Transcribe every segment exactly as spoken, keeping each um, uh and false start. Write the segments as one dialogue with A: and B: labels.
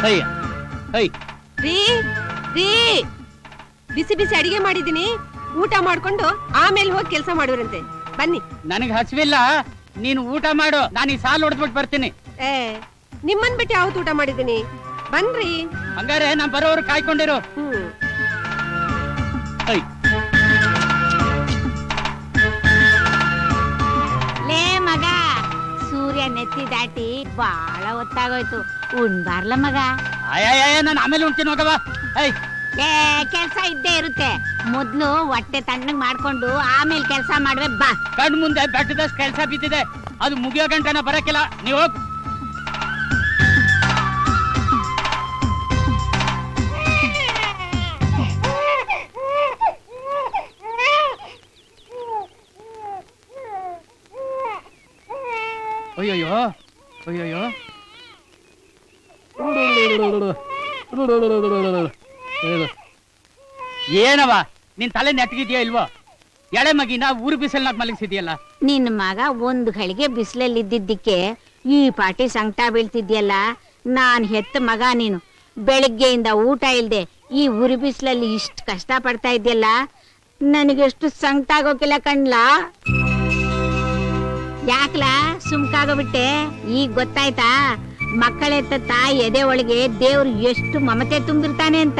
A: ರೀ ರೀ ಬಿಸಿ ಬಿಸಿ ಅಡಿಗೆ ಮಾಡಿದೀನಿ, ಊಟ ಮಾಡ್ಕೊಂಡು ಆಮೇಲೆ ಹೋಗಿ ಕೆಲಸ ಮಾಡುವರಂತೆ. ಬನ್ನಿ.
B: ನನಗೆ ಹಸಿವಿಲ್ಲ, ನೀನು ಊಟ ಮಾಡು, ನಾನು ಈ ಸಾಲು ಹೊಡೆದ್ಬಿಟ್ಟು ಬರ್ತೀನಿ.
A: ಏ ನಿಮ್ಮನ್ ಬಿಟ್ಟು ಯಾವತ್ತು ಊಟ ಮಾಡಿದೀನಿ, ಬನ್ರಿ.
B: ಹಂಗಾರೆ ನಾನ್ ಬರೋರು ಕಾಯ್ಕೊಂಡಿರು.
A: ಹ್ಮ್
C: ಲೇ ಮಗ, ಸೂರ್ಯ ನೆತ್ತಿ ದಾಟಿ ಬಾಳ ಹೊತ್ತಾಗೋಯ್ತು, ಉಣ್ಬಾರ್ಲ ಮಗ.
B: ಅಯ್ಯ ನಾನು ಆಮೇಲೆ ಉಣ್ತೀನಿ ಮಗವ.
C: ಏ ಕೆಲ್ಸ ಇದ್ದೇ ಇರುತ್ತೆ, ಮೊದ್ಲು ಹೊಟ್ಟೆ ತಣ್ಣಗ್ ಮಾಡ್ಕೊಂಡು ಆಮೇಲೆ ಕೆಲ್ಸ ಮಾಡ್ವೆ ಬಾ.
B: ಕಣ್ ಮುಂದೆ ಬೆಟ್ಟದಷ್ಟು ಕೆಲ್ಸ ಬಿದ್ದಿದೆ, ಅದು ಮುಗಿಯೋ ಗಂಟೆನ ಬರಕ್ಕಿಲ್ಲ, ನೀವು ಹೋಗ್. ಅಯ್ಯಯ್ಯೋ ಅಯ್ಯಯ್ಯೋ ಏನವ ನಿನ್ ತಲೆ ನೆಟ್ಟಗಿದ್ಯಾ ಇಲ್ವೋ? ಎಳೆ ಮಗಿನ ಊರು ಬಿಸಿಲ್ನಾಗ ಮಲಗಿಸಿದ್ಯಲ್ಲ.
C: ನಿನ್ ಮಗ ಒಂದ್ ಗಳಿಗೆ ಬಿಸಿಲಲ್ಲಿ ಇದ್ದಿದ್ದಕ್ಕೆ ಈ ಪಾಟಿ ಸಂಕಟ ಬೀಳ್ತಿದ್ಯಲ್ಲ. ನಾನ್ ಹೆತ್ತ ಮಗ ನೀನು, ಬೆಳಿಗ್ಗೆಯಿಂದ ಊಟ ಇಲ್ದೆ ಈ ಉರಿ ಬಿಸಿಲಲ್ಲಿ ಇಷ್ಟ ಕಷ್ಟ ಪಡ್ತಾ ಇದ್ಯಲ್ಲ, ನನಗೆಷ್ಟು ಸಂಕಟ ಆಗೋಕಿಲ್ಲ ಕಣ್ಲಾ. ಯಾಕ್ಲಾ ಸುಮ್ಕಾಗೋಬಿಟ್ಟೆ? ಈಗ ಗೊತ್ತಾಯ್ತಾ ಮಕ್ಕಳೆತ್ತ ತಾಯಿ ಎದೆ ಒಳಗೆ ದೇವ್ರು ಎಷ್ಟು ಮಮತೆ ತುಂಬಿರ್ತಾನೆ ಅಂತ.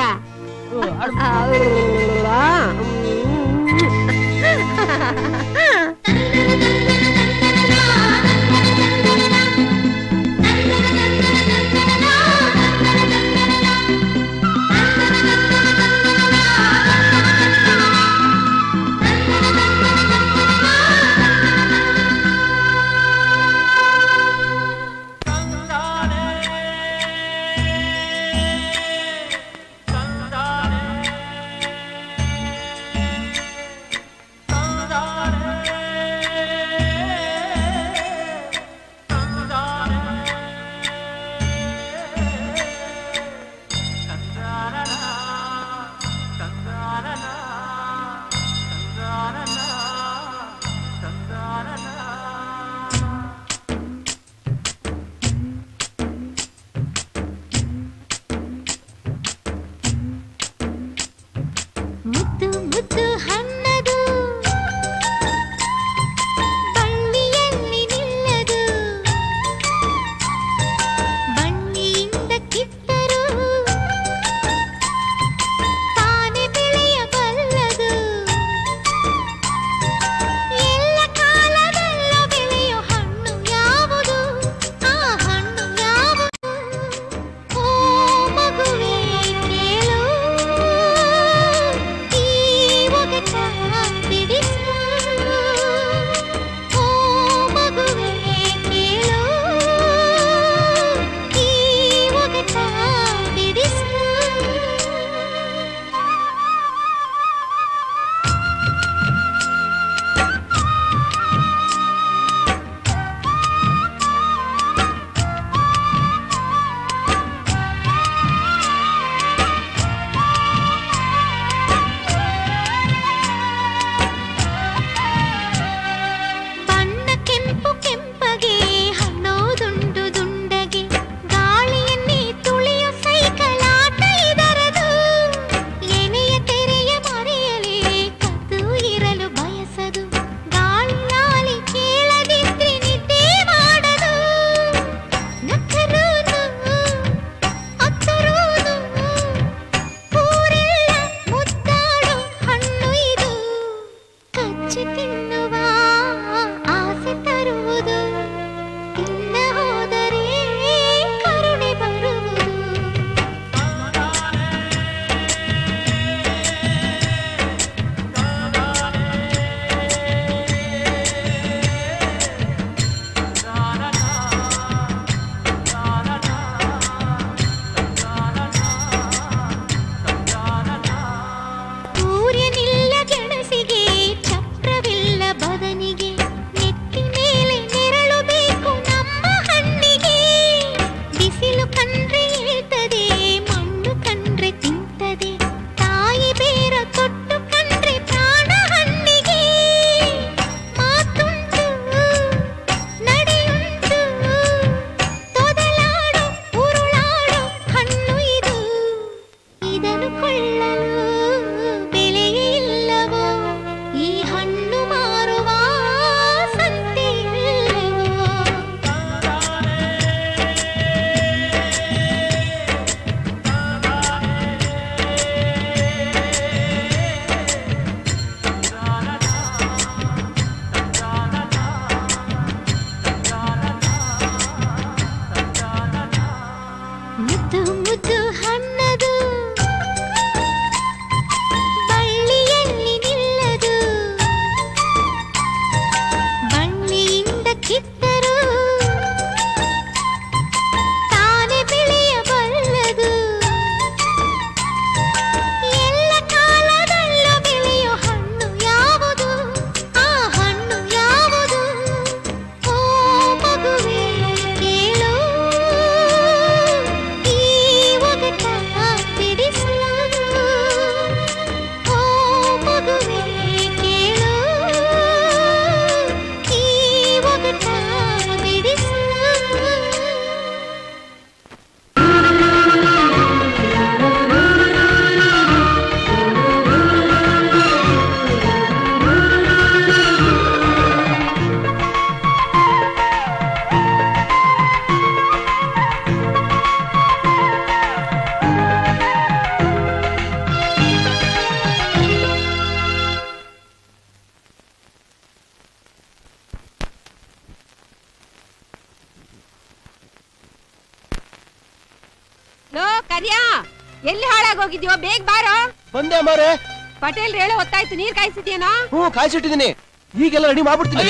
A: ಲೋ ಕರಿಯಾ, ಎಲ್ಲಿ ಹಾಳಾಗೋಗಿದ್ಯೋ? ಬೇಗ ಬಾರೋ.
D: ಬಂದೆ ಮಾರೆ.
A: ಪಟೇಲ್ ಹೇಳೋ ಹೊತ್ತಾಯ್ತು, ನೀರ್ ಕಾಯಿಸಿದ್ಯೇನೋ?
D: ಹ್ಞೂ ಕಾಯಿಸಿಟ್ಟಿದ್ದೀನಿ, ಈಗೆಲ್ಲ ರೆಡಿ ಮಾಡ್ಬಿಡ್ತೀನಿ.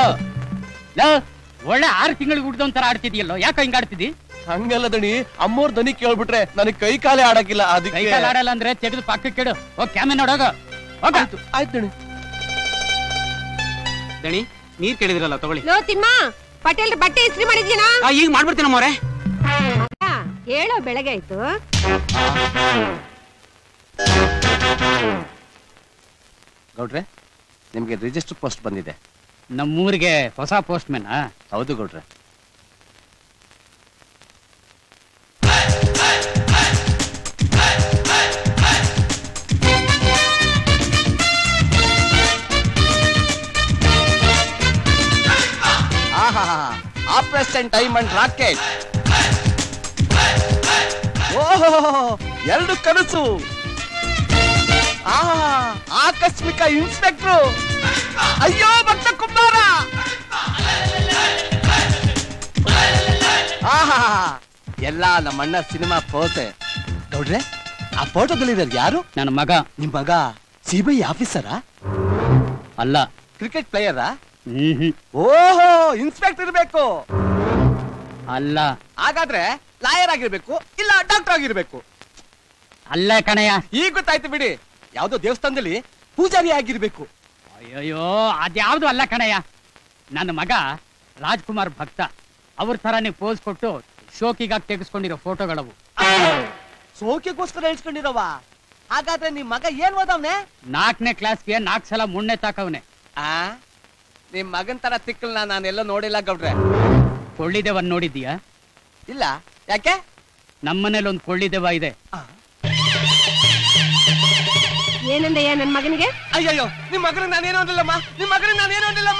B: ಒಳ್ಳೆ ಆರು ತಿಂಗಳಿಗೆ ಹುಡ್ದ ಒಂಥರ ಆಡ್ತಿದ್ಯಲ್ಲೋ, ಯಾಕೆ ಹಿಂಗ ಆಡ್ತಿದ್ದಿ?
D: ಹಂಗಲ್ಲ ದಣಿ, ಅಮ್ಮೋರ್ ದನಿ ಕೇಳ್ಬಿಟ್ರೆ ನನಗೆ ಕೈ ಕಾಲೇ ಆಡಕ್ಕಿಲ್ಲ,
B: ಕೈ
D: ಅದಕ್ಕೆ.
B: ಕಾಲು ಆಡಲ್ಲ ಅಂದ್ರೆ ತೆಗೆದು ಪಕ್ಕಕ್ಕೆ ಕೆಡು. ಹೋಗ್ ಕ್ಯಾಮೆ ನೋಡೋಗ.
D: ಆಯ್ತು ಆಯ್ತು ದಣಿ.
E: ದಣಿ ನೀರ್ ಕೇಳಿದ್ರಲ್ಲ ತಗೊಳ್ಳಿ.
A: ಲೋ ತಿಮ್ಮ, ಪಟೇಲ್ ಬಟ್ಟೆ ಇಸ್ತ್ರಿ ಮಾಡಿದ್ಯೇನೋ?
E: ಈಗ ಮಾಡ್ಬಿಡ್ತೀನಿ ಅಮ್ಮವ್ರೆ.
A: ಹೇಳೋ ಬೆಳಗ್ಗೆ ಆಯ್ತು.
D: ಗೌಡ್ರೆ, ನಿಮ್ಗೆ ರಿಜಿಸ್ಟರ್ ಪೋಸ್ಟ್ ಬಂದಿದೆ.
B: ನಮ್ಮೂರಿಗೆ ಹೊಸ ಪೋಸ್ಟ್ ಮ್ಯಾನ್?
D: ಹೌದು ಗೌಡ್ರೆ. Operation diamond racket. ಓಹೋ, ಎರಡು ಕನಸು. ಆಕಸ್ಮಿಕ ಇನ್ಸ್ಪೆಕ್ಟ್ರು. ಅಯ್ಯೋ ಭಕ್ತ ಕುಂಬಾರ. ಆಹಾ, ಎಲ್ಲ ನಮ್ಮಣ್ಣ ಸಿನಿಮಾ ಫೋಟೋ. ನೋಡ್ರೆ, ಆ ಫೋಟೋದಲ್ಲಿರೋದು ಯಾರು?
B: ನನ್ನ ಮಗ.
D: ನಿಮ್ ಮಗ ಸಿಬಿಐ ಆಫೀಸರಾ?
B: ಅಲ್ಲ.
D: ಕ್ರಿಕೆಟ್ ಪ್ಲೇಯರಾ?
B: ಹ್ಮ್.
D: ಓಹೋ, ಇನ್ಸ್ಪೆಕ್ಟರ್ ಇರ್ಬೇಕು.
B: ಅಲ್ಲ.
D: ಹಾಗಾದ್ರೆ ಲಾಯರ್ ಆಗಿರ್ಬೇಕು, ಇಲ್ಲ ಡಾಕ್ಟರ್ ಆಗಿರ್ಬೇಕು.
B: ಅಲ್ಲ ಕಣಯ್ಯ.
D: ಈಗ ಗೊತ್ತಾಯ್ತು ಬಿಡಿ, ಯಾವ್ದೋ ದೇವಸ್ಥಾನದಲ್ಲಿ ಪೂಜಾರಿ ಆಗಿರ್ಬೇಕು.
B: ಅಯ್ಯೋ, ಅದ್ಯಾವ್ದು ಅಲ್ಲ ಕಣಯ್ಯ. ನನ್ನ ಮಗ ರಾಜ್ಕುಮಾರ್ ಭಕ್ತ. ಅವ್ರ ತರಾನೇ ಪೋಸ್ ಕೊಟ್ಟು ಶೋಕಿಗಾಗಿ ತೆಗೆಸ್ಕೊಂಡಿರೋ ಫೋಟೋಗಳವು.
D: ಸೋಕಿಗೋಸ್ಕರ ಹೇಳ್ಸ್ಕೊಂಡಿರವ? ಹಾಗಾದ್ರೆ ನಿಮ್ ಮಗ ಏನ್ ಓದವ್ನೆ?
B: ನಾಲ್ಕನೇ ಕ್ಲಾಸ್ಗೆ ನಾಲ್ಕು ಸಲ ಮುಣ್ಣೆ ತಾಕವ್ನೆ.
D: ಆ ನಿಮ್ ಮಗನ್ ತರ ತಿಕ್ಕಲ್ನ ನಾನೆಲ್ಲ ನೋಡಿಲ್ಲ ಗೌಡ್ರೆ.
B: ಕೊಳ್ಳಿದೇವನ್ ನೋಡಿದ್ದೀಯಾ?
D: ಇಲ್ಲ, ಯಾಕೆ?
B: ನಮ್ಮನೇಲಿ ಒಂದು ಕೊಳ್ಳಿದೇವ ಇದೆ.
A: ಏನಂದಯ್ಯ ನನ್ ಮಗನಿಗೆ?
D: ಅಯ್ಯಯ್ಯೋ, ನಿಮ್ ಮಗನಿಗೆ ನಾನೇನು ಅಂದಿಲ್ಲಮ್ಮ, ನಿಮ್ ಮಗನಿಗೆ ನಾನೇನು ಅಂದಿಲ್ಲಮ್ಮ.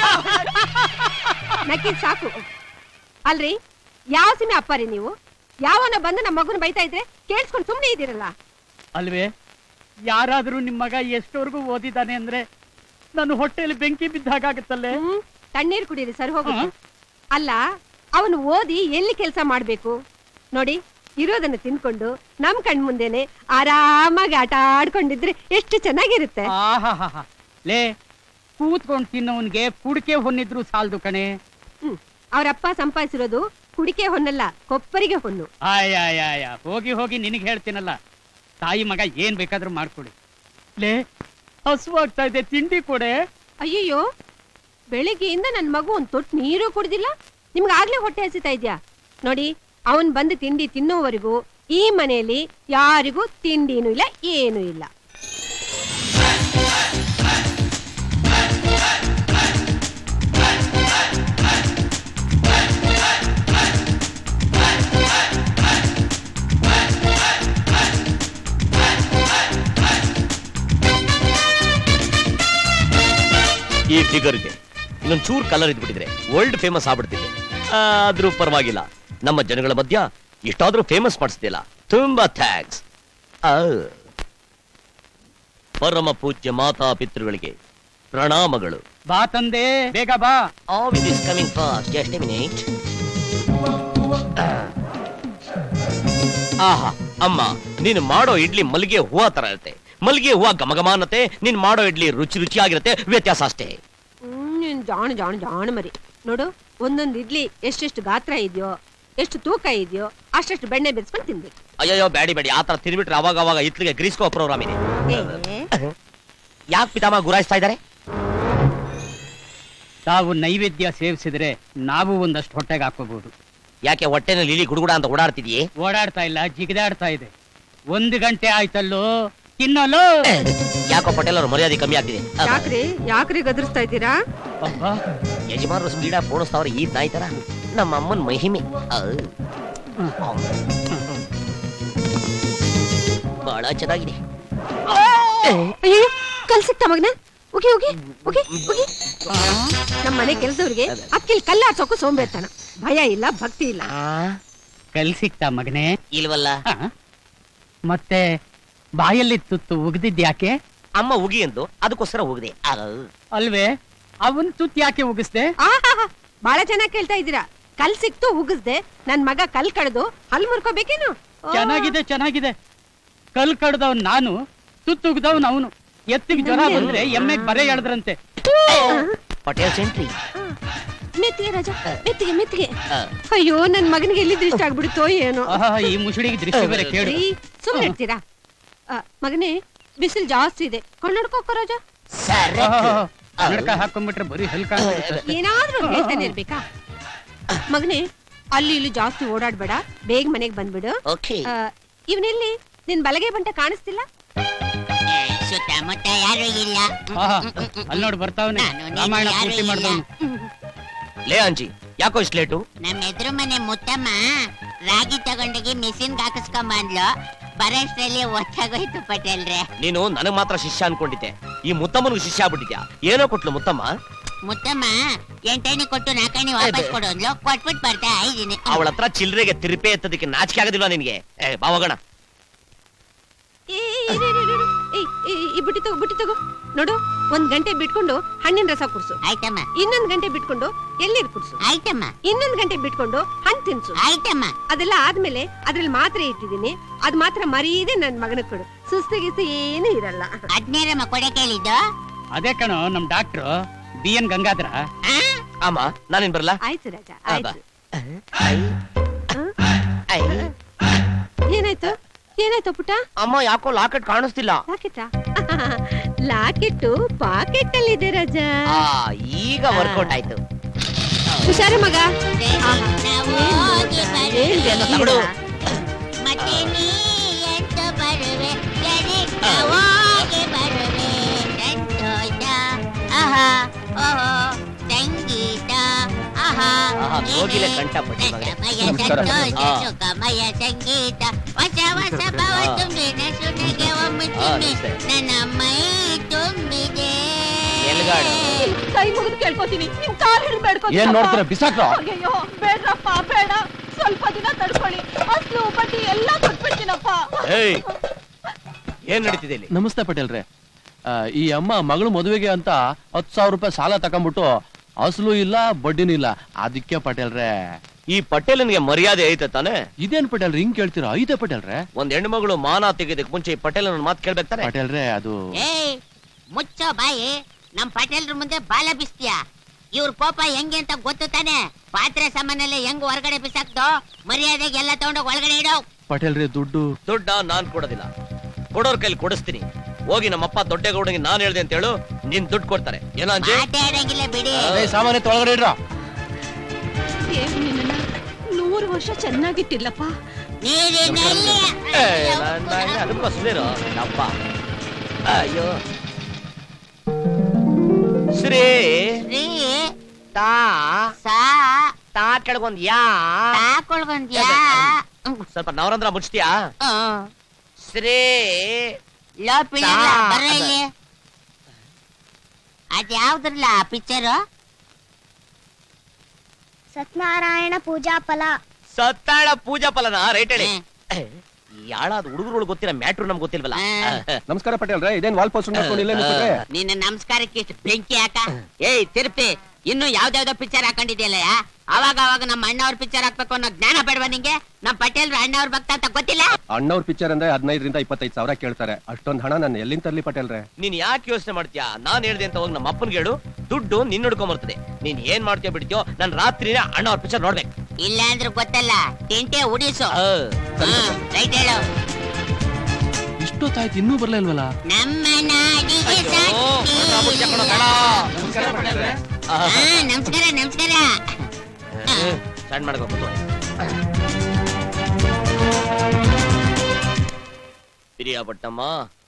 A: ನಕ್ಕಿದ್ ಸಾಕು. ಅಲ್ರಿ, ಯಾವ ಸಿಮೆ ಅಪ್ಪಾರಿ ನೀವು? ಯಾವನ ಬಂದು ನಮ್ಮ ಮಗನ ಬೈತಾ ಇದ್ರೆ ಕೇಳಿಸ್ಕೊಂಡು ಸುಮ್ನೆ ಇದ್ದೀರಲ್ಲ.
B: ಅಲ್ವೇ, ಯಾರಾದ್ರೂ ನಿಮ್ ಮಗ ಎಷ್ಟವರೆಗೂ ಓದಿದ್ದಾನೆ ಅಂದ್ರೆ ನನ್ನ ಹೊಟ್ಟೆಯಲ್ಲಿ ಬೆಂಕಿ ಬಿದ್ದಾಗತ್ತಲ್ಲೇ.
A: ಹ್ಮ್, ತಣ್ಣೀರ್ ಕುಡೀರಿ, ಸರಿ ಹೋಗುತ್ತೆ. ಅಲ್ಲ, ಅವನು ಓದಿ ಎಲ್ಲಿ ಕೆಲಸ ಮಾಡ್ಬೇಕು ನೋಡಿ? ಇರೋದನ್ನ ತಿನ್ಕೊಂಡು ನಮ್ ಕಣ್ ಮುಂದೆನೆ ಆರಾಮಾಗಿ ಆಟ ಆಡ್ಕೊಂಡಿದ್ರೆ ಎಷ್ಟು ಚೆನ್ನಾಗಿರುತ್ತೆ.
B: ಆಹಾ, ಲೇ, ಕೂತ್ಕೊಂಡು ತಿನ್ನೋನ್ಗೆ ಕುಡಿಕೆ ಹೊನ್ನಿದ್ರು ಸಾಲ್ದು ಕಣೆ.
A: ಹ್ಮ್, ಅವ್ರಪ್ಪ ಸಂಪಾದಿಸಿರೋದು ಕುಡಿಕೆ ಹೊನ್ನಲ್ಲ, ಕೊಪ್ಪರಿಗೆ ಹೊನ್ನು.
B: ಆಯಾಯ, ಹೋಗಿ ಹೋಗಿ ನಿನಗೆ ಹೇಳ್ತೀನಲ್ಲ, ತಾಯಿ ಮಗ ಏನ್ ಬೇಕಾದ್ರೂ ಮಾಡ್ಕೊಡಿ. ಲೇ, ಹಸುವಾಗ್ತಾ ಇದೆ, ತಿಂಡಿ ಕೊಡೆ.
A: ಅಯ್ಯಯ್ಯೋ, ಬೆಳಿಗ್ಗೆಯಿಂದ ನನ್ ಮಗು ಒಂದ್ ತೊಟ್ಟು ನೀರು ಕುಡ್ದಿಲ್ಲ. ನಿಮ್ಗೆ ಆಗ್ಲೇ ಹೊಟ್ಟೆ ಹಸಿತಾ ಇದ್ಯಾ? ನೋಡಿ, ಅವನ್ ಬಂದು ತಿಂಡಿ ತಿನ್ನೋವರೆಗೂ ಈ ಮನೆಯಲ್ಲಿ ಯಾರಿಗೂ ತಿಂಡಿನೂ ಇಲ್ಲ, ಏನೂ ಇಲ್ಲ.
F: ಈ ಫಿಗರ್ಗೆ ಇನ್ನೊಂದ್ ಚೂರ್ ಕಲರ್ ಇದ್ಬಿಟ್ಟಿದ್ರೆ ವರ್ಲ್ಡ್ ಫೇಮಸ್ ಆಗ್ಬಿಡ್ತಿದೆ. ಆದ್ರೂ ಪರವಾಗಿಲ್ಲ, ನಮ್ಮ ಜನಗಳ ಮಧ್ಯ ಇಷ್ಟಾದ್ರೂ ಫೇಮಸ್ ಮಾಡಿಸ್ತಿಲ್ಲ. ತುಂಬಾ ಥ್ಯಾಂಕ್ಸ್. ಪರಮ ಪೂಜ್ಯ ಮಾತಾ ಪಿತೃಗಳಿಗೆ ಪ್ರಣಾಮಗಳು.
B: ಬಾ ತಂದೆ, ಬೇಗ ಬಾ.
F: All is coming fast, just a minute. ಆಹಾ, ಅಮ್ಮ, ನೀನು ಮಾಡೋ ಇಡ್ಲಿ ಮಲ್ಲಿಗೆ ಹೂವ ತರ ಇರುತ್ತೆ. ಮಲ್ಲಿಗೆ ಹೂವ ಗಮಗಮಾನತೆ, ನೀನ್ ಮಾಡೋ ಇಡ್ಲಿ ರುಚಿ ರುಚಿಯಾಗಿರುತ್ತೆ, ವ್ಯತ್ಯಾಸ ಅಷ್ಟೇ.
A: ಹ್ಮ್, ಜಾಣ ಜಾಣ ಜಾಣ ಮರಿ. ನೋಡು, ಒಂದೊಂದು ಇಡ್ಲಿ ಎಷ್ಟೆಷ್ಟು ಗಾತ್ರ ಇದೆಯೋ, ಎಷ್ಟು ತೂಕ ಇದೆಯೋ ಅಷ್ಟೆಷ್ಟು ಬೆಣ್ಣೆ ಬೆರೆಸ್ಕೊಂಡು ತಿನ್ಬೇಕು.
F: ಅಯ್ಯೋ, ಬ್ಯಾಡಿ ಬೇಡಿ, ಆತರ ತಿನ್ಬಿಟ್ರೆ ಅವಾಗ ಅವಾಗ ಇತ್ಲಿಗೆ ಗ್ರೀಸ್ಕೋ ಪ್ರೋಗ್ರಾಮ್ ಇದೆ. ಯಾಕೆ ಪಿತಾಮ ಗುರಾಯಿಸ್ತಾ ಇದ್ದಾರೆ?
B: ತಾವು ನೈವೇದ್ಯ ಸೇವಿಸಿದ್ರೆ ನಾವು ಒಂದಷ್ಟು ಹೊಟ್ಟೆಗೆ ಹಾಕೋಬಹುದು.
F: ಯಾಕೆ ಹೊಟ್ಟೆನಲ್ಲಿ ಇಲಿ ಗುಡುಗುಡ ಅಂತ ಓಡಾಡ್ತಿದೀಯೇ?
B: ಓಡಾಡ್ತಾ ಇಲ್ಲ, ಜಿಗಿದಾಡ್ತಾ ಇದೆ. ಒಂದು ಗಂಟೆ ಆಯ್ತಲ್ಲೋ, ತಿನ್ನಲು.
F: ಯಾಕೋ ಪಟೇಲ್ ಅವ್ರ ಮರ್ಯಾದೆ ಕಮ್ಮಿ ಆಗ್ತಿದೆ.
A: ಯಾಕ್ರಿ ಯಾಕ್ರಿ ಗದರ್ಸ್ತಾ ಇದ್ದೀರಾ?
F: ಯಜಮಾನರು ಸ್ಪೀಡಾಗಿ ಪೋಣಿಸ್ತಾವ್ರೆ ಈ ನಾಯಿ ತರ. ನಮ್ಮ ಅಮ್ಮನ್ ಮಹಿಮೆ ಬಹಳ ಚೆನ್ನಾಗಿದೆ.
A: ಅಯ್ಯೋ, ಕಲ್ಸಿಕ್ತ ಮಗನ. ಹೋಗಿ ಹೋಗಿ ಹೋಗಿ ಹೋಗಿ. ನಮ್ಮ ಮನೆ ಕೆಲಸದವ್ರಿಗೆ ಅಕ್ಕಿಲ್ ಕಲ್ಲಾಡ್ಸೋಕು ಸೋಂಬೇರ್ತನ. ಭಯ ಇಲ್ಲ, ಭಕ್ತಿ ಇಲ್ಲ.
B: ಕಲ್ ಸಿಕ್ತಾ ಮಗನೇ?
F: ಇಲ್ವಲ್ಲ.
B: ಮತ್ತೆ ಬಾಯಲ್ಲಿ ತುತ್ತು ಉಗ್ದಿದ್ಯಾಕೆ?
F: ಅಮ್ಮ ಉಗಿ ಎಂದು ಅದಕ್ಕೋಸ್ಕರ ಉಗ್ದೆ.
B: ಅಲ್ವೇ, ಅವನ್ ತುತ್ತು ಯಾಕೆ ಉಗಿಸ್ದೆ?
A: ಬಹಳ ಚೆನ್ನಾಗಿ ಕೇಳ್ತಾ ಇದ್ದೀರಾ. ಕಲ್ ಸಿಕ್ತು ಉಗಿಸ್ದೆ. ನನ್ ಮಗ ಕಲ್ ಕಡ್ದು ಹಲ್ ಮುರ್ಕೋಬೇಕೇನು?
B: ಚೆನ್ನಾಗಿದೆ ಚೆನ್ನಾಗಿದೆ. ಕಲ್ ಕಡ್ದವ್ ನಾನು, ಸುತ್ತುಗ್ದವ್ ಅವನು. ಎತ್ತಿಗೆ ಜ್ವರ ಬಂದ್ರೆ ಎಮ್ಮೆಗ್ ಬರೆ ಎಳೆದ್ರಂತೆ.
F: ಪಟೇಲ್ ಸೆಂಟ್ರಿ.
A: ಮೆತ್ತಿಗೆ ರಾಜ, ಮೆತ್ತಿಗೆ ಮೆತ್ತಿಗೆ. ಅಯ್ಯೋ ನನ್ ಮಗನಿಗೆ ಎಲ್ಲಿ ದೃಷ್ಟಿ ಆಗ್ಬಿಡುತ್ತೋ ಏನೋ.
B: ಈ ಮುಸುಡಿಗೆ ದೃಷ್ಟಿ ಬೇರೆ ಕೇಳಿ.
A: ಸುಮ್ಮನೆ ಇರ್ತೀರಾ? ಮಗನೇ, ಬಿಸಿಲು ಜಾಸ್ತಿ ಇದೆ, ಕಣ್ಣಡ್ಕೋಕ ರಾಜ.
B: ಕನ್ನಡಕ ಹಾಕೊಂಡ್ಬಿಟ್ರೆ ಬರೀ ಹಲ್ಕ.
A: ಏನಾದ್ರೂ ಹೇಳ್ತಾನೆ ಇರ್ಬೇಕಾ? ಮಗನೇ, ಅಲ್ಲಿ ಇಲ್ಲಿ ಜಾಸ್ತಿ ಓಡಾಡ್ಬೇಡ, ಬೇಗ ಮನೆಗ್ ಬಂದ್ಬಿಡು. ಇವನೆಲ್ಲಿ ನಿನ್ ಬಲಗೈ ಬಂಟ ಕಾಣಿಸ್ತಿಲ್ಲ?
C: ಸುತ್ತಮುತ್ತ ಯಾರು ಇಲ್ಲ.
B: ಅಲ್ಲಿ ನೋಡಿ ಬರ್ತಾವನೆ ರಾಮಾಯಣ ಪೂರ್ತಿ ಮಾಡ್ದವನು.
F: ಲೇ ಅಂಜಿ, ಯಾಕೋ ಇಷ್ಟು ಲೇಟು?
C: ನಮ್ಮ ಎದುರು ಮನೆ ಮುತ್ತಮ್ಮ ರಾಗಿ ತಗೊಂಡೋಗಿ ಮಿಷಿನ್ ಹಾಕಿಸ್ಕೊಂಡ್ ಬಂದ್ಲು. ಬರೋಷ್ಟ್ರಲ್ಲಿ ಒತ್ತಾಗೋಯ್ತು ಪಟೇಲ್ರೆ.
F: ನೀನು ನನಗ್ ಮಾತ್ರ ಶಿಷ್ಯ ಅನ್ಕೊಂಡಿದ್ದೆ, ಈ ಮುತ್ತಮ್ಮನಿಗೂ ಶಿಷ್ಯ ಆಗ್ಬಿಟ್ಟಿದ್ಯಾ. ಏನೋ ಕೊಟ್ಲು ಮುತ್ತಮ್ಮ?
C: ಮುತ್ತಮ್ಮ ಎಂಟಣಿ ಕೊಟ್ಟು ನಾಲ್ಕಣಿ ವಾಪಸ್ ಕೊಡು ಅಂದ್ಲು, ಕೊಟ್ಬಿಟ್ಟು ಬರ್ತಾ ಇದ್ದೀನಿ.
F: ಅವಳ ಹತ್ರ ಚಿಲ್ಲರೆಗೆ ತಿರುಪೆ ಎತ್ತದಕ್ಕೆ ನಾಚಿಕೆ ಆಗೋದಿಲ್ವಾ ನಿನ್ಗೆ? ಏ ಬಾವಗಣ,
A: ಈ ಬುಟ್ಟಿ ತಗೋ, ಬುಟ್ಟಿ ತಗೋ. ನೋಡು, ಒಂದ್ ಗಂಟೆ ಬಿಟ್ಕೊಂಡು ಹಣ್ಣಿನ ರಸ ಕುಡ್ಸು.
C: ಆಯ್ತಮ್ಮ.
A: ಇನ್ನೊಂದ್ ಗಂಟೆ ಬಿಟ್ಕೊಂಡು ಎಳ್ನೀರ್ ಕುಡ್ಸು.
C: ಆಯ್ತಮ್ಮ.
A: ಇನ್ನೊಂದ್ ಗಂಟೆ ಬಿಟ್ಕೊಂಡು ಹಣ್ಣು ತಿನ್ಸು.
C: ಆಯ್ತಮ್ಮ.
A: ಅದೆಲ್ಲ ಆದ್ಮೇಲೆ ಅದ್ರಲ್ಲಿ ಮಾತ್ರೆ ಇಟ್ಟಿದ್ದೀನಿ, ಅದ್ ಮಾತ್ರ ಮರೀದೆ ನನ್ ಮಗನ ಕೊಡು. ಸುಸ್ತಿಗಿಸ್ತು ಏನು ಇರಲ್ಲ.
C: ಅದ್ನೇರಮ್ಮ ಕೊಡೆ ಕೇಳಿದ್ದು?
B: ಅದೇ ಕಣೋ ನಮ್ ಡಾಕ್ಟ್ರು ಬಿ ಎನ್ ಗಂಗಾಧರ.
F: ಅಮ್ಮ ನಾನೇನ್ ಬರಲ್ಲ?
A: ಆಯ್ತು ರಾಜ, ಆಯ್ತು. ಏನಾಯ್ತು ಏನಾಯ್ತು ಪುಟ?
F: ಅಮ್ಮ ಯಾಕೋ ಲಾಕೆಟ್ ಕಾಣಿಸ್ತಿಲ್ಲ.
A: ಲಾಕೆಟಾ? ಲಾಕೆಟ್ಟು ಪಾಕೆಟ್ ಅಲ್ಲಿ ಇದೆ ರಾಜ.
F: ಈಗ ವರ್ಕೌಟ್ ಆಯ್ತು.
A: ಹುಷಾರ ಮಗ.
C: ಮತ್ತೆ ನೀ ಎಂತ ಬರುವೆ ಹೋಗಿ ಬರುವೆ ಸಂತೋಷ. ಆಹಾ ಓಹೋ ಸಂಗೀತ. ಆಹಾ
F: ಹೋಗಿಲೆ ಕಂಠ ಪಟ್ಟಿ
C: ಸುಖಮಯ ಸಂಗೀತ. ಹೊಸ ಹೊಸ ಭಾವ ತುಂಬಿನ ಸುನಿಗೆ ಒಮ್ಮೆ ನನ್ನ ಮೈ ತುಂಬಿದೆ.
A: ಕೈ ಮುಗಿದು ಕೇಳ್ಕೊತೀನಿ, ನಿಮ್ ಕಾಲ್ ಹಿಡಿದು ಬೇಡ್ಕೊತೀನಿ.
D: ಏನ್ ನೋಡ್ತೀರ? ಬಿಸಾಕ್ರ.
A: ಅಯ್ಯೋ ಬೇಡ್ರಪ್ಪ, ಬೇಡ. ಸ್ವಲ್ಪ ದಿನ ತಡ್ಕೊಳ್ಳಿ, ಅಸ್ಲು ಬಡ್ಡಿ ಎಲ್ಲ ಕೊಟ್ಬಿಡ್ತೀನಪ್ಪ.
F: ಏನ್ ನಡೀತಿದೆ ಇಲ್ಲಿ?
D: ನಮಸ್ತೆ ಪಟೇಲ್ರೆ. ಈ ಅಮ್ಮ ಮಗಳು ಮದುವೆಗೆ ಅಂತ ಹತ್ತು ಸಾವಿರ ರೂಪಾಯಿ ಸಾಲ ತಕೊಂಡ್ಬಿಟ್ಟು ಅಸಲು ಇಲ್ಲ ಬಡ್ಡಿನೂ ಇಲ್ಲ. ಅದಕ್ಕೆ ಪಟೇಲ್ರೆ.
F: ಈ ಪಟೇಲನ್ಗೆ ಮರ್ಯಾದೆ ಐತೆ ತಾನೆ?
D: ಇದೇನ್ ಪಟೇಲ್ರೆ ಹಿಂಗ್ ಕೇಳ್ತೀರಾ? ಐತೆ ಪಟೇಲ್ರೆ.
F: ಒಂದ್ ಹೆಣ್ಣು ಮಗಳು ಮಾನ ತೆಗೆದಕ್ಕೆ ಮುಂಚೆ ಈ ಪಟೇಲನ ಮಾತು ಕೇಳ್ಬೇಕು ತಾನೆ?
D: ಪಟೇಲ್ರೆ ಅದು
C: ಏ ಮುಚ್ಚೋ ಬಾಯಿ. ನಮ್ ಪಟೇಲ್ರ ಮುಂದೆ ಬಾಲ ಬಿಸ್ತೀಯ. ಇವ್ರ ಕೋಪ ಹೆಂಗೆ ಅಂತ ಗೊತ್ತು ತಾನೆ? ಪಾತ್ರೆ ಸಾಮಾನೆಲ್ಲ ಹೆಂಗ್ ಹೊರಗಡೆ ಬಿಸಾಕ್ತೋ, ಮರ್ಯಾದೆಗೆ ಎಲ್ಲ ತಗೊಂಡೋಗಿ ಒಳಗಡೆ ಇಡೋ.
D: ಪಟೇಲ್ರೆ ದುಡ್ಡು
F: ದುಡ್ಡ ನಾನ್ ಕೊಡೋದಿಲ್ಲ, ಕೊಡೋರ್ ಕೈಲಿ ಕೊಡಿಸ್ತೀನಿ. ಹೋಗಿ ನಮ್ಮಪ್ಪ ದೊಡ್ಡಗೌಡನಿಗೆ ನಾನ್ ಹೇಳ್ದೆ ಅಂತ ಹೇಳು, ನಿನ್ ದುಡ್ಡು ಕೊಡ್ತಾರೆ. ಏನೋ
C: ಮಾತಾಡಂಗಿಲ್ಲ ಬಿಡಿ.
D: ಸಾಮಾನ್ಯ ಒಳಗಡೆ ಇಡ್ರ.
A: ನೂರು ವರ್ಷ ಚೆನ್ನಾಗಿಟ್ಟಿಲ್ಲಪ್ಪ.
C: ನೀರಿನಲ್ಲಿ
F: ಅದಕ್ಕೂ ಸುಧೀರು ನಪ್ಪ. ಅಯ್ಯೋ ಶ್ರೀ
C: ಶ್ರೀ
F: ತಾ
C: ಸಾ
F: ತಾ ಕೆಳಗೊಂದ್ ಯಾ
C: ತಾಕೊಳ್ಬಂದ್ಯಾ.
F: ಸ್ವಲ್ಪ ನವರಂದ್ರ ಮುಚ್ತೀಯಾ? ಶ್ರೀ
C: ಲೋ ಪಿಳ್ಳ ಬರ ಇಲ್ಲಿ. ಅದ್ಯಾವ್ದ್ರಲ್ಲ ಪಿಕ್ಚರು?
G: ಸತ್ಯನಾರಾಯಣ ಪೂಜಾ ಫಲ.
F: ಸತ್ತಾಳ ಪೂಜಾ ಫಲನ? ರೈಟ್ ಹೇಳಿ. ಯಾಳಾದ ಹುಡುಗರುಗಳು ಗೊತ್ತಿಲ್ಲ, ಮ್ಯಾಟ್ರು ನಮ್ಗೆ ಗೊತ್ತಿಲ್ವಲ್ಲ.
D: ನಮಸ್ಕಾರ ಪಟೇಲ್ರೆ. ಇದೇನ್ ವಾಲ್ ಪೋಸ್ಟ್ ಮಾಡ್ಕೊಂಡಿಲ್ಲ
C: ನಿನ್ನ ನಮಸ್ಕಾರಕ್ಕೆ ಇಷ್ಟು ಬೆಂಕಿ ಹಾಕ. ಏಯ್ ತಿರುಪಿ, ಇನ್ನು ಯಾವ್ದಾವ್ದೋ ಪಿಕ್ಚರ್ ಹಾಕೊಂಡಿದ್ಯಲ್ಲ. ಅವಾಗ ಅವಾಗ ನಮ್ಮ ಅಣ್ಣವ್ರ ಪಿಕ್ಚರ್ ಹಾಕ್ಬೇಕು ಅನ್ನೋ ಜ್ಞಾನ ಬೇಡವಾ ನಿಂಗೆ? ನಮ್ ಪಟೇಲ್ರು ಅಣ್ಣವ್ರ ಭಕ್ತ ಅಂತ ಗೊತ್ತಿಲ್ಲ?
D: ಅಣ್ಣವ್ರ ಪಿಕ್ಚರ್ ಅಂದ್ರೆ ಹದಿನೈದರಿಂದ ಇಪ್ಪತ್ತೈದು ಸಾವಿರ ಕೇಳ್ತಾರೆ. ಅಷ್ಟೊಂದ್ ಹಣ ನಾನು ಎಲ್ಲಿಂದ ತರ್ಲಿ ಪಟೇಲ್ರೆ?
F: ನೀನ್ ಯಾಕೆ ಯೋಚನೆ ಮಾಡ್ತೀಯಾ? ನಾನ್ ಹೇಳ್ದೆ ಅಂತ ಹೋಗಿ ನಮ್ಮ ಅಪ್ಪನ್ಗೆ ಹೇಳು, ದುಡ್ಡು ನಿನ್ ಹಿಡ್ಕೊಂಬರ್ತದೆ. ನೀನ್ ಏನ್ ಮಾಡ್ತೀಯ ಬಿಡ್ತೀಯೋ, ನನ್ ರಾತ್ರಿನೇ ಅಣ್ಣವ್ರ ಪಿಕ್ಚರ್ ನೋಡ್ಬೇಕು.
C: ಇಲ್ಲ ಅಂದ್ರೂ ಗೊತ್ತಲ್ಲ, ತಿಂಟೆ ಉಡಿಸು. ರೈಟ್ ಹೇಳು.
D: ಇಷ್ಟೊತ್ತಾಯ್ತು ಇನ್ನೂ ಬರ್ಲೇ ಇಲ್ವಲ್ಲ?
C: ನಮ್ಮ ನಾಡಿಗೆ ನಮಸ್ಕಾರ ನಮಸ್ಕಾರ.
F: ಸ್ಟಾರ್ಟ್ ಮಾಡ್ಕೋಬಹುದು. பிரியாபட்டம்மா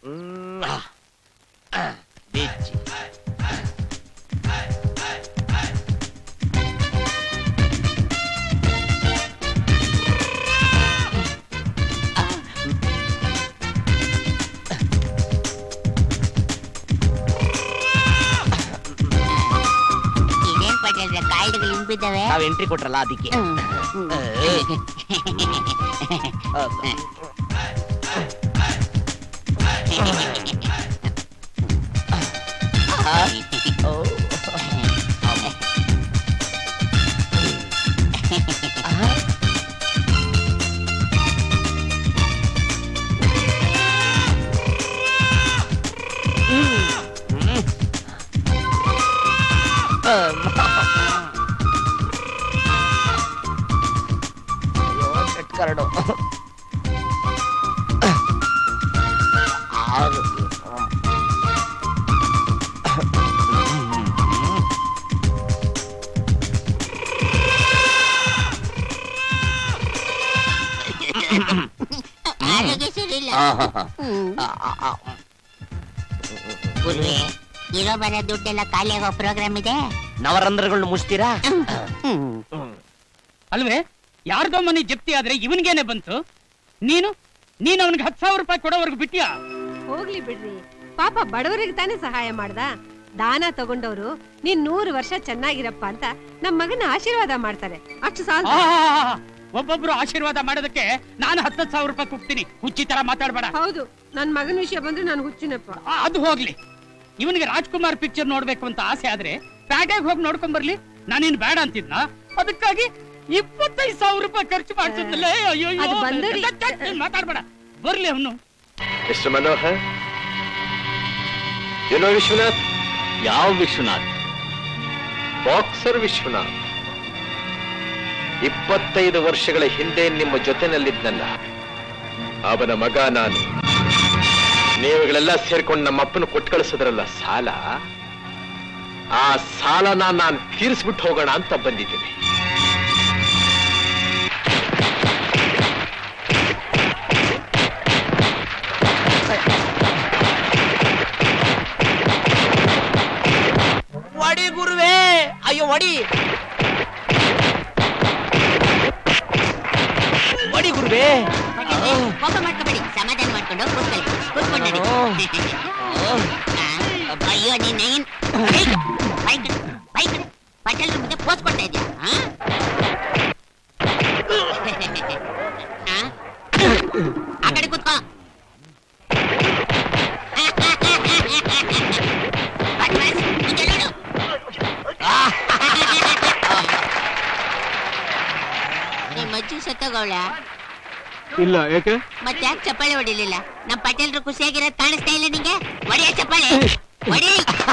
F: பீச்
C: ಇದೇನ್ ಪಟೇಲ್ರೆ ಕಾಯಿಲೆಗಳು ಇಂಪಿದ್ದಾವೆ?
F: ನಾವು ಎಂಟ್ರಿ ಕೊಟ್ರಲ್ಲ ಅದಕ್ಕೆ. ಕರಡು.
H: ಗುರುವೆ, ಇರೋ ಬರೋ ದುಡ್ಡೆಲ್ಲ ಖಾಲಿ ಆಗೋ ಪ್ರೋಗ್ರಾಮ್ ಇದೆ.
F: ನವರಂಧ್ರಗಳನ್ನ ಮುಚ್ತೀರಾ?
B: ಅಲ್ವೇ, ಯಾರ್ದೋ ಮನೆ ಜಪ್ತಿ ಆದ್ರೆ ಇವನ್ಗೇನೆ ಬಂತು. ನೀನು ನೀನು ಅವನಿಗೆ ಹತ್ತು ಸಾವಿರ ರೂಪಾಯಿ ಕೊಡೋವರೆಗೂ ಬಿಟ್ಟಿಯಾ?
A: ಹೋಗ್ಲಿ ಬಿಡ್ರಿ, ಪಾಪ ಬಡವರಿಗೆ ತಾನೇ ಸಹಾಯ ಮಾಡ್ದ. ದಾನ ತಗೊಂಡವ್ರು ನೀನ್ ನೂರು ವರ್ಷ ಚೆನ್ನಾಗಿರಪ್ಪ ಅಂತ ನಮ್ ಮಗನ ಆಶೀರ್ವಾದ ಮಾಡ್ತಾರೆ, ಅಷ್ಟು ಸಾಲ.
B: ಒಬ್ಬೊಬ್ರು ಆಶೀರ್ವಾದ ಮಾಡೋದಕ್ಕೆ ನಾನು ಹತ್ತತ್ತು ಸಾವಿರ ರೂಪಾಯಿ ಕೊಡ್ತೀನಿ. ಹುಚ್ಚಿ ತರ ಮಾತಾಡ್ಬೇಡ.
A: ಹೌದು, ನನ್ ಮಗನ ವಿಷಯ ಬಂದ್ರೆ ನಾನು ಹುಚ್ಚಿನಪ್ಪ.
B: ಅದು ಹೋಗ್ಲಿ, ಇವನಿಗೆ ರಾಜ್ಕುಮಾರ್ ಪಿಕ್ಚರ್ ನೋಡ್ಬೇಕು ಅಂತ ಆಸೆ ಆದ್ರೆ ಪ್ಯಾಟೆಗೆ ಹೋಗಿ ನೋಡ್ಕೊಂಡ್ ಬರ್ಲಿ. ನಾನೇನ್ ಬೇಡ ಅಂತಿದ್ನ, ಅದಕ್ಕಾಗಿ ಇಪ್ಪತ್ತೈದು ಸಾವಿರ ರೂಪಾಯಿ ಖರ್ಚು ಮಾಡ್ತಿದ್ದಲ್ಲ. ಅಯ್ಯೋ ಮಾತಾಡ್ಬೇಡ, ಬರ್ಲಿ ಅವನು.
I: ಮಿಸ್ಟರ್ ಮನೋಹರ್, ಏನೋ ವಿಶ್ವನಾಥ್.
F: ಯಾವ ವಿಶ್ವನಾಥ್?
I: ಬಾಕ್ಸರ್ ವಿಶ್ವನಾಥ್. ಇಪ್ಪತ್ತೈದು ವರ್ಷಗಳ ಹಿಂದೆ ನಿಮ್ಮ ಜೊತೆನಲ್ಲಿದ್ನಲ್ಲ, ಅವನ ಮಗ ನಾನು. ನೀವುಗಳೆಲ್ಲ ಸೇರ್ಕೊಂಡು ನಮ್ಮ ಅಪ್ಪನ ಕೊಟ್ಟು ಕಳಿಸಿದ್ರಲ್ಲ ಸಾಲ, ಆ ಸಾಲನ ನಾನು ತೀರಿಸ್ಬಿಟ್ಟು ಹೋಗೋಣ ಅಂತ ಬಂದಿದ್ದೀನಿ.
F: ವಡಿ ಗುರುವೇ, ಅಯ್ಯೋ ವಡಿ ವಡಿ ಗುರುವೇ.
H: ಕೋಪ ಮಾಡ್ಕೊಬೇಡಿ, ಸಮಾಧಾನ ಮಾಡ್ಕೊಂಡು ಕೂತ್ಕೊಳ್ಳಿ, ಕೂತ್ಕೊಂಡಿ. ಅಯ್ಯೋ ನೀನ್ ಪಟೇಲ್ ಮುಂದೆ ಪೋಸ್ ಕೊಡ್ತಾ ಇದ್ಯಾ? ಆ ಕಡೆ ಕೂತ್ಕೋ. ಮಜ್ಜಿ ಸತ್ತೋಗವಳ?
I: ಇಲ್ಲ, ಯಾಕೆ?
H: ಮತ್ತೆ ಯಾಕೆ ಚಪ್ಪಾಳೆ ಹೊಡಿಲಿಲ್ಲ? ನಮ್ ಪಟೇಲ್ರು ಖುಷಿಯಾಗಿರೋದ್ ಕಾಣಿಸ್ತಾ ಇಲ್ಲ ನಿಂಗೆ? ಹೊಡಿಯ ಚಪ್ಪಾಳೆ, ಹೊಡಿ.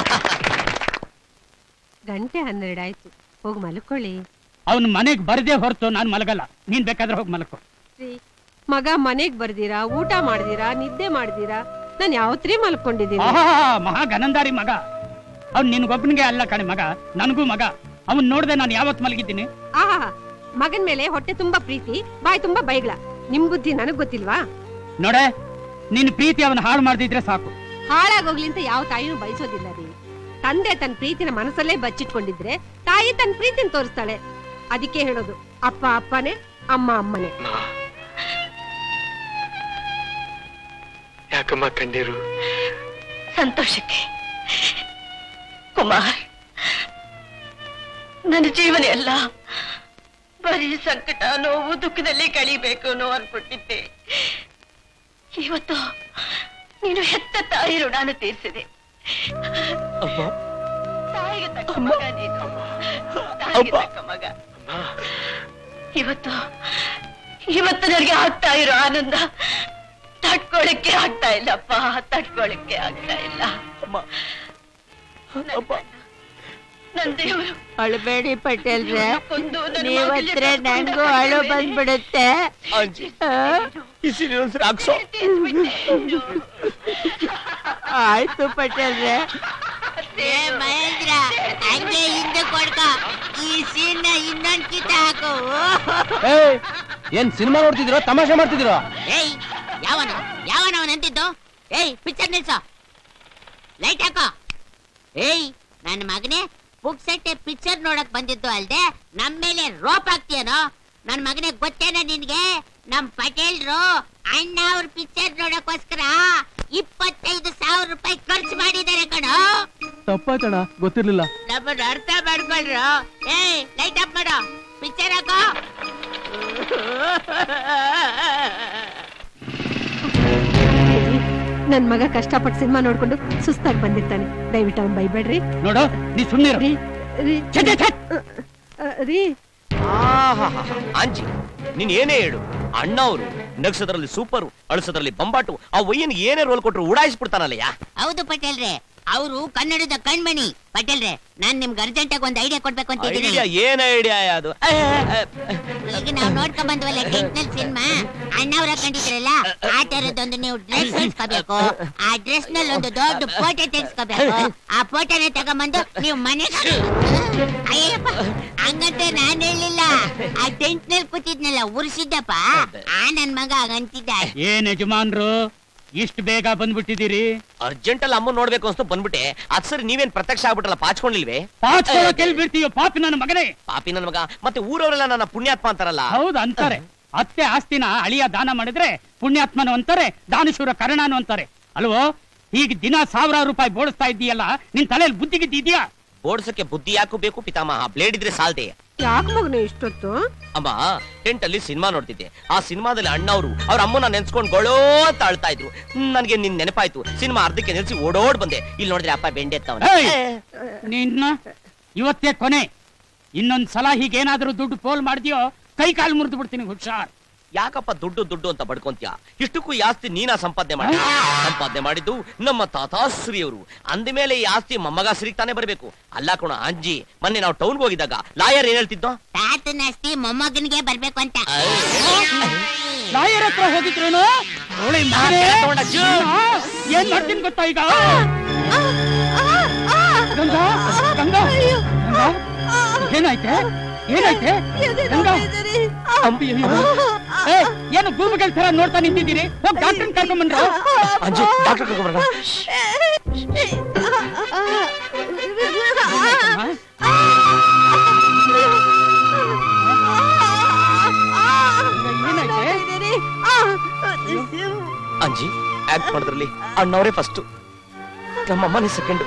A: ಗಂಟೆ ಹನ್ನೆರಡಾಯ್ತು, ಹೋಗಿ ಮಲ್ಕೊಳ್ಳಿ.
B: ಅವನ್ ಮನೆಗ್ ಬರ್ದೇ ಹೊರತು ನಾನ್ ಮಲಗಲ್ಲ. ನೀನ್ ಬೇಕಾದ್ರೆ ಹೋಗಿ ಮಲ್ಕೊ.
A: ಮಗ ಮನೆಗ್ ಬರ್ದಿರಾ, ಊಟ ಮಾಡ್ದಿರಾ, ನಿದ್ದೆ ಮಾಡ್ದಿರಾ, ನಾನ್ ಯಾವತ್ರೀ ಮಲ್ಕೊಂಡಿದ್ದೀನಿ.
B: ಮಹಾ ಗನಂದಾರಿ ಮಗ ಅವ್ನ್. ನಿನ್ಗೊಬ್ಬನಿಗೆ ಅಲ್ಲ ಕಣೆ ಮಗ, ನನಗೂ ಮಗ. ಅವನ್ ನೋಡ್ದೆ ನಾನು ಯಾವತ್ ಮಲಗಿದ್ದೀನಿ.
A: ಆಹಾ, ಮಗನ್ ಮೇಲೆ ಹೊಟ್ಟೆ ತುಂಬಾ ಪ್ರೀತಿ, ಬಾಯಿ ತುಂಬಾ ಬೈಗ್ಳ. ನಿಮ್ ಬುದ್ಧಿ ನನಗ್ ಗೊತ್ತಿಲ್ವಾ?
B: ನೋಡೆ, ನಿನ್ ಪ್ರೀತಿ ಅವನ್ ಹಾಳು ಮಾಡ್ದಿದ್ರೆ ಸಾಕು.
A: ಹಾಳಾಗೋಗ್ಲಿ ಅಂತ ಯಾವ ತಾಯಿನೂ ಬಯಸೋದಿಲ್ಲ ರೀ. ತಂದೆ ತನ್ನ ಪ್ರೀತಿನ ಮನಸ್ಸಲ್ಲೇ ಬಚ್ಚಿಟ್ಕೊಂಡಿದ್ರೆ ತಾಯಿ ತನ್ನ ಪ್ರೀತಿನ ತೋರಿಸ್ತಾಳೆ. ಅದಕ್ಕೆ ಹೇಳೋದು, ಅಪ್ಪ ಅಪ್ಪನೇ, ಅಮ್ಮ ಅಮ್ಮನೇ.
I: ಯಾಕಮ್ಮ ಕಣ್ಣೀರು?
J: ಸಂತೋಷಕ್ಕೆ ಕುಮಾರ್, ನನ್ನ ಜೀವನ ಎಲ್ಲ ಬರೀ ಸಂಕಟ, ನೋವು, ದುಃಖದಲ್ಲಿ ಕಳಿಬೇಕು ಅನ್ನೋ ಅನ್ಕೊಟ್ಟಿದ್ದೆ. ಇವತ್ತು ನೀನು ಹೆತ್ತ ತಾಯಿ ಋಣಾನು ತೀರಿಸಿದೆ. ತಾಯಿಗೆ ತಕ್ಕ ಮಗ ನೀನು, ತಾಯಿಗೆ ತಕ್ಕ ಮಗ. ಇವತ್ತು ಇವತ್ತು ನನಗೆ ಆಗ್ತಾ ಇರೋ ಆನಂದ ತಡ್ಕೊಳಕ್ಕೆ ಆಗ್ತಾ ಇಲ್ಲಪ್ಪ, ತಡ್ಕೊಳಕ್ಕೆ ಆಗ್ತಾ ಇಲ್ಲ. ನನ್ ದೇವರು.
C: ಅಳಬೇಡಿ ಪಟೇಲ್ರೆ, ನೀವತ್ರೆ ನಂಗೂ ಅಳು ಬಂದ್ಬಿಡುತ್ತೆ. ಆಯ್ತು ಪಟೇಲ್ರೆ.
H: ಮಹೇಂದ್ರ, ಹಂಗೆ ಹಿಂದೆ ಕೊಡ್ಕ, ಈ ಸೀನ್ ಇನ್ನೊಂದ್ ಕಿತ್ತ ಹಾಕು.
D: ಏನ್ ಸಿನಿಮಾ ನೋಡ್ತಿದ್ದೀರೋ, ತಮಾಷೆ ಮಾಡ್ತಿದ್ದೀರೋ?
H: ಏಯ್, ಯಾವನ ಯಾವನ ಅವನ್ ಅಂತಿದ್ದು? ಏಯ್, ಪಿಕ್ಚರ್ ನಿಲ್ಸ, ಲೈಟ್ ಹಾಕೋ. ಏಯ್, ನನ್ನ ಮಗನೇ, ಪುಕ್ಸಟ್ಟೆ ಪಿಕ್ಚರ್ ನೋಡಕ್ ಬಂದಿದ್ದು ಅಲ್ದೆ ನಮ್ ಮೇಲೆ ರೋಪ್ ಹಾಕ್ತೀಯನೋ? ನನ್ ಮಗನೇ, ಗೊತ್ತೇನ ನಿನ್ಗೆ? ನಮ್ ಪಟೇಲ್ರು ಅಣ್ಣ ಅವ್ರ ಪಿಕ್ಚರ್ ನೋಡಕ್ಕೋಸ್ಕರ ಇಪ್ಪತ್ತೈದು ಸಾವಿರ ರೂಪಾಯಿ ಖರ್ಚು ಮಾಡಿದ್ದಾರೆ ಕಣೋ.
D: ತಪ್ಪಾಯ್ತಣ್ಣ, ಗೊತ್ತಿರ್ಲಿಲ್ಲ.
H: ನಮ್ಮನ್ನ ಅರ್ಥ ಮಾಡ್ಕೊಳ್ರು. ಏಯ್, ಲೈಟ್ ಆಫ್ ಮಾಡೋ, ಪಿಕ್ಚರ್ ಹಾಕೋ.
A: ನನ್ ಮಗ ಕಷ್ಟಪಟ್ಟು ಸಿನಿಮಾ ನೋಡ್ಕೊಂಡು ಸುಸ್ತಾಗಿ ಬಂದಿರ್ತಾನೆ, ದಯವಿಟ್ಟು ಅವ್ನ್ ಬೈಬೇಡ್ರಿ.
B: ನೋಡು, ನೀ ಸುಮ್ಮನೆ
A: ರೀ ರೀ
F: ಅಂಜಿ, ನೀನ್ ಏನೇ ಹೇಳು, ಅಣ್ಣ ಅವರು ನಗ್ಸೋದ್ರಲ್ಲಿ ಸೂಪರು, ಅಳಿಸೋದ್ರಲ್ಲಿ ಬಂಬಾಟು. ಆ ವಯ್ಯನ್ ಏನೇ ರೋಲ್ ಕೊಟ್ರು ಉಡಾಯಿಸ್ಬಿಡ್ತಾನಲ್ಲಯ್ಯ.
H: ಹೌದು ಪಟೇಲ್ರೆ, ಅವರು ಕನ್ನಡದ ಕಣ್ಮಣಿ. ಪಟೇಲ್ರೆ, ನಾನ್ ನಿಮ್ಗೆ ಅರ್ಜೆಂಟ್ ಆಗಿ ಒಂದು ಐಡಿಯಾ ಕೊಡ್ಬೇಕು ಅಂತ ಇದ್ದೀನಿ.
F: ಐಡಿಯಾ ಏನ್ ಐಡಿಯಾ ಅದು?
H: ಈಗ ನಾವ್ ನೋಡ್ಕೊಂಡ್ ಬಂದ್ವಲ್ಲ ಟೆಂಟ್ನಲ್ ಸಿನಿಮಾ, ಅಣ್ಣವ್ರ ಕಂಡಿದ್ರಲ್ಲ ಆ ತರದೊಂದು ನೀವು ಡ್ರೆಸ್ ಹೊಡ್ಸ್ಕೋಬೇಕು. ಆ ಡ್ರೆಸ್ ನಲ್ಲಿ ಒಂದು ದೊಡ್ಡ ಫೋಟೋ ತೆಗೆಸ್ಕೋಬೇಕು. ಆ ಫೋಟೋನ ತಗೊಂಬಂದು ನೀವು ಮನೆಗೆ ಅಯ್ಯಪ್ಪ ಹಂಗಂತ ನಾನ್ ಹೇಳಿಲ್ಲ. ಆ ಟೆಂಟ್ ನಲ್ಲಿ ಕೂತಿದ್ನಲ್ಲ ಉರ್ಸಿದ್ದಪ್ಪ, ಆ ನನ್ ಮಗ ಹಂಗಂತಿದ್ದ.
B: ಏನ್ ಯಜಮಾನ್ರು ಇಷ್ಟು ಬೇಗ ಬಂದ್ಬಿಟ್ಟಿದ್ದೀರಿ?
F: ಅರ್ಜೆಂಟ್ ಅಲ್ಲಿ ಅಮ್ಮ ನೋಡ್ಬೇಕು ಅನ್ಸ್ತು ಬಂದ್ಬಿಟ್ಟೆ. ಅದ್ ಸರಿ ನೀವೇನ್ ಪ್ರತ್ಯಕ್ಷ ಆಗ್ಬಿಟ್ಟಲ್ಲ, ಪಾಚ್ಕೊಂಡಿಲ್ವೇ?
B: ಕೆಲ್ ಬಿಡ್ತೀಯೋ ಪಾಪಿ ನನ್ನ ಮಗನೇ.
F: ಪಾಪಿ ನನ್ನ ಮಗ. ಮತ್ತೆ ಊರವರೆಲ್ಲ ನನ್ನ ಪುಣ್ಯಾತ್ಮ ಅಂತಾರಲ್ಲ.
B: ಹೌದು ಅಂತಾರೆ. ಅತ್ತೆ ಆಸ್ತಿನ ಅಳಿಯ ದಾನ ಮಾಡಿದ್ರೆ ಪುಣ್ಯಾತ್ಮನು ಅಂತಾರೆ, ದಾನಶೂರ ಕರ್ಣನು ಅಂತಾರೆ ಅಲ್ವೋ? ಈಗ ದಿನ ಸಾವಿರಾರು ರೂಪಾಯಿ ಬೋಳಿಸ್ತಾ ಇದ್ದೀಯಲ್ಲ, ನಿನ್ ತಲೆಯಲ್ಲಿ ಬುದ್ಧಿಗಿದ್ದಿದ್ಯಾ?
F: ಬೋಡ್ಸಕ್ಕೆ ಬುದ್ಧಿ ಯಾಕು ಬೇಕು ಪಿತಾಮಹ? ಬ್ಲೇಡ್ ಇದ್ರೆ ಸಾಲ್ದೆ.
A: ಯಾಕೆ ಮಗನೇ ಇಷ್ಟೊತ್ತು?
F: ಅಮ್ಮ ಟೆಂಟ್ ಅಲ್ಲಿ ಸಿನಿಮಾ ನೋಡ್ತಿದ್ದೆ. ಆ ಸಿನಿಮಾದಲ್ಲಿ ಅಣ್ಣವ್ರು ಅವ್ರ ಅಮ್ಮನ ನೆನ್ಸ್ಕೊಂಡ್ ಗೊಳೋ ಅಂತ ಅಳ್ತಾ ಇದ್ರು. ನನ್ಗೆ ನಿನ್ ನೆನಪಾಯ್ತು. ಸಿನಿಮಾ ಅರ್ಧಕ್ಕೆ ನಿಲ್ಸಿ ಓಡೋಡ್ ಬಂದೆ. ಇಲ್ಲಿ ನೋಡಿದ್ರೆ ಅಪ್ಪ ಬೆಂಡೆತ್ತವ.
B: ನಿನ್ನ ಇವತ್ತೇ ಕೊನೆ. ಇನ್ನೊಂದ್ ಸಲ ಹೀಗೇನಾದ್ರೂ ದುಡ್ಡು ಪೋಲ್ ಮಾಡಿದ್ಯೋ ಕೈ ಕಾಲು ಮುರಿದು ಬಿಡ್ತೀನಿ. ಹುಷಾರ್.
F: ಯಾಕಪ್ಪ ದುಡ್ಡು ದುಡ್ಡು ಅಂತ ಬಡ್ಕೊಂತ್ಯ? ಇಷ್ಟಕ್ಕೂ ಈ ಆಸ್ತಿ ನೀನಾ ಸಂಪಾದನೆ ಮಾಡಿ ಸಂಪಾದನೆ ಮಾಡಿದ್ದು ನಮ್ಮ ತಾತಾಶ್ರೀಯವರು. ಅಂದ ಮೇಲೆ ಈ ಆಸ್ತಿ ಮೊಮ್ಮಗ ಸಿರಿಗ್ ತಾನೇ ಬರ್ಬೇಕು. ಅಲ್ಲ ಕಣ ಅಂಜಿ, ಮೊನ್ನೆ ನಾವು ಟೌನ್ಗೆ ಹೋಗಿದ್ದಾಗ ಲಾಯರ್ ಏನ್ ಹೇಳ್ತಿದ್ದೋ?
H: ತಾತನ ಆಸ್ತಿ ಮೊಮ್ಮಗನಿಗೆ ಬರ್ಬೇಕು ಅಂತ.
B: ಲಾಯರ್ ಹತ್ರ ಹೋಗಿದ್ರೇನು? ಏನ್ ಮಾಡ್ತೀನಿ ಗೊತ್ತಾ ಈಗ? ಗಂಗಾ ಗಂಗಾ ಏನಾಯ್ತೆ? ಏನಾಯ್ತೆ ಗಂಗಾ? ಏನು ಭೂಮಿಗಳ ತರ ನೋಡ್ತಾ ನಿಂತಿದ್ದೀರಿ? ಹೋಗಿ ಡಾಕ್ಟರ್ ಕರ್ಕೊಂಡ್ ಬಂದ್ರು.
F: ಅಂಜಿ ಡಾಕ್ಟರ್ ಕರ್ಕೊಂಡ್ ಬರೋಣ. ಅಂಜಿ ಆಕ್ಟ್ ಮಾಡಿದ್ರಲ್ಲಿ ಅಣ್ಣವರೇ ಫಸ್ಟ್, ನಮ್ಮಮ್ಮನೇ ಸೆಕೆಂಡ್.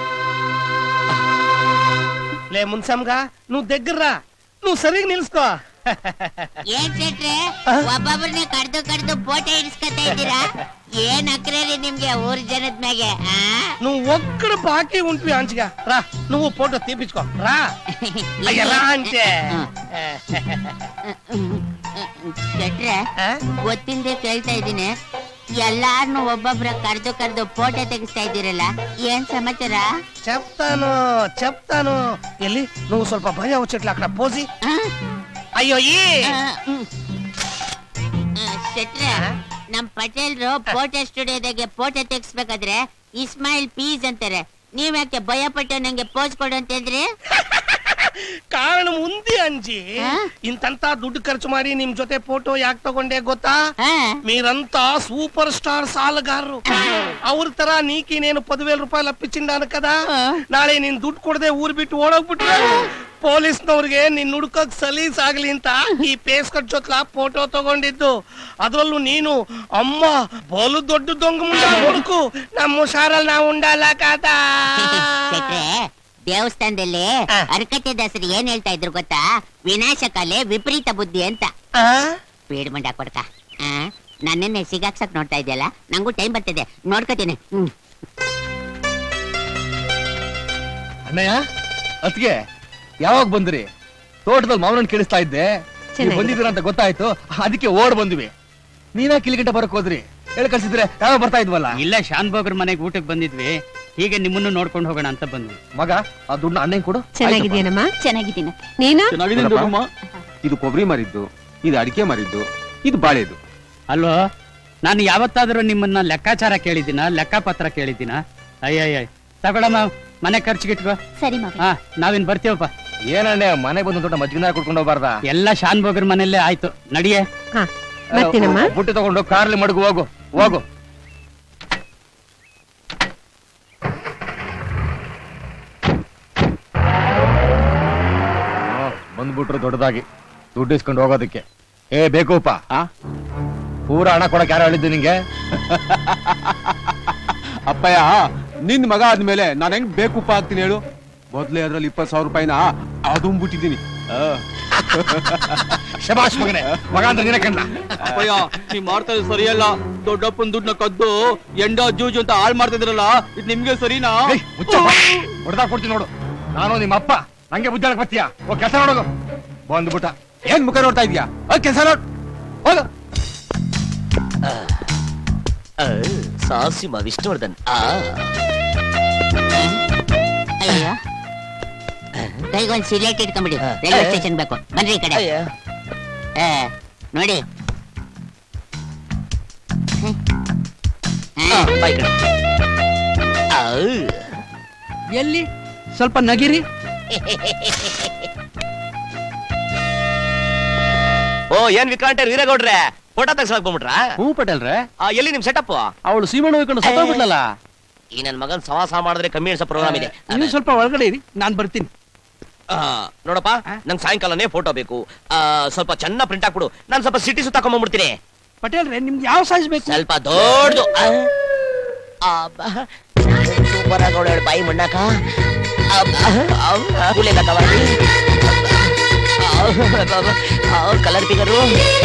K: ಲೇ ಮುನ್ಸಮ್ಗ, నువ్వు దగ్గర్రా, నువ్వు సరిగ్గా నిలుసుకో.
H: ಏನ್ ಶೆಟ್ರೆ ಒಬ್ಬೊಬ್ಬರನ್ನ ಕಡ್ದು ಕಡ್ದು ಫೋಟೋ ಇಡ್ಸ್ಕೊತಾ ಇದ್ದೀರಾ? ಏನ್ ಅಕ್ರೇರಿ ನಿಮ್ಗೆ ಊರ್ ಜನದ ಮ್ಯಾಗೆ?
K: నువ్వు ఒక్కడు బాకీ ఉంటువి అంచిగా రా, నువ్వు ఫోటో తీపించుకో రా. రా అంటే
H: ಶೆಟ್ರೆ ಗೊತ್ತಿಂದೆ ಕೇಳ್ತಾ ಇದ್ದೀನಿ, ಎಲ್ಲಾರ್ನು ಒಬ್ಬೊಬ್ರ ಕಡ್ದು ಕಡ್ದು ಫೋಟೋ ತೆಗಿಸ್ತಾ ಇದ್ದೀರಲ್ಲ, ಏನ್ ಸಮಾಚಾರ?
K: చెప్తాను చెప్తాను. ఎల్లి నువ్వు ಸ್ವಲ್ಪ భయ వచ్చేట్లు అక్కడ పోసి. ಅಯ್ಯೋ ಈ
H: ಶೆಟ್ರೆ, ನಮ್ ಪಟೇಲ್ರು ಫೋಟೋ ಸ್ಟುಡಿಯೋದಾಗೆ ಫೋಟೋ ತೆಗಿಸ್ಬೇಕಾದ್ರೆ ಇಸ್ಮಾಯಿಲ್ ಪ್ಲೀಸ್ ಅಂತಾರೆ. ನೀವ್ ಯಾಕೆ ಭಯ ಪಟ್ಟು ನಂಗೆ ಪೋಸ್ ಕೊಡು ಅಂತಂದ್ರಿ?
K: ಕಾರಣ ఉంది ಅಂಜಿ. ಇಂతంతా ದುಡ್ಡು ಖರ್ಚು ಮಾಡಿ ನಿಮ್ ಜೊತೆ ಫೋಟೋ ಯಾಕೆ ತಗೊಂಡೆ ಗೊತ್ತಾ? మీరంతా సూపర్ స్టార్ సాలగారు. ಅವ್ರ ತರ నీకి నేను పదివేల రూపాయలు అప్పించిండాను కదా. ನಾಳೆ ನೀನ್ ದುಡ್ಡು ಕೊಡದೆ ಊರ್ ಬಿಟ್ಟು ಓಡೋಗ್ಬಿಟ್ರೆ ಪೊಲೀಸ್ನವ್ರಿಗೆ ನಿನ್ ಹುಡುಕಕ್ ಸಲೀಸ್ ಆಗ್ಲಿ ಅಂತ ಈ ಪೇಸ್ ಕಟ್ ಜೊತ್ಲ ಫೋಟೋ ತಗೊಂಡಿದ್ದು. ಅದ್ರಲ್ಲೂ ನೀನು ಅಮ್ಮ ಬಲು ದೊಡ್ಡ ದೊಂಗ ಮುಂಡ ಹುಡುಕು. ನಮ್ಮ ಹುಷಾರಲ್ಲಿ ನಾವು ಉಂಡಲ್ಲ ಕಾತ.
H: ದೇವಸ್ಥಾನದಲ್ಲಿ ಅರಕತೆ ದಾಸರು ಏನ್ ಹೇಳ್ತಾ ಇದ್ರು ಗೊತ್ತಾ? ವಿನಾಶ ಕಲೆ ವಿಪರೀತ ಬುದ್ಧಿ ಅಂತ. ಪೇಡ್ ಮಂಡ ಕೊಡ್ಕ. ನನ್ನೇ ಸಿಗಾಕ್ಸಕ್ ನೋಡ್ತಾ ಇದೆಯಲ್ಲ, ನಂಗೂ ಟೈಮ್ ಬರ್ತಿದೆ, ನೋಡ್ಕೋತೀನಿ. ಹ್ಮ್
D: ಅಣ್ಣಯ್ಯ, ಅತ್ಗೆ ಯಾವಾಗ ಬಂದ್ರಿ? ತೋಟದಲ್ಲಿ ಮಾವನನ್ನು ಕೇಳಿಸ್ತಾ ಇದ್ದೆ, ಬಂದಿದ್ದೀರ ಅಂತ ಗೊತ್ತಾಯ್ತು, ಅದಕ್ಕೆ ಓಡ್ ಬಂದ್ವಿ. ನೀವ್ಯಾ ಕಿಲಿ ಗಂಟೆ ಬರಕ್ ಹೋದ್ರಿ? ಹೇಳಿ ಕಳ್ಸಿದ್ರೆ ಯಾವ ಬರ್ತಾ ಇದ್ವಲ್ಲ.
B: ಇಲ್ಲ, ಶಾನ್ ಬೋಗ್ರ ಮನೆಗೆ ಊಟಕ್ಕೆ ಬಂದಿದ್ವಿ, ಹೀಗೆ ನಿಮ್ಮನ್ನು ನೋಡ್ಕೊಂಡು ಹೋಗೋಣ ಅಂತ ಬಂದ್ವಿ.
D: ಮಗ ಆ ದುಡ್ಡು ಅಣ್ಣನ್ ಕೊಡು.
A: ಚೆನ್ನಾಗಿದ್ದೀನಮ್ಮ?
C: ಚೆನ್ನಾಗಿದ್ದೀನಿ.
A: ನೀನು?
L: ಇದು ಕೊಬ್ಬರಿ ಮರಿದ್ದು, ಇದು ಅಡಿಕೆ ಮರಿದ್ದು, ಇದು ಬಾಳೆದು.
B: ಅಲ್ವೋ, ನಾನು ಯಾವತ್ತಾದ್ರೂ ನಿಮ್ಮನ್ನ ಲೆಕ್ಕಾಚಾರ ಕೇಳಿದ್ದೀನ, ಲೆಕ್ಕಪತ್ರ ಕೇಳಿದ್ದೀನ? ಅಯ್ಯಯ್ಯ, ತಗೊಳಮ್ಮ, ಮನೆ ಖರ್ಚಿಗಿಟ್ಕೋ.
C: ಸರಿ ಮಗ.
B: ಹಾ, ನಾವಿನ್ ಬರ್ತೀವಪ್ಪ.
D: ಏನಣ್ಣೆ, ಮನೆ ಬಂದು ದೊಡ್ಡ ಮಜ್ಜಿನ ಕುಡ್ಕೊಂಡು ಹೋಗ್ಬಾರ್ದ?
B: ಎಲ್ಲ ಶಾನ್ ಬೋಗ್ರ ಮನೆಯಲ್ಲೇ ಆಯ್ತು, ನಡಿಯೇ.
D: ಬುಟ್ಟಿ ತಗೊಂಡು ಕಾರ್ಲಿ ಮಡಗು, ಹೋಗು ಹೋಗು. ಬಂದ್ಬಿಟ್ರು ದೊಡ್ಡದಾಗಿ ದುಡ್ಡು ಇಸ್ಕೊಂಡು ಹೋಗೋದಕ್ಕೆ. ಏ ಬೇಕೂಪ, ಪೂರ ಹಣ ಕೊಡಕ್ ಯಾರು ಹೇಳಿದ್ದು ನಿಂಗೆ?
L: ಅಪ್ಪಯ್ಯ, ನಿನ್ ಮಗ ಆದ್ಮೇಲೆ ನಾನ್ ಹೆಂಗ್ ಬೇಕೂಪ ಆಗ್ತೀನಿ ಹೇಳು? ಮೊದ್ಲೇ ಅದ್ರಲ್ಲಿ ಇಪ್ಪತ್ ಸಾವಿರ ರೂಪಾಯಿನ ಅದುಂಬಿಟ್ಟಿದ್ದೀನಿ.
D: ಶಬಾಷ್ ಮಗನೇ, ಮಗ ಅಂದ್ರೆ ನಿನ್ನ ಕಣ್ಣ.
L: ಅಪ್ಪಯ್ಯ, ನೀವ್ ಮಾಡ್ತಾ ಇದ್ ಸರಿಯಲ್ಲ. ದೊಡ್ಡಪ್ಪನ ದುಡ್ಡನ್ನ ಕದ್ದು ಎಂಡ ಜೂಜು ಅಂತ ಹಾಳು ಮಾಡ್ತಿದ್ರಲ್ಲ, ಇದು ನಿಮ್ಗೆ ಸರಿನಾ?
D: ಹೊಡೆದಾಗ ಕೊಡ್ತೀನಿ ನೋಡು. ನಾನು ನಿಮ್ಮ ಅಪ್ಪ, ನಂಗೆ ಬುದ್ಧಿ ಬರ್ತೀಯ? ಹೋಗ್ ಕೆಲಸ ನೋಡೋದು. ಬಂದ್ಬಿಟ್ಟ, ಏನ್ ಮುಖ ನೋಡ್ತಾ ಇದೀಯಾ? ಕೆಲಸ ನೋಡ್, ಹೋಗ.
F: ಸಾಸಿ ವಿಷ್ಣುವರ್ಧನ್. ಆ
H: ಅಯ್ಯೋ ಕೈಗೊಂದು ಸಿಲೇಟ್ ಇಟ್ಕೊಂಡ್ಬಿಡಿ, ರೈಲ್ವೆ ಸ್ಟೇಷನ್ ಬೇಕು. ಬನ್ರಿ ಈ ಕಡೆ. ನೋಡಿ
B: ಎಲ್ಲಿ ಸ್ವಲ್ಪ ನಗಿರಿ.
F: ಓ ಏನ್ ವಿಕ್ರಾಂಟೆ ವೀರಗೌಡ್ರೆ, ಫೋಟೋ ತೆಗ್ಸಕ್ ಬಂದ್ಬಿಟ್ರ?
D: ಹ್ಞೂ ಪಟೇಲ್ರೆ.
F: ಎಲ್ಲಿ ನಿಮ್ ಸೆಟಪ್?
D: ಅವಳು ಸೀಮಣ್ಣ ಹೋಗ್ಕೊಂಡು ಸತ್ತೋಗ್ಬಿಟ್ಲಲ್ಲ.
F: ಈ ನನ್ ಮಗನ್ ಸವಾಸ ಮಾಡಿದ್ರೆ ಕಮ್ಮಿ ಅನ್ಸೋ ಪ್ರೋಗ್ರಾಮ್ ಇದೆ.
B: ನೀವು ಸ್ವಲ್ಪ ಒಳಗಡೆ ಇರಿ, ನಾನ್ ಬರ್ತೀನಿ.
F: ನೋಡಪ್ಪ, ನಂಗೆ ಸಾಯಂಕಾಲನೇ ಫೋಟೋ ಬೇಕು. ಸ್ವಲ್ಪ ಚೆನ್ನಾಗಿ ಪ್ರಿಂಟ್ ಹಾಕ್ಬಿಡು, ನಾನು ಸ್ವಲ್ಪ ಸಿಟಿ ಸುತ್ತಾಕೊಂಡ್ಬಿಡ್ತೀನಿ.
B: ಪಟೇಲ್ರೆ ನಿಮ್ಗೆ ಯಾವ ಸೈಜ್ ಬೇಕು?
F: ಸ್ವಲ್ಪ ದೊಡ್ಡದು. ಸೂಪರ್ ಆಗೋಳ ಬಾಯಿ ಮಣ್ಣಾಕ ಕಲರ್ ಫಿಗರು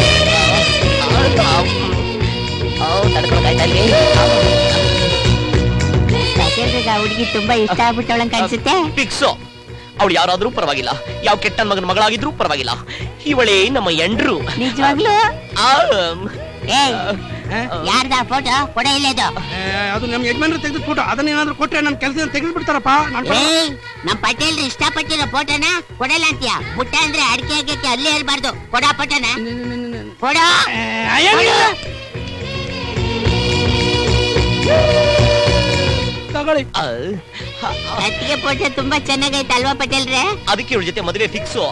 H: ಹುಡುಗಿ ತುಂಬಾ ಇಷ್ಟ ಆಗ್ಬಿಟ್ಟವಳಂಗ್ ಕಾಣಿಸುತ್ತೆ.
F: ಫಿಕ್ಸು. ಅವಳು ಯಾರಾದ್ರೂ ಪರವಾಗಿಲ್ಲ, ಯಾವ ಕೆಟ್ಟ ಮಗನ ಮಗಳಾಗಿದ್ರು ಪರವಾಗಿಲ್ಲ, ಇವಳೇ ನಮ್ಮ ಎಂಡ್ರು.
H: ನಿಜವಾಗ್ಲೂ? ಯಾರ್ದ ಫೋಟೋ ಕೊಡ? ಇಲ್ಲ ಇದು
B: ಅದು ನಮ್ ಯಜಮಾನ್ರು ತೆಗೆದ ಫೋಟೋ. ಅದನ್ನೇನಾದ್ರೂ ಕೊಟ್ರೆ ನಮ್ ಕೆಲಸ ತೆಗೆದು ಬಿಡ್ತಾರಪ್ಪ.
H: ನಮ್ ಪಟೇಲ್ರು ಇಷ್ಟಪಟ್ಟಿರೋ ಫೋಟೋನ ಕೊಡಲ್ಲ ಅಂತೀಯ? ಪುಟ್ಟ ಅಂದ್ರೆ ಅಡಿಕೆ ಆಗಕ್ಕೆ ಅಲ್ಲೇ ಇರಬಾರ್ದು. ಕೊಡ ಫೋಟೋನ ಕೊಡ.
B: ತಗೊಳ್ಳಿ.
H: ಅತ್ತಿಗೆ ಫೋಟೋ ತುಂಬಾ ಚೆನ್ನಾಗೈತೆ ಅಲ್ವಾ ಪಟೇಲ್ರೆ?
F: ಅದಕ್ಕೆ ಇವಳ ಜೊತೆ ಮದುವೆ ಫಿಕ್ಸು.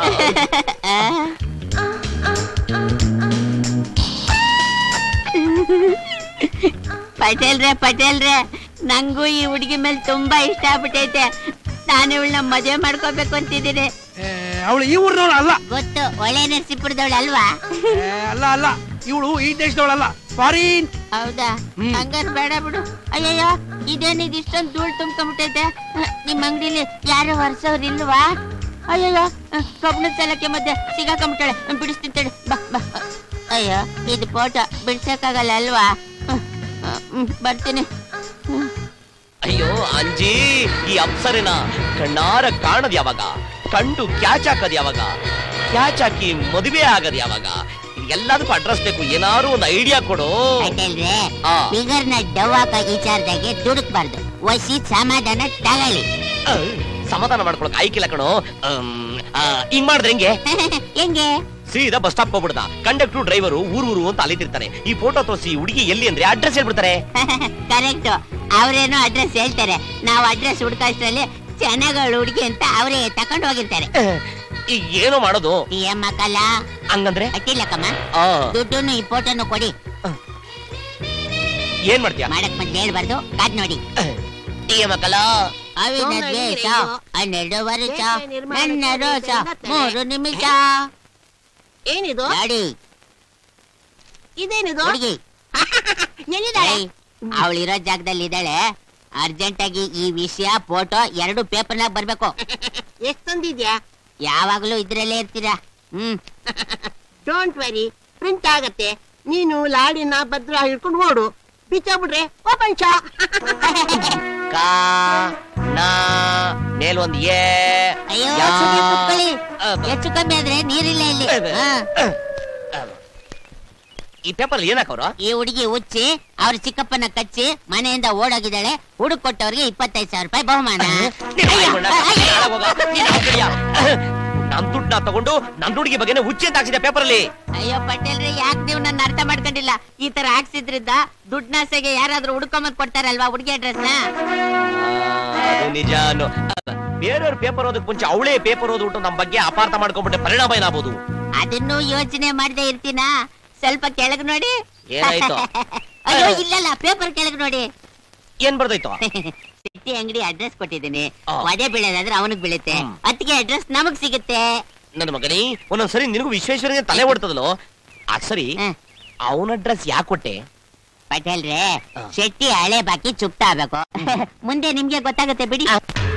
H: ಪಟೇಲ್ರೆ ಪಟೇಲ್ರೆ ನಂಗೂ ಈ ಹುಡುಗಿ ಮೇಲೆ ತುಂಬಾ ಇಷ್ಟ ಆಗ್ಬಿಟ್ಟೈತೆ. ನಾನು ಇವಳನ್ನ ಮದುವೆ ಮಾಡ್ಕೋಬೇಕು ಅಂತಿದ್ದೀನಿ.
B: ಅವಳು ಈ ಊರ್ನವಳು ಅಲ್ಲ.
H: ಗೊತ್ತು, ಒಳ್ಳೆ ನರಸೀಪುರದವಳು ಅಲ್ವಾ?
B: ಅಲ್ಲ ಅಲ್ಲ, ಇವಳು ಈ ದೇಶದವಳಲ್ಲ, ಫಾರಿನ್.
H: ಹೌದಾ? ಹಂಗಾರ ಬೇಡ ಬಿಡು. ಅಯ್ಯಯ್ಯೋ, ಇದೇನಿದ್ ಇಷ್ಟೊಂದು ಧೂಳ್ ತುಂಬ್ಕೊಂಡ್ಬಿಟ್ಟೈತೆ. ನಿಮ್ ಅಂಗಡಿಲಿ ಯಾರು ವರ್ಷವ್ರು ಇಲ್ವಾ? ಅಯ್ಯಯ್ಯೋ, ಕಬ್ಬಣ ಚಾಲಕ್ಕೆ ಮಧ್ಯೆ ಸಿಗಾಕೊಂಡ್ಬಿಟ್ಟಾಳೆ. ಬಿಡಿಸ್ತಿಂತಾಳೆ, ಬಾ ಬಾ. ಅಯ್ಯೋ, ಇದು ಫೋಟೋ ಬಿಡ್ಸಕ್ಕಾಗಲ್ಲ ಅಲ್ವಾ? ಬರ್ತೀನಿ.
F: ಅಯ್ಯೋ ಅಂಜಿ, ಈ ಅಪ್ಸರೆನ ಕಣ್ಣಾರ ಕಾಣದ್ ಯಾವಾಗ? ಕಂಡು ಕ್ಯಾಚ್ ಹಾಕದ್ ಯಾವಾಗ? ಕ್ಯಾಚ್ ಹಾಕಿ ಮದುವೆ ಆಗದ್ ಯಾವಾಗ? ಎಲ್ಲದಕ್ಕೂ ಅಡ್ರೆಸ್ ಬೇಕು, ಏನಾರು ಒಂದು ಐಡಿಯಾ ಕೊಡು.
H: ಫಿಗರ್ ನ ಡವ್ ಹಾಕೋ ವಿಚಾರದಾಗೆ ದುಡುಕ್ಬಾರ್ದು. ವಸಿ ಸಮಾಧಾನ ತಗೊಳ್ಳಿ.
F: ಸಮಾಧಾನ ಮಾಡ್ಕೊಳಕ್ ಆಯ್ಕಿಲ್ಲ ಕಣೋ. ಹಿಂಗ್ ಮಾಡಿದ್ರೆ ಹೆಂಗೆ?
H: ಹೆಂಗೆ?
F: ಸೀದಾ ಬಸ್ ಸ್ಟಾಪ್ ಹೋಗ್ಬಿಡ್ದ. ಕಂಡಕ್ಟರ್ ಡ್ರೈವರು ಊರು ಊರು ಅಂತ ಅಲಿತಿರ್ತಾರೆ. ಈ ಫೋಟೋ ತೋರಿಸಿ ಹುಡುಗಿ ಎಲ್ಲಿ ಅಂದ್ರೆ ಅಡ್ರೆಸ್ ಹೇಳ್ಬಿಡ್ತಾರೆ.
H: ಕರೆಕ್ಟ್, ಅವ್ರೇನೋ ಅಡ್ರೆಸ್ ಹೇಳ್ತಾರೆ, ನಾವು ಅಡ್ರೆಸ್ ಹುಡ್ಕೋಷ್ಟ್ರಲ್ಲಿ ಚೆನ್ನಾಗಳು ಹುಡುಗಿ ಅಂತ ಅವರೇ ತಕೊಂಡು ಹೋಗಿರ್ತಾರೆ.
F: ಈಗ ಏನೋ ಮಾಡೋದು?
H: ಮಕ್ಕಲ್ಲ
F: ಹಂಗಂದ್ರೆ
H: ಅಟ್ಟಿಲ್ಲಕ್ಕಮ್ಮ, ದುಡ್ಡು ಈ ಫೋಟೋನು ಕೊಡಿ.
F: ಏನ್ ಮಾಡ್ತೀಯ?
H: ಮಾಡಕ್ ಮೊದ್ಲು ಹೇಳ್ಬಾರ್ದು, ಕಾದ್ ನೋಡಿ.
F: ಮಕ್ಕಳ
H: ಅವಿನ ದ್ವೇಷ ಹನ್ನೆರಡು ವರ್ಷ ನನ್ನ ರೋಷ ಮೂರು ನಿಮಿಷ. ಏನಿದು? ಗಾಡಿ ಇದೇನಿದು? ಹುಡುಗಿ ಎಲ್ಲಿದ್ದಾಳೆ? ಅವಳಿರೋ ಜಾಗದಲ್ಲಿ ಇದ್ದಾಳೆ. ಅರ್ಜೆಂಟ್ ಆಗಿ ಈ ವಿಷಯ ಫೋಟೋ ಎರಡು ಪೇಪರ್ನಾಗ ಬರ್ಬೇಕು. ಎಷ್ಟ್ ತಂದಿದ್ಯಾ? ಯಾವಾಗ್ಲೂ ಇದ್ರಲ್ಲೇ ಇರ್ತೀರಾ. ಹ್ಮ್ ಡೋಂಟ್ ವೆರಿ, ಪ್ರಿಂಟ್ ಆಗತ್ತೆ. ನೀನು ಲಾಡಿನ ಭದ್ರ ಹಿಡ್ಕೊಂಡು ಓಡು. ಬಿಚ್ಚಾಬಿಡ್ರೆ ಓಪನ್ ಶಾ.
F: ಕಾ ನಾ ಮೇಲ್ ಒಂದ್ ಏ.
H: ಅಯ್ಯೋ, ಕುತ್ಕೊಳ್ಳಿ. ಹೆಚ್ಚು ಕಮ್ಮಿ ಆದ್ರೆ ನೀರಿಲ್ಲ ಇಲ್ಲಿ.
F: ಈ ಪೇಪರ್ ಏನಾಕವ್ರು?
H: ಈ ಹುಡುಗಿ ಹುಚ್ಚಿ ಅವ್ರ ಚಿಕ್ಕಪ್ಪನ ಕಚ್ಚಿ ಮನೆಯಿಂದ ಓಡೋಗಿದ್ದಾಳೆ. ಹುಡುಕ್ ಕೊಟ್ಟವ್ರಿಗೆ ಇಪ್ಪತ್ತೈದು ಸಾವಿರ ರೂಪಾಯಿ ಬಹುಮಾನ.
F: ನನ್ ದುಡ್ಡನ್ನ ತಗೊಂಡು ನನ್ ಹುಡುಗಿ ಬಗ್ಗೆ ಹುಚ್ಚಿ ಅಂತ ಹಾಕ್ಸಿದೆ ಪೇಪರ್ ಅಲ್ಲಿ.
H: ಅಯ್ಯೋ ಪಟೇಲ್ರಿ, ಯಾಕೆ ನೀವು ನನ್ನ ಅರ್ಥ ಮಾಡ್ಕೊಂಡಿಲ್ಲ? ಈ ತರ ಹಾಕ್ಸಿದ್ರಿಂದ ದುಡ್ಡನಾಸೆಗೆ ಯಾರಾದ್ರೂ ಹುಡ್ಕೊಂಬಂದ್ ಕೊಡ್ತಾರಲ್ವಾ ಹುಡುಗಿ ಅಡ್ರೆಸ್ ನ?
F: ನಿಜ. ಬೇರೆಯವ್ರ ಪೇಪರ್ ಓದಕ್ ಮುಂಚೆ ಅವಳೇ ಪೇಪರ್ ಓದ್ಬಿಟ್ಟು ನಮ್ ಬಗ್ಗೆ ಅಪಾರ್ಥ ಮಾಡ್ಕೊಂಡ್ಬಿಟ್ಟೆ ಪರಿಣಾಮ ಏನಾಗಬಹುದು?
H: ಅದನ್ನು ಯೋಚನೆ ಮಾಡದೆ ಇರ್ತೀನ. ಸ್ವಲ್ಪ ಕೆಳಗ್ ನೋಡಿ.
F: ಏನಾಯ್ತು?
H: ಅಯ್ಯೋ ಇಲ್ಲಲ್ಲ, ಪೇಪರ್ ಕೆಳಗ್ ನೋಡಿ.
F: ಏನ್ ಬರ್ದೈತು?
H: ಸಿಟಿ ಅಂಗಡಿ ಅಡ್ರೆಸ್ ಕೊಟ್ಟಿದ್ದೀನಿ. ಒದೆ ಬೀಳೋದಾದ್ರೆ ಅವನಿಗೆ ಬೀಳುತ್ತೆ, ಅದಕ್ಕೆ ಅಡ್ರೆಸ್ ನಮಗ್ ಸಿಗುತ್ತೆ.
F: ನನ್ನ ಮಗನಿ, ಒಂದೊಂದ್ಸರಿ ನಿನಗೂ ವಿಶ್ವೇಶ್ವರನಿಗೆ ತಲೆ ಹೊಡ್ತದಲ್ಲೋ. ಅದ್ ಸರಿ, ಅವನ ಅಡ್ರೆಸ್ ಯಾಕೆ ಕೊಟ್ಟೆ?
H: ಪಟೇಲ್ರೆ, ಶೆಟ್ಟಿ ಹಳೆ ಬಾಕಿ ಚುಪ್ತಾ ಆಗ್ಬೇಕು. ಮುಂದೆ ನಿಮ್ಗೆ ಗೊತ್ತಾಗುತ್ತೆ ಬಿಡಿ.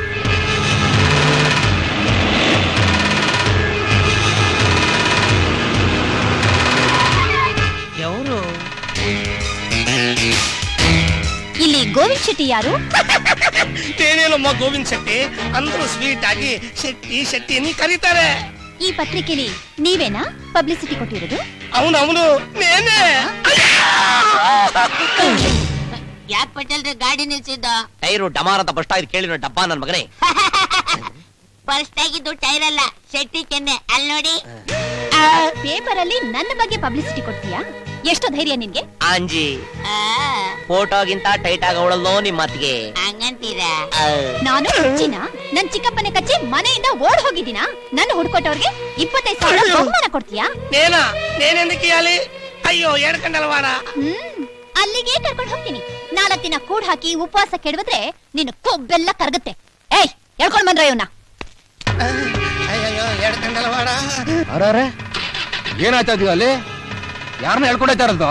M: ಇಲ್ಲಿ ಗೋವಿಂದ್ ಶೆಟ್ಟಿ ಯಾರು?
K: ಏನೇನಮ್ಮ ಗೋವಿಂದ್ ಶೆಟ್ಟಿ ಅಂದ್ರೂ ಸ್ವೀಟ್ ಆಗಿ ಶೆಟ್ಟಿ ಶೆಟ್ಟಿ ನೀ ಕರೀತಾರೆ.
M: ಈ ಪತ್ರಿಕೆಲಿ ನೀವೇನಾ ಪಬ್ಲಿಸಿಟಿ ಕೊಟ್ಟಿರೋದು?
K: ಅವನು ಅವನು ನೇನೆ.
H: ಯಾಕೆ ಪಟೇಲ್ರೆ ಗಾಡಿ ನಿಲ್ಸಿದ್ದ?
F: ಟೈರು ಡಮಾರ್ ಅಂತ ಬಸ್ಟ್ ಆಗಿ ಕೇಳಿರೋ ಡಬ್ಬ ನನ್ ಮಗನೇ.
H: ಫಸ್ಟ್ ಆಗಿದ್ದು ಟೈರ್ ಅಲ್ಲ, ಶೆಟ್ಟಿ ಕೆನ್ನೆ. ಅಲ್ಲಿ ನೋಡಿ.
M: ಪೇಪರ್ ಅಲ್ಲಿ ನನ್ನ ಬಗ್ಗೆ ಪಬ್ಲಿಸಿಟಿ ಕೊಡ್ತೀಯಾ? ಎಷ್ಟು ಧೈರ್ಯ ನಿನ್ಗೆ?
F: ಅಂಜಿ ಫೋಟೋಗಿಂತ ಟೈಟ್ ಆಗವಳಲ್ಲೋ ನಿಮ್ಮ ಮಾತಿಗೆ.
H: ಹಂಗಂತೀರಾ?
M: ನಾನು ಹುಚ್ಚಿನ? ನನ್ ಚಿಕ್ಕಪ್ಪನ ಕಚ್ಚಿ ಮನೆಯಿಂದ ಓಡ್ ಹೋಗಿದ್ದೀನ? ನನ್ನ ಹುಡ್ಕೊಟ್ಟವ್ರಿಗೆ ಇಪ್ಪತ್ತೈದು ಸಾವಿರ ಬಹುಮಾನ ಕೊಡ್ತೀಯಾ?
K: ನೇನಾ ನೇನೆಂದಕ್ಕೆ ಅಲ್ಲಿ? ಅಯ್ಯೋ ಎಡ್ಕಂಡಲ್ವಾಡ.
M: ಹ್ಮ್ ಅಲ್ಲಿಗೆ ಕರ್ಕೊಂಡು ಹೋಗ್ತೀನಿ. ನಾಲ್ಕು ದಿನ ಕೂಡ್ ಹಾಕಿ ಉಪವಾಸ ಕೆಡವಿದ್ರೆ ನಿನ್ನ ಕೊಬ್ಬೆಲ್ಲ ಕರಗುತ್ತೆ. ಏಯ್ ಹೇಳ್ಕೊಂಡ್ ಬಂದ್ರ ಇವನ್ನ.
K: ಅಯ್ಯೋ ಎಡ್ಕಂಡಲ್ವಾಡ.
D: ಅರೆ ಏನಾಯ್ತಾ ಇದೀಗ ಅಲ್ಲಿ? ಯಾರನ್ನ ಹೇಳ್ಕೊಂಡೈತಾ ಇರೋದು?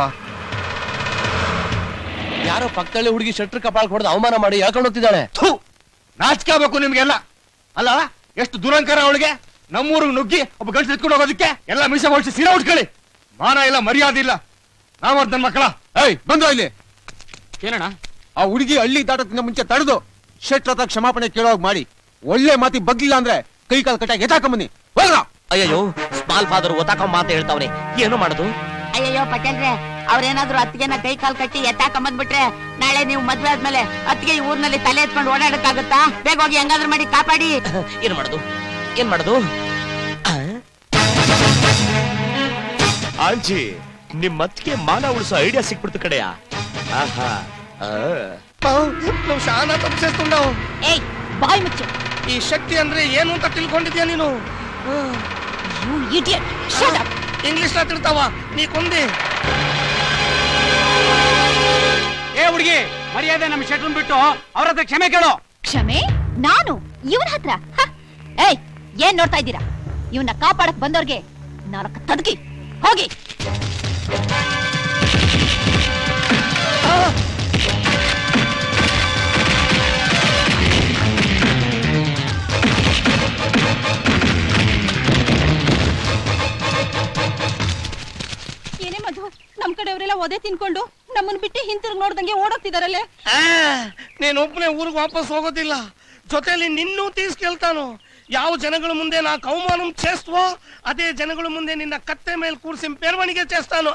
N: ಯಾರೋ ಪಕ್ಕದಲ್ಲಿ ಹುಡುಗಿ ಶೆಟ್ರ್ ಕಪಾಳ್ ಹೊಡೆದು ಅವಮಾನ ಮಾಡಿ ಹೇಳ್ಕೊಂಡು ಹೋಗ್ತಿದ್ದಾಳೆ.
D: ನಾಚಿಕೆ ಆಗ್ಬೇಕು ನಿಮ್ಗೆಲ್ಲ. ಅಲ್ಲ ಎಷ್ಟು ದುರಂಕಾರ ಅವಳಿಗೆ. ನಮ್ಮೂರಿಗೆ ನುಗ್ಗಿ ಒಬ್ಬ ಗಂಟು ಎತ್ಕೊಂಡು ಹೋಗೋದಕ್ಕೆ ಎಲ್ಲ ಮೀಸೆ ಹೊಡಿಸಿ ಸೀರೆ ಉಟ್ಕೊಳ್ಳಿ. ಮಾನ ಇಲ್ಲ ಮರ್ಯಾದೆ ಇಲ್ಲ. ನಾವ್ ನನ್ ಮಕ್ಕಳ ಏಯ್ ಬಂದು ಇಲ್ಲಿ.
E: ಏನಣ್ಣ?
L: ಆ ಹುಡುಗಿ ಹಳ್ಳಿ ದಾಟಕ್ಕಿಂತ ಮುಂಚೆ ತಡೆದು ಶೆಟ್ರ್ ಹತ್ರ ಕ್ಷಮಾಪಣೆ ಕೇಳೋಗ್ ಮಾಡಿ. ಒಳ್ಳೆ ಮಾತಿ ಬಗ್ಲಿಲ್ಲ ಅಂದ್ರೆ ಕೈ ಕಾಲು ಕಟ್ಟಾಗಿ ಎತ್ತಾಕೊಂಬನ್ನಿ. ಹೋಗ್ರ.
F: ಅಯ್ಯೋ ಸ್ಮಾಲ್ ಫಾದರ್ ಒತ್ತಾಕೊಂಬ ಅಂತ ಹೇಳ್ತಾವನೆ. ಏನು ಮಾಡುದು?
H: ಅಯ್ಯಯ್ಯೋ ಪಟೇಲ್ರೆ, ಅವ್ರೇನಾದ್ರು ಅತ್ತಿಗೆನ ಕೈ ಕಾಲ್ ಕಟ್ಟಿ ಎತ್ತಾಕೊಂಬಂದ್ಬಿಟ್ರೆ ನಾಳೆ ನೀವು ಮದ್ವೆ ಆದ್ಮೇಲೆ ಅತ್ತಿಗೆ ಈ ಊರ್ನಲ್ಲಿ ತಲೆ ಎತ್ಕೊಂಡು ಓಡಾಡಕ್ಕಾಗುತ್ತಾ? ಬೇಗ ಹೋಗಿ ಹೆಂಗಾದ್ರೂ ಮಾಡಿ ಕಾಪಾಡಿ.
F: ಏನ್ ಮಾಡುದು ಏನ್ ಮಾಡುದು? ಆಂಜಿ ನಿಮ್ ಮತ್ತಿಗೆ ಮಾನ ಉಳಿಸೋ ಐಡಿಯಾ ಸಿಕ್ಬಿಡ್ತು ಕಡೆಯ. ಆಹಾ
K: నువ్వు చాలా తప్పు చేస్తున్నావు.
M: ಏಯ್ ಬಾಯ್ ಮುಚ್ಚು.
K: ಈ ಶಕ್ತಿ ಅಂದ್ರೆ ಏನು ಅಂತ ತಿಳ್ಕೊಂಡಿದ್ಯಾ ನೀನು?
M: You idiot, shut up.
K: English ನ ತಿಳ್ತಾವ ನೀಕೊಂದಿ.
E: ಏ ಹುಡುಗಿ, ಮರ್ಯಾದೆ ನಮ್ಮ ಶೆಟ್ರನ್ ಬಿಟ್ಟು ಅವ್ರ ಹತ್ರ ಕ್ಷಮೆ ಕೇಳು.
M: ಕ್ಷಮೆ? ನಾನು ಇವನ ಹತ್ರ? ಏಯ್ ಏನ್ ನೋಡ್ತಾ ಇದ್ದೀರಾ? ಇವನ್ನ ಕಾಪಾಡಕ್ ಬಂದವ್ರಿಗೆ ನಾಲ್ಕು ತದಕಿ ಹೋಗಿ.
A: ಏನೇ ಮಧು, ನಮ್ ಕಡೆಯವರೆಲ್ಲ ಒದೆ ತಿನ್ಕೊಂಡು ನಮ್ಮನ್ ಬಿಟ್ಟು ಹಿಂತಿರುಗಿ ನೋಡ್ದಂಗೆ ಓಡೋಗ್ತಿದಾರಲ್ಲೇ.
K: నేను ಒಬ್ಬನೇ ಊರಿಗೆ ವಾಪಸ್ ಹೋಗೋದಿಲ್ಲ. ಜೊತೆಲಿ ನಿನ್ನೂ తీసుకెళ్తాను. ಯಾವ ಜನಗಳ ಮುಂದೆ నాకు అవమానం చేస్తావో అదే ಜನಗಳ ಮುಂದೆ ನಿನ್ನ ಕತ್ತೆ ಮೇಲೆ ಕೂರಿಸಿ ಮೆರವಣಿಗೆ చేస్తాను.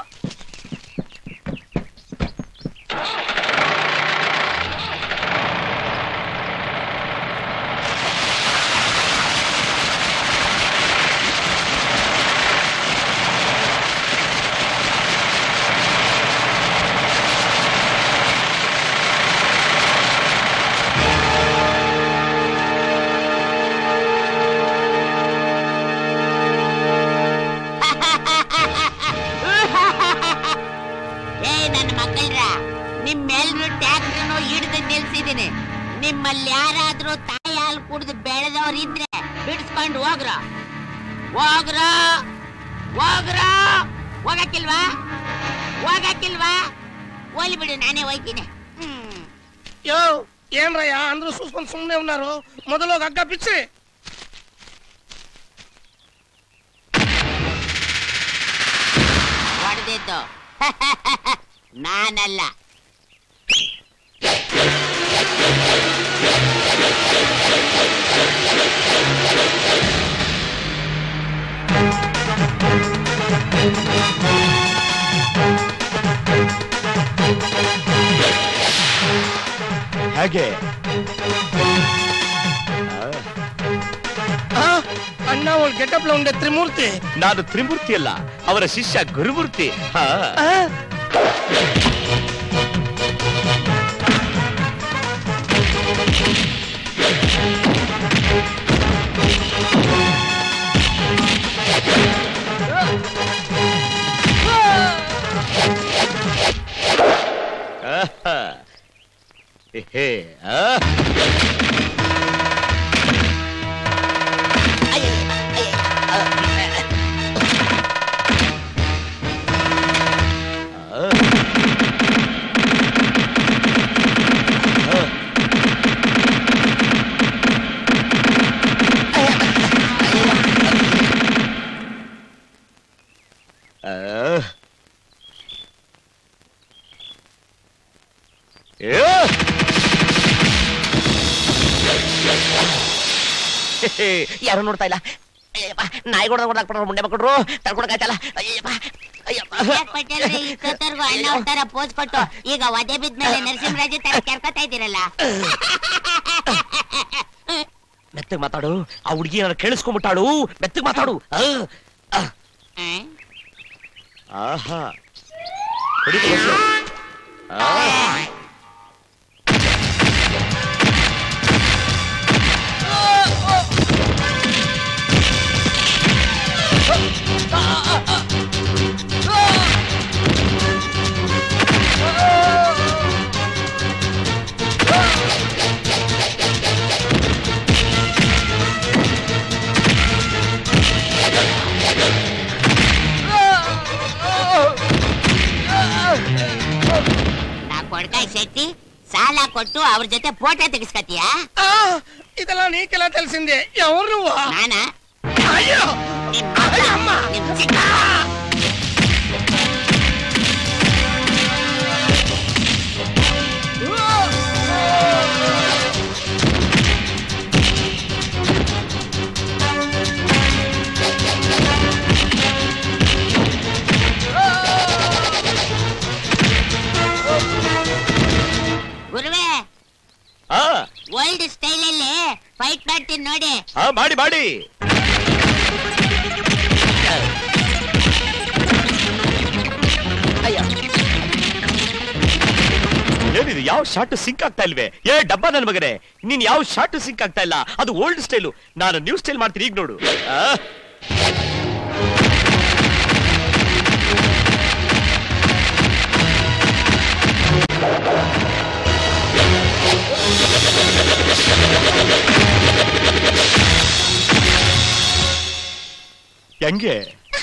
H: ನಿಮ್ಮೆಲ್ರು ಟ್ಯಾಕ್ಟ್ರನ್ನು ಹಿಡಿದು ನಿಲ್ಸಿದ್ದೀನಿ. ನಿಮ್ಮಲ್ಲಿ ಯಾರಾದ್ರೂ ತಾಯಿ ಹಾಲು ಕುಡಿದು ಬೆಳೆದವ್ರು ಇದ್ರೆ ಬಿಡಿಸ್ಕೊಂಡು ಹೋಗ್ರ ಹೋಗ್ರ ಹೋಗ್ರ ಹೋಗಕ್ಕಿಲ್ವಾ ಹೋಗಕ್ಕಿಲ್ವಾ? ಹೋಲಿ ಬಿಡು, ನಾನೇ ಹೋಯ್ತೀನಿ.
K: ಯೋ ಏನ್ರಯ್ಯ ಅಂದ್ರೂ ಸುಸ್ಕೊಂಡು ಸುಮ್ಮನೆ ಉన్నారు. ಮೊದಲೋಗಿ ಹಗ್ಗ ಬಿಚ್ಚ್ರಿ.
H: ಹೊಡೆದಿದ್ದು ನಾನಲ್ಲ.
F: ಹಾಗೆ
K: ಅಣ್ಣ ಅವಳು ಗೆಟಪ್ ಲ ಉಂಡೆ ತ್ರಿಮೂರ್ತಿ.
F: ನಾನು ತ್ರಿಮೂರ್ತಿ ಅಲ್ಲ, ಅವರ ಶಿಷ್ಯ ಗುರುಮೂರ್ತಿ. ಹೇ ಯಾರು ನೋಡ್ತಾ ಇಲ್ಲ. ನಾಯಿಗೊಡ ಮುಂಡೆ ಮಕ್ಕಳು ತಡ್ಕೊಡಕ್ಕಾಯ್ತಲ್ಲ. ಅಯ್ಯಪ್ಪ
H: ಪಟೇಲ್ರೆ ಇಷ್ಟೊತ್ತರ್ಗು ಅಣ್ಣ ತರ ಪೋಸ್ ಕೊಟ್ಟು ಈಗ ಒದೆ ಬಿದ್ಮೇಲೆ ನರಸಿಂಹರಾಜ ತರ ಕೆರ್ಕೋತಾ ಇದ್ದೀರಲ್ಲ.
F: ಮೆತ್ತಗ್ ಮಾತಾಡು, ಆ ಹುಡುಗಿ ನಾನು ಕೇಳಿಸ್ಕೊಂಡ್ಬಿಟ್ಟಾಳು. ಮೆತ್ತಗ್ ಮಾತಾಡು. ಆಹಾ
H: ನಾ ಕೊಡ್ಕಾಯ್ ಶೆಟ್ಟಿ ಸಾಲ ಕೊಟ್ಟು ಅವ್ರ ಜೊತೆ ಫೋಟೋ ತೆಗಿಸ್ಕತಿಯಾ?
K: ಇದೆಲ್ಲ ನೀಕೆಲ್ಲ తెలిసిందే. ఎవరు నువ్వు?
H: నానా?
K: అయ్యో అమ్మ
H: ಗುರುವೇ, ಓಲ್ಡ್ ಸ್ಟೈಲ್ ಅಲ್ಲಿ ಫೈಟ್ ಮಾಡ್ತೀನಿ ನೋಡಿ.
F: ಹಾ ಮಾಡಿ ಮಾಡಿ. ಏನಿದು, ಯಾವ ಶಾರ್ಟ್ ಸಿಂಕ್ ಆಗ್ತಾ ಇಲ್ವೇ? ಏ ಡಬ್ಬ ನನ್ ಮಗನೇ, ನೀನ್ ಯಾವ ಶಾರ್ಟ್ ಸಿಂಕ್ ಆಗ್ತಾ ಇಲ್ಲ. ಅದು ಓಲ್ಡ್ ಸ್ಟೈಲು, ನಾನು ನ್ಯೂ ಸ್ಟೈಲ್ ಮಾಡ್ತೀನಿ. ಈಗ ನೋಡು. ಹೆಂಗೆ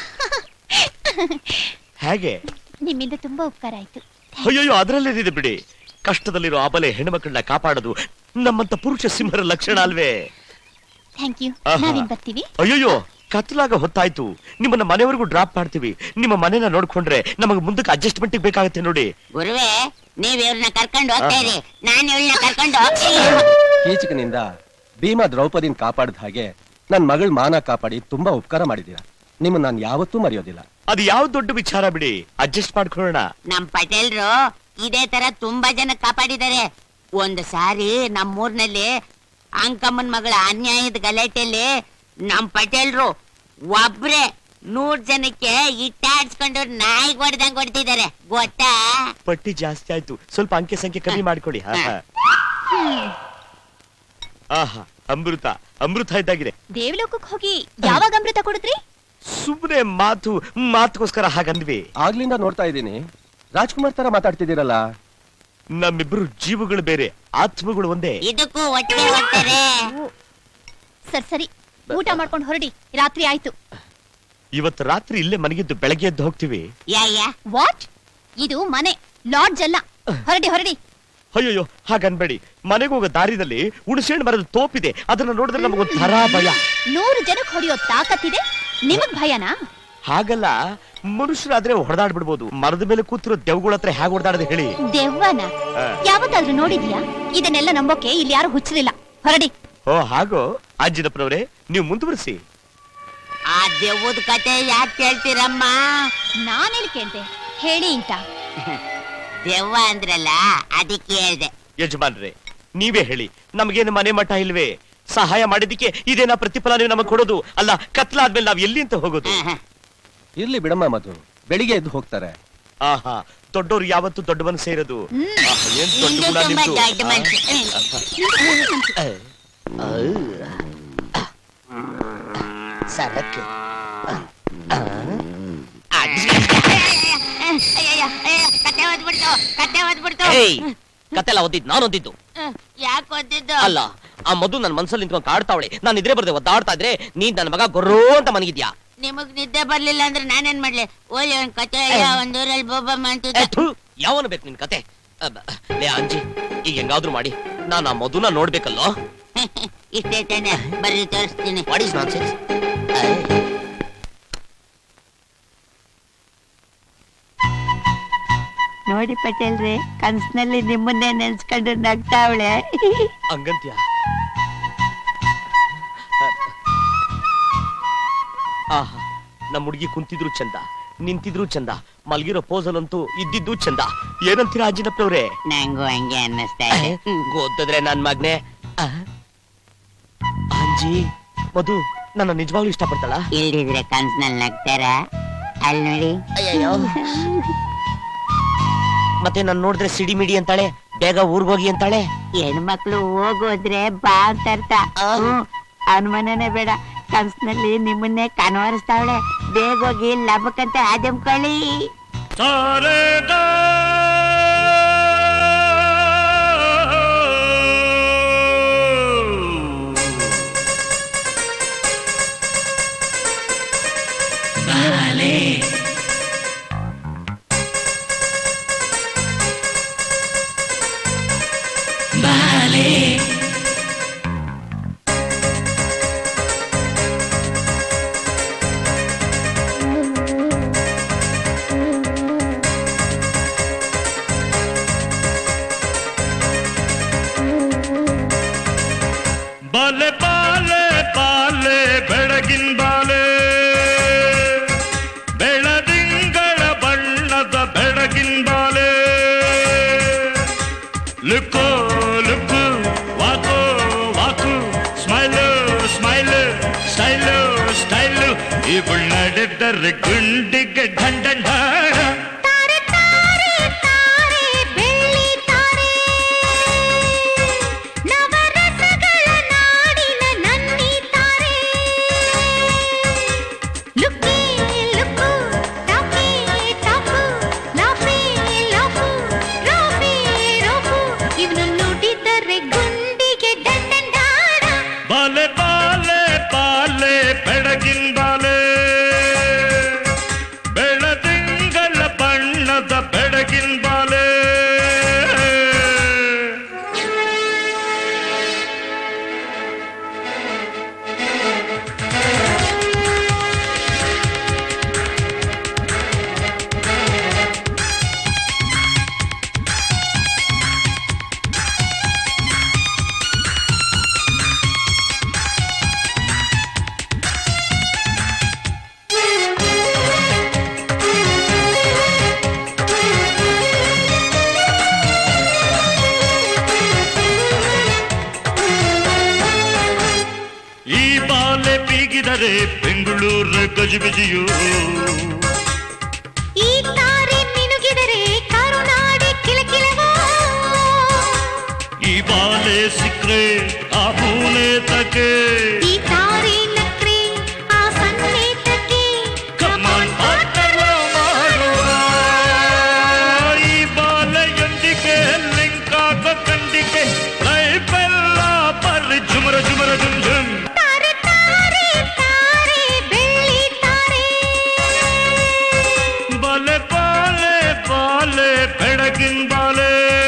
F: ಹೇಗೆ?
M: ನಿಮ್ಮಿಂದ ತುಂಬಾ ಉಪಕಾರ ಆಯ್ತು.
F: ಅಯ್ಯೋ ಅದ್ರಲ್ಲೇನಿದೆ ಬಿಡಿ. ಕಷ್ಟದಲ್ಲಿರೋ ಆಬಲೆ ಹೆಣ್ಮಕ್ಳನ್ನ ಕಾಪಾಡೋದು ನಮ್ಮಂತ ಪುರುಷ ಸಿಂಹರ ಲಕ್ಷಣ ಅಲ್ವೇ?
M: Thank you.
F: ಆಹಾ.
M: ನಾವಿನ್ ಬರ್ತೀವಿ.
F: ಅಯ್ಯೋ ಕತ್ಲಾಗ ಹೊತ್ತಾಯ್ತು. ನಿಮ್ಮನ್ನ ಮನೆವರೆಗೂ ಡ್ರಾಪ್ ಮಾಡ್ತೀವಿ. ನಿಮ್ಮ ಮನೆನ ನೋಡ್ಕೊಂಡ್ರೆ ನಮಗೆ ಮುಂದಕ್ಕೆ ಅಡ್ಜಸ್ಟ್ಮೆಂಟ್ ಬೇಕಾಗುತ್ತೆ ನೋಡಿ.
H: ಗುರುವೇ, ನೀವ್ ಇವ್ರನ್ನ ಕರ್ಕೊಂಡು ಹೋಗ್ತಾ ಇರಿ, ನಾನು ಇವ್ರನ್ನ ಕರ್ಕೊಂಡು ಹೋಗ್ತೀನಿ.
N: ಕೀಚಕನಿಂದ ಭೀಮಾ ದ್ರೌಪದಿನ ಕಾಪಾಡಿದ ಹಾಗೆ ನನ್ ಮಗಳ ಮಾನ ಕಾಪಾಡಿ ತುಂಬಾ ಉಪಕಾರ ಮಾಡಿದೀರಾ. ನಿಮ್ಮನ್ನ ನಾನು ಯಾವತ್ತೂ ಮರೆಯೋದಿಲ್ಲ.
F: ಅದು ಯಾವ ದೊಡ್ಡ ವಿಚಾರ ಬಿಡಿ, ಅಡ್ಜಸ್ಟ್ ಮಾಡ್ಕೊಳ್ಳೋಣ.
H: ನಮ್ ಪಟೇಲ್ರು ಇದೇ ತರ ತುಂಬಾ ಜನ ಕಾಪಾಡಿದ್ದಾರೆ. ಒಂದು ಸಾರಿ ನಮ್ಮೂರ್ನಲ್ಲಿ ಅಂಕಮ್ಮನ್ ಮಗಳ ಅನ್ಯಾಯದ ಗಲಾಟೆಯಲ್ಲಿ ನಮ್ ಪಟೇಲ್ರು ಒಬ್ರೆ ನೂರ್ ಜನಕ್ಕೆ ಇಟ್ಟಾಡ್ಸ್ಕೊಂಡು ನಾಯಿ ಹೊಡೆದಂಗ್ ಹೊಡ್ತಿದ್ದಾರೆ ಗೊತ್ತಾ?
F: ಪಟ್ಟಿ ಜಾಸ್ತಿ ಆಯ್ತು, ಸ್ವಲ್ಪ ಅಂಕೆ ಸಂಖ್ಯೆ ಕಮ್ಮಿ ಮಾಡ್ಕೊಳ್ಳಿ. ಆಹಾ ಅಮೃತ ಅಮೃತ ಇದ್ದಾಗಿದೆ.
M: ದೇವಲೋಕಕ್ಕೆ ಹೋಗಿ ಯಾವಾಗ ಅಮೃತ ಕೊಡಿದ್ರಿ?
F: ಸುಮ್ಮನೆ ಮಾತು ಮಾತುಗೋಸ್ಕರ ಹಾಗಂದ್ವಿ.
N: ಆಗ್ಲಿಂದ ನೋಡ್ತಾ ಇದ್ದೀನಿ, ರಾಜ್ಕುಮಾರ್ ತರ ಮಾತಾಡ್ತಿದ್ದೀರಲ್ಲ.
F: ನಮ್ಮಿಬ್ರು ಜೀವಗಳು ಬೇರೆ, ಆತ್ಮಗಳು ಒಂದೇ.
H: ಇದಕ್ಕೂ ಹೊಟ್ಟೆ ಹೊಡ್ತಾರೆ.
M: ಸರಿ ಸರಿ, ಊಟ ಮಾಡ್ಕೊಂಡು ಹೊರಡಿ, ರಾತ್ರಿ ಆಯ್ತು.
F: ಇವತ್ತು ರಾತ್ರಿ ಇಲ್ಲೇ ಮನೆಗಿದ್ದು ಬೆಳಗ್ಗೆ ಎದ್ದು ಹೋಗ್ತೀವಿ.
M: ವಾಟ್? ಇದು ಮನೆ, ಲಾಡ್ಜ್ ಅಲ್ಲ. ಹೊರಡಿ ಹೊರಡಿ.
F: ಅಯ್ಯೋ ಹಾಗನ್ಬೇಡಿ. ಮನೆಗೆ ಹೋಗೋ ದಾರಿನಲ್ಲಿ ಹುಣಸೆಹಣ್ಣು ಮರದ ತೋಪಿದೆ, ಅದನ್ನ ನೋಡಿದ್ರೆ ನಮಗೊಂದು ತರ ಭಯ.
M: ನೂರು ಜನಕ್ಕೆ ಹೊಡೆಯೋ ತಾಕತ್ತಿದೆ, ನಿಮಗ್ ಭಯನಾ?
F: ಹಾಗಲ್ಲ, ಮನುಷ್ಯರಾದ್ರೆ ಹೊಡೆದಾಡ್ಬಿಡ್ಬೋದು. ಮರದ ಮೇಲೆ ಕೂತಿರೋ ದೆವ್ಗಳ ಹತ್ರ ಹೇಗೆ ಹೊಡೆದಾಡದೆ ಹೇಳಿ?
M: ದೆವ್ವನ ಯಾವತ್ತಾದ್ರೂ ನೋಡಿದ್ಯಾ? ಇದನ್ನೆಲ್ಲ ನಂಬೋಕೆ ಇಲ್ಲಿ ಯಾರು ಹುಚ್ಚಲಿಲ್ಲ. ಹೊರಡಿ.
F: ಓ ಹಾಗೋ ಆಂಜಿನಪ್ಪನವ್ರೆ, ನೀವು ಮುಂದುವರಿಸಿ.
H: ಆ ದೆವ್ವದ ಕತೆ ಯಾಕೆ ಕೇಳ್ತೀರಮ್ಮ?
M: ನಾನೆಲ್ಲಿ ಕೇಳ್ದೆ, ಹೇಳಿ ಅಂತ.
H: ದೆವ್ವ ಅಂದ್ರಲ್ಲ, ಅದಕ್ಕೆ ಹೇಳ್ದೆ.
F: ಯಜಮಾನ್ರೆ ನೀವೇ ಹೇಳಿ, ನಮಗೇನು ಮನೆ ಮಠ ಇಲ್ವೇ? ಸಹಾಯ ಮಾಡಿದಕ್ಕೆ ಇದೇನಾ ಪ್ರತಿಫಲ ನೀವು ನಮಗೆ ಕೊಡೋದು? ಅಲ್ಲ, ಕತ್ಲಾದ್ಮೇಲೆ ನಾವ್ ಎಲ್ಲಿ ಅಂತ ಹೋಗೋದು?
N: ಇರ್ಲಿ ಬಿಡಮ್ಮ, ಮಧು ಬೆಳಿಗ್ಗೆ ಎದ್ದು ಹೋಗ್ತಾರೆ.
F: ಆಹಾ, ದೊಡ್ಡವ್ರು ಯಾವತ್ತು ದೊಡ್ಡ ಮನಸ್ಸು ಸೇರೋದು. ಏನ್ ದೊಡ್ಡ ಗುಣ ನಿಮ್ದು.
H: ಸರಕ್ಕೆ ಕತೆ ಓದ್ಬಿಡ್ತು, ಕತೆ ಓದ್ಬಿಡ್ತು.
F: ಕತೆಲ್ಲ ಓದಿದ್ ನಾನು ಓದಿದ್ದು.
H: ಯಾಕೆ ಓದಿದ್ದು?
F: ಅಲ್ಲ, ಆ ಮಧು ನನ್ ಮನ್ಸಲ್ಲಿ ನಿಂತ್ಕೊಂಡು ಕಾಡ್ತಾವಳೆ. ನಾನು ಇದ್ರೆ ಬರ್ದೆ ಒದ್ದಾಡ್ತಾ ಇದ್ರೆ ನೀನ್ ನನ್ನ ಮಗ ಗೊರ್ರೋ ಅಂತ ಮನಗಿದ್ಯಾ.
H: ನಿಮಗ್ ನಿದ್ದೆ ಬರ್ಲಿಲ್ಲ ಅಂದ್ರೆ ನಾನೇನ್ ಮಾಡ್ಲಿ? ಓಲಿ ಒಂದ್ ಕತೆ ಒಂದೂರಲ್ಲಿ ಬೋಬಮ್ಮ ಅಂತಿದ್ದೆ.
F: ಯಾವನ ಬೇಕು ನಿನ್ ಕತೆ? ಲೇ ಅಂಜಿ, ಈಗ ಹೆಂಗಾದ್ರೂ ಮಾಡಿ ನಾನು ಆ ಮಧುನ ನೋಡ್ಬೇಕಲ್ಲೋ.
H: ಇಷ್ಟೇ ತಾನೆ, ಬರ್ರಿ ತೋರಿಸ್ತೀನಿ.
F: What is nonsense?
C: ನೋಡಿ ಪಟೇಲ್ರೆ, ಕನ್ಸಿನಲ್ಲಿ ನಿಮ್ಮನ್ನೇ ನೆನ್ಸ್ಕೊಂಡು ನಗ್ತಾವಳೆ.
F: ಹಂಗಂತ್ಯ? ಆಹಾ, ನಮ್ಮ ಹುಡುಗಿ ಕುಂತಿದ್ರು ಚಂದ, ನಿಂತಿದ್ರು ಚಂದ, ಮಲ್ಗಿರೋ ಪೋಸಲ್ಲಂತೂ ಇದ್ದಿದ್ದು ಚಂದ. ಏನಂತೀರಾ ಅಂಜಿನಪ್ಪನವ್ರೆ?
H: ನಂಗೂ ಹಂಗೆ ಅನ್ನಿಸ್ತಾ ಇದೆ.
F: ಗೊತ್ತಿದ್ರೆ ನನ್ ಮಗ್ನೆ. ಅಂಜಿ ಮಧು ನನ್ನ ನಿಜವಾಗ್ಲೂ ಇಷ್ಟಪಡ್ತಾಳ?
H: ಇಲ್ದಿದ್ರೆ ಕನ್ಸ್ನಲ್ಲಿ ನಗ್ತಾರ. ಅಲ್ಲಿ ನೋಡಿ.
F: ಅಯ್ಯಯ್ಯೋ. ಮತ್ತೆ ನಾನು ನೋಡಿದ್ರೆ ಸಿಡಿ ಮಿಡಿ ಅಂತಾಳೆ, ಬೇಗ ಊರ್ಗೋಗಿ ಅಂತಾಳೆ.
H: ಹೆಣ್ಮಕ್ಳು ಹೋಗೋದ್ರೆ ಬಾ ಅಂತರ್ಥ. ಅನುಮಾನನೇ ಬೇಡ, ಕನ್ಸ್ನಲ್ಲಿ ನಿಮ್ಮನ್ನೇ ಕನ್ವರಿಸ್ತಾವಳೆ. ಬೇಗ ಹೋಗಿ ಲಬಕ್ಕಂತ ಆದಮ್ಕೊಳ್ಳಿ.
O: ಬಾಲೆ ಬಾಲೆ ಬಾಲೆ ಬೆಳಗಿನ ಬಾಲೆ, ಬೆಳದಿಂಗಳ ಬಣ್ಣದ ಬೆಳಗಿನ ಬಾಲೆ. Look look walk walk, smile smile, style style, ಇವಳು ನಡೆದರೆ ಗುಂಡಿಗೆ ಢಂಢ. ಬಾಲೆ ಬಾಲೆ ಬಾಲೆ ಬೆಳಗಿನ ಬಾಲೆ, ಬೆಳದಿಂಗಳ ಬಣ್ಣದ ಬೆಳಗಿನ ಬಾಲೆ. ಈ ಬಾಲೆ ಬೀಗಿದರೆ ಬೆಂಗಳೂರು ಗಜಿಬಿಜಿಯು,
P: ಈ ತಾರೆ ಮಿನುಗಿದರೆ ಕರುನಾಡಿ ಕಿಲಕಿಲವೋ.
O: ಈ ಬಾಲೆ ಸಿಕ್ರೆ ಆ ಮೂಲೆ ತಕೆ,
P: ಈ ತಾರೆ ನಕ್ರೆ ಆ ಸನ್ನೇತಕ್ಕೆ.
O: ಕಮಾನ್ ಪಾರ್ಟ್ನರ್ ಮಾಡುವ. ಈ ಬಾಲೆಯೊಂದಿಗೆ ಲಿಂಕ್ ಆಗ ಕಂಡಿಗೆ ಲೈಫ್ ಎಲ್ಲ ಬರ್ರಿ ಜುಮರ ಜುಮರ ಜುಮ್ ಜುಮ್. ಬಾಲೆ ಬಾಲೆ ಬಾಲೆ ಬೆಳಗಿನ ಬಾಲೆ.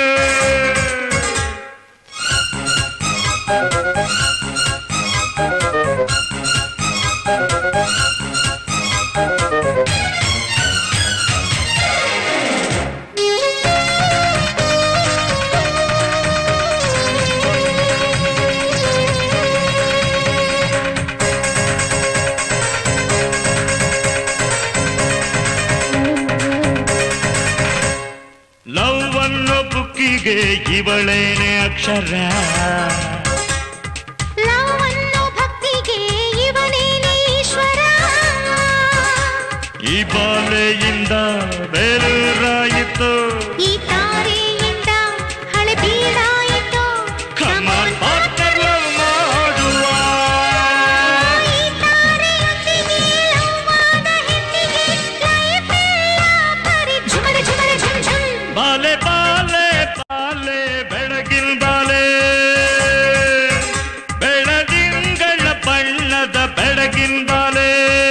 O: ಲವ್ ಅನ್ನೋ ಬುಕ್ಕಿಗೆ ಇವಳೇನೆ ಅಕ್ಷರ,
P: ಲವ್ ಅನ್ನೋ ಭಕ್ತಿಗೆ ಇವನೇನೆ ಈಶ್ವರ.
O: ಈ ಬಾಲೆಯಿಂದ ಬೇಲೂರಾಯಿತು,
P: ಈ ತಾರೆಯಿಂದ ಹಳೆ ಬೀಡಾಯಿತು.
O: ಕಮಾನ್ ಪಾರ್ಟ್ನರ್ ಲವ್ ಮಾಡುವ.
P: ಈ ತಾರೆಯೊಂದಿಗೆ ಲವ್ವಾದ ಹೆಣ್ಣಿಗೆ ಲೈಫ್ ಎಲ್ಲ ಬರೀ ಝುಮರ ಝುಮರ ಝುಮ್ ಝುಮ್.
O: ಬಾಲೆ ಬಾಲೆ ಬಾಲೆ ಬೆಳಗಿನ ಬಾಲೆ, ಬೆಳದಿಂಗಳ ಬಣ್ಣದ ಬೆಳಗಿನ ಬಾಲೆ.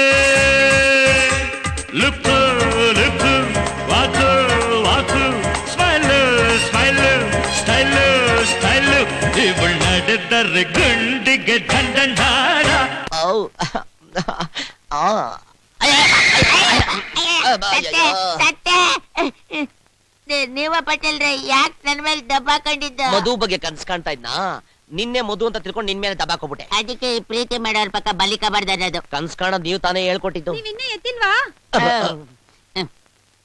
O: Look look walk walk, smile smile, style style, ಇವಳು ನಡೆದರೆ ಗುಂಡಿಗೆ ಢಂಢಾಡ.
H: ನೀವ ಪಟೇಲ್ರೆ ಯಾಕೆ ನನ್ ಮೇಲೆ ದಬ್ಬಾಕೊಂಡಿದ್ದು?
F: ಮಧು ಬಗ್ಗೆ ಕನ್ಸ್ ಕಾಣ್ತಾ ಇದ್ನಾ? ನಿನ್ನೆ ಮಧು ಅಂತ ತಿಳ್ಕೊಂಡು ನಿನ್ ಮೇಲೆ ದಬ್ಬಾಕೋಬಿಟ್ಟೆ.
H: ಅದಕ್ಕೆ ಪ್ರೀತಿ ಮಾಡೋರ್ ಪಕ್ಕ ಬಲಿಕ ಬರ್ದನ್ನೋದು.
F: ಕನ್ಸ್ ಕಾಣೋದ್ ನೀವು ತಾನೇ ಹೇಳ್ಕೊಟ್ಟಿದ್ದು.
A: ನೀವ್ ಇನ್ನೂ ಎತ್ತಿಲ್ವಾ?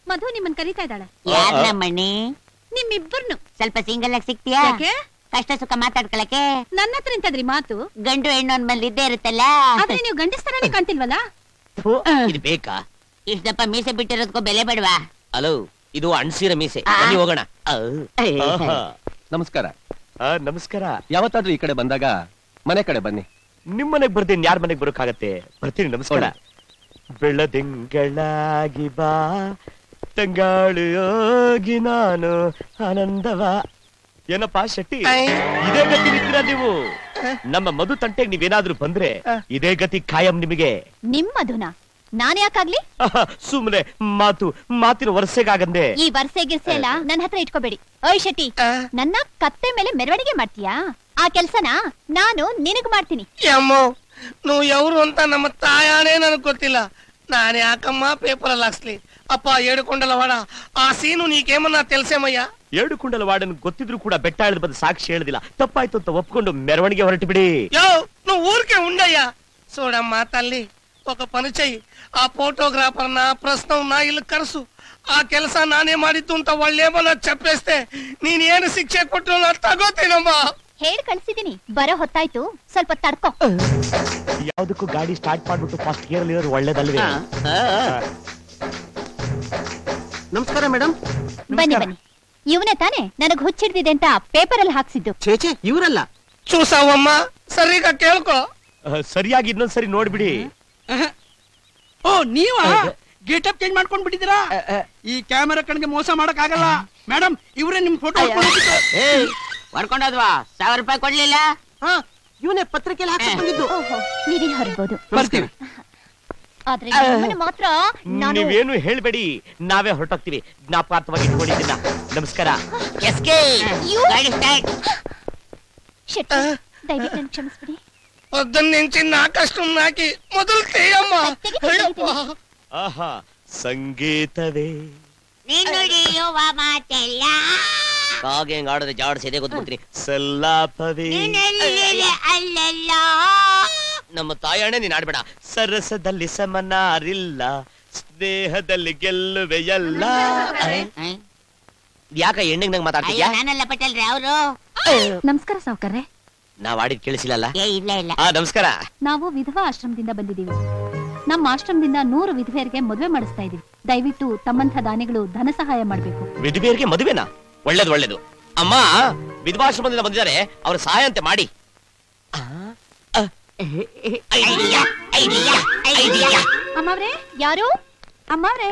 M: ಮಧು ನಿಮ್ಮನ್ ಕರೀತಾ ಇದ್ದಾಳೆ.
H: ಯಾರ ಮಣಿ?
M: ನಿಮ್ಮಿಬ್ಬರ್ನು.
H: ಸ್ವಲ್ಪ ಸಿಂಗಲ್ ಆಗಿ ಸಿಗ್ತೀಯಾ?
M: ಯಾಕೆ?
H: ಕಷ್ಟ ಸುಖ ಮಾತಾಡ್ಕೊಳಕ್ಕೆ.
M: ನನ್ನ ಹತ್ರ ಇಂತದ್ರಿ ಮಾತು?
H: ಗಂಡು ಹೆಣ್ಣು ಅಂದ್ಮೇಲೆ ಇದ್ದೇ ಇರುತ್ತಲ್ಲ.
M: ಆದ್ರೆ ನೀವು ಗಂಡಸ್ತರನೇ ಕಾಣ್ತಿಲ್ವಲ್ಲ?
F: ಇದು ಬೇಕಾ?
H: ಇಷ್ಟಪ್ಪ ಮೀಸೆ ಬಿಟ್ಟಿರೋದಕ್ಕೂ ಬೆಲೆ ಬೇಡವಾ?
F: ಹಲೋ, ಇದು ಅಣ್ಸಿರ ಮೀಸೆ. ಬನ್ನಿ ಹೋಗೋಣ.
N: ನಮಸ್ಕಾರ.
F: ನಮಸ್ಕಾರ.
N: ಯಾವತ್ತಾದ್ರೂ ಈ ಕಡೆ ಬಂದಾಗ ಮನೆ ಕಡೆ ಬನ್ನಿ.
F: ನಿಮ್ ಮನೆಗ್ ಬರ್ತೀನಿ, ಯಾರ ಮನೆಗ್ ಬರೋಕ್ಕಾಗತ್ತೆ? ಬರ್ತೀನಿ. ನಮಸ್ಕಾರ. ಬೆಳ್ಳದಿಂಗಳಾಗಿ ಬಾ, ತಂಗಾಳು ಹೋಗಿ ನಾನು ಆನಂದವ. ಏನಪ್ಪಾ ಶೆಟ್ಟಿ, ಇದೇ ಗತಿ ನಿಂತೀರಾ ನೀವು? ನಮ್ಮ ಮಧು ತಂಟೆಗೆ ನೀವೇನಾದ್ರೂ ಬಂದ್ರೆ ಇದೇ ಗತಿ ಖಾಯಂ ನಿಮಗೆ.
M: ನಿಮ್ ಮಧುನ ನಾನ್ ಯಾಕಾಗ್ಲಿ?
F: ಸುಮ್ನೆ ಮಾತು ಮಾತಿನ ವರ್ಷೆಗಾಗಂದೆ.
M: ಈ ವರ್ಷೆ ಗಿರ್ಸೆ ಎಲ್ಲ ನನ್ನ ಹತ್ರ ಇಟ್ಕೋಬೇಡಿ. ಓಯ್ ಶೆಟ್ಟಿ, ನನ್ನ ಕತ್ತೆ ಮೇಲೆ ಮೆರವಣಿಗೆ ಮಾಡ್ತೀಯಾ? ಆ ಕೆಲ್ಸನ ನಾನು ನಿನಗ್ ಮಾಡ್ತೀನಿ.
K: ಅಮ್ಮೋ, ನೀವು ಎವ್ರು ಅಂತ ನಮ್ಮ ತಾಯಾನೇ ನನಗ್ ಗೊತ್ತಿಲ್ಲ. ನಾನೇ ಯಾಕಮ್ಮ ಪೇಪರ್ ಅಲ್ಲಿ ಹಾಕ್ಸ್ಲಿ? ಅಪ್ಪ ಏಡುಕೊಂಡಲ ವಾಡ ಆ ಸೀನು ನೀಕೇಮನ್ನ ತೆಲ್ಸೇಮಯ್ಯ.
F: ಎರಡು ಕುಂಡಲ ವಾಡನ್ ಗೊತ್ತಿದ್ರು ಕೂಡ ಬೆಟ್ಟ ಇಳಿದ್ ಬಂದು ಸಾಕ್ಷಿ ಹೇಳುದಿಲ್ಲ. ತಪ್ಪಾಯ್ತು ಅಂತ ಒಪ್ಕೊಂಡು ಮೆರವಣಿಗೆ ಹೊರಟು ಬಿಡಿ.
K: ಯೋ, నువ్వు ఊరికే ఉండయ్యా. చూడమ్మా తల్లి, ఒక పని చెయ్యి. ఆ ఫోటోగ్రాఫర్ నా ప్రశ్న నా ఇల్లు కరసు. ఆ ಕೆಲಸ ನಾನೇ ಮಾಡಿದ್ದು ಅಂತ ಒಳ್ಳೇಮನ್ನ చెప్పేస్తే ನೀನೇನು ಶಿಕ್ಷೆ ಕೊಟ್ಟರು ನಾನು ತಗೋತೀನಮ್ಮ.
M: ಹೇಳಿ ಕಳ್ಸಿದೀನಿ, ಬರೋ ಹೊತ್ತಾಯ್ತು, ಸ್ವಲ್ಪ ತಡ್ಕೋ.
F: ಯಾವ್ದಕ್ಕೂ ಗಾಡಿ ಸ್ಟಾರ್ಟ್ ಮಾಡ್ಬಿಟ್ಟು ಫಸ್ಟ್ ಗೇರ್ ಅಲ್ಲಿ ಇರೋದು ಒಳ್ಳೇದಲ್ವೇ?
Q: ನಮಸ್ಕಾರ ಮೇಡಮ್.
M: ಬನ್ನಿ ಬನ್ನಿ. ಇವನೇ ತಾನೇ ನನಗ್ ಹುಚ್ಚಿಡ್ದಿದೆ ಅಂತ ಪೇಪರ್ ಅಲ್ಲಿ ಹಾಕ್ಸಿದ್ದು?
Q: ಚೇಚೆ, ಇವರಲ್ಲ.
K: చూసావమ్మ, సరిగా ಕೇಳ್ಕೊ.
F: ಸರಿಯಾಗಿ ಇನ್ನೊಂದ್ಸರಿ ನೋಡ್ಬಿಡಿ.
B: ಓ, ನೀವ ಗೇಟಪ್ ಚೇಂಜ್ ಮಾಡ್ಕೊಂಡ್ ಬಿಟ್ಟಿದ್ದೀರಾ? ಈ ಕ್ಯಾಮೆರಾ ಕಣ್ಗೆ ಮೋಸ ಮಾಡಕ್ ಆಗಲ್ಲ ಮೇಡಮ್. ಇವರೇ ನಿಮ್ ಫೋಟೋ
H: ಹೊಡ್ಕೊಂಡೋದ್ವಾ? ಸಾವಿರ ರೂಪಾಯಿ ಕೊಡ್ಲಿಲ್ಲ?
Q: ಇವನೇ ಪತ್ರಿಕೆಯಲ್ಲಿ ಹಾಕಿ ಬಂದಿದ್ದು.
M: ನೀವೇ ಹೊರಬಹುದು.
B: ಬರ್ತೀವಿ.
M: ಆದ್ರೆ ನಿಮ್ಮನ್ನ ಮಾತ್ರ ನಾನು
F: ನೀವೇನು ಹೇಳ್ಬೇಡಿ, ನಾವೇ ಹೊರಟೋಗ್ತೀವಿ. ಜ್ಞಾಪಕಾರ್ಥವಾಗಿ ಇಟ್ಕೊಂಡಿದ್ದೀನ. ನಮಸ್ಕಾರ.
H: ಗಾಡಿ ಸ್ಟಾರ್ಟ್.
M: ಶೆಟ್ಟಿ, ದಯವಿಟ್ಟು ನನ್ ಕ್ಷಮಿಸ್ಬಿಡಿ.
K: పొద్దున్న నుంచి నా కష్టం నాకి మొదలు తీయమ్మా.
F: ಆಹಾ, ಸಂಗೀತವೇ
H: ನೀನುಡಿಯುವ ಮಾತೆಲ್ಲ
F: ಕಾಗೆ ಹೆಂಗ್ ಆಡದೆ ಜಾಡ್ಸಿದೆ ಗೊತ್ಬಿಡ್ತೀನಿ. ಸಲ್ಲಾಪವೇ
H: ಅಲ್ಲೆಲ್ಲ
F: ನಮ್ಮ ತಾಯಣ್ಣೆ ನೀನ್ ಆಡ್ಬೇಡ. ಸರಸದಲ್ಲಿ ಸಮನಾರಿಲ್ಲ, ಸ್ನೇಹದಲ್ಲಿ ಗೆಲ್ಲುವೆ ಎಲ್ಲ. ಯಾಕ ಎಣ್ಣೆಗ್ ನಂಗೆ ಮಾತಾಡ್ತಿದ್ಯಾ?
H: ನಾನಲ್ಲ ಪಟೇಲ್ರಿ ಅವರು.
M: ನಮಸ್ಕಾರ ಸಾವ್ಕಾರ್ರೆ.
F: ನಾವ್ ಆಡಿದ್ ಕೇಳಿಸಿಲ್ಲ?
H: ಏ ಇಲ್ಲ ಇಲ್ಲ.
F: ಆ ನಮಸ್ಕಾರ.
M: ನಾವು ವಿಧವಾ ಆಶ್ರಮದಿಂದ ಬಂದಿದ್ದೀವಿ. ನಮ್ಮ ಆಶ್ರಮದಿಂದ ನೂರು ವಿಧವೆಯರಿಗೆ ಮದುವೆ ಮಾಡಿಸ್ತಾ ಇದೀವಿ. ದಯವಿಟ್ಟು ತಮ್ಮಂಥ ದಾನಿಗಳು ಧನ ಸಹಾಯ ಮಾಡ್ಬೇಕು.
F: ವಿಧವೆಯರಿಗೆ ಮದುವೆನಾ? ಒಳ್ಳೇದು ಒಳ್ಳೇದು. ಅಮ್ಮ ವಿಧವಾಶ್ರಮದಿಂದ ಬಂದಿದ್ದಾರೆ, ಅವ್ರ ಸಹಾಯ ಅಂತೆ ಮಾಡಿ.
M: ಅಮ್ಮವ್ರೆ, ಯಾರು? ಅಮ್ಮವ್ರೆ,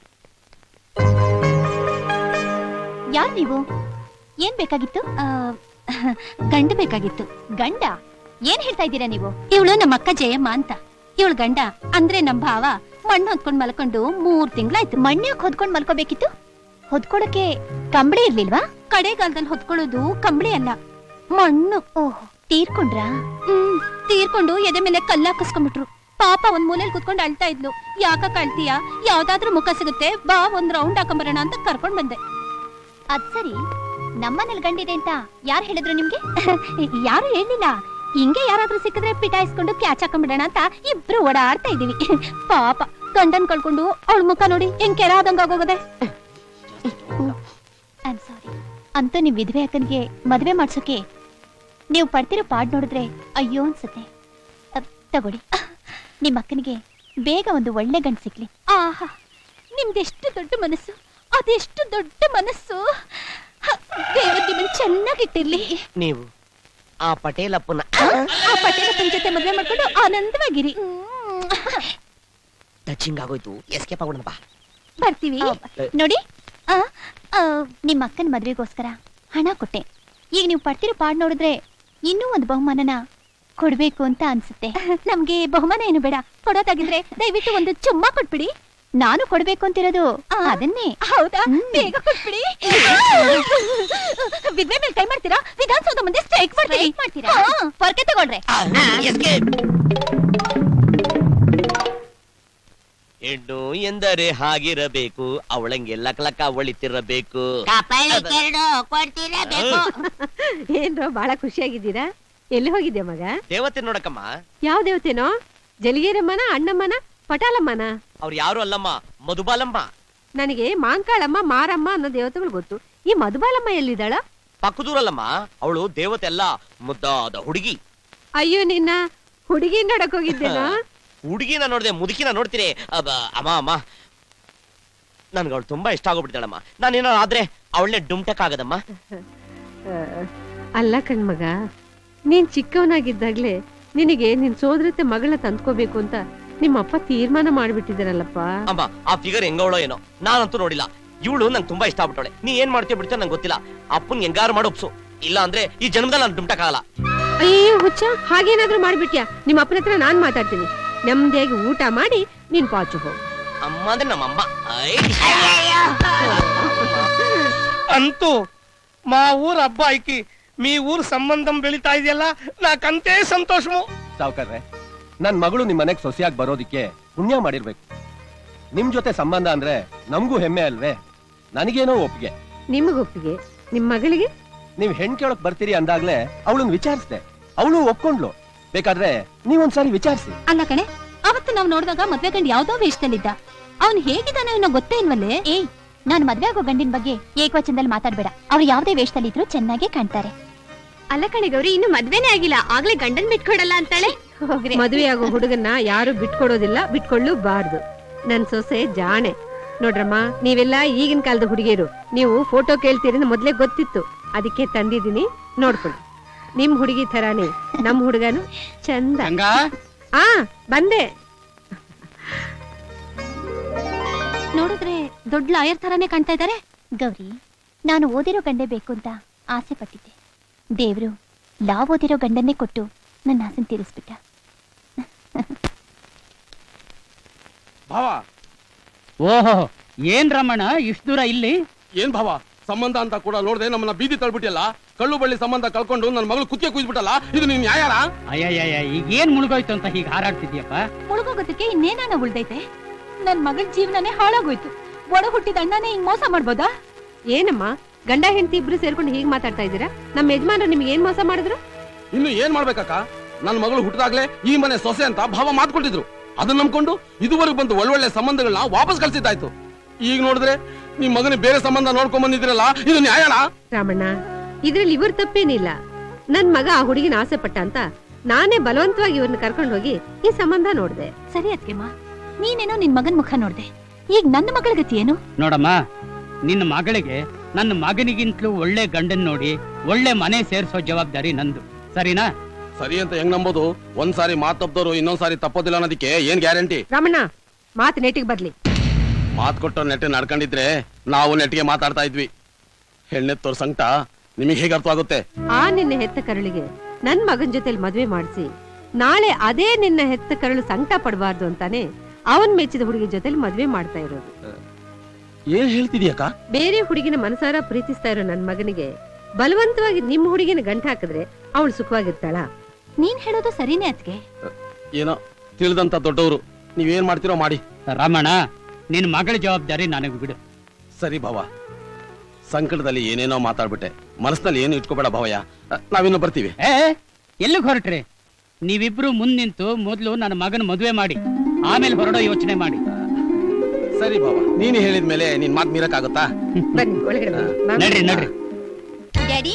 M: ಯಾರು ನೀವು? ಏನ್ ಬೇಕಾಗಿತ್ತು? ಗಂಡ ಬೇಕಾಗಿತ್ತು. ಗಂಡ? ಏನ್ ಹೇಳ್ತಾ ಇದ್ದೀರಾ ನೀವು? ಇವಳು ನಮ್ಮ ಅಕ್ಕ ಜಯಮ್ಮ ಅಂತ. ಇವಳು ಗಂಡ ಅಂದ್ರೆ ನಮ್ ಭಾವ ಮಣ್ಣು ಹೊದ್ಕೊಂಡ್ ಮಲ್ಕೊಂಡು ಮೂರ್ ತಿಂಗಳಾಯ್ತು. ಮಣ್ಣಾಕ್ ಹೊದ್ಕೊಂಡ್ ಮಲ್ಕೋಬೇಕಿತ್ತು? ಹೊದ್ಕೊಳಕ್ಕೆ ಕಂಬಳಿ ಇರ್ಲಿಲ್ವಾ? ಕಡೆಗಾಲದಲ್ಲಿ ಹೊದ್ಕೊಳ್ಳೋದು ಕಂಬಳಿ ಅಲ್ಲ, ಮಣ್ಣು. ಓಹ್, ತೀರ್ಕೊಂಡ್ರಾ? ಹ್ಮ್, ತೀರ್ಕೊಂಡು ಎದೆ ಮೇಲೆ ಕಲ್ಲ ಹಾಕಿಸ್ಕೊಂಡ್ಬಿಟ್ರು. ಪಾಪ ಒಂದ್ ಮೂಲೆಯಲ್ಲಿ ಕುತ್ಕೊಂಡು ಅಳ್ತಾ ಇದ್ಲು. ಯಾಕ ಕಳ್ತೀಯಾ, ಯಾವ್ದಾದ್ರೂ ಮುಖ ಸಿಗುತ್ತೆ ಬಾ, ಒಂದ್ ರೌಂಡ್ ಹಾಕೊಂಬರೋಣ ಅಂತ ಕರ್ಕೊಂಡ್ ಬಂದೆ. ಅದ್ ಸರಿ, ನಮ್ಮನೇಲಿ ಗಂಡಿದೆ ಅಂತ ಯಾರು ಹೇಳಿದ್ರು ನಿಮ್ಗೆ? ಯಾರು ಹೇಳಿಲ್ಲ. ಹಿಂಗೆ ಯಾರಾದ್ರೂ ಸಿಕ್ಕಿದ್ರೆ ಪಿಟಾಯಿಸ್ಕೊಂಡು ಕ್ಯಾಚ್ ಹಾಕೊಂಡ್ಬಿಡೋಣ ಅಂತ ಇಬ್ರು ಓಡಾಡ್ತಾ ಇದೀವಿ. ಪಾಪ ಗಂಡನ್ ಕಳ್ಕೊಂಡು ಅವಳ ಮುಖ ನೋಡಿ ಹೆಂಗ್ ಕೆರಾದಂಗ ಆಗೋಗದೆ. I am sorry. ಅಂತೂ ನಿಮ್ ವಿಧವೆ ಅಕ್ಕನಿಗೆ ಮದ್ವೆ ಮಾಡ್ಸೋಕೆ ನೀವು ಪಡ್ತಿರೋ ಪಾಡ್ ನೋಡಿದ್ರೆ ಅಯ್ಯೋ ಅನ್ಸುತ್ತೆ. ತಗೊಳ್ಳಿ, ನಿಮ್ ಅಕ್ಕನಿಗೆ ಬೇಗ ಒಂದು ಒಳ್ಳೆ ಗಂಡು ಸಿಕ್ಲಿ. ಆಹಾ, ನಿಮ್ದೆಷ್ಟು ದೊಡ್ಡ ಮನಸ್ಸು, ಅದೆಷ್ಟು ದೊಡ್ಡ ಮನಸ್ಸು. ದೇವರು ನಿಮ್ಮನ್ನ ಚೆನ್ನಾಗಿಟ್ಟಿರ್ಲಿ.
F: ನೀವು ಆ ಪಟೇಲಪ್ಪನ
M: ಆ ಪಟೇಲಪ್ಪನ ಜೊತೆ ಮದುವೆ ಮಾಡ್ಕೊಂಡು ಆನಂದವಾಗಿರಿ.
F: ಟಚಿಂಗ್ ಆಗೋಯ್ತು, ಎಸ್ಕೇಪ್ ಆಗೋಣಪ್ಪ.
M: ಬರ್ತೀವಿ. ನೋಡಿ, ನಿಮ್ಮ ಅಕ್ಕನ ಮದ್ವೆಗೋಸ್ಕರ ಹಣ ಕೊಟ್ಟೆ. ಈಗ ನೀವು ಪಡ್ತಿರೋ ಪಾಡ್ ನೋಡಿದ್ರೆ ಇನ್ನೂ ಒಂದು ಬಹುಮಾನನ ಕೊಡ್ಬೇಕು ಅಂತ ಅನ್ಸುತ್ತೆ. ನಮ್ಗೆ ಬಹುಮಾನ ಏನು ಬೇಡ, ಕೊಡೋದಾಗಿದ್ರೆ ದಯವಿಟ್ಟು ಒಂದು ಚುಮ್ಮ ಕೊಟ್ಬಿಡಿ. ನಾನು ಕೊಡ್ಬೇಕು ಅಂತಿರೋದು ಅದನ್ನೇ. ಹೌದಾ? ಬೇಗ ಕೊಟ್ಬಿಡಿ. ವಿದ್ವೆ ಮೇಲೆ ಕೈ ಮಾಡ್ತೀರಾ? ವಿಧಾನಸೌಧ ಮುಂದೆ ಸ್ಟ್ರೈಕ್ ಮಾಡ್ತೀರಾ? ಪೊರಕೆ ತಗೊಳ್ರೆ.
F: ಹೆಣ್ಣು ಎಂದರೆ ಹಾಗಿರಬೇಕು, ಅವಳಂಗೆ ಲಕ್ ಲಕ್ಕ ಒಳಿತಿರಬೇಕು.
A: ಏನ್ರೋ ಬಹಳ ಖುಷಿಯಾಗಿದ್ದೀರಾ? ಎಲ್ಲಿ ಹೋಗಿದ್ದೆ ಮಗ?
F: ದೇವತೆ ನೋಡಕಮ್ಮ.
A: ಯಾವ ದೇವತೆನೋ? ಜಲಿಗೇರಮ್ಮನ, ಅಣ್ಣಮ್ಮನ, ಪಟಾಲಮ್ಮನ?
F: ಅವ್ರು ಯಾರು ಅಲ್ಲಮ್ಮ, ಮಧುಬಾಲಮ್ಮ.
A: ನನಗೆ ಮಾಂಕಾಳಮ್ಮ ಮಾರಮ್ಮ ಅನ್ನೋ ದೇವತೆಗಳು ಗೊತ್ತು. ಈ ಮಧುಬಾಲಮ್ಮ ಎಲ್ಲಿದ್ದಾಳ?
F: ಪಕ್ಕದೂರಲ್ಲಮ್ಮ, ಅವಳು ದೇವತೆ ಅಲ್ಲ, ಮುದ್ದಾದ ಹುಡುಗಿ.
A: ಅಯ್ಯೋ, ನಿನ್ನ ಹುಡುಗಿ ನೋಡಕ್ ಹೋಗಿದ್ದೇನಾ?
F: ಹುಡುಗಿನ ನೋಡ್ದೆ ಮುದುಕಿನ ನೋಡ್ತೀರಿ? ಅಮ್ಮ ಅಮ್ಮ ನನ್ಗೆ ಅವಳು ತುಂಬಾ ಇಷ್ಟ ಆಗೋಗ್ಬಿಡ್ತಾಳಮ್ಮ. ನಾನೇನೋ ಆದ್ರೆ ಅವಳನ್ನೇ ಡುಮ್ಟಕ್ ಆಗದಮ್ಮ.
A: ಅಲ್ಲ ಕಣ್ಮಗ, ನೀನ್ ಚಿಕ್ಕವನಾಗಿದ್ದಾಗ್ಲೇ ನಿನಗೆ ನಿನ್ ಸೋದರತೆ ಮಗಳನ್ನ ತಂದ್ಕೋಬೇಕು ಅಂತ ನಿಮ್ಮಪ್ಪ ತೀರ್ಮಾನ ಮಾಡ್ಬಿಟ್ಟಿದಾರಲ್ಲಪ್ಪ.
F: ಅಮ್ಮ, ಆ ಫಿಗರ್ ಹೆಂಗವಳೋ ಏನೋ, ನಾನಂತೂ ನೋಡಿಲ್ಲ. ಇವಳು ನಂಗೆ ತುಂಬಾ ಇಷ್ಟ ಆಗ್ಬಿಟ್ಟವಳೆ. ನೀ ಏನ್ ಮಾಡ್ತೀಯ ಬಿಡ್ತೀಯ ನಂಗೆ ಗೊತ್ತಿಲ್ಲ. ಅಪ್ಪನ್ ಹೆಂಗಾರು ಮಾಡಿ ಒಪ್ಸು, ಇಲ್ಲ ಅಂದ್ರೆ ಈ ಜನ್ಮದಲ್ಲಿ ನಾನು ಡುಮ್ಟಕ್ ಆಗಲ್ಲ.
A: ಅಯ್ಯೋ ಹುಚ್ಚ, ಹಾಗೇನಾದ್ರೂ ಮಾಡ್ಬಿಟ್ಯಾ? ನಿಮ್ಮ ಅಪ್ಪನ ಹತ್ರ ನಾನ್ ಮಾತಾಡ್ತೀನಿ. ನೆಮ್ಮದಿಯಾಗಿ ಊಟ ಮಾಡಿ ನೀನ್ ಪಾಚು ಹೋಗು.
F: ಅಮ್ಮ ಅಂದ್ರೆ ನಮ್ಮಮ್ಮ.
K: ಅಂತೂ మా ఊరు అబ్బాయికి మీ ఊరు సంబంధం ಬೆಳಿತಾ ಇದೆಯಲ್ಲ, ನಾಕಂತೆ ಸಂತೋಷಮು.
N: ಸಾವ್ಕಾರ್ರೆ, ನನ್ ಮಗಳು ನಿಮ್ ಮನೆಗ್ ಸೊಸೆಯಾಗಿ ಬರೋದಿಕ್ಕೆ ಪುಣ್ಯ ಮಾಡಿರ್ಬೇಕು. ನಿಮ್ ಜೊತೆ ಸಂಬಂಧ ಅಂದ್ರೆ ನಮ್ಗೂ ಹೆಮ್ಮೆ ಅಲ್ವೇ? ನನಗೇನೋ ಒಪ್ಪಿಗೆ.
A: ನಿಮಗ್ ಒಪ್ಪಿಗೆ, ನಿಮ್ ಮಗಳಿಗೆ?
N: ನೀವ್ ಹೆಣ್ ಕೇಳಕ್ ಬರ್ತೀರಿ ಅಂದಾಗ್ಲೇ ಅವಳನ್ನ ವಿಚಾರಿಸ್ದೆ, ಅವಳು ಒಪ್ಕೊಂಡ್ಲು. ಬೇಕಾದ್ರೆ ನೀವೊಂದ್ಸಾರಿ ವಿಚಾರಿಸಿ.
M: ಅಲ್ಲ ಕಣೆ, ಅವತ್ತು ನಾವ್ ನೋಡಿದಾಗ ಮದ್ವೆ ಗಂಡ ಯಾವ್ದೋ ವೇಷದಲ್ಲಿದ್ದ. ಅವ್ನು ಹೇಗಿದ್ದಾನೋ ಏನೋ ಗೊತ್ತೇ ಇಲ್ವಲ್ಲೇ? ಏಯ್, ನಾನು ಮದ್ವೆ ಆಗೋ ಗಂಡಿನ ಬಗ್ಗೆ ಏಕವಚನದಲ್ಲಿ ಮಾತಾಡ್ಬೇಡ. ಅವ್ರು ಯಾವ್ದೇ ವೇಷದಲ್ಲಿದ್ರು ಚೆನ್ನಾಗೇ ಕಾಣ್ತಾರೆ.
A: ಅಲ್ಲ ಕಣೆ ಗೌರಿ, ಇನ್ನು ಮದ್ವೆನೇ ಆಗಿಲ್ಲ, ಆಗ್ಲೇ ಗಂಡನ್ ಬಿಟ್ಕೊಡಲ್ಲ ಅಂತಾಳೆ. ಮದುವೆ ಆಗೋ ಹುಡುಗನ್ನ ಯಾರು ಬಿಟ್ಕೊಡೋದಿಲ್ಲ, ಬಿಟ್ಕೊಳ್ಳೂಬಾರ್ದು. ನನ್ ಸೊಸೆ ಜಾಣೆ ನೋಡ್ರಮ್ಮ. ನೀವೆಲ್ಲ ಈಗಿನ ಕಾಲದ ಹುಡುಗಿಯರು, ನೀವು ಫೋಟೋ ಕೇಳ್ತೀರಿ ಮೊದ್ಲೇ ಗೊತ್ತಿತ್ತು, ಅದಕ್ಕೆ ತಂದಿದ್ದೀನಿ, ನೋಡ್ಕೊಳ್ಳಿ. ನಿಮ್ ಹುಡುಗಿ ತರಾನೇ ನಮ್ ಹುಡುಗನು ಚಂದ. ಆ ಬಂದೆ.
M: ನೋಡಿದ್ರೆ ದೊಡ್ಡ ಲಾಯರ್ ತರಾನೇ ಕಾಣ್ತಾ ಇದ್ದಾರೆ. ಗೌರಿ, ನಾನು ಓದಿರೋ ಗಂಡೆ ಬೇಕು ಅಂತ ಆಸೆ ಪಟ್ಟಿದ್ದೆ. ದೇವ್ರು ಲಾ ಓದಿರೋ ಗಂಡನ್ನೇ ಕೊಟ್ಟು ನನ್ನ ಆಸೆ ತೀರಿಸ್ಬಿಟ್ಟ.
L: ಭಾವ,
B: ಓಹೋ, ಏನ್ ರಮಣ ಇಷ್ಟು ದೂರ ಇಲ್ಲಿ?
L: ಏನ್ ಭಾವ, ಸಂಬಂಧ ಅಂತ ಕೂಡ ನೋಡ್ದೆ ನಮ್ಮನ್ನ ಬೀದಿ ತಳ್ಬಿಟ್ಟಿಲ್ಲ. ಕಳ್ಳು ಬಳ್ಳಿ ಸಂಬಂಧ ಕಳ್ಕೊಂಡು ನನ್ನ ಮಗಳು ಕುತ್ತಿಗೆ ಕುಯ್ದ್ಬಿಟ್ಟಲ್ಲ, ಇದು ನೀನ್ ನ್ಯಾಯನ?
B: ಅಯ್ಯಯ್ಯ, ಈಗ ಏನ್ ಮುಳುಗೋಯ್ತು ಅಂತ ಹೀಗೆ ಹಾರಾಡ್ತಿದ್ಯಪ್ಪ?
M: ಮುಳುಗೋಗೋದಕ್ಕೆ ಇನ್ನೇನಾನ ಉಳ್ದೈತೆ? ನನ್ ಮಗಳ ಜೀವನನೇ ಹಾಳಾಗೋಯ್ತು. ಒಡ ಹುಟ್ಟಿದ ಅಣ್ಣನೇ ಹಿಂಗ್ ಮೋಸ ಮಾಡ್ಬೋದಾ?
A: ಏನಮ್ಮ, ಗಂಡ ಹೆಂಡತಿ ಇಬ್ರು ಸೇರ್ಕೊಂಡು ಹೀಗ್ ಮಾತಾಡ್ತಾ ಇದ್ದೀರಾ? ನಮ್ಮ ಯಜಮಾನರು ನಿಮ್ಗೆ ಏನ್ ಮೋಸ ಮಾಡಿದ್ರು?
L: ಇನ್ನು ಏನ್ ಮಾಡ್ಬೇಕಕ್ಕ? ನನ್ನ ಮಗಳು ಹುಟ್ಟಿದಾಗ್ಲೇ ಈ ಮನೆ ಸೊಸೆ ಅಂತ ಭಾವ ಮಾತ್ಕೊಟ್ಟಿದ್ರು. ಅದನ್ನ ನಂಬ್ಕೊಂಡು ಇದುವರೆಗೂ ಬಂದು ಒಳ್ಳೊಳ್ಳೆ ಸಂಬಂಧಗಳನ್ನ ವಾಪಸ್ ಕಳ್ಸಿದ್ದಾಯ್ತು. ಈಗ ನೋಡಿದ್ರೆ ನಿಮ್ ಮಗನ ಬೇರೆ ಸಂಬಂಧ ನೋಡ್ಕೊಂಡ್ ಬಂದಿದ್ರಲ್ಲ, ಇದು ನ್ಯಾಯನ?
A: ರಾಮಣ್ಣ, ಇದ್ರಲ್ಲಿ ಇವ್ರ ತಪ್ಪೇನಿಲ್ಲ. ನನ್ ಮಗ ಆ ಹುಡುಗಿನ ಆಸೆ ಪಟ್ಟ ಅಂತ ನಾನೇ ಬಲವಂತವಾಗಿ ಇವ್ರನ್ನ ಕರ್ಕೊಂಡು ಹೋಗಿ ಈ ಸಂಬಂಧ ನೋಡ್ದೆ.
M: ಸರಿ ಅದ್ಕೆಮ್ಮ, ನೀನೇನೋ ನಿನ್ ಮಗನ್ ಮುಖ ನೋಡ್ದೆ, ಈಗ ನನ್ನ ಮಗಳ ಗತಿ ಏನು?
B: ನೋಡಮ್ಮ, ನಿನ್ನ ಮಗಳಿಗೆ ನನ್ನ ಮಗನಿಗಿಂತಲೂ ಒಳ್ಳೆ ಗಂಡನ್ ನೋಡಿ ಒಳ್ಳೆ ಮನೆ ಸೇರ್ಸೋ ಜವಾಬ್ದಾರಿ ನಂದು, ಸರಿನಾ?
L: ಸರಿ ಅಂತ ಹೆಂಗ್ ನಂಬೋದು? ಒಂದ್ಸಾರಿ ಮಾತ್ ತಪ್ಪದವ್ರು ಇನ್ನೊಂದ್ಸಾರಿ ತಪ್ಪೋದಿಲ್ಲ ಅನ್ನೋದಕ್ಕೆ ಏನ್ ಗ್ಯಾರಂಟಿ?
A: ರಾಮಣ್ಣ, ಮಾತು ನೆಟ್ಟಿಗೆ ಬರ್ಲಿ.
L: ಮಾತ್ ಕೊಟ್ಟು ನೆಟ್ಟೆ ನಡ್ಕೊಂಡಿದ್ರೆ ನಾವು ನೆಟ್ಟಿಗೆ ಮಾತಾಡ್ತಾ ಇದ್ವಿ. ಹೆಣ್ಣೆತ್ತೋರ್ ಸಂಕಟ ನಿಮಗೆ ಹೇಗೆ ಅರ್ಥ ಆಗುತ್ತೆ?
A: ಆ ನಿನ್ನ ಹೆತ್ತ ಕರಳಿಗೆ ನನ್ ಮಗನ್ ಜೊತೆಲಿ ಮದ್ವೆ ಮಾಡಿಸಿ ನಾಳೆ ಅದೇ ನಿನ್ನ ಹೆತ್ತ ಕರಳು ಸಂಕಟ ಪಡಬಾರ್ದು ಅಂತಾನೆ ಅವನ್ ಮೆಚ್ಚಿದ ಹುಡುಗಿ ಜೊತೆಲಿ ಮದ್ವೆ ಮಾಡ್ತಾ ಇರೋದು.
L: ಏನ್ ಹೇಳ್ತಿದ್ಯಕ್ಕ?
A: ಬೇರೆ ಹುಡುಗಿನ ಮನಸಾರ ಪ್ರೀತಿಸ್ತಾ ಇರೋ ನನ್ ಮಗನಿಗೆ ಬಲವಂತವಾಗಿ ನಿಮ್ ಹುಡುಗಿನ ಗಂಟ ಹಾಕಿದ್ರೆ ಅವಳು ಸುಖವಾಗಿರ್ತಾಳ?
M: ನೀನ್ ಹೇಳೋದು ಸರಿನೇ ಅದ್ಕೆ.
L: ಏನೋ ತಿಳಿದಂತ ದೊಡ್ಡವರು, ನೀವೇನ್ ಮಾಡ್ತಿರೋ ಮಾಡಿ.
B: ರಮಣ, ನಿನ್ ಮಗಳ ಜವಾಬ್ದಾರಿ ನನಗೆ ಬಿಡು.
L: ಸರಿ ಭಾವ, ಸಂಕಟದಲ್ಲಿ ಏನೇನೋ ಮಾತಾಡ್ಬಿಟ್ಟೆ, ಮನಸ್ಸಿನಲ್ಲಿ ಏನು ಇಟ್ಕೋಬೇಡ ಭಾವಯ್ಯ. ನಾವಿನ್ನು ಬರ್ತೀವಿ.
B: ಏ, ಎಲ್ಲಿಗೆ ಹೊರಟ್ರಿ? ನೀವಿಬ್ರು ಮುಂದ್ ನಿಂತು ಮೊದ್ಲು ನನ್ನ ಮಗನ ಮದುವೆ ಮಾಡಿ ಆಮೇಲೆ ಹೊರಡೋ ಯೋಚನೆ ಮಾಡಿ.
L: ಸರಿ ಭಾವ, ನೀನು ಹೇಳಿದ್ಮೇಲೆ ನಿನ್ ಮಾತು ಮೀರಕ್ಕಾಗುತ್ತಾ?
B: ನಡ್ರಿ ನಡ್ರಿ.
M: ಡ್ಯಾಡಿ,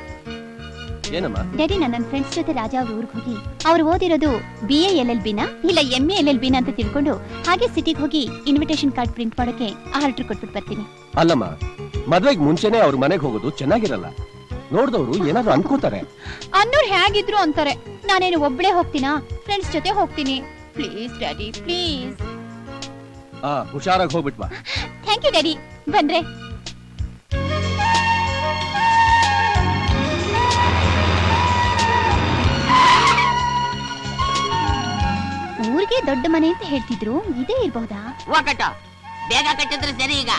N: ಏನಮ್ಮ?
M: ಡ್ಯಾಡಿ, ನಾನು ನನ್ನ ಫ್ರೆಂಡ್ಸ್ ಜೊತೆ ರಾಜ ಅವ್ರ ಊರಿಗೆ ಹೋಗಿ ಅವ್ರು ಓದಿರೋದು ಬಿ ಎ ಎಲ್ ಎಲ್ ಬಿನ ಇಲ್ಲ ಎಂ ಎ ಎಲ್ ಎಲ್ ಬಿನ ಅಂತ ತಿಳ್ಕೊಂಡು ಹಾಗೆ ಸಿಟಿಗೆ ಹೋಗಿ ಇನ್ವಿಟೇಷನ್ ಕಾರ್ಡ್ ಪ್ರಿಂಟ್ ಮಾಡೋಕೆ ಆರ್ಡರ್ ಕೊಟ್ಬಿಟ್ಟು ಬರ್ತೀನಿ.
N: ಅಲ್ಲಮ್ಮ, ಮದ್ವೆಗ್ ಮುಂಚೆನೆ ಅವ್ರ ಮನೆಗೆ ಹೋಗೋದು ಚೆನ್ನಾಗಿರಲ್ಲ. ನೋಡ್ದವ್ರು ಏನಾದ್ರು ಅನ್ಕೋತಾರೆ.
M: ಅನ್ನೋರು ಹೇಗಿದ್ರು ಅಂತಾರೆ. ನಾನೇನು ಒಬ್ಳೆ ಹೋಗ್ತೀನಾ? ಫ್ರೆಂಡ್ಸ್ ಜೊತೆ ಹೋಗ್ತೀನಿ. Please daddy, please.
N: ಆ ಹುಷಾರಾಗಿ ಹೋಗ್ಬಿಟ್ವಾ?
M: Thank you daddy. ಬಂದ್ರೆ ಊರಿಗೆ ದೊಡ್ಡ ಮನೆ ಅಂತ ಹೇಳ್ತಿದ್ರು, ಇದೇ ಇರ್ಬಹುದಾ?
H: ಹೂವ ಕಟ್ಟು, ಬೇಗ ಕಟ್ಟಿದ್ರೆ ಸರಿ. ಈಗ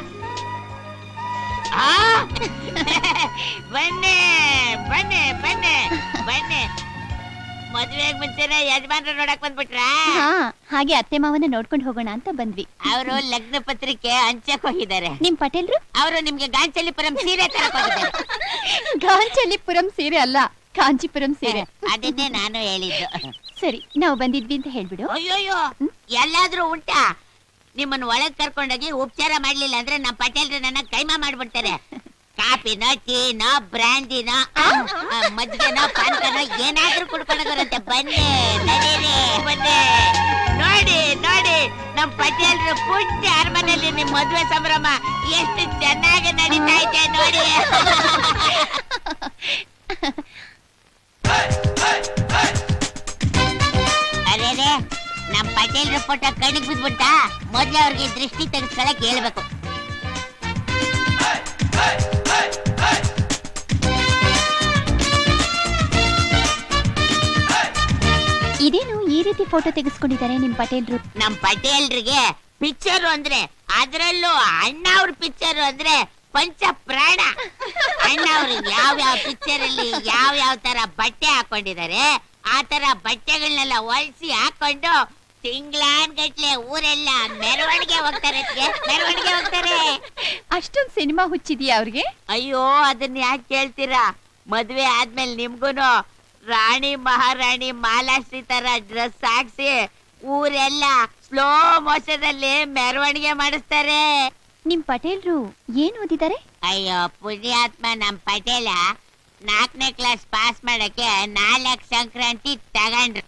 H: ಬನ್ನಿ ಬನ್ನಿ ಬನ್ನಿ ಬನ್ನಿ. ಮದ್ವೆಗ್ ಮುಂಚೆನೆ ಯಜಮಾನ್ರ ನೋಡಕ್ ಬಂದ್ಬಿಟ್ರ?
M: ಹಾಗೆ ಅತ್ತೆ ಮಾವನ ನೋಡ್ಕೊಂಡು ಹೋಗೋಣ ಅಂತ ಬಂದ್ವಿ.
H: ಅವರು ಲಗ್ನ ಪತ್ರಿಕೆ ಹಂಚಕ್ ಹೋಗಿದ್ದಾರೆ.
M: ನಿಮ್ ಪಟೇಲ್ರು?
H: ಅವರು ನಿಮ್ಗೆ ಗಾಂಚಲಿಪುರಂ ಸೀರೆ ತರಕ್ ಹೋಗಿದ್ದಾರೆ.
M: ಗಾಂಚಲಿಪುರಂ ಸೀರೆ ಅಲ್ಲ, ಕಾಂಚಿಪುರಂ ಸೀರೆ.
H: ಅದನ್ನೇ ನಾನು ಹೇಳಿದ್ದು.
M: ಸರಿ, ನಾವು ಬಂದಿದ್ವಿ ಅಂತ ಹೇಳ್ಬಿಡು.
H: ಅಯ್ಯೋಯ್ಯೋ, ಎಲ್ಲಾದ್ರೂ ಉಂಟಾ? ನಿಮ್ಮನ್ನ ಒಳಗ್ ಕರ್ಕೊಂಡೋಗಿ ಉಪಚಾರ ಮಾಡ್ಲಿಲ್ಲ ಅಂದ್ರೆ ನಮ್ಮ ಪಟೇಲ್ರು ನನ್ನ ಕೈಮಾ ಮಾಡ್ಬಿಡ್ತಾರೆ. ಕಾಪಿನೋ ಟೀನೋ ಬ್ರಾಂದಿನೋ ಮಜ್ಜಿಗೆನೋ ಪಾನ್ಕನೋ ಏನಾದ್ರೂ ಕುಡ್ಕೊಂಡೋರಂತೆ. ಬನ್ನಿ ನಡೀರಿ ಬನ್ನಿ. ನೋಡಿ ನೋಡಿ ನಮ್ ಪಟೇಲ್ರು ಪುಟ್ಟ ಅರಮನೆಯಲ್ಲಿ ನಿಮ್ ಮದ್ವೆ ಸಂಭ್ರಮ ಎಷ್ಟು ಚೆನ್ನಾಗಿ ನಡೀತಾ ಇದೆ ನೋಡಿ. ಅರೇ ನಮ್ ಪಟೇಲ್ರ ಫೋಟೋ ಕಣ್ಣಿಗೆ ಬಿದ್ಬಿಟ್ಟ. ಮೊದ್ಲೇ ಅವ್ರಿಗೆ ದೃಷ್ಟಿ ತೆಗೆಸ್ಕೊಳಕ್ ಹೇಳ್ಬೇಕು.
M: ಇದೇನು ಈ ರೀತಿ ಫೋಟೋ ತೆಗೆಸ್ಕೊಂಡಿದ್ದಾರೆ ನಿಮ್ ಪಟೇಲ್ರು?
H: ನಮ್ ಪಟೇಲ್ರಿಗೆ ಪಿಕ್ಚರ್ ಅಂದ್ರೆ ಅದ್ರಲ್ಲೂ ಅಣ್ಣ ಅವ್ರ ಪಿಕ್ಚರ್ ಅಂದ್ರೆ ಪಂಚ ಪ್ರಾಣ. ಅಣ್ಣ ಅವ್ರು ಯಾವ ಯಾವ ಪಿಕ್ಚರ್ ಅಲ್ಲಿ ಯಾವ ಯಾವ ತರ ಬಟ್ಟೆ ಹಾಕೊಂಡಿದ್ದಾರೆ ಆ ತರ ಬಟ್ಟೆಗಳನ್ನೆಲ್ಲ ಹೊಲ್ಸಿ ಹಾಕೊಂಡು ತಿಂಗ್ಳಾನ್ ಗಟ್ಲೆ ಊರೆಲ್ಲ ಮೆರವಣಿಗೆ ಹೋಗ್ತಾರೆ ಮೆರವಣಿಗೆ ಹೋಗ್ತಾರೆ.
M: ಅಷ್ಟೊಂದ್ ಸಿನಿಮಾ ಹುಚ್ಚಿದ್ಯಾ ಅವ್ರಿಗೆ?
H: ಅಯ್ಯೋ ಅದನ್ನ ಯಾಕೆ ಕೇಳ್ತೀರಾ? ಮದ್ವೆ ಆದ್ಮೇಲೆ ನಿಮ್ಗೂನು ರಾಣಿ ಮಹಾರಾಣಿ ಮಾಲಾಶ್ರೀ ತರ ಡ್ರೆಸ್ ಹಾಕ್ಸಿ ಊರೆಲ್ಲ ಸ್ಲೋ ಮೋಷನ್ ಅಲ್ಲಿ ಮೆರವಣಿಗೆ ಮಾಡಿಸ್ತಾರೆ.
M: ನಿಮ್ ಪಟೇಲ್ರು ಏನ್ ಓದಿದ್ದಾರೆ?
H: ಅಯ್ಯೋ ಪುಣ್ಯಾತ್ಮ ನಮ್ ಪಟೇಲ ನಾಲ್ಕನೇ ಕ್ಲಾಸ್ ಪಾಸ್ ಮಾಡಕ್ಕೆ ನಾಲ್ಕು ಸಂಕ್ರಾಂತಿ ತಗೊಂಡ್ರು.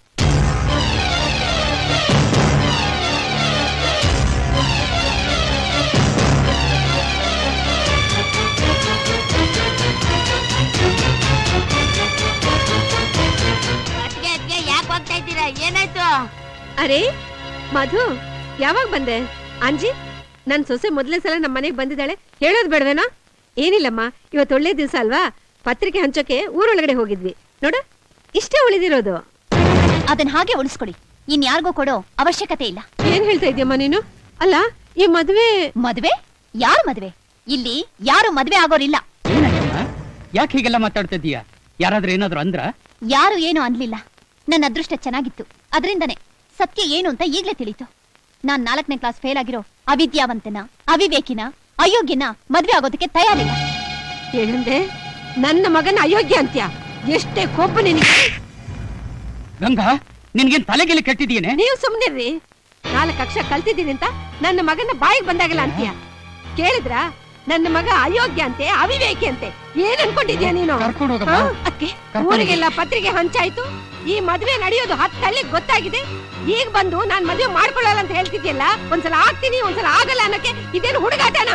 H: ಯಾಕೆ ಹೋಗ್ತಾ ಇದ್ದೀರಾ? ಏನಾಯ್ತು?
A: ಅರೆ ಮಧು, ಯಾವಾಗ ಬಂದೆ? ಅಂಜಿ, ನನ್ ಸೊಸೆ ಮೊದಲೇ ಸಲ ನಮ್ಮ ಮನೆಗೆ ಬಂದಿದ್ದಾಳೆ, ಹೇಳೋದ್ ಬೇಡವೇನೋ? ಏನಿಲ್ಲಮ್ಮ, ಇವತ್ತು ಒಳ್ಳೆ ದಿವಸ ಅಲ್ವಾ, ಪತ್ರಿಕೆ ಹಂಚೋಕೆ ಊರೊಳಗಡೆ ಹೋಗಿದ್ವಿ. ನೋಡು, ಇಷ್ಟೇ ಉಳಿದಿರೋದು.
M: ಅದನ್ನ ಹಾಗೆ ಉಳಿಸ್ಕೊಡಿ, ಇನ್ ಯಾರಿಗೂ ಕೊಡೋ ಅವಶ್ಯಕತೆ ಇಲ್ಲ.
A: ಏನ್ ಹೇಳ್ತಾ ಇದ್ಯಮ್ಮ ನೀನು? ಅಲ್ಲ, ಈ ಮದ್ವೆ
M: ಮದ್ವೆ? ಯಾರು ಮದ್ವೆ? ಇಲ್ಲಿ ಯಾರು ಮದ್ವೆ ಆಗೋರಿಲ್ಲ.
B: ಯಾಕೆ ಹೀಗೆಲ್ಲ ಮಾತಾಡ್ತಾ ಇದೀಯಾ? ಯಾರಾದ್ರೂ ಏನಾದ್ರು ಅಂದ್ರ?
M: ಯಾರು ಏನು ಅನ್ಲಿಲ್ಲ. ನನ್ನ ಅದೃಷ್ಟ ಚೆನ್ನಾಗಿತ್ತು, ಅದರಿಂದನೇ ಸತ್ಯ ಏನು ಅಂತ ಈಗ್ಲೇ ತಿಳಿತು. ನಾನ್ ನಾಲ್ಕನೇ ಕ್ಲಾಸ್ ಫೇಲ್ ಆಗಿರೋ ಅವಿದ್ಯಾವಂತನ, ಅವಿವೇಕಿನ, ಅಯೋಗ್ಯನ ಮದ್ವೆ ಆಗೋದಕ್ಕೆ ತಯಾರಿಲ್ಲ.
A: ಏನಂದೆ? ನನ್ನ ಮಗನ ಅಯೋಗ್ಯ ಅಂತ್ಯ? ಎಷ್ಟೇ ಕೋಪ ನಿನಗೆ!
B: ಗಂಗಾ, ನಿನ್ಗೇನ್ ತಲೆಗೆಲೆ ಕೆಟ್ಟಿದೀಯೇನೆ?
A: ನೀವು ಸುಮ್ನಿರ್ರಿ. ನಾಲ್ಕು ಅಕ್ಷರ ಕಲ್ತಿದ್ದೀನಿ ಅಂತ ನನ್ನ ಮಗನ ಬಾಯಿಗೆ ಬಂದಾಗಲ್ಲ ಅಂತ್ಯ. ಕೇಳಿದ್ರ? ನನ್ನ ಮಗ ಅಯೋಗ್ಯ ಅಂತೆ, ಅವಿವೇಕಿ ಅಂತೆ. ಏನ್ ಅನ್ಕೊಂಡಿದ್ಯಾ ನೀನು? ಅಕ್ಕೆ ಊರಿಗೆಲ್ಲ ಪತ್ರಿಕೆ ಹಂಚಾಯ್ತು, ಈ ಮದ್ವೆ ನಡೆಯೋದು ಹತ್ತು ಹಳ್ಳಿ ಗೊತ್ತಾಗಿದೆ. ಈಗ ಬಂದು ನಾನ್ ಮದ್ವೆ ಮಾಡ್ಕೊಳ್ಳಲ್ಲ ಅಂತ ಹೇಳ್ತಿದ್ಯಲ್ಲ, ಒಂದ್ಸಲ ಆಗ್ತೀನಿ ಒಂದ್ಸಲ ಆಗಲ್ಲ ಅನ್ನಕ್ಕೆ ಇದೇನು ಹುಡುಗಾಟನ?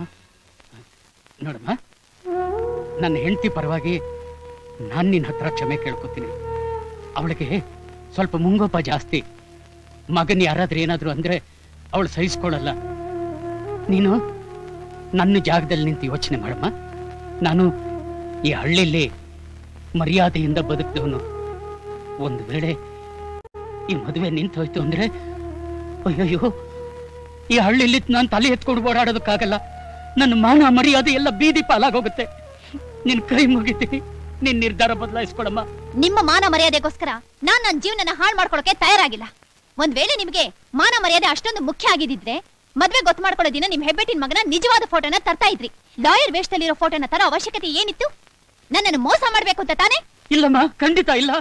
B: ನೋಡಮ್ಮ, ನನ್ನ ಹೆಂಡತಿ ಪರವಾಗಿ ನಾನ್ ನಿನ್ನ ಹತ್ರ ಕ್ಷಮೆ ಕೇಳ್ಕೊತೀನಿ. ಅವಳಿಗೆ ಸ್ವಲ್ಪ ಮುಂಗೋಪ ಜಾಸ್ತಿ. ಮಗನ್ ಯಾರಾದ್ರೂ ಏನಾದ್ರು ಅಂದ್ರೆ ಅವಳು ಸಹಿಸ್ಕೊಳ್ಳಲ್ಲ. ನೀನು ನನ್ನ ಜಾಗದಲ್ಲಿ ನಿಂತು ಯೋಚನೆ ಮಾಡಮ್ಮ. ನಾನು ಈ ಹಳ್ಳಿಲಿ ಮರ್ಯಾದೆಯಿಂದ ಬದುಕಿದವನು. ಒಂದು ವೇಳೆ ಈ ಮದುವೆ ನಿಂತು ಹೋಯ್ತು ಅಂದ್ರೆ, ಅಯ್ಯಯ್ಯೋ, ಈ ಹಳ್ಳಿಲಿ ನಾನು ತಲೆ ಎತ್ಕೊಂಡು ಓಡಾಡೋದಕ್ಕಾಗಲ್ಲ. ನನ್ನ ಮಾನ ಮರ್ಯಾದೆ ಎಲ್ಲ ಬೀದಿ ಪಾಲಾಗೋಗುತ್ತೆ. ನಿನ್ ಕೈ ಮುಗಿತೀನಿ, ನಿನ್ ನಿರ್ಧಾರ ಬದಲಾಯಿಸ್ಕೊಡಮ್ಮ.
M: ನಿಮ್ಮ ಮಾನ ಮರ್ಯಾದೆಗೋಸ್ಕರ ನಾನ್ ನನ್ನ ಜೀವನನ ಹಾಳು ಮಾಡ್ಕೊಳಕ್ಕೆ ತಯಾರಾಗಿಲ್ಲ. ಒಂದ್ ವೇಳೆ ನಿಮ್ಗೆ ಮಾನ ಮರ್ಯಾದೆ ಅಷ್ಟೊಂದು ಮುಖ್ಯ ಆಗಿದ್ರೆ ಮದ್ವೆ ಗೊತ್ತು ಮಾಡ್ಕೊಳ್ಳೋ ದಿನ ನಿಮ್ ಹೆಬ್ಬೆಟ್ಟಿನ ಮಗನ ನಿಜವಾದ ಫೋಟೋನ ತರ್ತಾ ಇದ್ರಿ. ಲಾಯರ್ ವೇಷದಲ್ಲಿರೋ ಫೋಟೋನ ತರ ಅವಶ್ಯಕತೆ ಏನಿತ್ತು? ನನ್ನನ್ನು ಮೋಸ ಮಾಡ್ಬೇಕು ಅಂತ ತಾನೆ?
B: ಇಲ್ಲಮ್ಮ, ಖಂಡಿತ ಇಲ್ಲ.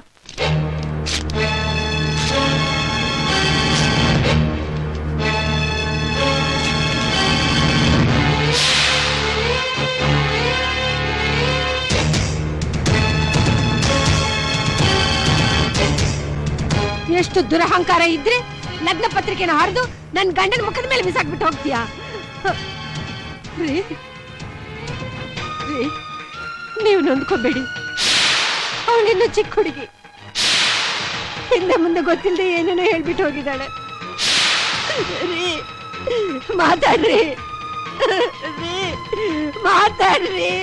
A: ಎಷ್ಟು ದುರಹಂಕಾರ ಇದ್ರೆ ಲಗ್ನ ಪತ್ರಿಕೆನ ಹರಿದು ನನ್ ಗಂಡನ ಮುಖದ ಮೇಲೆ ಬಿಸಾಕ್ಬಿಟ್ಟು ಹೋಗ್ತೀಯಾ? ನೀವು ನೊಂದ್ಕೋಬೇಡಿ, ಅವಳಿನ್ನು ಚಿಕ್ಕ ಹುಡುಗಿ, ಹಿಂದೆ ಮುಂದೆ ಗೊತ್ತಿಲ್ಲದೆ ಏನೇನೋ ಹೇಳ್ಬಿಟ್ಟು ಹೋಗಿದ್ದಾಳೆ. ಮಾತಾಡ್ರಿ, ಮಾತಾಡ್ರಿ.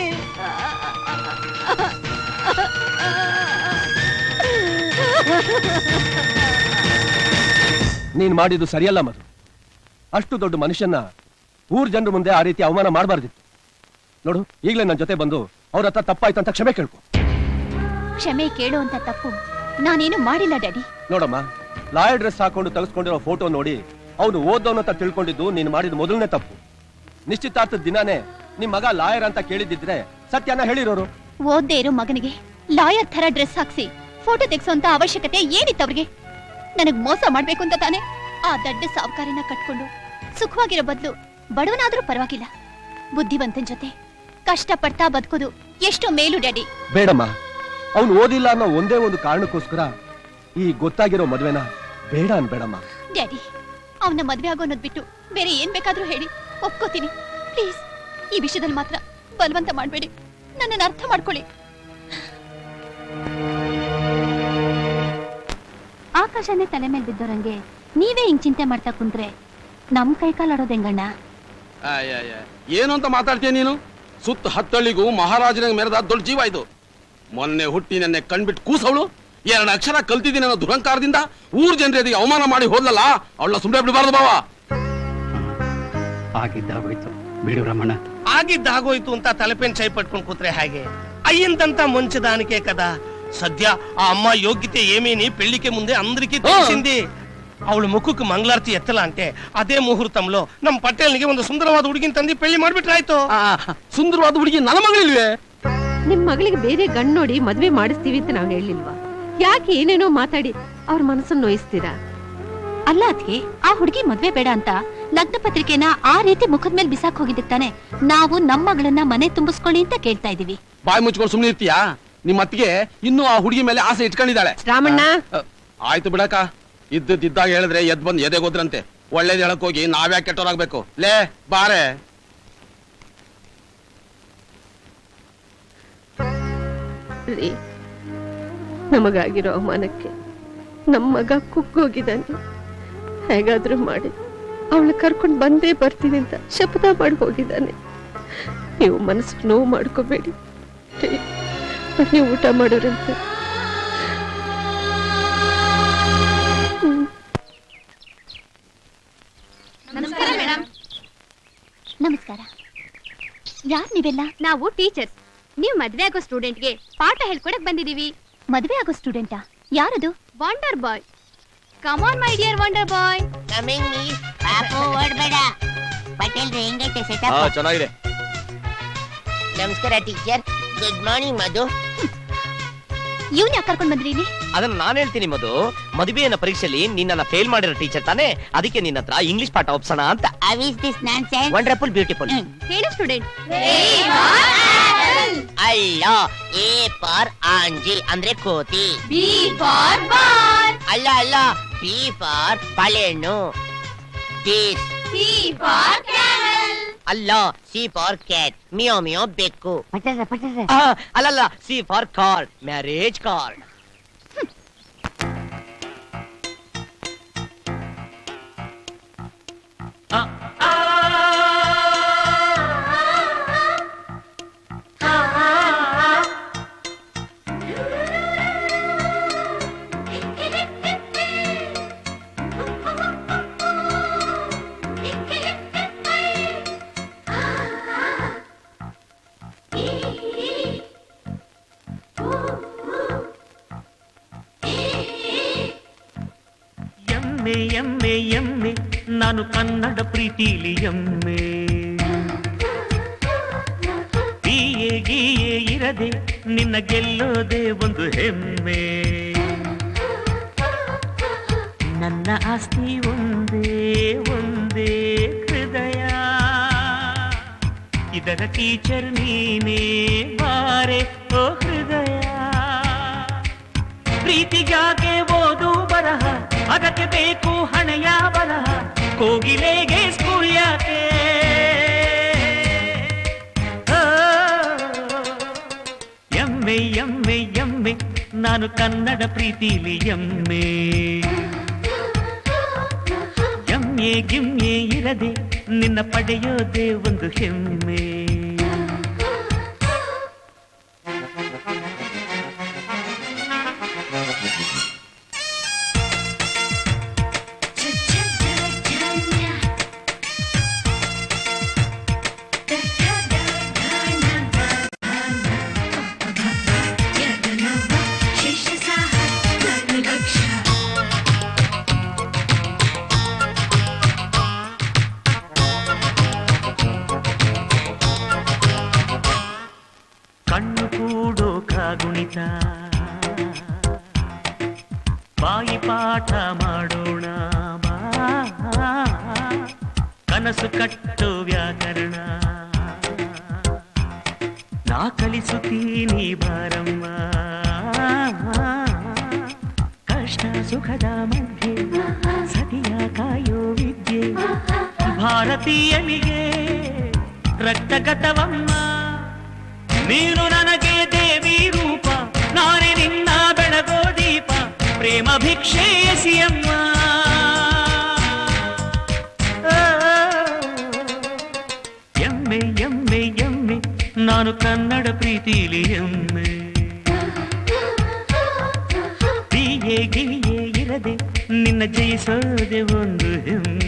N: ನೀನ್ ಮಾಡಿದ್ದು ಸರಿಯಲ್ಲ ಮಧು. ಅಷ್ಟು ದೊಡ್ಡ ಮನುಷ್ಯನ ಊರ್ ಜನರ ಮುಂದೆ ಆ ರೀತಿ ಅವಮಾನ ಮಾಡಬಾರ್ದಿತ್ತು. ನೋಡು, ಈಗಲೇ ನನ್ನ ಜೊತೆ ಬಂದು ಅವ್ರ ಹತ್ರ ತಪ್ಪಾಯ್ತು ಅಂತ ಕ್ಷಮೆ ಕೇಳ್ಕೊ.
M: ಕ್ಷಮೆ ಕೇಳುವಂತ ತಪ್ಪು ನಾನೇನು ಮಾಡಿಲ್ಲ ಡ್ಯಾಡಿ.
N: ನೋಡಮ್ಮ, ಲಾಯರ್ ಡ್ರೆಸ್ ಹಾಕೊಂಡು ತೆಗೆಸ್ಕೊಂಡಿರೋ ಫೋಟೋ ನೋಡಿ ಅವನು ಓದೋನು ಅಂತ ತಿಳ್ಕೊಂಡಿದ್ದು ನೀನು ಮಾಡಿದ ಮೊದಲನೇ ತಪ್ಪು. ನಿಶ್ಚಿತಾರ್ಥದ ದಿನಾನೇ ನಿಮ್ ಮಗ ಲಾಯರ್ ಅಂತ ಕೇಳಿದ್ದಿದ್ರೆ ಸತ್ಯನ ಹೇಳಿರೋರು.
M: ಓದ್ದೇ ಇರೋ ಮಗನಿಗೆ ಲಾಯರ್ ತರ ಡ್ರೆಸ್ ಹಾಕ್ಸಿ ಫೋಟೋ ತೆಗೆಸುವಂತ ಅವಶ್ಯಕತೆ ಏನಿತ್ತು ಅವ್ರಿಗೆ? ನನಗ್ ಮೋಸ ಮಾಡ್ಬೇಕು ಅಂತ ತಾನೆ ಆ ದಡ್ಡ ಸಾವುಕಾರಿನ ಕಟ್ಕೊಂಡು ಸುಖವಾಗಿರೋ ಬದಲು ಬಡವನಾದ್ರೂ ಪರವಾಗಿಲ್ಲ, ಬುದ್ಧಿವಂತನ ಜೊತೆ ಕಷ್ಟ ಪಡ್ತಾ ಬದುಕೋದು ಎಷ್ಟೋ ಮೇಲು ಡ್ಯಾಡಿ.
N: ಬೇಡಮ್ಮ, ಅವನು ಓದಿಲ್ಲ ಅನ್ನೋ ಒಂದೇ ಒಂದು ಕಾರಣಕ್ಕೋಸ್ಕರ ಈ ಗೊತ್ತಾಗಿರೋ ಮದ್ವೆನ ಬೇಡ ಅನ್ಬೇಡಮ್ಮ.
M: ಡ್ಯಾಡಿ, ಅವನ ಮದ್ವೆ ಆಗೋ ಅನ್ನೋದ್ ಬಿಟ್ಟು ಬೇರೆ ಏನ್ ಬೇಕಾದ್ರೂ ಹೇಳಿ ಒಪ್ಕೋತೀನಿ. ಪ್ಲೀಸ್, ಈ ವಿಷಯದಲ್ಲಿ ಮಾತ್ರ ಬಲವಂತ ಮಾಡ್ಬೇಡಿ, ನನ್ನನ್ನು ಅರ್ಥ ಮಾಡ್ಕೊಳ್ಳಿ. ಆಕಾಶನೇ ತಲೆ ಮೇಲೆ ಬಿದ್ದೋರಂಗೆ ನೀವೇ ಹಿಂಗ್ ಚಿಂತೆ ಮಾಡ್ತಾ ಕುಂತ್ರೆ ನಮ್ ಕೈಕಾಲಾಡೋದ್ ಹೆಂಗಣ್ಣ?
L: ಏನು ಅಂತ ಮಾತಾಡ್ತೀಯ ನೀನು? ಸುತ್ತ ಹತ್ತಳ್ಳಿಗೂ ಮಹಾರಾಜನಿಗೆ ಮೆರೆದ ದೊಡ್ಡ ಜೀವ ಇದು. ಮೊನ್ನೆ ಹುಟ್ಟಿ ನೆನ್ನೆ ಕಣ್ಬಿಟ್ಟು ಕೂಸವಳು ಎರಡು ಅಕ್ಷರ ಕಲ್ತಿದ್ದೀನಿ ಅನ್ನೋ ದುರಂಕಾರದಿಂದ ಊರ್ ಜನರಿಗೆ ಅವಮಾನ ಮಾಡಿ ಹೋದ್ಲಲ್ಲ, ಅವಳ ಸುಮ್ಮನೆ ಬಿಡಬಾರ್ದು ಬಾವ.
B: ಆಗಿದ್ದಾಗೋಯ್ತು ಬಿಡು ರಮಣ.
K: ಆಗಿದ್ದಾಗೋಯ್ತು ಅಂತ ತಲೆಪೇನ್ ಚೈ ಪಟ್ಕೊಂಡು ಕೂತ್ರೆ ಹಾಗೆ? అయ్యిందంతా మంచిదానికే కదా. సద్య ఆ అమ్మ యోగ్యతే ఏమీని పెళ్లికి ముందే అందరికీ తెలిసింది. ಅವಳು ಮುಖಕ್ಕೆ ಮಂಗಳಾರತಿ ಎತ್ತಲ್ಲ ಅಂತೆ ಅದೇ ಮುಹೂರ್ತಂలో ನಮ್ಮ ಪಟೇಲ್ನಿಗೆ ಒಂದು ಸುಂದರವಾದ ಹುಡುಗಿನ ತಂದು ಪೆళ్లి ಮಾಡ್ಬಿಟ್ರಾಯ್ತು.
L: ಸುಂದರವಾದ ಹುಡುಗಿ ನನ್ನ ಮಗಳಿಲ್ವೇ?
A: ನಿಮ್ ಮಗಳಿಗೆ ಬೇರೆ ಗಂಡು ನೋಡಿ ಮದ್ವೆ ಮಾಡಿಸ್ತೀವಿ ಅಂತ ನಾವ್ ಹೇಳಿಲ್ವಾ? ಯಾಕೆ ಏನೇನೋ ಮಾತಾಡಿ ಅವ್ರ ಮನಸ್ಸನ್ನು ನೋಯಿಸ್ತೀರಾ?
M: ಅಲ್ಲ ಅದ್ಕೆ ಆ ಹುಡುಗಿ ಮದ್ವೆ ಬೇಡ ಅಂತ ಲಗ್ನ ಪತ್ರಿಕೆನ ಆ ರೀತಿ ಮುಖದ ಮೇಲೆ ಬಿಸಾಕ್ ಹೋಗಿದ್ದಾನೆ. ನಾವು ನಮ್ಮ ಮಗಳನ್ನ ಮನೆ ತುಂಬಿಸ್ಕೊಳ್ಳಿ ಅಂತ ಕೇಳ್ತಾ ಇದೀವಿ.
L: ಬಾಯಿ ಮುಚ್ಕೊಂಡು ಸುಮ್ಮನೆ ಇರ್ತೀಯಾ? ನಿಮ್ಮ ಅತ್ತಿಗೆ ಇನ್ನೂ ಆ ಹುಡುಗಿ ಮೇಲೆ ಆಸೆ ಇಟ್ಕೊಂಡಿದ್ದಾಳೆ.
A: ರಾಮಣ್ಣ,
L: ಆಯ್ತು ಬಿಡಕ, ಇದ್ದಿದ್ದಾಗ ಹೇಳಿದ್ರೆ ಎದ್ ಬಂದ್ ಎದೆಗೋದ್ರಂತೆ. ಒಳ್ಳೇದ್ ಹೇಳಕ್ ಹೋಗಿ ನಾವ್ಯಾಕೆ ಕೆಟ್ಟೋರಾಗ್ಬೇಕು? ಲೇ ಬಾರೆ.
A: ನಮಗಾಗಿರೋ ಅವಮಾನಕ್ಕೆ ನಮ್ಮ ಮಗ ಕುಗ್ಗೋಗಿದ್ದಾನೆ. ಹೇಗಾದ್ರೂ ಮಾಡಿ ಅವಳ ಕರ್ಕೊಂಡು ಬಂದೇ ಬರ್ತೀನಿ ಅಂತ ಶಪಥ ಮಾಡಿ ಹೋಗಿದ್ದಾನೆ. ನೀವು ಮನಸ್ಸಿಗೆ ನೋವು ಮಾಡ್ಕೋಬೇಡಿ. ನೀವು ಊಟ ಮಾಡೋರಂತೆ.
M: ನಮಸ್ಕಾರ ಮೇಡಮ್. ನಮಸ್ಕಾರ. ಯಾರ್ ನೀವೆಲ್ಲ?
R: ನಾವು ಟೀಚರ್ಸ್. ನೀವು ಮದ್ವೆ ಆಗೋ ಸ್ಟೂಡೆಂಟ್ಗೆ ಪಾಠ ಹೇಳ್ಕೊಡಕ್ ಬಂದಿದೀವಿ.
M: ಮದ್ವೆ ಆಗೋ ಸ್ಟೂಡೆಂಟಾ? ಯಾರದು?
R: Wonder boy. Come on my dear wonder boy.
H: Coming miss. ಪಾಪು ಓಡ್ಬೇಡ. ಪಟೇಲ್ ಹೆಂಗೈತೆ
F: ಹಾ
H: ಸೆಟಪ್?
F: ಚೆನ್ನಾಗಿದೆ.
H: ನಮಸ್ಕಾರ ಟೀಚರ್. ಗುಡ್ ಮಾರ್ನಿಂಗ್ ಮಧು.
M: ಇವ್ನ ಯಾಕೆ ಕರ್ಕೊಂಡ್ ಬಂದ್ರಿ ಇಲ್ಲಿ?
F: ಅದನ್ನ ನಾನ್ ಹೇಳ್ತೀನಿ ಮಧು. ಮದುವೆಯನ್ನ ಪರೀಕ್ಷೆಯಲ್ಲಿ ನಿನ್ನ ಫೇಲ್ ಮಾಡಿರೋ ಟೀಚರ್ ತಾನೆ, ಅದಕ್ಕೆ ನಿನ್ನ ಹತ್ರ ಇಂಗ್ಲಿಷ್ ಪಾಠ ಒಪ್ಸೋಣ ಅಂತ.
H: How is this nonsense?
F: Wonderful beautiful.
R: ಹೇಳು ಸ್ಟೂಡೆಂಟ್.
H: ಅಲ್ಲ, ಎ ಫಾರ್ ಆಂಜಿ ಅಂದ್ರೆ ಕೋತಿ.
R: B for ball.
H: ಅಲ್ಲ ಅಲ್ಲ, ಬಿ ಫಾರ್ ಬಾಳೆಹಣ್ಣು. ದಿಸ್.
R: C for camel.
H: ಅಲ್ಲ, C for cat. Meow meow ಬೆಕ್ಕು.
R: ಪಟರ ಪಟರ.
F: ಅಲ್ಲಲ್ಲ, C for card, marriage card.
O: ಎಮ್ಮೆ ಎಮ್ಮೆ ಎಮ್ಮೆ ನಾನು ಕನ್ನಡ ಪ್ರೀತಿಲಿ ಎಮ್ಮೆ. ಗೀಯೆ ಗೀಯೆ ಇರದೆ ನಿನ್ನ ಗೆಲ್ಲೋದೆ ಒಂದು ಹೆಮ್ಮೆ. ನನ್ನ ಆಸ್ತಿ ಒಂದೇ ಒಂದೇ ಹೃದಯ, ಇದರ ಟೀಚರ್ ನೀನೇ ಬಾರೆ ಓ ಹೃದಯ. ಪ್ರೀತಿಗಾಗೆ ಓದು ಬರಹ, ಅದಕ್ಕೆ ಬೇಕು ಹಣೆಯ ಬರಹ. ಕೋಗಿಲೆಗೆ ಸ್ಕೂಲ್ ಯಾಕೆ? ಎಮ್ಮೆ ಎಮ್ಮೆ ಎಮ್ಮೆ ನಾನು ಕನ್ನಡ ಪ್ರೀತಿಲಿ ಎಮ್ಮೆ. ಎಮ್ಮೆ ಗಿಮ್ಮೆ ಇರದೆ ನಿನ್ನ ಪಡೆಯೋದೇ ಒಂದು ಹೆಮ್ಮೆ. ಕಣ್ಣು ಕೂಡೋ ಕಾಗುಣಿತ, ಬಾಯಿ ಪಾಠ ಮಾಡೋಣ ಬಾ.
P: ಮನಸ್ಸು ಕಟ್ಟೋ ವ್ಯಾಕರಣ ನಾ ಕಲಿಸುತ್ತೀನಿ ಬಾರಮ್ಮ ಕಷ್ಟ ಸುಖದ ಮಧ್ಯೆ ಸತಿಯ ಕಾಯೋ ವಿದ್ಯೆ ಭಾರತೀಯನಿಗೆ ರಕ್ತಗತವಮ್ಮ ನೀನು ನನಗೆ ದೇವಿ ರೂಪ ನಾನೇ ನಿನ್ನ ಬೆಳಗೋ ದೀಪ ಪ್ರೇಮ ಭಿಕ್ಷೆ ಎಸಿಯಮ್ಮ ಎಮ್ಮೆ ಎಮ್ಮೆ ಎಮ್ಮೆ ನಾನು ಕನ್ನಡ ಪ್ರೀತಿಲಿ ಎಮ್ಮೆ ಪ್ರಿಯೆ ಗಿರಿಯೇ ಇರದೆ ನಿನ್ನ ಜಯಿಸೋದೆ ಒಂದು ಹೆಮ್ಮೆ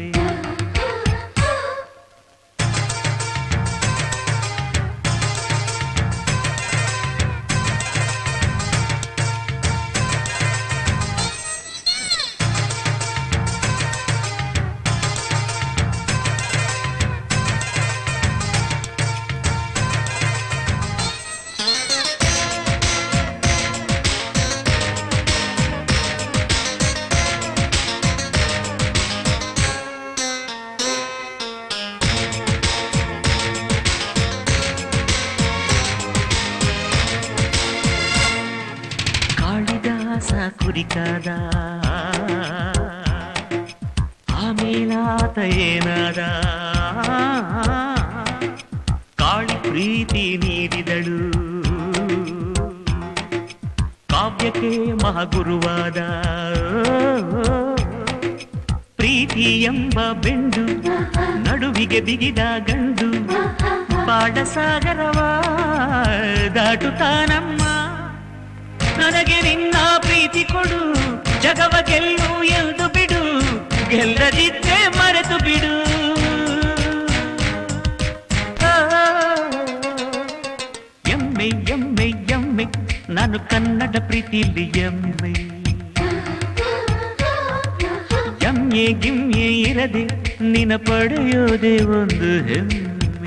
P: ಕುರಿಕಾದ ಆಮೇಲಾತ ಏನಾದ ಕಾಳಿ ಪ್ರೀತಿ ನೀಡಿದಳು ಕಾವ್ಯಕ್ಕೆ ಮಹಾಗುರುವಾದ ಪ್ರೀತಿ ಎಂಬ ಬೆಂಡು ನಡುವಿಗೆ ಬಿಗಿದ ಗಂಡು ಪಾಡಸಾಗರವ ದಾಟುತ್ತಾನಮ್ಮ ನನಗೆ ನಿನ್ನ ಪ್ರೀತಿ ಕೊಡು ಜಗವ ಗೆಲ್ಲು ಎಂದು ಬಿಡು ಗೆಲ್ಲದಿದ್ದೆ ಮರೆತು ಬಿಡು ಎಮ್ಮೆ ಎಮ್ಮೆ ಎಮ್ಮೆ ನಾನು ಕನ್ನಡ ಪ್ರೀತಿಲಿ ಎಮ್ಮೆ ಎಮ್ಮೆ ಗಿಮ್ಮೆ ಇರದೆ ನಿನ್ನ ಪಡೆಯೋದೆ ಒಂದು ಹೆಮ್ಮೆ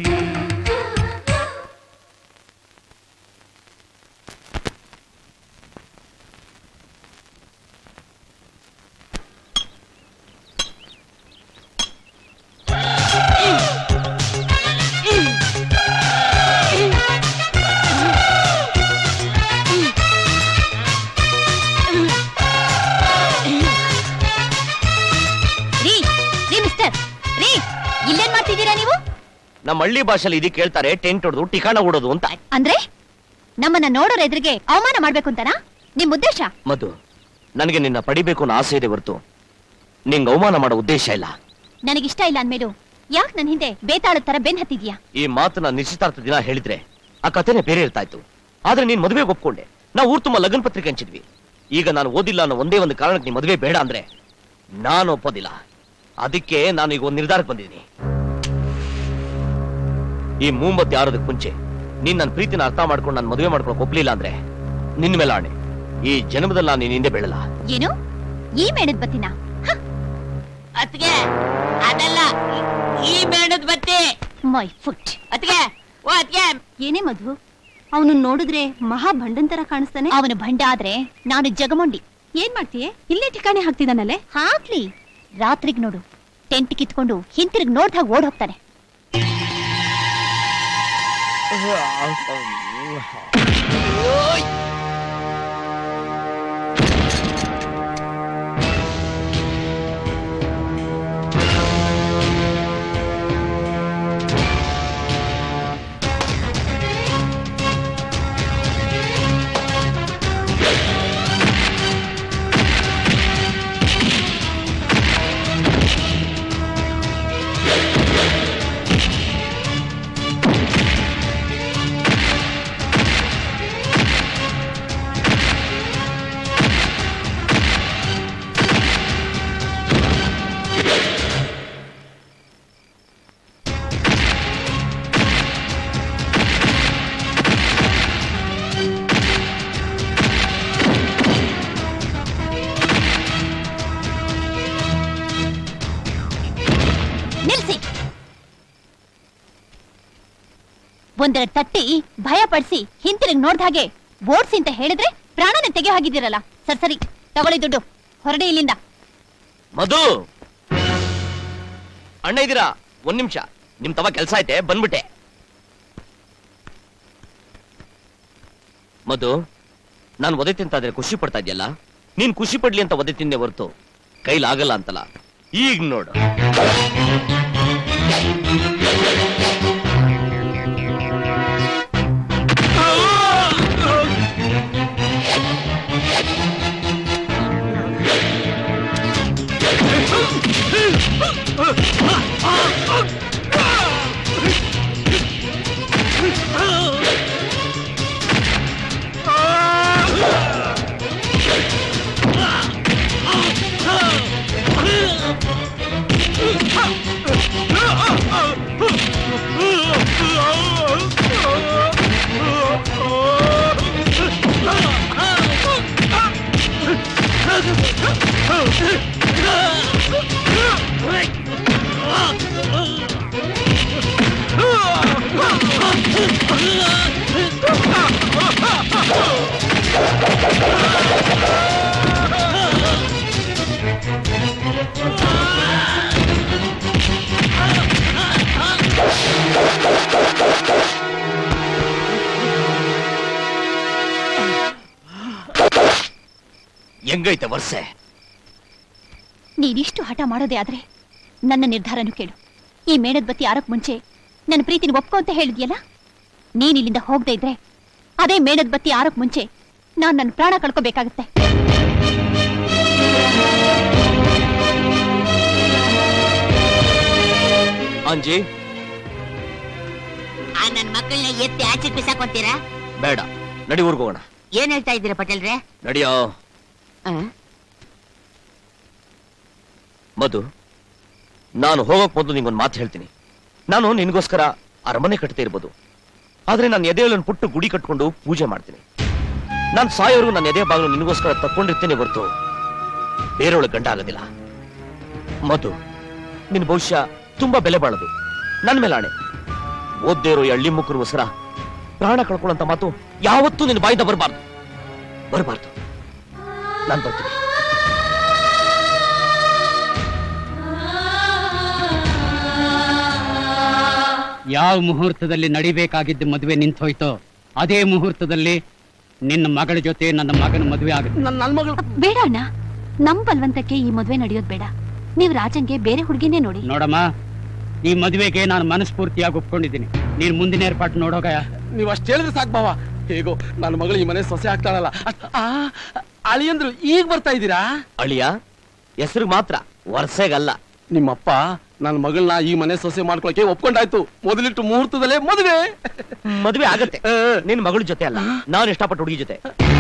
F: ನಮ್ಮ ಹಳ್ಳಿ ಭಾಷೆಯಲ್ಲಿ ಇದಕ್ಕೆ ಹೇಳ್ತಾರೆ ಟೆಂಟ್ ಹೊಡೆದು ಟಿಕಾಣ ಓಡೋದು ಅಂತ.
M: ಅಂದ್ರೆ ನಮ್ಮನ್ನ ನೋಡೋರ ಎದುರಿಗೆ ಅವಮಾನ ಮಾಡ್ಬೇಕು ಅಂತನಾ ನಿಮ್ ಉದ್ದೇಶ?
F: ಮಧು, ನನಗೆ ನಿನ್ನ ಪಡಿಬೇಕು ಅನ್ನೋ ಆಸೆ ಇದೆ ಹೊರತು ನಿಂಗೆ ಅವಮಾನ ಮಾಡೋ ಉದ್ದೇಶ ಇಲ್ಲ.
M: ನನಗಿಷ್ಟ ಇಲ್ಲ ಅಂದ್ಮೇಲು ಯಾಕೆ ನನ್ನ ಹಿಂದೆ ಬೇತಾಳದ ತರ ಬೆನ್ ಹತ್ತಿದ್ಯಾ?
F: ಈ ಮಾತನ್ನ ನಿಶ್ಚಿತಾರ್ಥ ದಿನ ಹೇಳಿದ್ರೆ ಆ ಕಥೆನೇ ಬೇರೆ ಇರ್ತಾ ಇತ್ತು. ಆದ್ರೆ ನೀನ್ ಮದುವೆಗೆ ಒಪ್ಕೊಂಡೆ. ನಾವು ಊರ್ ತುಂಬಾ ಲಗ್ನ ಪತ್ರಿಕೆ ಹಂಚಿದ್ವಿ. ಈಗ ನಾನು ಓದಿಲ್ಲ ಅನ್ನೋ ಒಂದೇ ಒಂದು ಕಾರಣಕ್ಕೆ ನೀನ್ ಮದುವೆ ಬೇಡ ಅಂದ್ರೆ ನಾನು ಒಪ್ಪೋದಿಲ್ಲ. ಅದಕ್ಕೆ ನಾನು ಈಗ ಒಂದು ನಿರ್ಧಾರಕ್ಕೆ ಬಂದಿದ್ದೀನಿ. ಈ ಮೂಂಬತ್ತಿ ಆರೋದಕ್ಕೆ ಮುಂಚೆ ನೀನ್ ನನ್ನ ಪ್ರೀತಿನ ಅರ್ಥ ಮಾಡ್ಕೊಂಡು ನಾನು ಮದುವೆ ಮಾಡ್ಕೊಳಕ್ ಒಪ್ಲಿಲ್ಲ ಅಂದ್ರೆ ನಿನ್ನ ಮೇಲೆ ಆಣೆ ಈ ಜನ್ಮದಲ್ಲಿ ನಾನು ನಿನ್ನ ಹಿಂದೆ ಬೀಳಲ್ಲ.
M: ಏನು ಈ ಮೇಣದ ಬತ್ತಿನ?
H: ಅತ್ಗೆ ಅದಲ್ಲ, ಈ ಮೇಣದ ಬತ್ತಿ.
M: My foot.
H: ಅತ್ಗೆ ಓ ಅತ್ಗೆ.
M: ಏನೇ ಮಧು, ಅವನು ನೋಡಿದ್ರೆ ಮಹಾ ಭಂಡನ್ ತರ ಕಾಣಿಸ್ತಾನೆ. ಅವನು ಭಂಡ ಆದ್ರೆ ನಾನು ಜಗಮೊಂಡಿ. ಏನ್ ಮಾಡ್ತೀಯೇ? ಇಲ್ಲೇ ಠಿಕಾಣಿ ಹಾಕ್ತಿದಾನಲ್ಲೇ. ಹಾಕ್ಲಿ, ರಾತ್ರಿಗ್ ನೋಡು ಟೆಂಟ್ ಕಿತ್ಕೊಂಡು ಹಿಂತಿರುಗಿ ನೋಡ್ದಾಗ ಓಡ್ ಹೋಗ್ತಾನೆ. ಒಂದೆರಡು ತಟ್ಟಿ ಭಯ ಪಡಿಸಿ ಹಿಂತಿರುಗಿ ನೋಡ್ದ ಹಾಗೆ ಓಡ್ಸಿ ಅಂತ ಹೇಳಿದ್ರೆ ಪ್ರಾಣನ ತೆಗೆಯೋ ಹಾಗಿದ್ದೀರಲ್ಲ. ಸರಿ ಸರಿ ತಗೊಳ್ಳಿ ದುಡ್ಡು, ಹೊರಡಿ ಇಲ್ಲಿಂದ.
F: ಮಧು, ಅಣ್ಣ ಇದ್ದೀರಾ? ಒಂದ್ ನಿಮಿಷ, ನಿಮ್ ತವ ಕೆಲ್ಸ ಐತೆ, ಬಂದ್ಬಿಟ್ಟೆ. ಮಧು, ನಾನು ಒದೆ ತಿಂತಾದ್ರೆ ಖುಷಿ ಪಡ್ತಾ ಇದೆಯಲ್ಲ, ನೀನ್ ಖುಷಿ ಪಡ್ಲಿ ಅಂತ ಒದೆ ತಿಂದೆ ಹೊರ್ತು ಕೈಲಾಗಲ್ಲ ಅಂತಲ್ಲ. ಈಗ ನೋಡು. ಹೆಂಗೈತೆ ವರ್ಷೆ?
M: ನೀನಿಷ್ಟು ಹಠ ಮಾಡೋದೇ ಆದ್ರೆ ನನ್ನ ನಿರ್ಧಾರನು ಕೇಳು. ಈ ಮೇಣದ ಬತ್ತಿ ಆರಕ್ ಮುಂಚೆ ನನ್ನ ಪ್ರೀತಿನ ಒಪ್ಕೊ ಅಂತ ಹೇಳಿದ್ಯಲ್ಲ, ನೀನ್ ಇಲ್ಲಿಂದ ಹೋಗದೆ ಇದ್ರೆ ಅದೇ ಮೇಣದ ಬತ್ತಿ ಆರಕ್ ಮುಂಚೆ ನಾನ್ ನನ್ನ ಪ್ರಾಣ ಕಳ್ಕೋಬೇಕಾಗತ್ತೆ.
F: ಅಂಜಿ,
H: ಆ ನನ್ ಮಕ್ಕಳನ್ನ ಎತ್ತಿ ಆಚೆ ಬಿಸಾಕೊಂತೀರಾ?
F: ಬೇಡ, ನಡಿ ಊರ್ಗ್ ಹೋಗೋಣ.
H: ಏನ್ ಹೇಳ್ತಾ ಇದ್ದೀರಾ ಪಟೇಲ್ರೆ?
F: ನಡಿಯೋ. ಮಧು, ನಾನು ಹೋಗೋಕ್ ಮೊದಲು ನಿಂಗೊಂದು ಮಾತು ಹೇಳ್ತೀನಿ. ನಾನು ನಿನ್ಗೋಸ್ಕರ ಅರಮನೆ ಕಟ್ತಾ ಇರ್ಬೋದು, ಆದ್ರೆ ನಾನು ಎದೆಯಲ್ಲಿ ಒಂದು ಪುಟ್ಟು ಗುಡಿ ಕಟ್ಕೊಂಡು ಪೂಜೆ ಮಾಡ್ತೀನಿ. ನಾನು ಸಾಯೋರು ನನ್ನ ಎದೆ ಬಾಗಿಲು ನಿನ್ಗೋಸ್ಕರ ತಕ್ಕೊಂಡಿರ್ತೇನೆ ಹೊರತು ಬೇರೆಯೊಳ ಗಂಡ ಆಗೋದಿಲ್ಲ. ಮಧು, ನಿನ್ ಭವಿಷ್ಯ ತುಂಬಾ ಬೆಲೆ ಬಾಳದು. ನನ್ ಮೇಲೆ ಆಣೆ, ಓದ್ದೇ ಇರೋ ಹಳ್ಳಿ ಮುಖರಿಗೋಸ್ಕರ ಪ್ರಾಣ ಕಳ್ಕೊಳ್ಳೋಂತ ಮಾತು ಯಾವತ್ತೂ ನಿನ್ನ ಬಾಯಿಂದ ಬರಬಾರ್ದು ಬರಬಾರ್ದು ನಾನು ಬರ್ತೀನಿ.
B: ಯಾವ ಮುಹೂರ್ತದಲ್ಲಿ ನಡಿಬೇಕಾಗಿದ್ದ ಮದುವೆ ನಿಂತು ಹೋಯ್ತೋ ಅದೇ ಮುಹೂರ್ತದಲ್ಲಿ ನಿನ್ನ ಮಗಳ ಜೊತೆ ನನ್ನ ಮಗನ ಮದುವೆ ಆಗುತ್ತೆ.
M: ಬೇಡ ಅಣ್ಣ, ನಮ್ ಬಲ್ವಂತಕ್ಕೆ ಈ ಮದುವೆ ನಡೆಯೋದು ಬೇಡ. ನೀವು ರಾಜನ್ಗೆ ಬೇರೆ ಹುಡುಗಿನೇ ನೋಡಿ.
B: ನೋಡಮ್ಮ, ಈ ಮದುವೆಗೆ ನಾನು ಮನಸ್ಫೂರ್ತಿಯಾಗಿ ಒಪ್ಕೊಂಡಿದ್ದೀನಿ. ನೀನ್ ಮುಂದಿನ ಏರ್ಪಾಟ್ ನೋಡೋಗ.
L: ನೀವ್ ಅಷ್ಟ್ ಹೇಳಿದ್ರೆ ಸಾಕ್ ಬಾವ. ಹೇಗೋ ನನ್ನ ಮಗಳು ಈ ಮನೆ ಸೊಸೆ ಆಗ್ತಾಳಲ್ಲ. ಅಳಿಯಂದ್ರು ಈಗ ಬರ್ತಾ ಇದ್ದೀರಾ?
F: ಅಳಿಯ ಹೆಸರು ಮಾತ್ರ, ವರ್ಷಗಲ್ಲ.
L: ನಿಮ್ಮಪ್ಪ ನನ್ನ ಮಗಳನ್ನ ಈ ಮನೆ ಸೊಸೆ ಮಾಡ್ಕೊಳಕ್ಕೆ ಒಪ್ಕೊಂಡಾಯ್ತು. ಮೊದಲಿಟ್ಟು ಮುಹೂರ್ತದಲ್ಲೇ ಮದುವೆ
F: ಮದುವೆ ಆಗತ್ತೆ. ನಿನ್ ಮಗಳ ಜೊತೆ ಅಲ್ಲ, ನಾನು ಇಷ್ಟಪಟ್ಟ ಹುಡುಗಿ ಜೊತೆ.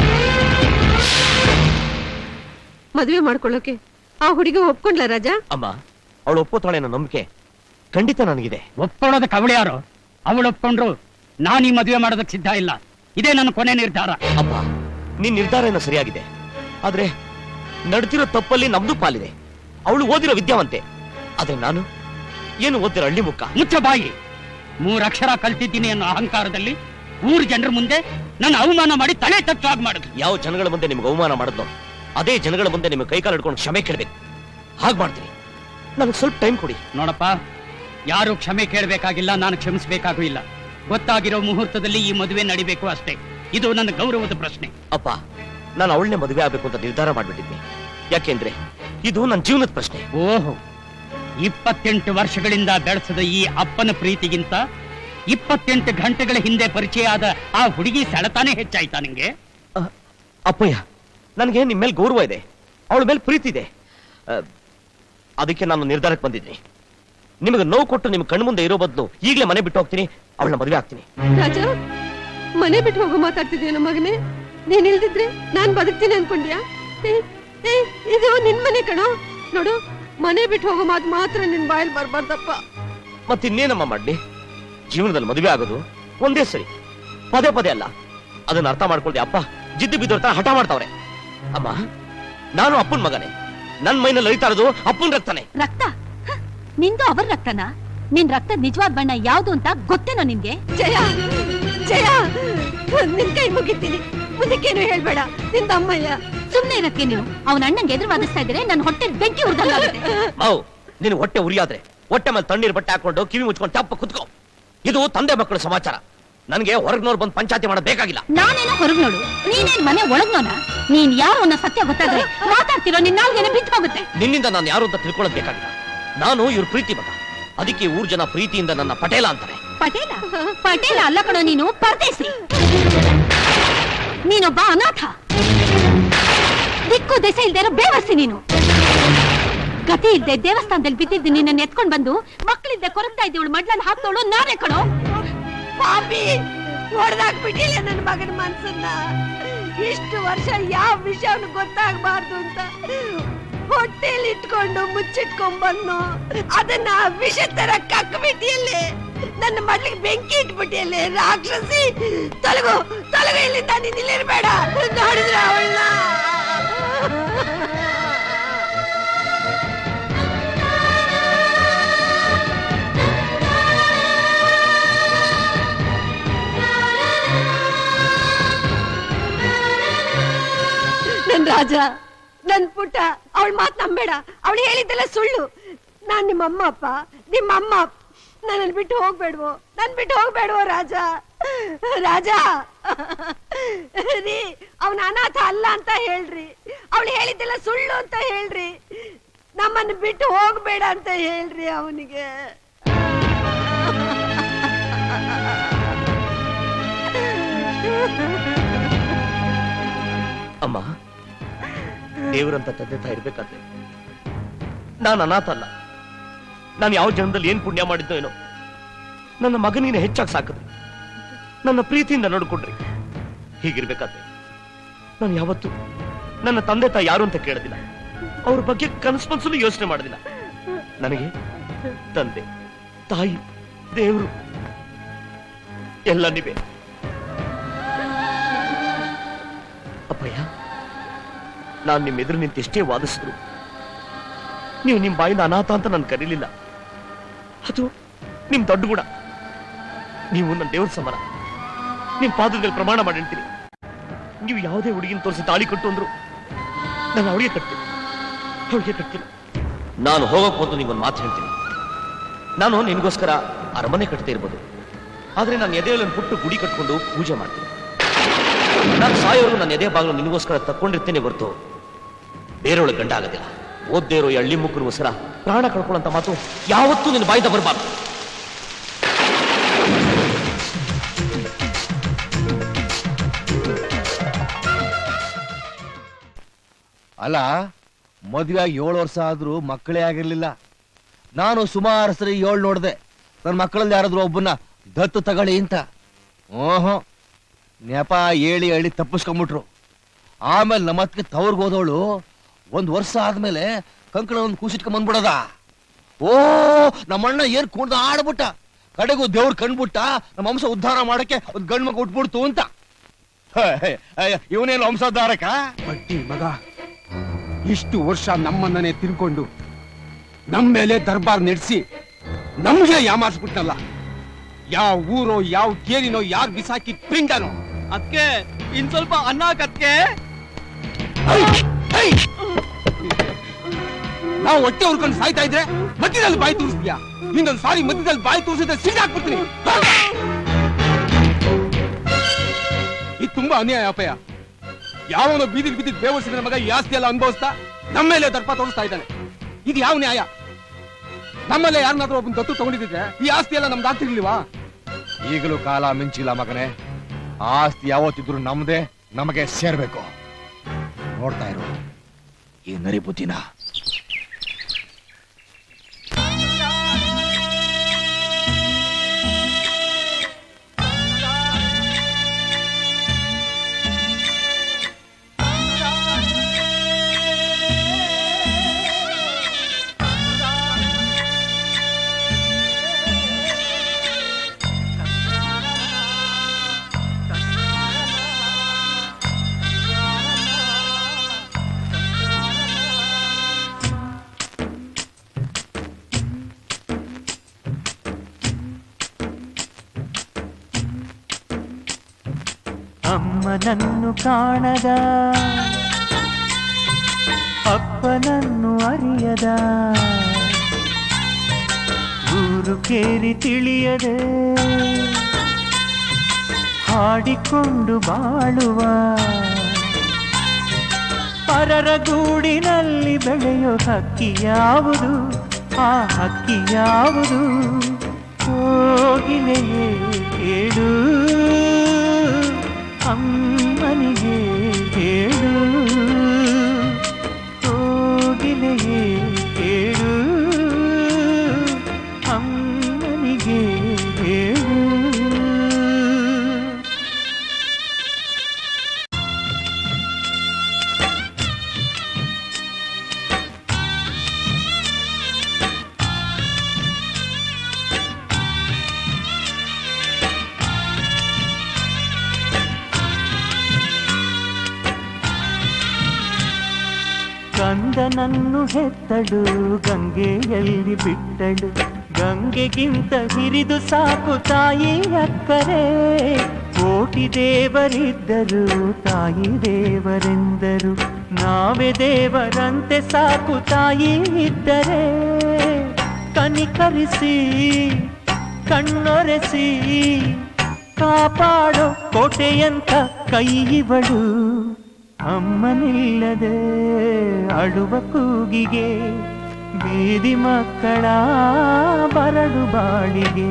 A: ಮದುವೆ ಮಾಡ್ಕೊಳ್ಳೋಕೆ ಆ ಹುಡುಗಿ ಒಪ್ಕೊಂಡ್ಲ ರಾಜ?
F: ಅಮ್ಮ, ಅವಳು ಒಪ್ಪೋತಾಳೆ ಅನ್ನೋ ನಂಬಿಕೆ ಖಂಡಿತ ನನಗಿದೆ.
B: ಒಪ್ಕೊಳ್ಳೋದಕ್ಕೆ ಅವಳು ಯಾರು? ಅವಳು ಒಪ್ಕೊಂಡ್ರು ನಾನು ಈ ಮದುವೆ ಮಾಡೋದಕ್ಕೆ ಸಿದ್ಧ ಇಲ್ಲ. ಇದೇ ನನ್ನ ಕೊನೆ ನಿರ್ಧಾರ.
F: ಅಪ್ಪ, ನಿನ್ ನಿರ್ಧಾರ ಏನೋ ಸರಿಯಾಗಿದೆ, ಆದ್ರೆ ನಡ್ತಿರೋ ತಪ್ಪಲ್ಲಿ ನಮ್ದು ಪಾಲಿದೆ. ಅವಳು ಓದಿರೋ ವಿದ್ಯಾವಂತೆ, ಆದ್ರೆ ನಾನು ಏನು ಓದಿರೋ ಹಳ್ಳಿ ಮುಖ.
B: ಮುಚ್ಚ ಬಾಯಿ. ಮೂರ್ ಅಕ್ಷರ ಕಲ್ತಿದ್ದೀನಿ ಅನ್ನೋ ಅಹಂಕಾರದಲ್ಲಿ ಊರ್ ಜನರ ಮುಂದೆ ನನ್ನ ಅವಮಾನ ಮಾಡಿ ತಲೆ ತಪ್ಪಾಗಿ ಮಾಡುದು.
F: ಯಾವ ಜನಗಳ ಮುಂದೆ ನಿಮ್ಗೆ ಅವಮಾನ ಮಾಡಿದ್ನೋ ಅದೇ ಜನಗಳ ಮುಂದೆ ನಿಮ್ಗೆ ಕೈಕಾಲು ಹಿಡ್ಕೊಂಡು ಕ್ಷಮೆ ಕೇಳಬೇಕು. ಹಾಗೆ ಮಾಡ್ತೀನಿ. ನನಗೆ ಸ್ವಲ್ಪ ಟೈಮ್ ಕೊಡಿ.
B: ನೋಡಪ್ಪ, ಯಾರು ಕ್ಷಮೆ ಕೇಳಬೇಕಾಗಿಲ್ಲ, ನಾನು ಕ್ಷಮಿಸಬೇಕಾಗೂ ಇಲ್ಲ. ಗೊತ್ತಾಗಿರೋ ಮುಹೂರ್ತದಲ್ಲಿ ಈ ಮದುವೆ ನಡಿಬೇಕು ಅಷ್ಟೇ. ಇದು ನನ್ನ ಗೌರವದ ಪ್ರಶ್ನೆ.
F: ಅಪ್ಪ, ನಾನು ಅವಳನ್ನೇ ಮದುವೆ ಆಗ್ಬೇಕು ಅಂತ ನಿರ್ಧಾರ ಮಾಡ್ಬಿಟ್ಟಿದ್ನಿ. ಯಾಕೆಂದ್ರೆ ಇದು ನನ್ನ ಜೀವನದ ಪ್ರಶ್ನೆ.
B: ಓಹೋ, ಇಪ್ಪತ್ತೆಂಟು ವರ್ಷಗಳಿಂದ ಬೆಳೆಸದ ಈ ಅಪ್ಪನ ಪ್ರೀತಿಗಿಂತ ಇಪ್ಪತ್ತೆಂಟು ಗಂಟೆಗಳ ಹಿಂದೆ ಪರಿಚಯ ಆದ ಆ ಹುಡುಗಿ ಸೆಳೆತಾನೆ ಹೆಚ್ಚಾಯ್ತಾ ನಿಂಗೆ?
F: ಅಪ್ಪಯ್ಯ, ನನಗೆ ನಿಮ್ಮ ಮೇಲೆ ಗೌರವ ಇದೆ, ಅವಳ ಮೇಲೆ ಪ್ರೀತಿ ಇದೆ. ಅದಕ್ಕೆ ನಾನು ನಿರ್ಧಾರಕ್ಕೆ ಬಂದಿದ್ದೀನಿ. ನಿಮಗೆ ನೋವು ಕೊಟ್ಟು ನಿಮ್ ಕಣ್ಣು ಮುಂದೆ ಇರೋ ಬದಲು ಈಗಲೇ ಮನೆ ಬಿಟ್ಟು ಹೋಗ್ತೀನಿ, ಅವಳನ್ನ ಮದುವೆ ಆಗ್ತೀನಿ.
A: ರಾಜ, ಮನೆ ಬಿಟ್ಟು ಹೋಗೋ ಮಾತಾಡ್ತಿದ್ಯಾ ನಮ್ಮ ಮಗನೇ? ನೀನ್ ಇಲ್ದಿದ್ರೆ ನಾನ್ ಬದುಕ್ತೀನಿ ಅನ್ಕೊಂಡ್ಯಾ? ಇದು ನಿನ್ ಮನೆ ಕಣೋ. ನೋಡು, ಮನೆ ಬಿಟ್ಟು ಹೋಗೋ ಮಾತು ಮಾತ್ರ ನಿನ್ ಬಾಯಲ್ಲಿ ಬರ್ಬಾರ್ದಪ್ಪ.
F: ಮತ್ತಿನ್ನೇನಮ್ಮ ಮಾಡ್ಲಿ? ಜೀವನದಲ್ಲಿ ಮದುವೆ ಆಗೋದು ಒಂದೇ ಸರಿ, ಪದೇ ಪದೇ ಅಲ್ಲ. ಅದನ್ನ ಅರ್ಥ ಮಾಡ್ಕೊಳ್ದೆ ಅಪ್ಪ ಜಿದ್ದು ಬಿದ್ದೋರ್ ತರ ಹಠ ಮಾಡ್ತಾವ್ರೆ. ಅಮ್ಮ, ನಾನು ಅಪ್ಪನ ಮಗನೇ. ನನ್ ಮೈನಲ್ಲಿ ಹರಿತಾ ಇರೋದು ಅಪ್ಪನ ರಕ್ತನೇ.
M: ರಕ್ತ? ನಿಂದು ಅವರ ರಕ್ತನಾ? ನಿನ್ ರಕ್ತದ ನಿಜವಾದ ಬಣ್ಣ ಯಾವ್ದು ಅಂತ ಗೊತ್ತೇನೋ ನಿನ್ಗೆ?
A: ಜಯ, ಜಯ, ನಿನ್ ಕೈ ಮುಗಿತೀನಿ, ಮುಂದಕ್ಕೇನು ಹೇಳ್ಬೇಡ. ನಿಂದ ಅಮ್ಮಯ್ಯ.
M: ಸುಮ್ನೆ ಇರಕ್ಕೆ ನೀನು ಅವನ ಅಣ್ಣಂಗೆ ಎದುರು ವಾದಿಸ್ತಾ ಇದ್ರೆ ನನ್ನ ಹೊಟ್ಟೆ ಬೆಂಕಿ ಉರ್ದಂಗಾಗುತ್ತೆ.
F: ಮಾವು, ನಿನ್ ಹೊಟ್ಟೆ ಉರಿಯಾದ್ರೆ ಹೊಟ್ಟೆ ಮೇಲೆ ತಣ್ಣೀರ್ ಬಟ್ಟೆ ಹಾಕೊಂಡು ಕಿವಿ ಮುಚ್ಕೊಂಡು ತಪ್ಪ ಕುತ್ಕೋ. ಇದು ತಂದೆ ಮಕ್ಕಳು ಸಮಾಚಾರ. ನನಗೆ ಹೊರಗ್ನೋರ್ ಬಂದು ಪಂಚಾಯತಿ ಮಾಡೋದು ಬೇಕಾಗಿಲ್ಲ.
M: ನಾನೇನೋ ಹೊರಗ್ ನೋಡು, ನೀನೇನ್ ಮನೆ ಒಳಗ್ನೋನ? ನೀನ್ ಯಾರು ಅನ್ನೋ ಸತ್ಯ ಗೊತ್ತಾದ್ರೆ ಮಾತಾಡ್ತಿರೋ ನಿನ್ನ ನಾಲ್ಗೆನೆ ಬಿದ್ದು ಹೋಗುತ್ತೆ.
F: ನಿನ್ನಿಂದ ನಾನು ಯಾರು ಅಂತ ತಿಳ್ಕೊಳ್ಳೋದು ಬೇಕಾಗಿಲ್ಲ. ನಾನು ಇವ್ರ ಪ್ರೀತಿ ಮಗ, ಅದಕ್ಕೆ ಊರ್ ಜನ ಪ್ರೀತಿಯಿಂದ ನನ್ನ ಪಟೇಲ ಅಂತಾರೆ.
M: ಪಟೇಲ ಪಟೇಲ ಅಲ್ಲ ಕಣೋ, ನೀನು ಪರದೇಸಿ. ನೀನೊಬ್ಬ ಅನಾಥ, ದಿಕ್ಕು ದೆಸೆ ಇಲ್ದೇ ಇರೋ ಬೇವರ್ಸಿ ನೀನು. ಗತಿ ಇಲ್ದೆ ದೇವಸ್ಥಾನದಲ್ಲಿ ಬಿದ್ದಿದ್ದು ನಿನ್ನ ಎತ್ಕೊಂಡ್ ಬಂದು ಮಕ್ಕಳಿದ್ದೆ ಕೊರಗ್ತಾ ಇದ್ದವಳು ಮಡ್ಲಲ್ಲಿ ಹಾಕ್ತವಳು ನಾನೇ ಕಣೋ.
A: ಪಾಪಿ ಹೊಡೆದಾಕ್ಬಿಟ್ಟಿಲ್ಲ ನನ್ನ ಮಗನ ಮನ್ಸನ್ನ. ಇಷ್ಟು ವರ್ಷ ಯಾವ ವಿಷಯವನ್ನು ಗೊತ್ತಾಗಬಾರ್ದು ಅಂತ ಹೊಟ್ಟೆಲಿ ಇಟ್ಕೊಂಡು ಮುಚ್ಚಿಟ್ಕೊಂಡ್ ಬಂದು ಅದನ್ನ ವಿಷ ತರ ಕಕ್ಬಿಟ್ಟಿಯಲ್ಲೇ. ನನ್ನ ಮಡ್ಲಿಗೆ ಬೆಂಕಿ ಇಟ್ಬಿಟ್ಟಿಯಲ್ಲೇ ರಾಕ್ಷಸಿ. ತೊಲಗು ತೊಲಗು ಇಲ್ಲಿಂದ, ನೀನ್ ಇಲ್ಲಿರ್ಬೇಡ. ನೋಡಿದ್ರ ಅವಳನ್ನ ನನ್ ರಾಜ, ನನ್ ಪುಟ್ಟ, ಅವಳ ಮಾತ್ ನಂಬೇಡ. ಅವಳು ಹೇಳಿದ್ದೆಲ್ಲ ಸುಳ್ಳು. ನಾನ್ ನಿಮ್ಮಮ್ಮ ಅಪ್ಪ, ನಿಮ್ಮಮ್ಮ. ನನ್ನ ಬಿಟ್ಟು ಹೋಗ್ಬೇಡ್ವೋ, ನನ್ ಬಿಟ್ಟು ಹೋಗ್ಬೇಡ್ವೋ ರಾಜ. ರಾಜ ರೀ, ಅವನ ಅನಾಥ ಅಲ್ಲ ಅಂತ ಹೇಳ್ರಿ. ಅವಳು ಹೇಳಿದ್ದೆಲ್ಲ ಸುಳ್ಳು ಅಂತ ಹೇಳ್ರಿ. ನಮ್ಮನ್ನ ಬಿಟ್ಟು ಹೋಗ್ಬೇಡ ಅಂತ ಹೇಳ್ರಿ ಅವನಿಗೆ.
F: ಅಮ್ಮ, ದೇವರಂತ ತಂದೆ ತಾಯಿ ಇರ್ಬೇಕಾದ್ರೆ ನಾನು ಅನಾಥ ಅಲ್ಲ. ನಾನು ಯಾವ ಜನ್ಮದಲ್ಲಿ ಏನ್ ಪುಣ್ಯ ಮಾಡಿದ್ದೋ ಏನೋ, ನನ್ನ ಮಗನಿನ ಹೆಚ್ಚಾಗಿ ಸಾಕಿದ್ರಿ, ನನ್ನ ಪ್ರೀತಿಯಿಂದ ನೋಡ್ಕೊಡ್ರಿ. ಹೀಗಿರ್ಬೇಕಾದ್ರೆ ನಾನು ಯಾವತ್ತು ನನ್ನ ತಂದೆ ತಾಯಿ ಯಾರು ಅಂತ ಕೇಳೋದಿಲ್ಲ, ಅವ್ರ ಬಗ್ಗೆ ಕನಸ್ಮನ್ಸಲು ಯೋಚನೆ ಮಾಡೋದಿಲ್ಲ. ನನಗೆ ತಂದೆ ತಾಯಿ ದೇವರು ಎಲ್ಲ ನೀವೇ. ಅಪ್ಪಯ್ಯ, ನಾನು ನಿಮ್ಮ ಎದುರು ನಿಂತು ಎಷ್ಟೇ ವಾದಿಸಿದ್ರು ನೀವು ನಿಮ್ ಬಾಯಿಂದ ಅನಾಥ ಅಂತ ನಾನು ಕರೀಲಿಲ್ಲ. ಅದು ನಿಮ್ ದೊಡ್ಡ ಗುಣ. ನೀವು ನನ್ನ ದೇವ್ರ ಸಮಾನ. ನಿಮ್ ಪಾದದಲ್ಲಿ ಪ್ರಮಾಣ ಮಾಡಿರ್ತೀನಿ, ನೀವು ಯಾವುದೇ ಹುಡುಗಿನ ತೋರಿಸಿ ತಾಳಿ ಕಟ್ಟು ಅಂದ್ರು ನಾನು ಅವಳಿಗೆ ಕಟ್ತೀನಿ, ಅವಳಿಗೆ ಕಟ್ತೀನಿ. ನಾನು ಹೋಗೋಕ್ ಮೊದಲು ನಿಮ್ಗೊಂದು ಮಾತು ಹೇಳ್ತೀನಿ. ನಾನು ನಿನ್ಗೋಸ್ಕರ ಅರಮನೆ ಕಟ್ತಾ ಇರ್ಬೋದು, ಆದ್ರೆ ನಾನು ಎದೆಯಲ್ಲಿ ಪುಟ್ಟು ಗುಡಿ ಕಟ್ಕೊಂಡು ಪೂಜೆ ಮಾಡ್ತೀನಿ. ನಾನು ಸಾಯೋರು ನನ್ನ ಎದೆ ಬಾಗಿಲು ನಿನಗೋಸ್ಕರ ತಕ್ಕೊಂಡಿರ್ತೇನೆ ಹೊರತು ಬೇರೆಯೊಳಗೆ ಗಂಡ ಆಗೋದಿಲ್ಲ. ಓದ್ದೇ ಇರೋ ಹಳ್ಳಿ ಮುಖರಿಗೋಸ್ಕರ ಪ್ರಾಣ ಕಳ್ಕೊಳ್ಳೋಂತ ಮಾತು ಯಾವತ್ತೂ ನಿನ್ನ ಬಾಯಿಂದ ಬರಬಾರ್ದು.
D: ಅಲ್ಲ, ಮದುವೆ ಆಗಿ ಏಳು ವರ್ಷ ಆದ್ರೂ ಮಕ್ಕಳೇ ಆಗಿರ್ಲಿಲ್ಲ. ನಾನು ಸುಮಾರು ಸರಿ ಏಳು ನೋಡ್ದೆ, ನನ್ನ ಮಕ್ಕಳಲ್ಲಿ ಯಾರಾದ್ರೂ ಒಬ್ಬನ ದತ್ತು ತಗೊಳ್ಳಿ ಅಂತ. ಓಹೋ, ನೆಪ ಹೇಳಿ ಹೇಳಿ ತಪ್ಪಿಸ್ಕೊಂಡ್ಬಿಟ್ರು. ಆಮೇಲೆ ನಮ್ಮತ್ತಿಗೆ ತವ್ರಿಗೆ ಹೋದವಳು ಒಂದ್ ವರ್ಷ ಆದ್ಮೇಲೆ ಕಂಕಣ ಒಂದು ಕೂಸಿಟ್ಕೊಂಡ್ ಬಂದ್ಬಿಡದ. ಓ, ನಮ್ಮಣ್ಣ ಏನ್ ಕುಣ್ದ ಆಡ್ಬಿಟ್ಟ. ಕಡೆಗೂ ದೇವ್ರು ಕಂಡ್ಬಿಟ್ಟ, ನಮ್ಮ ವಂಶ ಉದ್ಧಾರ ಮಾಡಕ್ಕೆ ಒಂದ್ ಗಂಡ್ ಮಗ ಉಟ್ಬಿಡ್ತು ಅಂತ. ಇವನೇನು ವಂಶೋದ್ಧಾರಕ
L: ಬಟ್ಟಿ ಮಗ. ಇಷ್ಟು ವರ್ಷ ನಮ್ಮನ್ನೇ ತಿನ್ಕೊಂಡು ನಮ್ಮ ಮೇಲೆ ದರ್ಬಾರ್ ನಡೆಸಿ ನಮ್ಗೆ ಯಾಮಾರ್ಸ್ಬಿಟ್ನಲ್ಲ. ಯಾವ ಊರೋ ಯಾವ ಕೇರಿನೋ ಯಾರು ಬಿಸಾಕಿ ಪಿಂಡನೋ.
B: ಅದಕ್ಕೆ ಇನ್ ಸ್ವಲ್ಪ ಅನ್ನ ಕತ್ಕೆ.
L: ನಾವು ಹೊಟ್ಟೆ ಹುರ್ಕೊಂಡು ಸಾಯ್ತಾ ಇದ್ರೆ ಮಧ್ಯದಲ್ಲಿ ಬಾಯಿ ತೋರಿಸ್ತೀಯಾ? ಇನ್ನೊಂದು ಸಾರಿ ಮಧ್ಯದಲ್ಲಿ ಬಾಯಿ ತೋರಿಸಿದ್ರೆ ಸಿಗಾಕ್ಬಿಡ್ತೀನಿ. ಇದು ತುಂಬಾ ಅನ್ಯಾಯ ಅಪಯ. ಯಾವನೋ ಬೀದಿಲ್ ಬಿದ್ದಿದ್ ಬೇವರ್ಸಿದ ಮಗ ಈ ಆಸ್ತಿ ಎಲ್ಲ ಅನುಭವಿಸ್ತಾ ನಮ್ಮ ಮೇಲೆ ದರ್ಪ ತೋರಿಸ್ತಾ ಇದ್ದಾನೆ. ಇದು ಯಾವ ನ್ಯಾಯ? ನಮ್ಮಲ್ಲೇ ಯಾರನ್ನಾದ್ರೂ ಒಬ್ಬನ ದತ್ತು ತಗೊಂಡಿದ್ರೆ ಈ ಆಸ್ತಿ ಎಲ್ಲ ನಮ್ದು ಆಗ್ತಿರ್ಲಿಲ್ವಾ?
D: ಈಗಲೂ ಕಾಲ ಮಿಂಚಿಲ್ಲ ಮಗನೇ. ಆಸ್ತಿ ಯಾವತ್ತಿದ್ರು ನಮ್ದೇ, ನಮಗೆ ಸೇರ್ಬೇಕು. ನೋಡ್ತಾ ಇರು ಈ ನರಿ ಬುದ್ಧಿನ.
P: ಅಮ್ಮನನ್ನು ಕಾಣದ, ಅಪ್ಪನನ್ನು ಅರಿಯದ, ಊರು ಕೇರಿ ತಿಳಿಯದೆ ಹಾಡಿಕೊಂಡು ಬಾಳುವ ಪರರ ಗೂಡಿನಲ್ಲಿ ಬೆಳೆಯೋ ಹಕ್ಕಿ ಯಾವುದು, ಆ ಹಕ್ಕಿ ಯಾವುದು? ಕೋಗಿಲೆಯೇ ಕೇಳು, ಅಮ್ಮನಿಗೆ ಹೇಳು, ಕೋಗಿಲೆಯೇ ಕೇಳು, ಅಮ್ಮನಿಗೆ ಹೇಳು. ಕಂದನನ್ನು ಹೆತ್ತಳು ಗಂಗೆಯಲ್ಲಿ ಬಿಟ್ಟಳು, ಗಂಗೆಗಿಂತ ಹಿರಿದು ಸಾಕು ತಾಯಿ ಅಕ್ಕರೆ. ಕೋಟಿ ದೇವರಿದ್ದರು ತಾಯಿ ದೇವರೆಂದರು, ನಾವೇ ದೇವರಂತೆ ಸಾಕು ತಾಯಿ ಇದ್ದರೆ. ಕನಿಕರಿಸಿ ಕಣ್ಣೊರೆಸಿ ಕಾಪಾಡೋ ಕೋಟೆಯಂತ ಕೈ ಇವಳು. ಅಮ್ಮನಿಲ್ಲದೆ ಅಳುವ ಕೂಗಿಗೆ ಬೀದಿ ಮಕ್ಕಳ ಬರಡು ಬಾಳಿಗೆ.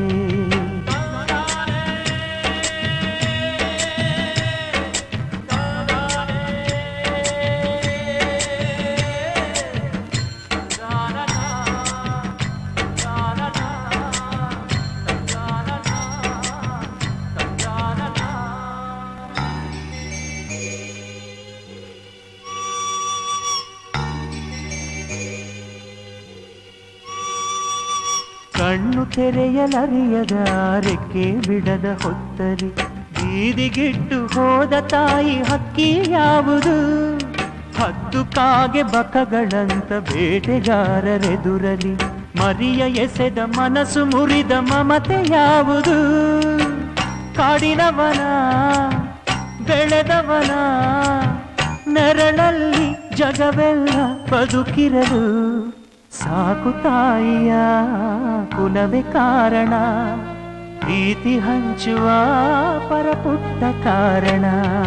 P: ಕಣ್ಣು ತೆರೆಯಲರಿಯದ ರೆಕ್ಕೆ ಬಿಡದ ಹೊತ್ತರಿ ಬೀದಿಗಿಟ್ಟು ಹೋದ ತಾಯಿ ಹಕ್ಕಿ ಯಾವುದು? ಹತ್ತು ಕಾಗೆ ಬಕಗಳಂತ ಬೇಟೆಗಾರರೆದುರಲಿ ಮರಿಯ ಎಸೆದ ಮನಸ್ಸು ಮುರಿದ ಮಮತೆ ಯಾವುದು? ಕಾಡಿನವನ ಬೆಳೆದವನ ನೆರಳಲ್ಲಿ ಜಗವೆಲ್ಲ ಬದುಕಿರಲು ಸಾಕು ತಾಯಿಯ ಕುಲವೇ ಕಾರಣ, ಪ್ರೀತಿ ಹಂಚುವ ಪರಪುಟ್ಟ ಕಾರಣ.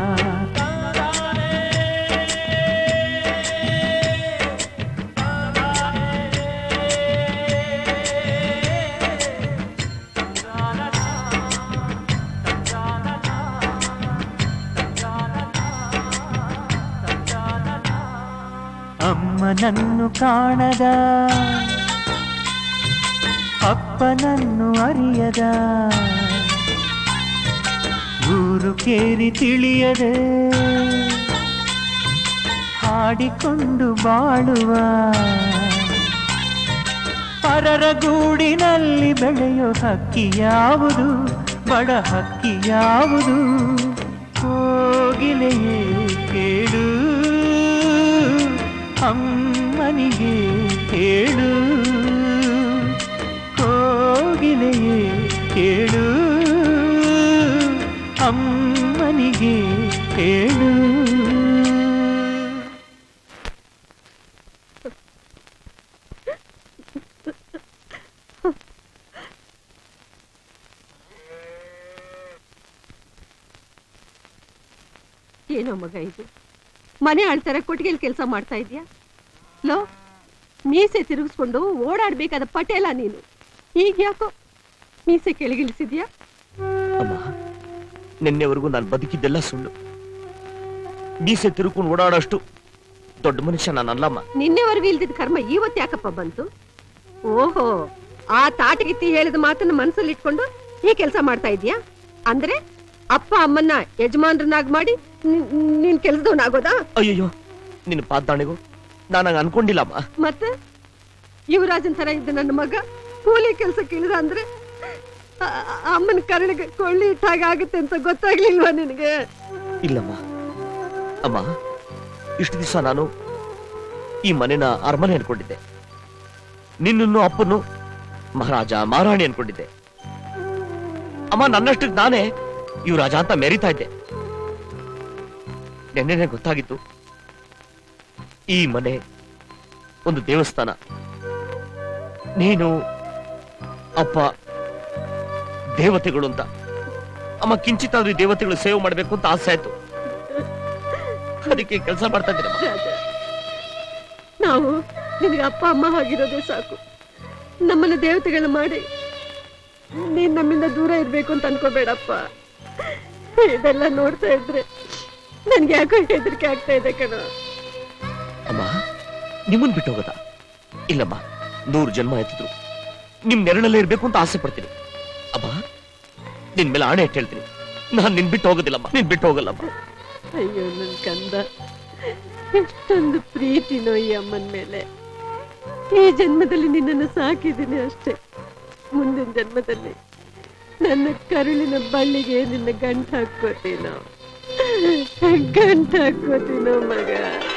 P: ಅಮ್ಮನನ್ನು ಕಾಣದ ಅಪ್ಪನನ್ನು ಅರಿಯದ ಊರು ಕೇರಿ ತಿಳಿಯದೆ ಹಾಡಿಕೊಂಡು ಬಾಳುವ ಪರರ ಗೂಡಿನಲ್ಲಿ ಬೆಳೆಯೋ ಹಕ್ಕಿ ಯಾವುದು, ಬಡ ಹಕ್ಕಿ ಯಾವುದು? ಕೋಗಿಲೆಯೇ ಕೇಳು, ಅಮ್ಮನಿಗೆ ಹೇಳು, ಕೋಗಿಲೆಯೇ ಕೇಳು, ಅಮ್ಮನಿಗೆ ಹೇಳು.
A: ಏನೋ ಮಗ ಇದು, ಮನೆ ಆಳ್ತಾರ ಕೊಟ್ಟಿಗೆಲ್ ಕೆಲಸ ಮಾಡ್ತಾ ಇದೀಯಾ? ಲೋ, ಮೀಸೆ ತಿರುಗಿಸ್ಕೊಂಡು ಓಡಾಡ್ಬೇಕಾದ ಪಟೇಲ ನೀನು, ಈಗ ಯಾಕೋ ಮೀಸೆ ಕೆಳಗಿಳಿಸಿದ್ಯಾ?
F: ಅಮ್ಮ, ನಿನ್ನೆವರೆಗೂ ನಾನು ಬದುಕಿದ್ದೆಲ್ಲ ಸುಳ್ಳು. ಮೀಸೆ ತಿರುಕೊಂಡು ಓಡಾಡೋಷ್ಟು ದೊಡ್ಡ ಮನುಷ್ಯ ನಾನಲ್ಲಮ್ಮ.
A: ನಿನ್ನೆವರೆಗೂ ಇಲ್ದಿದ್ ಕರ್ಮ ಇವತ್ತು ಯಾಕಪ್ಪ ಬಂತು? ಓಹೋ, ಆ ತಾಟಗಿತ್ತಿ ಹೇಳಿದ ಮಾತನ್ನ ಮನಸ್ಸಲ್ಲಿ ಇಟ್ಕೊಂಡು ಈ ಕೆಲಸ ಮಾಡ್ತಾ ಇದೀಯಾ? ಅಂದ್ರೆ ಅಪ್ಪ ಅಮ್ಮನ್ನ ಯಜಮಾನ್ರನ್ನಾಗ್ ಮಾಡಿ ನೀನ್ ಕೆಲ್ಸದವನಾಗೋದಾ?
F: ಅಯ್ಯೋ, ನಿನ್ನ ಪಾದಾಣಿಗೂ ನಾನು ಅನ್ಕೊಂಡಿಲ್ಲಮ್ಮ.
A: ಮತ್ತೆ ಯುವರಾಜನ್ ತರ ಇದ್ದ ನನ್ನ ಮಗ ಕೂಲಿ ಕೆಲ್ಸಕ್ಕೆ ಇಳಿದ ಅಂದ್ರೆ ಅಮ್ಮನ ಕರಳಿಗೆ ಕೊಳ್ಳಿ ಇಟ್ಟಾಗ ಆಗುತ್ತೆ ಅಂತ ಗೊತ್ತಾಗ್ಲಿಲ್ವಾ ನಿನಗೆ?
F: ಇಲ್ಲಮ್ಮ. ಅಮ್ಮ, ಇಷ್ಟು ದಿವಸ ನಾನು ಈ ಮನೆನ ಅರಮನೆ ಅನ್ಕೊಂಡಿದ್ದೆ, ನಿನ್ನನ್ನು ಅಪ್ಪನ್ನು ಮಹಾರಾಜ ಮಹಾರಾಣಿ ಅನ್ಕೊಂಡಿದ್ದೆ. ಅಮ್ಮ, ನನ್ನಷ್ಟಕ್ಕೆ ನಾನೇ ಯುವರಾಜ ಅಂತ ಮೆರಿತಾ ಇದ್ದೆ. ನೆನ್ನೆನೆ ಗೊತ್ತಾಗಿತ್ತು ಈ ಮನೆ ಒಂದು ದೇವಸ್ಥಾನ, ನೀನು ಅಪ್ಪ ದೇವತೆಗಳು ಅಂತ ಅಮ್ಮ ಕಿಂಚಿತಾದ್ರೂ ದೇವತೆಗಳು ಸೇವೆ ಮಾಡ್ಬೇಕು ಅಂತ ಆಸೆ ಆಯ್ತು. ಅದಕ್ಕೆ ಕೆಲಸ ಮಾಡ್ತಾ ಇದ್ದೀರಮ್ಮ.
A: ನಾವು ನಿನಗೆ ಅಪ್ಪ ಅಮ್ಮ ಆಗಿರೋದೇ ಸಾಕು. ನಮ್ಮನ್ನ ದೇವತೆಗಳು ಮಾಡಿ ನೀನ್ ನಮ್ಮಿಂದ ದೂರ ಇರ್ಬೇಕು ಅಂತ ಅನ್ಕೋಬೇಡಪ್ಪ. ಇದೆಲ್ಲ ನೋಡ್ತಾ ಇದ್ರೆ ನನ್ಗೆ ಯಾಕೋ ಹೆದರಿಕೆ ಆಗ್ತಾ ಇದೆ ಕಣ.
F: ಅಮ್ಮ ನಿಮ್ಮನ್ ಬಿಟ್ಟು ಹೋಗದ? ಇಲ್ಲಮ್ಮ, ನೂರು ಜನ್ಮ ಎತ್ತಿದ್ರು ನಿಮ್ ನೆರಳಲ್ಲೇ ಇರ್ಬೇಕು ಅಂತ ಆಸೆ ಪಡ್ತೀನಿ. ಅಮ್ಮ ನಿನ್ ಮೇಲೆ ಆಣೆ ಇಟ್ಟು ಹೇಳ್ತೀನಿ, ನಾನ್ ನಿನ್ ಬಿಟ್ಟು ಹೋಗೋದಿಲ್ಲಮ್ಮ, ನಿನ್ ಬಿಟ್ಟು ಹೋಗಲ್ಲಮ್ಮ.
A: ಅಯ್ಯೋ ನನ್ ಕಂದ, ಎಷ್ಟೊಂದು ಪ್ರೀತಿನೋ ಈ ಅಮ್ಮನ ಮೇಲೆ. ಈ ಜನ್ಮದಲ್ಲಿ ನಿನ್ನನ್ನು ಸಾಕಿದ್ದೀನಿ ಅಷ್ಟೇ. ಮುಂದಿನ ಜನ್ಮದಲ್ಲಿ ನನ್ನ ಕರುಳಿನ ಬಳ್ಳಿಗೆ ನಿನ್ನ ಗಂಟ ಹಾಕೋತೀನೋ ಗಂಟ ಹಾಕೋತೀನೋ ಮಗ.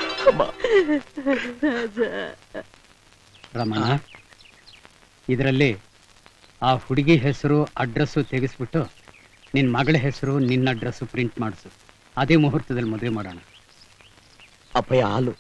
A: ರಾಜ
B: ರಮಣ, ಇದರಲ್ಲಿ ಆ ಹುಡುಗಿ ಹೆಸರು ಅಡ್ರೆಸ್ಸು ತೆಗೆಸ್ಬಿಟ್ಟು ನಿನ್ನ ಮಗಳ ಹೆಸರು ನಿನ್ನ ಅಡ್ರೆಸ್ಸು ಪ್ರಿಂಟ್ ಮಾಡಿಸು. ಅದೇ ಮುಹೂರ್ತದಲ್ಲಿ ಮದುವೆ ಮಾಡೋಣ.
F: ಅಪ್ಪಯ್ಯ ಹಾಲು.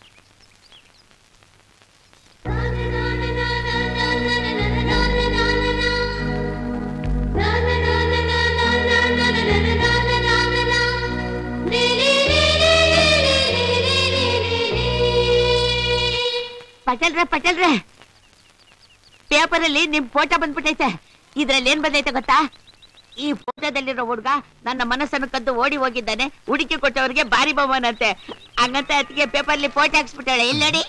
H: ಪಟೇಲ್ರೆ ಪಟೇಲ್ರೆ, ಪೇಪರ್ ಅಲ್ಲಿ ನಿಮ್ ಫೋಟೋ ಬಂದ್ಬಿಟ್ಟೈತೆ. ಇದ್ರಲ್ಲಿ ಏನ್ ಬಂದೈತೆ ಗೊತ್ತಾ? ಈ ಫೋಟೋದಲ್ಲಿರೋ ಹುಡ್ಗ ನನ್ನ ಮನಸ್ಸನ್ನು ಕದ್ದು ಓಡಿ ಹೋಗಿದ್ದಾನೆ, ಹುಡುಕಿ ಕೊಟ್ಟವ್ರಿಗೆ ಬಾರಿ ಬಹುಮಾನಂತೆ. ಹಂಗಂತ ಅದಕ್ಕೆ ಪೇಪರ್ ಅಲ್ಲಿ ಫೋಟೋ ಹಾಕ್ಸ್ಬಿಟ್ಟಾಳೆ. ಇಲ್ಲಿ ನೋಡಿ.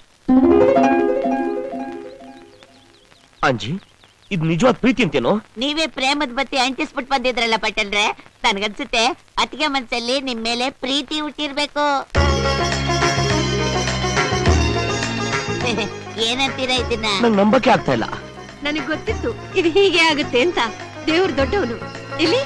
F: ಅಂಜಿ, ಇದು ನಿಜವಾದ ಪ್ರೀತಿ ಅಂತೇನೋ?
H: ನೀವೇ ಪ್ರೇಮದ ಬತ್ತಿ ಅಂಟಿಸ್ಬಿಟ್ಟು ಬಂದಿದ್ರಲ್ಲ ಪಟೇಲ್ರೆ, ನನ್ಗನ್ಸುತ್ತೆ ಅತ್ತಿಗೆ ಮನ್ಸಲ್ಲಿ ನಿಮ್ ಮೇಲೆ ಪ್ರೀತಿ ಹುಟ್ಟಿರ್ಬೇಕು. ಏನಂತೀರಾ ಇದನ್ನ?
F: ನಂಗೆ ನಂಬಕ್ಕೆ ಆಗ್ತಾ ಇಲ್ಲ.
A: ನನಗ್ ಗೊತ್ತಿತ್ತು ಇದು ಹೀಗೆ ಆಗುತ್ತೆ ಅಂತ. ದೇವ್ರ ದೊಡ್ಡವನು. ಇಲ್ಲಿ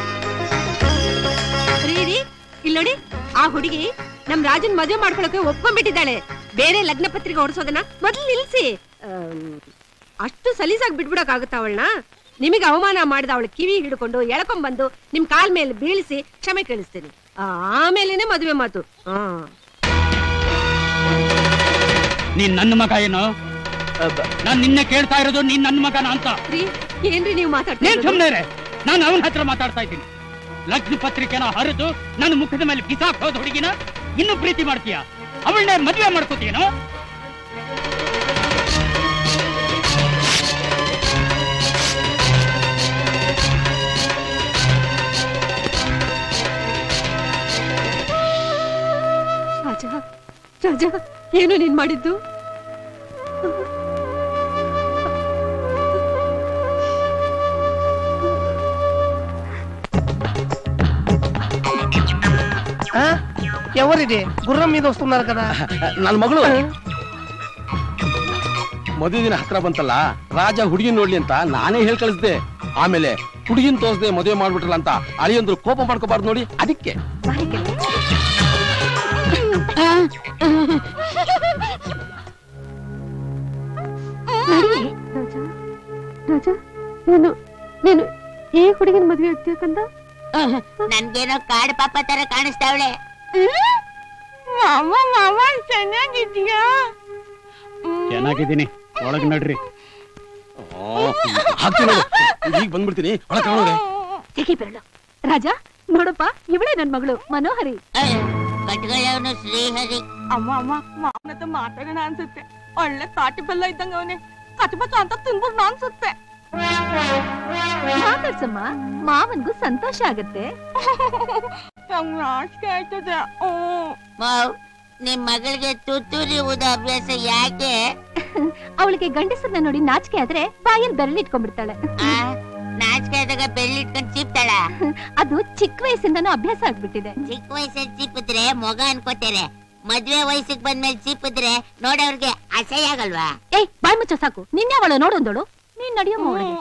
A: ರೀ ರೀ ಇಲ್ಲಿ ನೋಡಿ, ಆ ಹುಡುಗಿ ನಮ್ ರಾಜನ್ ಮದುವೆ ಮಾಡ್ಕೊಳಕ್ಕೆ ಒಪ್ಕೊಂಡ್ಬಿಟ್ಟಿದ್ದಾಳೆ. ಬೇರೆ ಲಗ್ನ ಪತ್ರಿಕೆ ಹೊರಸೋದನ್ನ ಮೊದಲು ನಿಲ್ಸಿ. ಅಷ್ಟು ಸಲೀಸಾಗಿ ಬಿಟ್ಬಿಡಕ್ ಆಗುತ್ತ ಅವಳನ್ನ? ನಿಮಗೆ ಅವಮಾನ ಮಾಡಿದ ಅವಳ ಕಿವಿ ಹಿಡ್ಕೊಂಡು ಎಳ್ಕೊಂಡ್ ಬಂದು ನಿಮ್ ಕಾಲ್ ಮೇಲೆ ಬೀಳಿಸಿ ಕ್ಷಮೆ ಕೇಳಿಸ್ತೇನೆ. ಆಮೇಲೆನೆ ಮದುವೆ ಮಾತು. ಹಾ,
B: ನೀನ್ ನನ್ನ ಮಗ ಏನೋ? ನಾನ್ ನಿನ್ನೆ ಕೇಳ್ತಾ ಇರೋದು ನೀನ್ ನನ್ನ ಮಗನ ಅಂತ.
A: ಏನ್ರಿ ನೀವು ಮಾತಾಡ್ತೀರಿ?
B: ಸುಮ್ನೆ ನಾನು ಅವನ ಹತ್ರ ಮಾತಾಡ್ತಾ ಇದ್ದೀನಿ. ಲಗ್ನ ಪತ್ರಿಕೆನ ಹರಿದು ನನ್ನ ಮುಖದ ಮೇಲೆ ಬಿಸಾಕ್ ಹೋದ ಹುಡುಗಿನ ಇನ್ನು ಪ್ರೀತಿ ಮಾಡ್ತೀಯ? ಅವಳನ್ನ ಮದುವೆ ಮಾಡ್ಕೋತೀಯನೋ?
A: ರಾಜ, ರಾಜ, ಏನು ನೀನ್ ಮಾಡಿದ್ದು?
K: ఎవరిది గుర్రం మీద వస్తున్నారు కదా?
L: ನನ್ನ ಮಗಳು. ಮದುವೆ ದಿನ ಹತ್ರ ಬಂತಲ್ಲ, ರಾಜ ಹುಡುಗಿನ ನೋಡ್ಲಿ ಅಂತ ನಾನೇ ಹೇಳಿ ಕಳಿಸ್ದೆ. ಆಮೇಲೆ ಹುಡುಗಿನ ತೋರ್ಸ್ದೆ ಮದುವೆ ಮಾಡ್ಬಿಟ್ರಲ್ಲ ಅಂತ ಅಳಿಯಂದ್ರು ಕೋಪ ಮಾಡ್ಕೋಬಾರ್ದು ನೋಡಿ, ಅದಕ್ಕೆ.
A: ರಾಜ, ನೀನು ನೀನು ಈ ಹುಡುಗಿನ ಮದುವೆ ಆಗ್ತೀಯಕಂದ?
H: ನನ್ಗೇನೋ ಕಾಡು ಪಾಪ ತರ ಕಾಣಿಸ್ತಾವಳೆ.
A: ಚೆನ್ನಾಗಿದ್ಯಾ?
B: ಚೆನ್ನಾಗಿದ್ದೀನಿ. ಒಳಗ್ ನಡ್ರಿ.
L: ಈಗ ಬಂದ್ಬಿಡ್ತೀನಿ.
A: ರಾಜ ನೋಡಪ್ಪ, ಇವಳೇ ನನ್ ಮಗಳು ಮನೋಹರಿ.
H: ಕಟ್ಗಳವನು ಶ್ರೀಹರಿ.
J: ಅಮ್ಮ ಅಮ್ಮ, ಮಾವನತ್ರ ಮಾತಾಡೋಣ ಅನ್ಸುತ್ತೆ. ಒಳ್ಳೆ ತಾಟಿ ಬೆಲ್ಲ ಇದ್ದಂಗ ಅವನೇ. ಕಚಬಚ ಅಂತ ತಿನ್ಬಿಡ್ನ ಅನ್ಸುತ್ತೆ.
M: ಮಾತಾಡ್ಸಮ್ಮ, ಮಾವನ್ಗೂ ಸಂತೋಷ ಆಗತ್ತೆ.
J: ನಾಚಿಕೆ ಆಯ್ತದೆ.
H: ಮಾವ್, ನಿಮ್ ಮಗಳಿಗೆ ತುತ್ತೂರಿ ಊದ ಅಭ್ಯಾಸ ಯಾಕೆ?
M: ಅವಳಿಗೆ ಗಂಡಸರನ್ನ ನೋಡಿ ನಾಚಿಕೆ ಆದ್ರೆ ಬಾಯಲ್ಲಿ ಬೆರಳಿಟ್ಕೊಂಡ್ಬಿಡ್ತಾಳೆ.
H: ನಾಚಿಕೆ ಆದಾಗ ಬೆರಳಿಟ್ಕೊಂಡ್ ಚೀಪ್ತಾಳ?
M: ಅದು ಚಿಕ್ಕ ವಯಸ್ಸಿಂದನೂ ಅಭ್ಯಾಸ ಆಗ್ಬಿಟ್ಟಿದೆ.
H: ಚಿಕ್ಕ ವಯಸ್ಸಲ್ಲಿ ಚೀಪಿದ್ರೆ ಮೊಗ ಅನ್ಕೋತಾರೆ. ಮದ್ವೆ ವಯಸ್ಸಿಗೆ ಬಂದ್ಮೇಲೆ ಚೀಪಿದ್ರೆ ನೋಡೋರ್ಗೆ ಅಸಹ್ಯ ಆಗಲ್ವಾ?
M: ಏಯ್, ಬಾಯ್ ಮುಚ್ಚ ಸಾಕು. ನಿನ್ನೆ ಅವಳು ನೋಡೊಂದಳು, ನೀನ್ ನಡಿಯಮ್ಮ ಒಳಗೆ.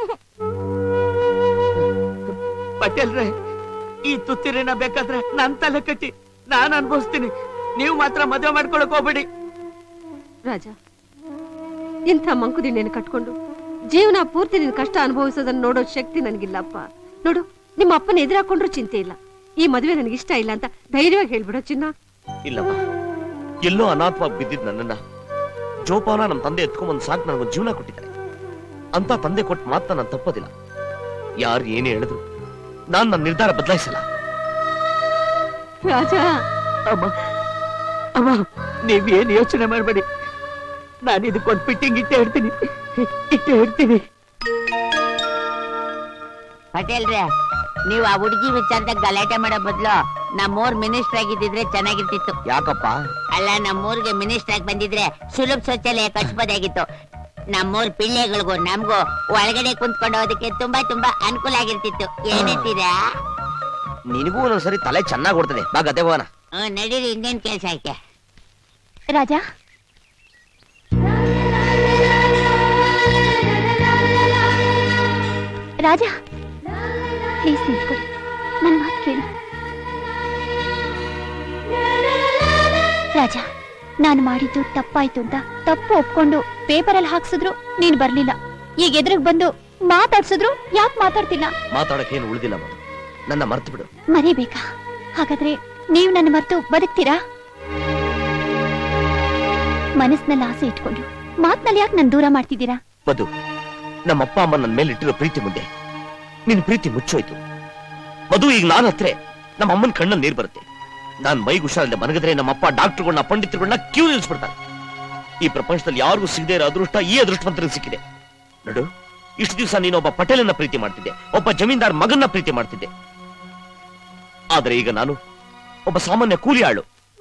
S: ಪಟೇಲ್ರೆ, ಈ ತುತ್ತಿರೇನ ಬೇಕಾದ್ರೆ ನನ್ ತಲೆ ಕಟ್ಟಿ ನಾನ್ ಅನ್ಭವಿಸ್ತೀನಿ. ನೀವು ಮಾತ್ರ ಮದುವೆ ಮಾಡ್ಕೊಳಕ್ ಹೋಗ್ಬೇಡಿ.
A: ರಾಜ, ಇಂಥ ಮಂಕುದಿಣ್ಣೆಯನ್ನು ಕಟ್ಕೊಂಡು ಜೀವನ ಪೂರ್ತಿ ನಿನ್ ಕಷ್ಟ ಅನುಭವಿಸೋದನ್ನ ನೋಡೋ ಶಕ್ತಿ ನನ್ಗಿಲ್ಲಪ್ಪ. ನೋಡು, ನಿಮ್ಮ ಅಪ್ಪನ ಎದುರಾಕೊಂಡ್ರು ಚಿಂತೆ ಇಲ್ಲ. ಈ ಮದುವೆ ನನಗೆ ಇಷ್ಟ ಇಲ್ಲ ಅಂತ ಧೈರ್ಯವಾಗಿ ಹೇಳ್ಬಿಡೋ ಚಿನ್ನ.
F: ಇಲ್ಲಮ್ಮ, ಎಲ್ಲೋ ಅನಾಥವಾಗಿ ಬಿದ್ದಿದ್ ನನ್ನನ್ನ ಜೋಪಾನ ನಮ್ ತಂದೆ ಎತ್ಕೊಂಡ್ಬಂದ್ ಸಾಕ್ ನನಗೊಂದು ಜೀವನ ಕೊಟ್ಟಿದ್ದಾರೆ. ಅಂತ ತಂದೆ ಕೊಟ್ಟ ಮಾತ್ರ ನಾನು ತಪ್ಪೋದಿಲ್ಲ. ಯಾರು ಏನೇ ಹೇಳಿದ್ರು ನಾನ್ ನನ್ನ ನಿರ್ಧಾರ ಬದಲಾಯಿಸಲ್ಲ.
A: ರಾಜ,
S: ಅಮ್ಮ ಅಮ್ಮ ನೀವೇನು ಯೋಚನೆ ಮಾಡಬೇಡಿ, ನಾನು ಇದಕ್ಕೊಂದು ಫಿಟ್ಟಿಂಗ್ ಇಟ್ಟೆ ಇಡ್ತೀನಿ ಇಟ್ಟೆ ಇಡ್ತೀನಿ.
H: ಪಟೇಲ್ರೆ, ನೀವು ಆ ಹುಡುಗಿ ವಿಚಾರದಾಗ ಗಲಾಟೆ ಮಾಡೋ ಬದಲು ನಮ್ಮೂರ್ ಮಿನಿಸ್ಟರ್ ಆಗಿದ್ದಿದ್ರೆ ಚೆನ್ನಾಗಿರ್ತಿತ್ತು.
F: ಯಾಕಪ್ಪ?
H: ಅಲ್ಲ, ನಮ್ಮೂರ್ಗೆ ಮಿನಿಸ್ಟರ್ ಆಗಿ ಬಂದಿದ್ರೆ ಸುಲಭ ಶೌಚಾಲಯ ಕಟ್ಬೋದಾಗಿತ್ತು. ನಮ್ಮೂರ್ ಪಿಳ್ಳೆಗಳಿಗೂ ನಮ್ಗೂ ಒಳಗಡೆ ಕುಂತ್ಕೊಂಡು ಹೋದಕ್ಕೆ ತುಂಬಾ ತುಂಬಾ ಅನುಕೂಲ ಆಗಿರ್ತಿತ್ತು. ಏನಂತೀರಾ?
F: ನಿನಗೂ ಒಂದೊಂದ್ಸರಿ ತಲೆ ಚೆನ್ನಾಗಿ ಓಡ್ತದೆ. ಬಾ ಗದ್ದೆ ಹೋಗೋಣ.
H: ಹ್ಮ್, ನಡೀರಿ, ಇನ್ನೇನ್ ಕೆಲ್ಸ ಐತೆ.
M: ರಾಜ, ರಾಜ ಪ್ಲೀಸ್ ನಿಂತ್ಕೊಳ್ಳಿ, ನನ್ನ ಮಾತು ಕೇಳಿ. ರಾಜ, ನಾನು ಮಾಡಿದ್ದು ತಪ್ಪಾಯ್ತು ಅಂತ ತಪ್ಪು ಒಪ್ಕೊಂಡು ಪೇಪರಲ್ಲಿ ಹಾಕ್ಸಿದ್ರು ನೀನ್ ಬರ್ಲಿಲ್ಲ. ಈಗ ಎದುರಿಗೆ ಬಂದು ಮಾತಾಡ್ಸಿದ್ರು ಯಾಕೆ ಮಾತಾಡ್ತಿಲ್ಲ?
F: ಮಾತಾಡಕ್ಕೆ ಏನು ಉಳಿದಿಲ್ಲ ಮಧು, ನನ್ನ ಮರ್ತು ಬಿಡು.
M: ಮರಿಬೇಕಾ? ಹಾಗಾದ್ರೆ ನೀವು ನನ್ನ ಮರ್ತು ಬದುಕ್ತೀರಾ? ಮನಸ್ಸಿನಲ್ಲಿ ಆಸೆ ಇಟ್ಕೊಂಡು ಮಾತ್ನಲ್ಲಿ ಯಾಕೆ ನನ್ ದೂರ ಮಾಡ್ತಿದ್ದೀರಾ?
F: ಮಧು, ನಮ್ಮಪ್ಪ ಅಮ್ಮ ನನ್ನ ಮೇಲೆ ಇಟ್ಟಿರೋ ಪ್ರೀತಿ ಮುಂದೆ ನಿನ್ ಪ್ರೀತಿ ಮುಚ್ಚೋಯ್ತು. ಮಧು, ಈಗ ನಾನು ಹತ್ರ ನಮ್ಮ ಅಮ್ಮನ ಕಣ್ಣಲ್ಲಿ ನೀರು ಬರುತ್ತೆ. ನಾನ್ ಮೈಗೆ ಹುಷಾರಿಂದ ಮನಗಿದ್ರೆ ನಮ್ಮಪ್ಪ ಡಾಕ್ಟರ್ಗಳನ್ನ ಪಂಡಿತರುಗಳನ್ನ ಕ್ಯೂ ನಿಲ್ಸ್ಬಿಡ್ತಾರೆ. ಈ ಪ್ರಪಂಚದಲ್ಲಿ ಯಾರಿಗೂ ಸಿಗದೆ ಇರೋ ಅದೃಷ್ಟ ಈ ಅದೃಷ್ಟವಂತರಿಗೆ ಸಿಕ್ಕಿದೆ. ನೋಡು, ಇಷ್ಟು ದಿವಸ ನೀನು ಒಬ್ಬ ಪಟೇಲನ್ನ ಪ್ರೀತಿ ಮಾಡ್ತಿದ್ದೆ, ಒಬ್ಬ ಜಮೀನ್ದಾರ್ ಮಗನ್ನ ಪ್ರೀತಿ ಮಾಡ್ತಿದ್ದೆ. ಆದ್ರೆ ಈಗ ನಾನು ಒಬ್ಬ ಸಾಮಾನ್ಯ ಕೂಲಿ ಆಳು.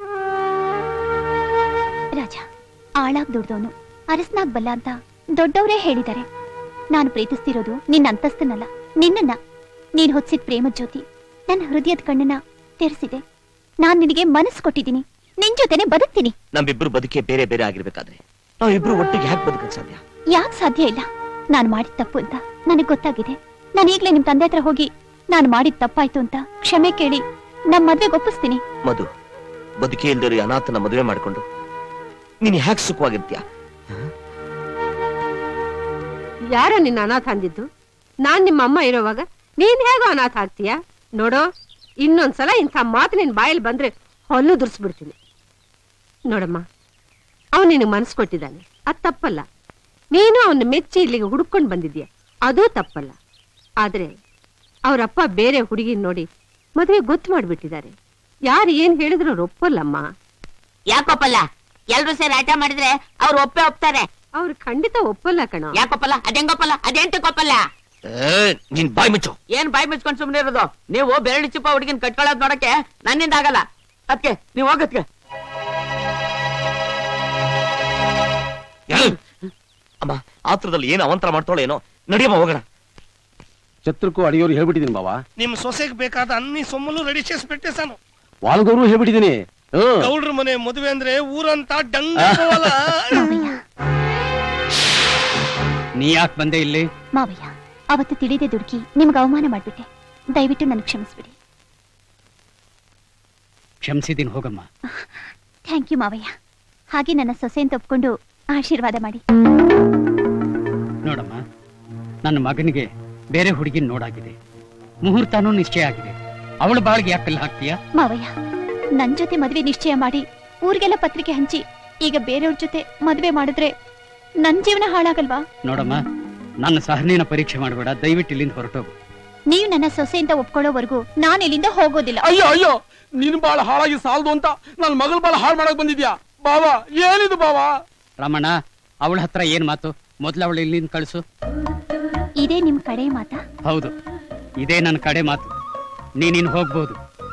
M: ರಾಜ, ಆಳಾಗ್ ದುಡ್ದವನು ಅರಸನಾಗ್ ಬಲ್ಲ ಅಂತ ದೊಡ್ಡವರೇ ಹೇಳಿದ್ದಾರೆ. ನಾನು ಪ್ರೀತಿಸ್ತಿರೋದು ನಿನ್ನ ಅಂತಸ್ತನಲ್ಲ, ನಿನ್ನನ್ನ. ನೀನ್ ಹೊತ್ಸಿದ ಪ್ರೇಮ ಜ್ಯೋತಿ ನನ್ನ ಹೃದಯದ ಕಣ್ಣನ್ನ ತೆರೆಸಿದೆ. ನಾನ್ ನಿನಗೆ ಮನಸ್ಸು ಕೊಟ್ಟಿದ್ದೀನಿ, ನಿನ್ ಜೊತೆನೆ ಬದುಕ್ತೀನಿ.
F: ನಮ್ಮಿಬ್ರು ಬದುಕೆ ಬೇರೆ ಬೇರೆ ಆಗಿರ್ಬೇಕಾದ್ರೆ ನಾವಿಬ್ರು ಒಟ್ಟಿಗೆ ಯಾಕೆ ಬದುಕಕ್ ಸಾಧ್ಯ?
M: ಯಾಕೆ ಸಾಧ್ಯ ಇಲ್ಲ? ನಾನು ಮಾಡಿದ ತಪ್ಪು ಅಂತ ನನಗೆ ಗೊತ್ತಾಗಿದೆ. ನಾನು ಈಗ್ಲೇ ನಿಮ್ ತಂದೆ ಹತ್ರ ಹೋಗಿ ನಾನು ಮಾಡಿದ ತಪ್ಪಾಯ್ತು ಅಂತ ಕ್ಷಮೆ ಕೇಳಿ ನಮ್ ಮದ್ವೆಗೆ ಒಪ್ಪಿಸ್ತೀನಿ.
F: ಮಧು, ಬದುಕೆ ಇಲ್ದರಿ ಅನಾಥನ ಮದುವೆ ಮಾಡ್ಕೊಂಡು ನೀನ್ ಹ್ಯಾಕ್ ಸುಖವಾಗಿರ್ತೀಯ?
A: ಯಾರ ನಿನ್ನ ಅನಾಥ ಅಂದಿದ್ದು? ನಾನ್ ನಿಮ್ಮ ಅಮ್ಮ ಇರೋವಾಗ ನೀನ್ ಹೇಗೋ ಅನಾಥ ಆಗ್ತೀಯ? ನೋಡೋ, ಇನ್ನೊಂದ್ಸಲ ಇಂಥ ಮಾತು ನಿನ್ ಬಾಯಲ್ಲಿ ಬಂದ್ರೆ ಹೊಲ್ಲು ದುರ್ಸ್ಬಿಡ್ತೀನಿ. ನೋಡಮ್ಮ, ಅವನು ನಿನಗೆ ಮನಸ್ಸು ಕೊಟ್ಟಿದ್ದಾನೆ, ಅದ್ ತಪ್ಪಲ್ಲ. ನೀನು ಅವನ್ನ ಮೆಚ್ಚಿ ಇಲ್ಲಿಗೆ ಹುಡುಕೊಂಡು ಬಂದಿದ್ಯಾ, ಅದೂ ತಪ್ಪಲ್ಲ. ಆದ್ರೆ ಅವರಪ್ಪ ಬೇರೆ ಹುಡುಗಿನ ನೋಡಿ ಮದುವೆ ಗೊತ್ತು ಮಾಡ್ಬಿಟ್ಟಿದ್ದಾರೆ. ಯಾರು ಏನ್ ಹೇಳಿದ್ರು ಅವ್ರು ಒಪ್ಪಲ್ಲಮ್ಮ.
H: ಯಾಕೊಪ್ಪಲ್ಲ? ಎಲ್ರು ಸೇರಿ ಆಟ ಮಾಡಿದ್ರೆ ಅವ್ರು ಒಪ್ಪೆ ಒಪ್ತಾರೆ.
A: ಅವ್ರು ಖಂಡಿತ ಒಪ್ಪಲ್ಲ ಕಣ.
H: ಯಾಕೊಪ್ಪಲ್ಲ? ಅದೇಂಗೊಪ್ಪಲ್ಲ? ಅದೆಂತಕ್ಕೊಪ್ಪಲ್ಲ?
F: ನಿನ್ ಬಾಯ್ ಮುಚ್ಚು.
S: ಏನ್ ಬಾಯ್ ಮುಚ್ಕೊಂಡ್ ಸುಮ್ನೆ ಇರೋದು? ನೀವು ಬೆರಳು ಚಿಪ್ಪ ಹುಡುಗಿನ ಕಟ್ಕೊಳ್ಳೋದ್ ನೋಡಕ್ಕೆ ನನ್ನಿಂದ ಆಗಲ್ಲ. ಅದಕ್ಕೆ ನೀವ್ ಹೋಗತ್ಗೆ.
F: ಅಮ್ಮ, ಆತ್ರದಲ್ಲಿ ಏನು ಅವಂತರ ಮಾಡ್ತಾಳೇನೋ. ನಡಿಯಮ್ಮ ಹೋಗೋಣ.
L: ಛತ್ರಕ್ಕೂ ಅಡಿಯೋರು ಹೇಳ್ಬಿಟ್ಟಿದೀನಿ ಬಾವಾ.
K: ನಿಮ್ ಸೊಸೆಗೆ ಬೇಕಾದ ಅನ್ನಿ ಸೊಮ್ಮಲು ರೆಡಿ చేసిపెట్టే ಸಾನು.
L: ವಾಲ್ಗವರು ಹೇಳ್ಬಿಟ್ಟಿದೀನಿ.
K: ಗೌಡ್ರ ಮನೆ ಮದುವೆ ಅಂದ್ರೆ ಊರಂತ ಡಂಗ್ ಹೋಗಲ್ಲ.
B: ನೀ ಯಾಕೆ ಬಂದೆ ಇಲ್ಲಿ?
M: ಮಾವಯ್ಯ, ಅವತ್ತು ತಿಳಿದೇ ದುಡುಕಿ ನಿಮ್ಗೆ ಅವಮಾನ ಮಾಡ್ಬಿಟ್ಟೆ. ದಯವಿಟ್ಟು ನನ್ಗೆ ಕ್ಷಮಿಸ್ಬಿಡಿ.
B: ಕ್ಷಮಿಸಿದ್ದೀನಿ, ಹೋಗಮ್ಮ.
M: ಥ್ಯಾಂಕ್ ಯು ಮಾವಯ್ಯ. ಹಾಗೆ ನನ್ನ ಸೊಸೆ ಅಂತ ಒಪ್ಕೊಂಡು ಆಶೀರ್ವಾದ ಮಾಡಿ.
B: ನೋಡಮ್ಮ, ನನ್ನ ಮಗನಿಗೆ ಬೇರೆ ಹುಡುಗಿನ ನೋಡಾಗಿದೆ, ಮುಹೂರ್ತನೂ ನಿಶ್ಚಯ ಆಗಿದೆ. ಅವಳ ಬಾಳಿಗೆ ಯಾಕೆಲ್ಲ ಹಾಕ್ತೀಯಾ?
M: ಮಾವಯ್ಯ, ನನ್ ಜೊತೆ ಮದ್ವೆ ನಿಶ್ಚಯ ಮಾಡಿ ಊರಿಗೆಲ್ಲ ಪತ್ರಿಕೆ ಹಂಚಿ ಈಗ ಬೇರೆಯವ್ರ ಜೊತೆ ಮದ್ವೆ ಮಾಡಿದ್ರೆ ನನ್ ಜೀವನ ಹಾಳಾಗಲ್ವಾ?
B: ನೋಡಮ್ಮ, ನನ್ನ ಸಹನೆನ ಪರೀಕ್ಷೆ ಮಾಡಬೇಡ. ದಯವಿಟ್ಟು ಇಲ್ಲಿಂದ ಹೊರಟೋಗು.
M: ನೀವು ನನ್ನ ಸೊಸೆ ಅಂತ ಒಪ್ಕೊಳ್ಳೋವರೆಗೂ ನಾನು ಇಲ್ಲಿಂದ ಹೋಗೋದಿಲ್ಲ.
L: ಅಯ್ಯೋ ಅಯ್ಯೋ, ನಿನ್ ಬಾಳ ಹಾಳಾಗಿ ಸಾಲದು ಅಂತ ನನ್ ಮಗಳ ಬಾಳ ಹಾಳು ಮಾಡಕ್ ಬಂದಿದ್ಯಾ? ಬಾವಾ, ಏನಿದು ಬಾವಾ?
B: ರಮಣ, ಅವಳ ಹತ್ರ ಏನ್ ಮಾತು? ಮೊದ್ಲು ಅವಳು ಇಲ್ಲಿಂದ ಕಳಿಸು.
M: ಇದೇ ನಿಮ್ ಕಡೆ ಮಾತಾ?
B: ಹೌದು, ಇದೇ ನನ್ನ ಕಡೆ ಮಾತು. ನೀನಿನ್ ಹೋಗ್ಬೋದು.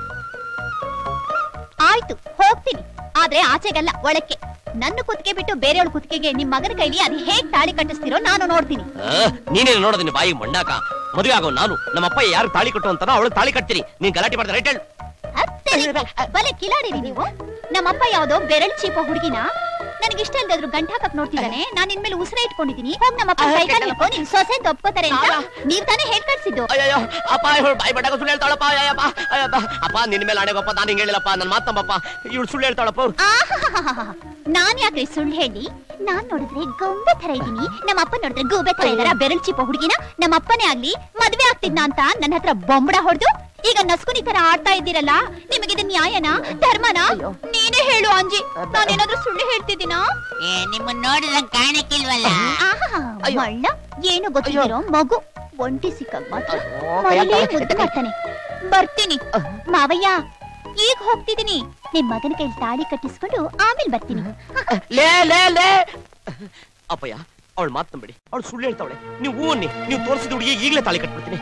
M: ಆಯ್ತು, ಹೋಗ್ತೀನಿ. ಆದ್ರೆ ಆಚೆಗಲ್ಲ, ಒಳಕ್ಕೆ. ನನ್ನ ಕುತ್ತಿಗೆ ಬಿಟ್ಟು ಬೇರೆಯವಳ ಕುತ್ತಿಗೆಗೆ ನಿಮ್ ಮಗನ ಕೈಲಿ ಅದು ಹೇಗ್ ತಾಳಿ ಕಟ್ಟಿಸ್ತಿರೋ ನಾನು ನೋಡ್ತೀನಿ.
F: ನೀನೇನು ನೋಡೋದಿನ ಬಾಯಿ ಮಂಡಾಕ. ಮದುವೆ ಆಗೋ ನಾನು ನಮ್ಮಪ್ಪ ಯಾರು ತಾಳಿ ಕಟ್ಟು ಅಂತಾನೋ ಅವಳು ತಾಳಿ ಕಟ್ತೀರಿ. ನೀನ್ ಗಲಾಟೆ ಮಾಡ್ತಾರೆ, ರೈಟ್ ಹೇಳು.
M: ಬಲೆ ಕಿಲಾಡಿರಿ ನೀವು. ನಮ್ಮಪ್ಪ ಯಾವ್ದೋ ಬೆರಳು ಚೀಪ ಹುಡುಗಿನ ನನಗಿಷ್ಟ ಇಲ್ದಾದ್ರು ಗಂಟ ಹಾಕಕ್ ನೋಡ್ತಿದ್ದಾನೆ. ನಾನ್ ಇನ್ಮೇಲೆ ಉಸಿರ ಇಟ್ಕೊಂಡಿದ್ದೀನಿ. ಹೋಗ್ ನಮ್ಮಪ್ಪ ಕೈ ಕಾಲು ಹಿಡ್ಕೊ, ನಿನ್ ಸೊಸೆ ಅಂತ ಒಪ್ಕೋತಾರೆ ಅಂತ ನೀವ್ ತಾನೇ ಹೇಳ್ ಕಳ್ಸಿದ್ದು.
F: ಅಯ್ಯೋ ಅಪ್ಪ, ಇವಳು ಬಾಯಿ ಬಡ್ಡಾಗ ಸುಳ್ಳು ಹೇಳ್ತಾಳಪ್ಪ. ಅಯ್ಯಪ್ಪ ಅಯ್ಯಪ್ಪ ಅಪ್ಪ, ನಿನ್ ಮೇಲೆ ಆಣೆಗಪ್ಪ, ನಾನು ಹಿಂಗೆ ಹೇಳಿಲ್ಲಪ್ಪ. ನನ್ ಮಾತಂಬಪ್ಪ, ಇವಳು ಸುಳ್ಳು ಹೇಳ್ತಾಳಪ್ಪ.
M: ನಾನ್ ಯಾಕ್ರಿ ಸುಳ್ಳು ಹೇಳಿ? ನಾನ್ ನೋಡಿದ್ರೆ ಗೊಂಬೆ ತರ ಇದೀನಿ, ನಮ್ಮ ಅಪ್ಪ ನೋಡಿದ್ರೆ ಗೂಬೆ ತರ ಇದಾರ. ಬೆರಳು ಚೀಪ ಹುಡುಗಿನ ನಮ್ಮ ಅಪ್ಪನೇ ಆಗ್ಲಿ ಮದ್ವೆ ಆಗ್ತಿದ್ನ ಅಂತ ನನ್ನ ಹತ್ರ ಬೊಂಬಡ ಹೊಡೆದು ಈಗ ನಸ್ಕುನಿ ತರ ಆಡ್ತಾ ಇದ್ದೀರಲ್ಲ, ನಿಮಗಿದ ನ್ಯಾಯನಾ ಧರ್ಮನಾ? ನೀನೇ ಹೇಳು ಅಂಜಿ, ನಾನೇನಾದ್ರೂ ಸುಳ್ಳು ಹೇಳ್ತಿದ್ದೀನಾ?
H: ಏ ನಿಮ್ಮನ್ನ ನೋಡಿದಂಗ್ ಕಾಣಕ್ಕಿಲ್ವಲ್ಲ.
M: ಮಳ್ಳ ಏನು ಗೊತ್ತಿರೋ ಮಗು ಒಂಟಿ ಸಿಕ್ಕಾಗ ಮಾತ್ರ ಮನೇಲೇ ಮುದ್ದು ಮಾಡ್ತಾನೆ. ಬರ್ತೀನಿ ಮಾವಯ್ಯ, ಈಗ ಹೋಗ್ತಿದ್ದೀನಿ. ನಿಮ್ ಮಗನ ಕೈಲಿ ತಾಳಿ ಕಟ್ಟಿಸ್ಕೊಂಡು ಆಮೇಲೆ ಬರ್ತೀನಿ.
F: ಲೇ ಲೇ ಲೇ ಅಪ್ಪಯ್ಯ, ಅವಳು ಮಾತು ನಂಬಿಡಿ, ಅವಳು ಸುಳ್ಳು ಹೇಳ್ತಾವಳೆ. ನೀವು ಹೂವನ್ನಿ, ನೀವು ತೋರಿಸಿದ ಹುಡುಗಿ ಈಗಲೇ ತಾಳಿ ಕಟ್ಬಿಡ್ತೀನಿ.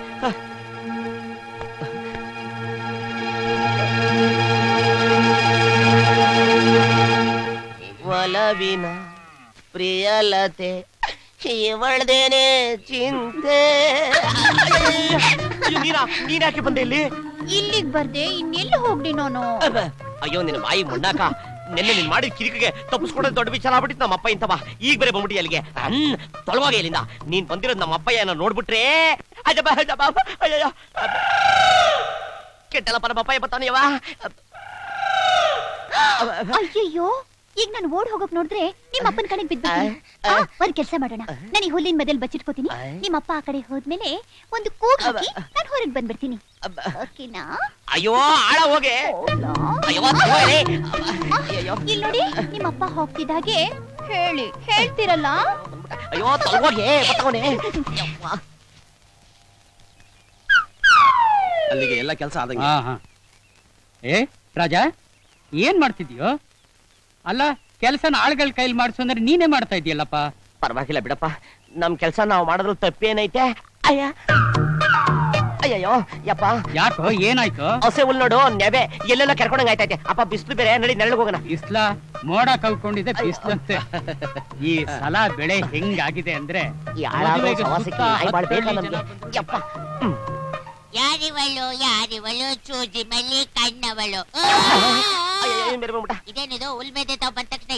F: ಒಲವಿನ ಪ್ರಿಯಲತೆ ಇವಳ್ದೇನೆ ಚಿಂತೆ. ನೀನಾ ನೀನ್ ಯಾಕೆ ಬಂದೆ ಇಲ್ಲಿ?
M: ಇಲ್ಲಿಗ್ ಬರ್ದೆ ಇನ್ನೆಲ್ಲ ಹೋಗ್ಲಿ ನಾನು?
F: ಅಯ್ಯೋ ನಿನ್ನ ಬಾಯಿ ಮುಣ್ಣಾಕ, ನಿನ್ನೆ ನೀನ್ ಮಾಡಿದ ಕಿರಿಕಿಗೆ ತಪ್ಪಿಸ್ಕೊಡೋದು ದೊಡ್ಡ ವಿಚಾರ ಆಗ್ಬಿಟ್ಟಿತ್ತು. ನಮ್ಮ ಅಪ್ಪ ಇಂತವ ಈಗ ಬೇರೆ ಬಂದ್ಬಿಟ್ಟಿ ಅಲ್ಲಿಗೆ. ಹನ್ ತೊಳವಾಗ ಇಲ್ಲಿಂದ ನೀನ್ ಬಂದಿರೋದು ನಮ್ಮ ಅಪ್ಪಯ್ಯನ ನೋಡ್ಬಿಟ್ರೆ ಅಜಬ ಅಜಬ ಅಯ್ಯಯ್ಯೋ ಕೆಟ್ಟಲ್ಲ ಪರ ಅಪ್ಪಯ್ಯ ಬರ್ತಾನೆಯವ.
M: ಅಯ್ಯಯ್ಯೋ, ಈಗ ನಾನು ಓಡ್ ಹೋಗಕ್ ನೋಡಿದ್ರೆ ನಿಮ್ಮ ಅಪ್ಪನ ಕಡೆಗೆ ಬಿದ್ಬಿಡ್ತೀನಿ. ಒಂದ್ ಕೆಲ್ಸ ಮಾಡೋಣ, ನಾನು ಈ ಹುಲ್ಲಿನ ಮಧ್ಯದಲ್ಲಿ ಬಚ್ಚಿಟ್ಕೋತೀನಿ. ನಿಮ್ಮ ಅಪ್ಪ ಆ ಕಡೆ ಹೋದ್ಮೇಲೆ ಒಂದು ಕೂಗ್ ಹಾಕಿ ನಾನು ಹೊರಗೆ ಬಂದ್ಬಿಡ್ತೀನಿ. ಓಕೆನಾ?
F: ಅಯ್ಯೋ ಆಳ ಹೋಗೆ.
M: ಇಲ್ಲಿ ನೋಡಿ, ನಿಮ್ಮ ಅಪ್ಪ ಹೋಗ್ತಿದ್ದ ಹಾಗೆ ಹೇಳಿ ಹೇಳ್ತಿರಲ್ಲ.
F: ಅಯ್ಯೋ ತಲಗೋಗೆ ಬತ್ತವನೆ.
L: ಅಲ್ಲಿಗೆ ಎಲ್ಲ ಕೆಲಸ ಆದಂಗೆ.
B: ಏ ರಾಜ, ಏನ್ ಮಾಡ್ತಿದ್ಯೋ? ಅಲ್ಲ, ಕೆಲಸನ ಆಳ್ಗಳ ಕೈಲಿ ಮಾಡಿಸು ಅಂದ್ರೆ ನೀನೇ ಮಾಡ್ತಾ ಇದೀಯಲ್ಲಪ್ಪ.
F: ಪರವಾಗಿಲ್ಲ ಬಿಡಪ್ಪ, ನಮ್ ಕೆಲ್ಸ ನಾವು ಮಾಡೋದ್ರ ತಪ್ಪೇನೈತೆ? ಅಯ್ಯ ಅಯ್ಯಯ್ಯೋ ಯಪ್ಪ.
B: ಯಾಕೋ ಏನಾಯ್ತು?
F: ಹಸೆ ಹುಲ್ ನೋಡು, ನೆವೆ ಎಲ್ಲೆಲ್ಲ ಕೆರ್ಕೊಂಡಂಗ ಆಯ್ತೈತೆ. ಅಪ್ಪ ಬಿಸ್ಲು ಬೇರೆ, ನಡಿ ನೆರಳಿಗೆ ಹೋಗೋಣ.
B: ಬಿಸ್ಲ ಮೋಡ ಕಲ್ಕೊಂಡಿದೆ, ಬಿಸ್ಲಂತೆ. ಈ ಸಲ ಬೆಳೆ ಹೆಂಗಾಗಿದೆ ಅಂದ್ರೆ
H: ಯಾರಿವಳು ಯಾರಿವಳು ಚೂಜಿ ಮಲ್ಲಿ ಕಣ್ಣವಳು. ಇದೇನಿದು ಹುಲ್ ಮೇಲೆ ತಾವ್ ಬಂದ ತಕ್ಷಣ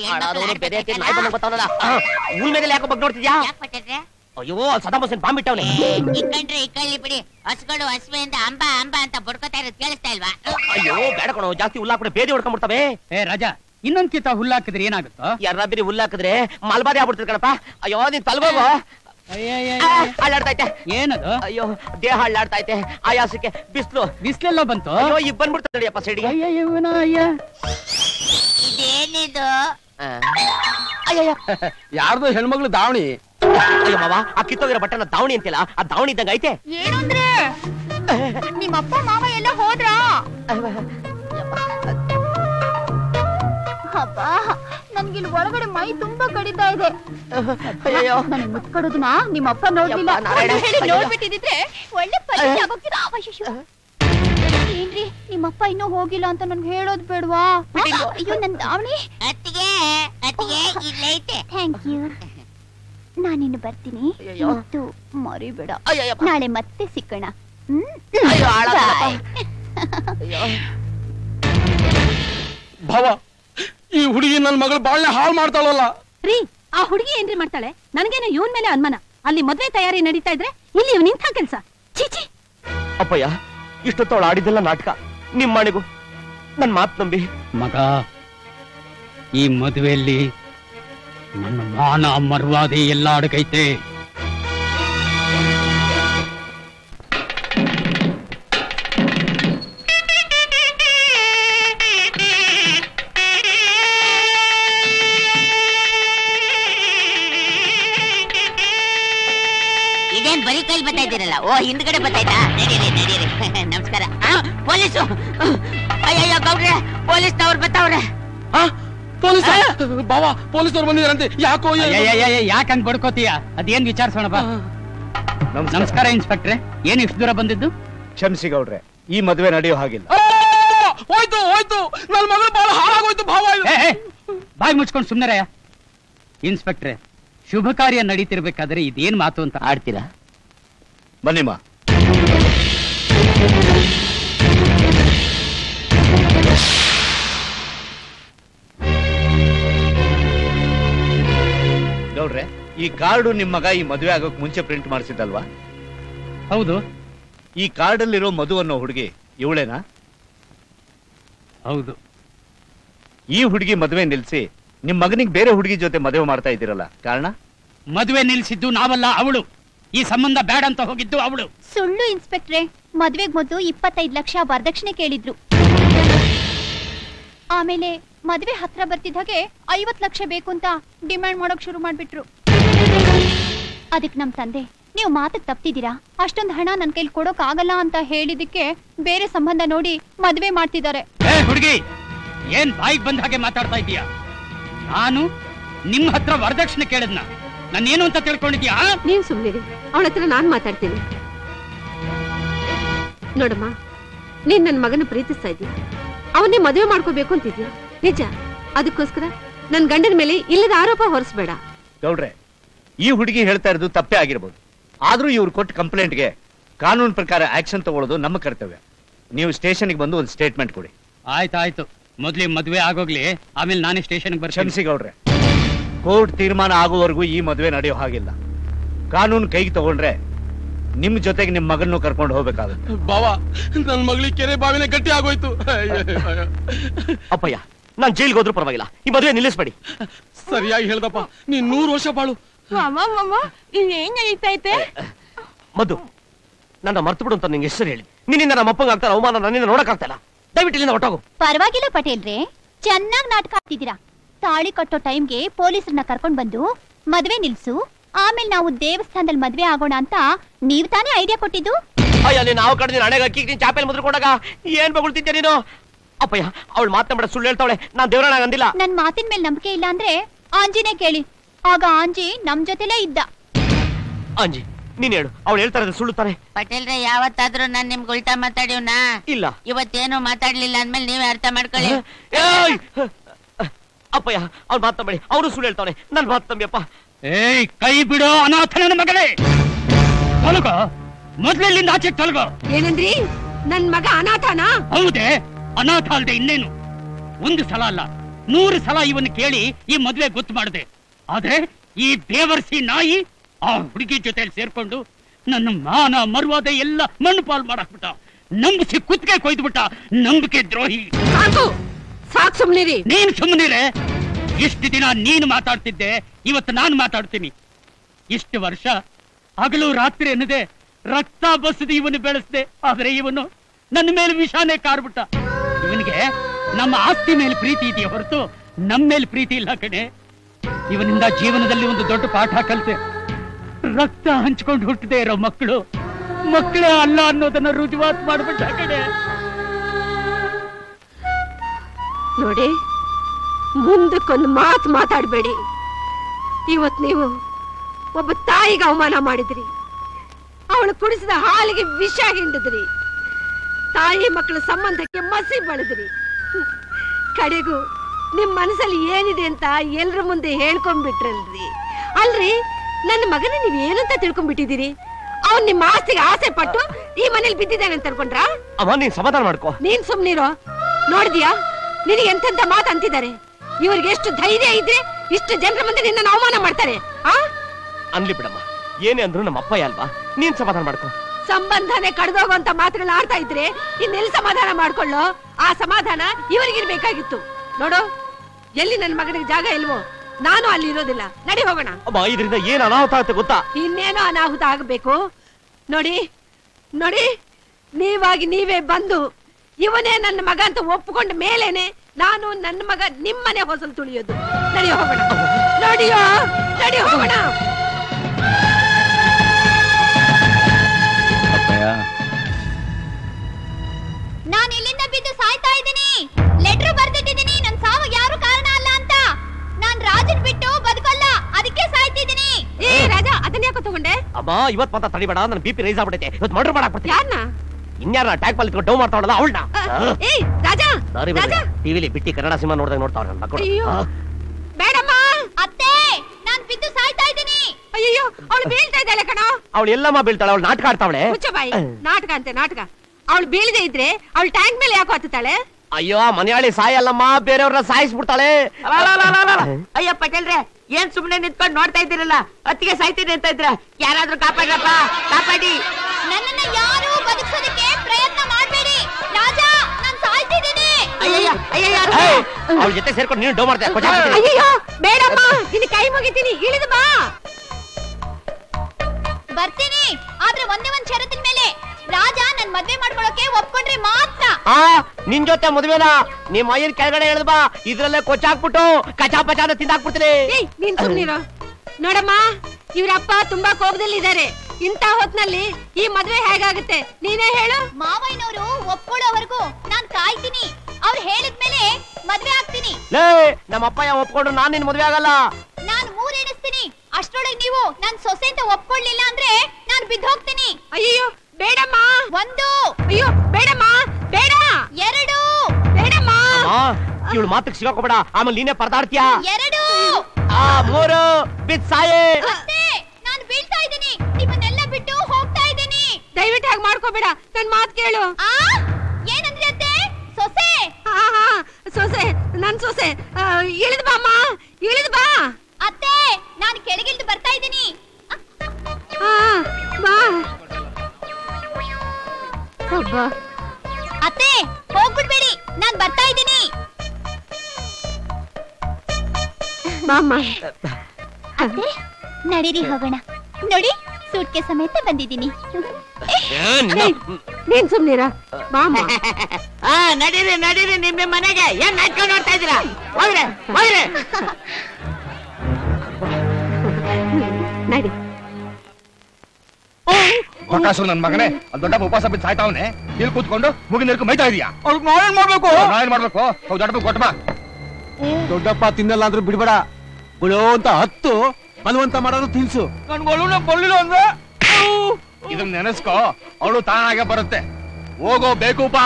F: ಹುಲ್ ಮೇಲೆ ಯಾಕೋ ಬಗ್ಗೆ ನೋಡ್ತಿದ್ಯಾ? ಅಯ್ಯೋ ಸದಾಮ್ ಹುಸೇನ್ ಬಾಂಬ್ ಇಟ್ಟವ್ನೆ.
H: ಇಕ್ಕಂಡ್ರೆ ಇಕ್ಕಳ್ಳಿ ಬಿಡಿ, ಹಸುಗಳು ಹಸುವೆಯಿಂದ ಅಂಬ ಅಂಬ ಅಂತ ಬಡ್ಕೋತಾ ಇರೋದು ಕೇಳಿಸ್ತಾ ಇಲ್ವಾ?
F: ಅಯ್ಯೋ ಬೇಡ ಕಣೋ, ಜಾಸ್ತಿ ಹುಲ್ಲಾಕ್ಬಿಟ್ಟು ಬೇದಿ ಹೊಡ್ಕೊಂಡ್ಬಿಡ್ತವೆ.
B: ಏ ರಾಜಾ, ಇನ್ನೊಂದ್ ಕಿತ ಹುಲ್ಲಾಕಿದ್ರೆ ಏನಾಗುತ್ತೋ?
F: ಯಾರ ಬೇರೆ ಹುಲ್ಲಾಕಿದ್ರೆ ಮಲ್ಬಾರಿ ಆಗ್ಬಿಡ್ತದೆ ಕಣಪ್ಪ. ಅಯ್ಯೋ ನೀನ್ ತಲ್ಗೋಗು. ಹಳ್ಳಾಡ್ತೈತೆ.
B: ಏನದು?
F: ಅಯ್ಯೋ ದೇಹ ಹಳ್ಳಾಡ್ತೈತೆ, ಆಯಾಸಕ್ಕೆ ಬಿಸ್ಲು.
B: ಬಿಸ್ಲೆಲ್ಲೋ ಬಂತು?
F: ಅಯ್ಯೋ ಈಗ ಬಂದ್ಬಿಡ್ತದೆ ನಡಿಯಪ್ಪ ಸೈಡಿಗೆ.
H: ಇದೇನಿದು?
L: ಯಾರ್ದು ಹೆಣ್ಮಗ್ಳು ದಾವಣಿ?
F: ಅಯ್ಯೋ ಮಾವ, ಆ ಕಿತ್ತೋಗಿರೋ ಬಟ್ಟನ ದಾವಣಿ ಅಂತಿಲ್ಲ, ಆ ದಾವಣಿ ಇದ್ದಂಗ ಐತೆ.
M: ಏನು ಅಂದ್ರೆ ನಿಮ್ಮ ಅಪ್ಪ ಮಾವ ಎಲ್ಲ ಹೋದ್ರಾ? ಅಪ್ಪ, ನನ್ಗಿಲ್ಲಿ ಒಳಗಡೆ ಮೈ ತುಂಬಾ ಕಡಿತಾ ಇದೆ. ನನ್ ಮುತ್ಕಡೋದನ್ನ ನಿಮ್ಮ ಅಪ್ಪ ನೋಡ್ಲಿಲ್ಲ. ನೋಡ್ಬಿಟ್ಟಿದ್ರೆ ಒಳ್ಳೆ ಪರಿಚಯ ಆಗೋಗ್ತಿದ. ಏನ್ರಿ, ನಿಮ್ಮಪ್ಪ ಇನ್ನೂ ಹೋಗಿಲ್ಲ ಅಂತ ನನ್ಗೆ ಹೇಳೋದ್ ಬೇಡ್ವಾ? ಅಯ್ಯೋ ನನ್ ದಾವಣಿ.
H: ಅತ್ತಿಗೆ ಅತ್ತಿಗೆ ಇಲ್ಲೈತೆ.
M: Thank you. ನಾನಿನ್ನು ಬರ್ತೀನಿ, ಇವತ್ತು ಮರಿಬೇಡ. ನಾಳೆ ಮತ್ತೆ ಸಿಕ್ಕಣ.
L: ಭಾವ, ಈ ಹುಡುಗಿ ನನ್ ಮಗಳು ಬಾಳ್ನೆ ಹಾಳು ಮಾಡ್ತಾಳಲ್ಲ.
A: ರೀ, ಆ ಹುಡುಗಿ ಏನ್ರಿ ಮಾಡ್ತಾಳೆ? ನನಗೇನು ಇವನ್ ಮೇಲೆ ಅನುಮಾನ. ಅಲ್ಲಿ ಮದ್ವೆ ತಯಾರಿ ನಡೀತಾ ಇದ್ರೆ ಇಲ್ಲಿ ಇವ್ ನಿಂತ ಕೆಲ್ಸ. ಚೀಚಿ.
F: ಅಪ್ಪಯ್ಯ, ಇಷ್ಟೊತ್ತವಳು ಆಡಿದ್ದೆಲ್ಲ ನಾಟಕ. ನಿಮ್ ಮನೆಗೂ ನನ್ ಮಾತು ನಂಬಿ.
B: ಮಗ, ಈ ಮದುವೆಯಲ್ಲಿ ನನ್ನ ಮಾನ ಮರ್ವಾದೆ ಎಲ್ಲ ಅಡಗೈತೆ.
H: ಇದೇನ್ ಬರೀ ಕೈಲಿ ಬರ್ತಾ ಇದ್ದೀರಲ್ಲ? ಓ, ಹಿಂದ್ಗಡೆ ಬರ್ತಾಯ್ತಾ? ನಡೀರಿ ನಡೀರಿ. ನಮಸ್ಕಾರ. ಪೊಲೀಸು. ಅಯ್ಯಯ್ಯೋ ಗೌಡ್ರೆ, ಪೊಲೀಸ್ನವ್ರು ಬರ್ತಾವ್ರೆ.
L: ಪೊಲೀಸ್ ಬಾವಾ, ಪೊಲೀಸವ್ರು ಬಂದಿದಾರಂತೆ. ಯಾಕೋ
B: ಯಾಕಂಗ್ ಬಡ್ಕೋತೀಯ? ಅದೇನ್ ವಿಚಾರಿಸೋಣ ಬಾ. ನಮಸ್ಕಾರ ಇನ್ಸ್ಪೆಕ್ಟ್ರೆ, ಏನ್ ಇಷ್ಟು ದೂರ ಬಂದಿದ್ದು?
T: ಕ್ಷಮಿಸಿ ಗೌಡ್ರೆ, ಈ ಮದುವೆ ನಡೆಯೋ ಹಾಗಿಲ್ಲ.
L: ಹೋಯ್ತು ಹೋಯ್ತು, ನನ್ ಮಗಳು ಬಾಳ ಹಾಳಾಗೋಯ್ತು ಭಾವ.
B: ಬಾಯಿ ಮುಚ್ಕೊಂಡು ಸುಮ್ನೆರಯ್ಯ. ಇನ್ಸ್ಪೆಕ್ಟ್ರೆ, ಶುಭ ಕಾರ್ಯ ನಡೀತಿರ್ಬೇಕಾದ್ರೆ ಇದೇನ್ ಮಾತು ಅಂತ ಆಡ್ತೀರಾ?
T: ಬನ್ನಿಮ್ಮ. ಗೌಡ್ರೆ, ಈ ಕಾರ್ಡು ನಿಮ್ ಮಗ ಈ ಮದುವೆ ಆಗೋಕ್ ಮುಂಚೆ ಪ್ರಿಂಟ್ ಮಾಡಿಸಿದ್ದಲ್ವಾ?
B: ಹೌದು.
T: ಈ ಕಾರ್ಡಲ್ಲಿರೋ ಮಧು ಅನ್ನೋ ಹುಡುಗಿ ಇವಳೇನಾ?
B: ಹೌದು.
T: ಈ ಹುಡುಗಿ ಮದುವೆ ನಿಲ್ಸಿ ನಿಮ್ ಮಗನಿಗೆ ಬೇರೆ ಹುಡುಗಿ ಜೊತೆ ಮದುವೆ ಮಾಡ್ತಾ ಇದ್ದೀರಲ್ಲ, ಕಾರಣ?
B: ಮದುವೆ ನಿಲ್ಸಿದ್ದು ನಾವಲ್ಲ, ಅವಳು. ಈ ಸಂಬಂಧ ಬೇಡ ಅಂತ ಹೋಗಿದ್ದು ಅವಳು.
M: ಸುಳ್ಳು ಇನ್ಸ್ಪೆಕ್ಟ್ರೆ, ಮದ್ವೆಗ್ ಮೊದ್ಲು ಇಪ್ಪತ್ತೈದು ಲಕ್ಷ ವರದಕ್ಷಿಣೆ ಕೇಳಿದ್ರು. ಆಮೇಲೆ ಮದ್ವೆ ಹತ್ರ ಬರ್ತಿದ್ದ ಹಾಗೆ ಐವತ್ ಲಕ್ಷ ಬೇಕು ಅಂತ ಡಿಮ್ಯಾಂಡ್ ಮಾಡೋಕ್ ಶುರು ಮಾಡ್ಬಿಟ್ರು. ಅದಕ್ ನಮ್ ತಂದೆ ನೀವು ಮಾತಕ್ ತಪ್ತಿದ್ದೀರಾ, ಅಷ್ಟೊಂದ್ ಹಣ ನನ್ ಕೈಲಿ ಕೊಡೋಕ್ ಆಗಲ್ಲ ಅಂತ ಹೇಳಿದಕ್ಕೆ ಬೇರೆ ಸಂಬಂಧ ನೋಡಿ ಮದ್ವೆ ಮಾಡ್ತಿದ್ದಾರೆ.
B: ಹುಡುಗಿ, ಏನ್ ಬಾಯಿಗೆ ಬಂದ ಹಾಗೆ ಮಾತಾಡ್ತಾ ಇದೀಯಾ? ನಾನು ನಿಮ್ ಹತ್ರ ವರದಕ್ಷಿಣೆ ಕೇಳಿದ್ನ, ನಾನೇನು ಅಂತ ತಿಳ್ಕೊಂಡಿದ್ಯಾ?
A: ನೀವ್ ಸುಮ್ನಿರಿ, ಅವಳ ಹತ್ರ ನಾನ್ ಮಾತಾಡ್ತೀನಿ. ನೋಡಮ್ಮ, ನೀನ್ ನನ್ ಮಗನ ಪ್ರೀತಿಸ್ತಾ ಇದೀಯ, ಅವನ್ನೇ ಮದುವೆ ಮಾಡ್ಕೋಬೇಕು ಅಂತಿದ್ಯಾ ನಿಜ. ಅದಕ್ಕೋಸ್ಕರ ನನ್ ಗಂಡನ ಮೇಲೆ ಇಲ್ಲದ ಆರೋಪ ಹೊರಿಸ್ಬೇಡ.
T: ಗೌಡ್ರೆ, ಈ ಹುಡುಗಿ ಹೇಳ್ತಾ ಇರೋದು ತಪ್ಪೇ ಆಗಿರ್ಬೋದು, ಆದ್ರೂ ಇವ್ರು ಕೊಟ್ಟ ಕಂಪ್ಲೇಂಟ್ಗೆ ಕಾನೂನು ಪ್ರಕಾರ ಆಕ್ಷನ್ ತಗೊಳ್ಳೋದು ನಮ್ಮ ಕರ್ತವ್ಯ. ನೀವು ಸ್ಟೇಷನ್ಗೆ ಬಂದು ಒಂದು ಸ್ಟೇಟ್ಮೆಂಟ್ ಕೊಡಿ.
B: ಆಯ್ತಾಯ್ತು, ಮೊದ್ಲೇ ಮದ್ವೆ ಆಗೋಗ್ಲಿ, ಆಮೇಲೆ ನಾನೇ ಸ್ಟೇಷನ್ಗೆ ಬರ್ತೀನಿ.
T: ಕ್ಷಮಿಸಿ ಗೌಡ್ರೆ, ಕೋರ್ಟ್ ತೀರ್ಮಾನ ಆಗುವವರೆಗೂ ಈ ಮದುವೆ ನಡೆಯೋ ಹಾಗಿಲ್ಲ. ಕಾನೂನು ಕೈಗೆ ತಗೊಂಡ್ರೆ ನಿಮ್ ಜೊತೆಗೆ ನಿಮ್ ಮಗನ್ನು ಕರ್ಕೊಂಡು ಹೋಗ್ಬೇಕಾಗುತ್ತೆ.
L: ಬಾವಾ, ನನ್ ಮಗಳಿಗೆ ಕೆರೆ ಬಾವಿನ ಗಟ್ಟಿ ಆಗೋಯ್ತು.
F: ಅಪ್ಪಯ್ಯ, ನಾನ್ ಜೈಲ್ಗೆ ಹೋದ್ರೂ ಪರವಾಗಿಲ್ಲ, ಈ ಮದುವೆ ನಿಲ್ಲಿಸ್ಬೇಡಿ.
L: ಸರಿಯಾಗಿ ಹೇಳ್ದಪ್ಪ, ನೀನ್ ನೂರು ವರ್ಷ ಬಾಳು.
J: ಏನ್ ನಡೀತೈತೆ?
F: ಮಧು, ನನ್ನ ಮರ್ತು ಬಿಡು ಅಂತ ನಿಂಗೆ ಹೆಸರು ಹೇಳಿ, ನಿನ್ನಿಂದ ನಮ್ಮ ಅಪ್ಪಂಗ ಆಗ್ತಾರ ಅವಮಾನ ನನ್ನಿಂದ ನೋಡಕ್ ಆಗ್ತಾ ದಯವಿಟ್ಟು ಇಲ್ಲಿಂದ ಹೊಟ್ಟೋಗು.
M: ಪರವಾಗಿಲ್ಲ ಪಟೇಲ್ರೆ, ಚೆನ್ನಾಗ್ ನಾಟಕ ಆಡ್ತಿದ್ದೀರಾ. ತಾಳಿ ಕಟ್ಟೋ ಟೈಮ್ಗೆ ಪೊಲೀಸರನ್ನ ಕರ್ಕೊಂಡ್ ಬಂದು ಮದ್ವೆ ನಿಲ್ಸು, ಆಮೇಲೆ ನಾವು ದೇವಸ್ಥಾನದಲ್ಲಿ ಮದ್ವೆ ಆಗೋಣ ಅಂತ ನೀವ್ ತಾನೇ ಐಡಿಯಾ ಕೊಟ್ಟಿದ್ದು.
F: ಅಯ್ಯ, ನೀನ್ ನಾವು ಕಡೆ ನೀನ್ ಹಣೆಗೆ ಅಕ್ಕಿ ನೀನ್ ಚಾಪೆಲ್ ಮುದ್ರಕೊಂಡಾಗ ಏನ್ ಬಗುಳ್ತಿದ್ದೆ ನೀನು? ಅಪ್ಪಯ್ಯ, ಅವಳು ಮಾತನಾಡ ಸುಳ್ಳು ಹೇಳ್ತಾವಳೆ, ನಾನ್ ದೇವರನ್ನ ಅಂದಿಲ್ಲ.
M: ನನ್ ಮಾತಿನ ಮೇಲೆ ನಂಬಿಕೆ ಇಲ್ಲ ಅಂದ್ರೆ ಆಂಜಿನೇ ಕೇಳಿ, ಆಗ ಆಂಜಿ ನಮ್ ಜೊತೆಲೇ ಇದ್ದ.
F: ಅಂಜಿ, ನೀನ್ ಹೇಳು, ಅವಳು ಹೇಳ್ತಾ ಇರೋದು ಸುಳ್ಳು ತಾನೆ?
H: ಪಟೇಲ್ರೆ, ಯಾವತ್ತಾದ್ರೂ ನಾನ್ ನಿಮ್ಗೆ ಉಲ್ಟಾ ಮಾತಾಡಿವ್ನಾ?
F: ಇಲ್ಲ.
H: ಇವತ್ತೇನು ಮಾತಾಡ್ಲಿಲ್ಲ ಅಂದ್ಮೇಲೆ ನೀವೇ ಅರ್ಥ ಮಾಡ್ಕೊಳ್ಳಿ.
F: ಅಪ್ಪಯ್ಯ, ಅವ್ಳು ಮಾತಂಬೇಡಿ, ಅವನು ಸುಳ್ಳು ಹೇಳ್ತಾವನೆ, ನನ್ ಮಾತಂಬಿಯಪ್ಪ.
B: ಏಯ್, ಕೈ ಬಿಡೋ ಅನಾಥನ ಮಗನೇ, ತೊಲಗೋ, ಮೊದ್ಲಿಂದ ಆಚೆ ತೊಲಗೋ.
A: ಏನಂದ್ರಿ? ನನ್ ಮಗ ಅನಾಥನಾ?
B: ಹೌದೇ, ಅನಾಥ ಅಲ್ದೆ ಇನ್ನೇನು. ಒಂದು ಸಲ ಅಲ್ಲ, ನೂರು ಸಲ ಇವನ್ ಕೇಳಿ ಈ ಮದ್ವೆ ಗೊತ್ತು ಮಾಡಿದೆ. ಆದ್ರೆ ಈ ದೇವರ್ಸಿ ನಾಯಿ ಆ ಹುಡುಗಿ ಜೊತೆಲಿ ಸೇರ್ಕೊಂಡು ನನ್ನ ಮಾನ ಮರ್ವಾದೆ ಎಲ್ಲ ಮಣ್ಣು ಪಾಲ್ ಮಾಡಾಕ್ಬಿಟ್ಟ. ನಂಬಿಸಿ ಕುತ್ತಿಗೆ ಕೊಯ್ದ್ಬಿಟ್ಟ, ನಂಬಿಕೆ ದ್ರೋಹಿ.
A: ಸಾಕು, ಸಾಕು, ಸುಮ್ನಿರಿ.
B: ನೀನ್ ಸುಮ್ಮನಿರೆ. ಇಷ್ಟು ದಿನ ನೀನು ಮಾತಾಡ್ತಿದ್ದೆ, ಇವತ್ತು ನಾನು ಮಾತಾಡ್ತೀನಿ. ಇಷ್ಟು ವರ್ಷ ಹಗಲು ರಾತ್ರಿ ಅನ್ನದೆ ರಕ್ತ ಬಸದಿ ಇವನು ಬೆಳೆಸ್ದೆ, ಆದ್ರೆ ಇವನು ನನ್ನ ಮೇಲೆ ವಿಷಾನೇ ಕಾರ್ಬಿಟ್ಟ. ಇವನಿಗೆ ನಮ್ಮ ಆಸ್ತಿ ಮೇಲೆ ಪ್ರೀತಿ ಇದೆಯಾ ಹೊರತು ನಮ್ಮ ಮೇಲೆ ಪ್ರೀತಿ ಇಲ್ಲ ಕಣೆ. ಇವನಿಂದ ಜೀವನದಲ್ಲಿ ಒಂದು ದೊಡ್ಡ ಪಾಠ ಕಲಿತೆ. ರಕ್ತ ಹಂಚ್ಕೊಂಡು ಹುಟ್ಟದೆ ಇರೋ ಮಕ್ಕಳು ಮಕ್ಕಳೇ ಅಲ್ಲ ಅನ್ನೋದನ್ನ ರುಜುವಾತ್ ಮಾಡ್ಬಿಟ್ಟ ಕಣೆ.
A: ನೋಡಿ, ಮುಂದಕ್ಕೊಂದು ಮಾತು ಮಾತಾಡ್ಬೇಡಿ. ಇವತ್ ನೀವು ಒಬ್ಬ ತಾಯಿಗೆ ಅವಮಾನ ಮಾಡಿದ್ರಿ, ಅವಳು ಕುಡಿಸಿದ ಹಾಲಿಗೆ ವಿಷ ಹಿಂಡಿದ್ರಿ, ತಾಯಿ ಮಕ್ಕಳ ಸಂಬಂಧಕ್ಕೆ ಮಸಿ ಬಳಿದ್ರಿ. ಕಡೆಗೂ ನಿಮ್ ಮನಸ್ಸಲ್ಲಿ ಏನಿದೆ ಅಂತ ಎಲ್ರ ಮುಂದೆ ಹೇಳ್ಕೊಂಡ್ಬಿಟ್ರಲ್ರಿ. ಅಲ್ರಿ, ನನ್ನ ಮಗನ ನೀವ್ ಏನಂತ ತಿಳ್ಕೊಂಡ್ಬಿಟ್ಟಿದ್ದೀರಿ? ಅವನ್ ನಿಮ್ಮ ಆಸ್ತಿಗೆ ಆಸೆ ಪಟ್ಟು ಈ ಮನೇಲಿ ಬಿದ್ದಿದ್ದಾನೆ ಅಂತ ಅನ್ಕೊಂಡ್ರ?
F: ಅಮ್ಮ, ನೀನ್ ಸಮಾಧಾನ ಮಾಡ್ಕೋ.
A: ನೀನ್ ಸುಮ್ನಿರೋ. ನೋಡಿದ್ಯಾ ನಿನಗೆ ಎಂತೆಂತ ಮಾತು ಅಂತಿದ್ದಾರೆ? ಇವ್ರಿಗೆ ಎಷ್ಟು ಧೈರ್ಯ ಇದ್ರೆ ಇಷ್ಟು ಜನರ ಮುಂದೆ ನಿನ್ನ ಅವಮಾನ ಮಾಡ್ತಾರೆ. ಆ
F: ಅನ್ಲಿ ಬಿಡಮ್ಮ, ಏನೇ ಅಂದ್ರು ನಮ್ಮ ಅಪ್ಪಯ್ಯ ಅಲ್ವಾ, ನೀನ್ ಸಮಾಧಾನ ಮಾಡ್ಕೋ.
A: ಸಂಬಂಧನೇ ಕಡ್ದೋಗುವಂತ ಮಾತುಗಳು ಆಡ್ತಾ ಇದ್ರೆ ಇನ್ನೆಲ್ಲಿ ಸಮಾಧಾನ ಮಾಡ್ಕೊಳ್ಳೋ? ಆ ಸಮಾಧಾನ ಇವರಿಗಿರ್ಬೇಕಾಗಿತ್ತು. ನೋಡು, ಎಲ್ಲಿ ನನ್ನ ಮಗನಿಗೆ ಜಾಗ ಇಲ್ವೋ ನಾನು ಅಲ್ಲಿ ಇರೋದಿಲ್ಲ. ನಡಿ ಹೋಗೋಣ.
F: ಅಮ್ಮ, ಇದರಿಂದ ಏನ್ ಅನಾಹುತ ಆಗುತ್ತೆ ಗೊತ್ತಾ?
A: ಇನ್ನೇನೋ ಅನಾಹುತ ಆಗಬೇಕು. ನೋಡಿ ನೋಡಿ, ನೀವಾಗಿ ನೀವೇ ಬಂದು ಇವನೇ ನನ್ನ ಮಗ ಅಂತ ಒಪ್ಪಿಕೊಂಡ ಮೇಲೇನೆ ನಾನು ನನ್ನ ಮಗ ನಿಮ್ಮನೆ ಹೊಸಲು ತುಳಿಯೋದು. ನಡಿ ಹೋಗೋಣ. ನಡಿಯೋ, ನಡಿ ಹೋಗೋಣ.
M: ನಾನು ಇಲ್ಲಿಂದ ಬಿದ್ದು ಸಾಯ್ತಾ ಇದ್ದೀನಿ. ಲೆಟರ್ ಬರ್ದಿಟ್ಟಿದ್ದೀನಿ, ನನ್ ಸಾವು ಯಾರು ಕಾರಣ ಅಲ್ಲ ಅಂತ. ನಾನ್ ರಾಜನ್ ಬಿಟ್ಟು ಬದುಕಲ್ಲ, ಅದಕ್ಕೆ ಸಾಯ್ತಿದ್ದೀನಿ.
A: ಏ ರಾಜ, ಅದನ್ನ ಯಾಕೆ ತಗೊಂಡೆ?
F: ಅಮ್ಮ, ಇವತ್ ಮಾತ್ರ ತಡಿಬೇಡ, ನನ್ನ ಬಿ ಪಿ ರೈಸ್ ಆಗ್ಬಿಟ್ಟೈತೆ. ಇವತ್ತು ಮರ್ಡರ್ ಮಾಡಕ್ ಬರ್ತೀನಿ.
A: ಯಾರನ್ನ?
F: ಇನ್ಯಾರ ಟ್ಯಾಕ್ ಪಾಲ್ ಡೌ ಮಾಡ್ತಾವಳಲ್ಲ ಅವಳನ್ನ.
A: ಏ ರಾಜ, ರಾಜ,
F: ಟಿವಿಲಿ ಬಿಟ್ಟಿ ಕನ್ನಡ ಸಿನಿಮಾ ನೋಡಿದಾಗ ನೋಡ್ತಾವ್ರ ನನ್ನ ಮಕ್ಕಳು.
A: ಬೇಡಮ್ಮ.
M: ಅತ್ತೆ, ನಾನ್ ಬಿದ್ದು ಸಾಯ್ತಾ ಇದ್ದೀನಿ.
A: ಅಯ್ಯೋ, ಅವಳು ಬೀಳ್ತಾ ಇದ್ದಾಳೆ ಕಣೋ.
F: ಅವಳು ಎಲ್ಲಮ್ಮ ಬೀಳ್ತಾಳೆ, ಅವಳು ನಾಟಕ ಆಡ್ತಾವಳೆ.
A: ಮುಚ್ಚಬಾಯಿ, ನಾಟಕ ಅಂತೆ ನಾಟಕ. ಅವಳು ಬೀಳದೆ ಇದ್ರೆ ಅವಳು ಟ್ಯಾಂಕ್ ಮೇಲೆ ಯಾಕೋ ಹತ್ತಾಳೆ?
F: ಅಯ್ಯೋ, ಮನೆಯಾಳಿ ಸಾಯಲ್ಲಮ್ಮ, ಬೇರೆಯವ್ರನ್ನ ಸಾಯಿಸ್ಬಿಡ್ತಾಳೆ.
S: ಅಯ್ಯ ಪಟೇಲ್ರೆ, ಏನ್ ಸುಮ್ನೆ ನಿಂತ್ಕೊಂಡು ನೋಡ್ತಾ ಇದ್ದೀರಲ್ಲ, ಅತ್ತಿಗೆ ಸಾಯ್ತೀನಿ ಅಂತ ಇದ್ರ. ಯಾರಾದ್ರೂ ಕಾಪಾಡ್ರಪ್ಪ, ಕಾಪಾಡಿ.
M: ನನ್ನನ್ನ ಯಾರು ಬದುಕಿಸೋದಕ್ಕೆ ಪ್ರಯತ್ನ ಮಾಡಬೇಡಿ. ರಾಜ, ನಾನ್ ಸಾಯ್ತಿದ್ದೀನಿ.
S: ಅಯ್ಯಯ್ಯ, ಅಯ್ಯಯ್ಯ,
F: ಅವಳ ಜೊತೆ ಸೇರ್ಕೊಂಡು ನೀನು ಡೌ ಮಾಡ್ತಾ.
A: ಅಯ್ಯೋ ಬೇಡಮ್ಮ, ನಿನ್ನ ಕೈ ಮುಗಿತೀನಿ, ಇಳಿದು ಬಾ.
M: ಬರ್ತೀನಿ, ಆದ್ರೆ ಒಂದೇ ಒಂದ್ ಷರತ್ತಿನ ಮೇಲೆ.
R: ರಾಜ ನನ್ ಮದ್ವೆ ಮಾಡ್ಕೊಳಕ್ಕೆ ಒಪ್ಕೊಂಡ್ರೆ ಮಾತ್ರ.
F: ಆ ನಿನ್ ಜೊತೆ ಮದುವೆನ ನಿಮ್ ಅಯ್ಯನ್ ಕೆಳಗಡೆ ಎಳ್ದ್ ಬಾ, ಇದ್ರಲ್ಲೇ ಕೊಚ್ಚಾಕ್ಬಿಟ್ಟು ಕಚಾ ಪಚಾನ ತಿಂದಾಕ್ಬಿಡ್ತೀನಿ.
A: ನೀನ್ ಸುಮ್ನಿರೋ. ನೋಡಮ್ಮ, ಇವ್ರಪ್ಪ ತುಂಬಾ ಕೋಪದಲ್ಲಿದ್ದಾರೆ. ಇಂತ ಹೊತ್ನಲ್ಲಿ ಈ ಮದ್ವೆ ಹೇಗಾಗುತ್ತೆ ನೀನೇ ಹೇಳು.
R: ಮಾವಯ್ಯನವರು ಒಪ್ಕೊಳ್ಳೋವರೆಗೂ ನಾನ್ ಕಾಯ್ತೀನಿ. ಅವ್ರು ಹೇಳಿದ್ಮೇಲೆ ಮದ್ವೆ ಆಗ್ತೀನಿ.
F: ಲೇ ನಮ್ಮ ಅಪ್ಪಯ್ಯ ಒಪ್ಕೊಂಡ್ರು ನಾನ್ ನಿನ್ ಮದ್ವೆ ಆಗಲ್ಲ.
R: ನಾನ್ ಮೂರ್ ಎಣಿಸ್ತೀನಿ. ಅಷ್ಟ್ರೊಳಗೆ ನೀವು ನನ್ ಸೊಸೆ ಅಂತ ಒಪ್ಕೊಳ್ಳಿಲ್ಲ ಅಂದ್ರೆ ನಾನ್ ಬಿದ್ದು ಹೋಗ್ತೀನಿ.
A: ಅಯ್ಯೋ ಬೇಡಮ್ಮ.
R: ಒಂದು.
A: ಅಯ್ಯೋ ಬೇಡಮ್ಮ, ಬೇಡ.
R: ಎರಡು.
A: ಬೇಡಮ್ಮ.
F: ಇವಳು ಮಾತಕ್ಕೆ ಸಿಗಾಕೋಬೇಡ, ಆಮೇಲೆ ನೀನೇ ಪರದಾಡ್ತೀಯ.
R: ಎರಡು.
F: ಆ ಮೂರು ಬಿತ್ ಸಾಯೇ.
R: ನಾನ್ ಬೀಳ್ತಾ ಇದ್ದೀನಿ. ನಿಮ್ಮನ್ನೆಲ್ಲ ಬಿಟ್ಟು ಹೋಗ್ತಾ ಇದ್ದೀನಿ.
A: ದಯವಿಟ್ಟು ಹಾಗೆ ಮಾಡ್ಕೋಬೇಡ, ನನ್ ಮಾತ್ ಕೇಳು.
R: ಏನಂದ್ರೆ ಅತ್ತೆ? ಸೊಸೆ.
A: ಹಾ ಹಾ ಸೊಸೆ, ನನ್ ಸೊಸೆ. ಇಳಿದ್ ಬಾ ಅಮ್ಮ, ಇಳಿದ್ ಬಾ.
R: ಅತ್ತೆ ನಾನು ಕೆಳಗಿಳಿದು ಬರ್ತಾ ಇದ್ದೀನಿ.
A: ಬಾ.
R: ಅತ್ತೆ ಹೋಗ್ಬಿಡ್ಬೇಡಿ, ನಾನ್ ಬರ್ತಾ ಇದ್ದೀನಿ. ಅತ್ತೆ ನಡೀರಿ ಹೋಗೋಣ. ನೋಡಿ ಸೂಟ್ಕೆ ಸಮೇತ ಬಂದಿದ್ದೀನಿ.
A: ನೀನ್ ಸುಮ್ನಿರ.
H: ಆ ನಡೀರಿ ನಡೀರಿ ನಿಮ್ಮ ಮನೆಗೆ. ಏನ್ ನಾಟ್ಕೊಂಡು ನೋಡ್ತಾ ಇದ್ದೀರಾ? ಹೋಗ್ರೆ ಹೋಗ್ರೆ.
A: ನಡಿ.
D: ಪ್ರಕಾಶ್ ನನ್ ಮಗನೇ, ಅಲ್ಲಿ ದೊಡ್ಡ ಉಪವಾಸ ಬಿದ್ದು ಸಾಯ್ತಾವನೆ. ಇಲ್ಲಿ ಕೂತ್ಕೊಂಡು ಮುಗಿ ನೀರ್ಕು ಮೈತಾ ಇದೀಯಾ?
L: ಅವ್ರಿಗೆ ನಾವೇನ್ ಮಾಡ್ಬೇಕು?
D: ನಾವೇನ್ ಮಾಡ್ಬೇಕು? ಹೌದು ದೊಡ್ಡ ಕೊಟ್ಟಮ್ಮ.
L: ದೊಡ್ಡಪ್ಪ ತಿನ್ನಲ್ಲ ಅಂದ್ರೂ ಬಿಡ್ಬೇಡ. ಬಿಡೋ ಅಂತ ಹತ್ತು ಬಲವಂತ ಮಾಡೋದು ತಿನ್ಸು. ನನ್ಗಳು ಬರ್ಲಿಲ್ಲ ಅಂದ್ರೆ
D: ಇದನ್ನ ನೆನೆಸ್ಕೋ, ಅವಳು ತಾನಾಗೆ ಬರುತ್ತೆ. ಹೋಗೋ ಬೇಕು ಬಾ.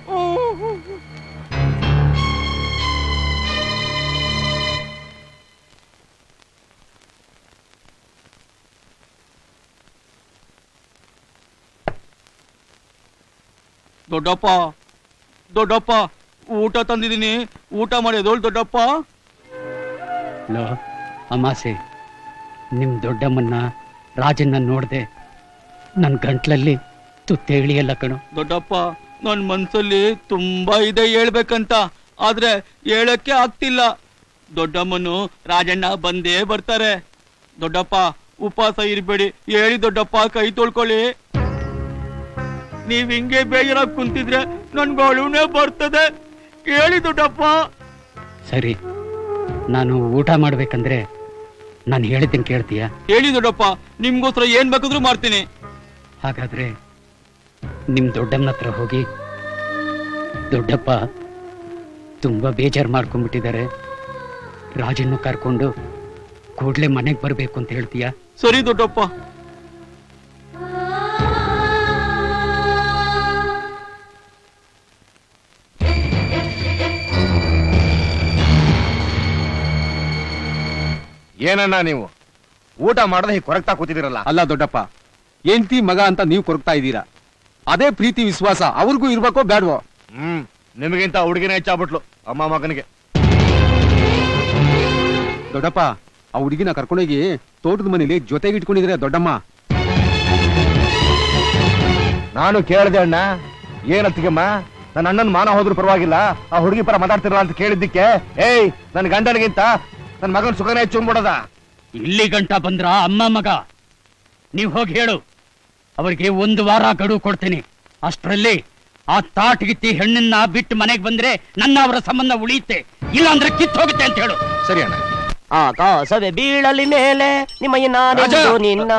L: ದೊಡ್ಡಪ್ಪ ದೊಡ್ಡಪ್ಪ ಊಟ ತಂದಿದ್ದೀನಿ, ಊಟ ಮಾಡೋದು ದೊಡ್ಡಪ್ಪ.
B: ಲೋ ಅಮಾಸೆ, ನಿಮ್ ದೊಡ್ಡಮ್ಮನ್ನ ರಾಜನ್ನ ನೋಡ್ದೆ ನನ್ ಗಂಟ್ಲಲ್ಲಿ ತುತ್ತೆ ಇಳಿಯಲ್ಲ ಕಣು.
L: ದೊಡ್ಡಪ್ಪ ನನ್ ಮನ್ಸಲ್ಲಿ ತುಂಬಾ ಇದೆ ಹೇಳ್ಬೇಕಂತ, ಆದ್ರೆ ಹೇಳಕ್ಕೆ ಆಗ್ತಿಲ್ಲ. ದೊಡ್ಡಮ್ಮನು ರಾಜಣ್ಣ ಬಂದೇ ಬರ್ತಾರೆ. ದೊಡ್ಡಪ್ಪ ಉಪವಾಸ ಇರ್ಬೇಡಿ, ಹೇಳಿ ದೊಡ್ಡಪ್ಪ, ಕೈ ತೊಳ್ಕೊಳ್ಳಿ. ನೀವ್ ಹಿಂಗೆ ಬೇಜಾರಾಗಿ ಕುಂತಿದ್ರೆ ನನ್ಗಳೂನೇ ಬರ್ತದೆ, ಹೇಳಿ ದೊಡ್ಡಪ್ಪ.
B: ಸರಿ, ನಾನು ಊಟ ಮಾಡ್ಬೇಕಂದ್ರೆ ನಾನು ಹೇಳಿದ್ದೀನಿ ಕೇಳ್ತೀಯ?
L: ಹೇಳಿ ದೊಡ್ಡಪ್ಪ, ನಿಮ್ಗೋಸ್ಕರ ಏನ್ ಬೇಕಾದ್ರೂ ಮಾಡ್ತೀನಿ.
B: ಹಾಗಾದ್ರೆ ನಿಮ್ ದೊಡ್ಡಮ್ಮನ ಹತ್ರ ಹೋಗಿ, ದೊಡ್ಡಪ್ಪ ತುಂಬಾ ಬೇಜಾರು ಮಾಡ್ಕೊಂಡ್ಬಿಟ್ಟಿದ್ದಾರೆ, ರಾಜನ್ನು ಕರ್ಕೊಂಡು ಕೂಡ್ಲೆ ಮನೆಗೆ ಬರ್ಬೇಕು ಅಂತ ಹೇಳ್ತೀಯ?
L: ಸರಿ ದೊಡ್ಡಪ್ಪ.
D: ಏನನ್ನ ನೀವು ಊಟ ಮಾಡದೆ ಹೀಗೆ ಕೊರಗ್ತಾ ಕೂತಿದ್ದೀರಲ್ಲ?
L: ಅಲ್ಲ ದೊಡ್ಡಪ್ಪ, ಹೆಂಡತಿ ಮಗ ಅಂತ ನೀವು ಕೊರಗ್ತಾ ಇದ್ದೀರಾ. ಅದೇ ಪ್ರೀತಿ ವಿಶ್ವಾಸ ಅವ್ರಿಗೂ ಇರ್ಬೇಕೋ ಬೇಡವೋ?
D: ಹ್ಮ್ ನಿಮಗಿಂತ ಹುಡುಗಿನ ಹೆಚ್ಚಾಗ್ಬಿಟ್ಲು ಅಮ್ಮ ಮಗನಿಗೆ.
L: ದೊಡ್ಡಪ್ಪ, ಆ ಹುಡುಗಿನ ಕರ್ಕೊಂಡೋಗಿ ತೋಟದ ಮನೇಲಿ ಜೊತೆಗೆ ಇಟ್ಕೊಂಡಿದ್ರೆ ದೊಡ್ಡಮ್ಮ.
D: ನಾನು ಕೇಳ್ದೆ ಅಣ್ಣ, ಏನತ್ತಿಗೆಮ್ಮ ನನ್ನ ಅಣ್ಣನ ಮಾನ ಹೋದ್ರು ಪರವಾಗಿಲ್ಲ, ಆ ಹುಡುಗಿ ಪರ ಮಾತಾಡ್ತಿರಲ್ಲ ಅಂತ ಕೇಳಿದ್ದಕ್ಕೆ, ಏಯ್ ನನ್ನ ಗಂಡನಿಗಿಂತ ನನ್ನ ಮಗನ ಸುಖನೇ ಚುಂಬಿಡದ.
B: ಇಲ್ಲಿ ಗಂಟ ಬಂದ್ರ ಅಮ್ಮ ಮಗ, ನೀವ್ ಹೋಗಿ ಹೇಳು, ಅವ್ರಿಗೆ ಒಂದು ವಾರ ಗಡುವು ಕೊಡ್ತೀನಿ. ಅಷ್ಟರಲ್ಲಿ ಆ ತಾಟ್ಗಿತ್ತಿ ಹೆಣ್ಣನ್ನ ಬಿಟ್ಟು ಮನೆಗೆ ಬಂದ್ರೆ ನನ್ನ ಅವರ ಸಂಬಂಧ ಉಳಿಯುತ್ತೆ, ಇಲ್ಲ ಅಂದ್ರೆ ಕಿತ್ತು ಹೋಗುತ್ತೆ ಅಂತ ಹೇಳು.
D: ಸರಿ ಅಣ್ಣ.
F: ಆಕಾಶವೇ ಬೀಳಲಿ ಮೇಲೆ ನಿಮ್ಮಯ್ಯನ ನಿನ್ನ.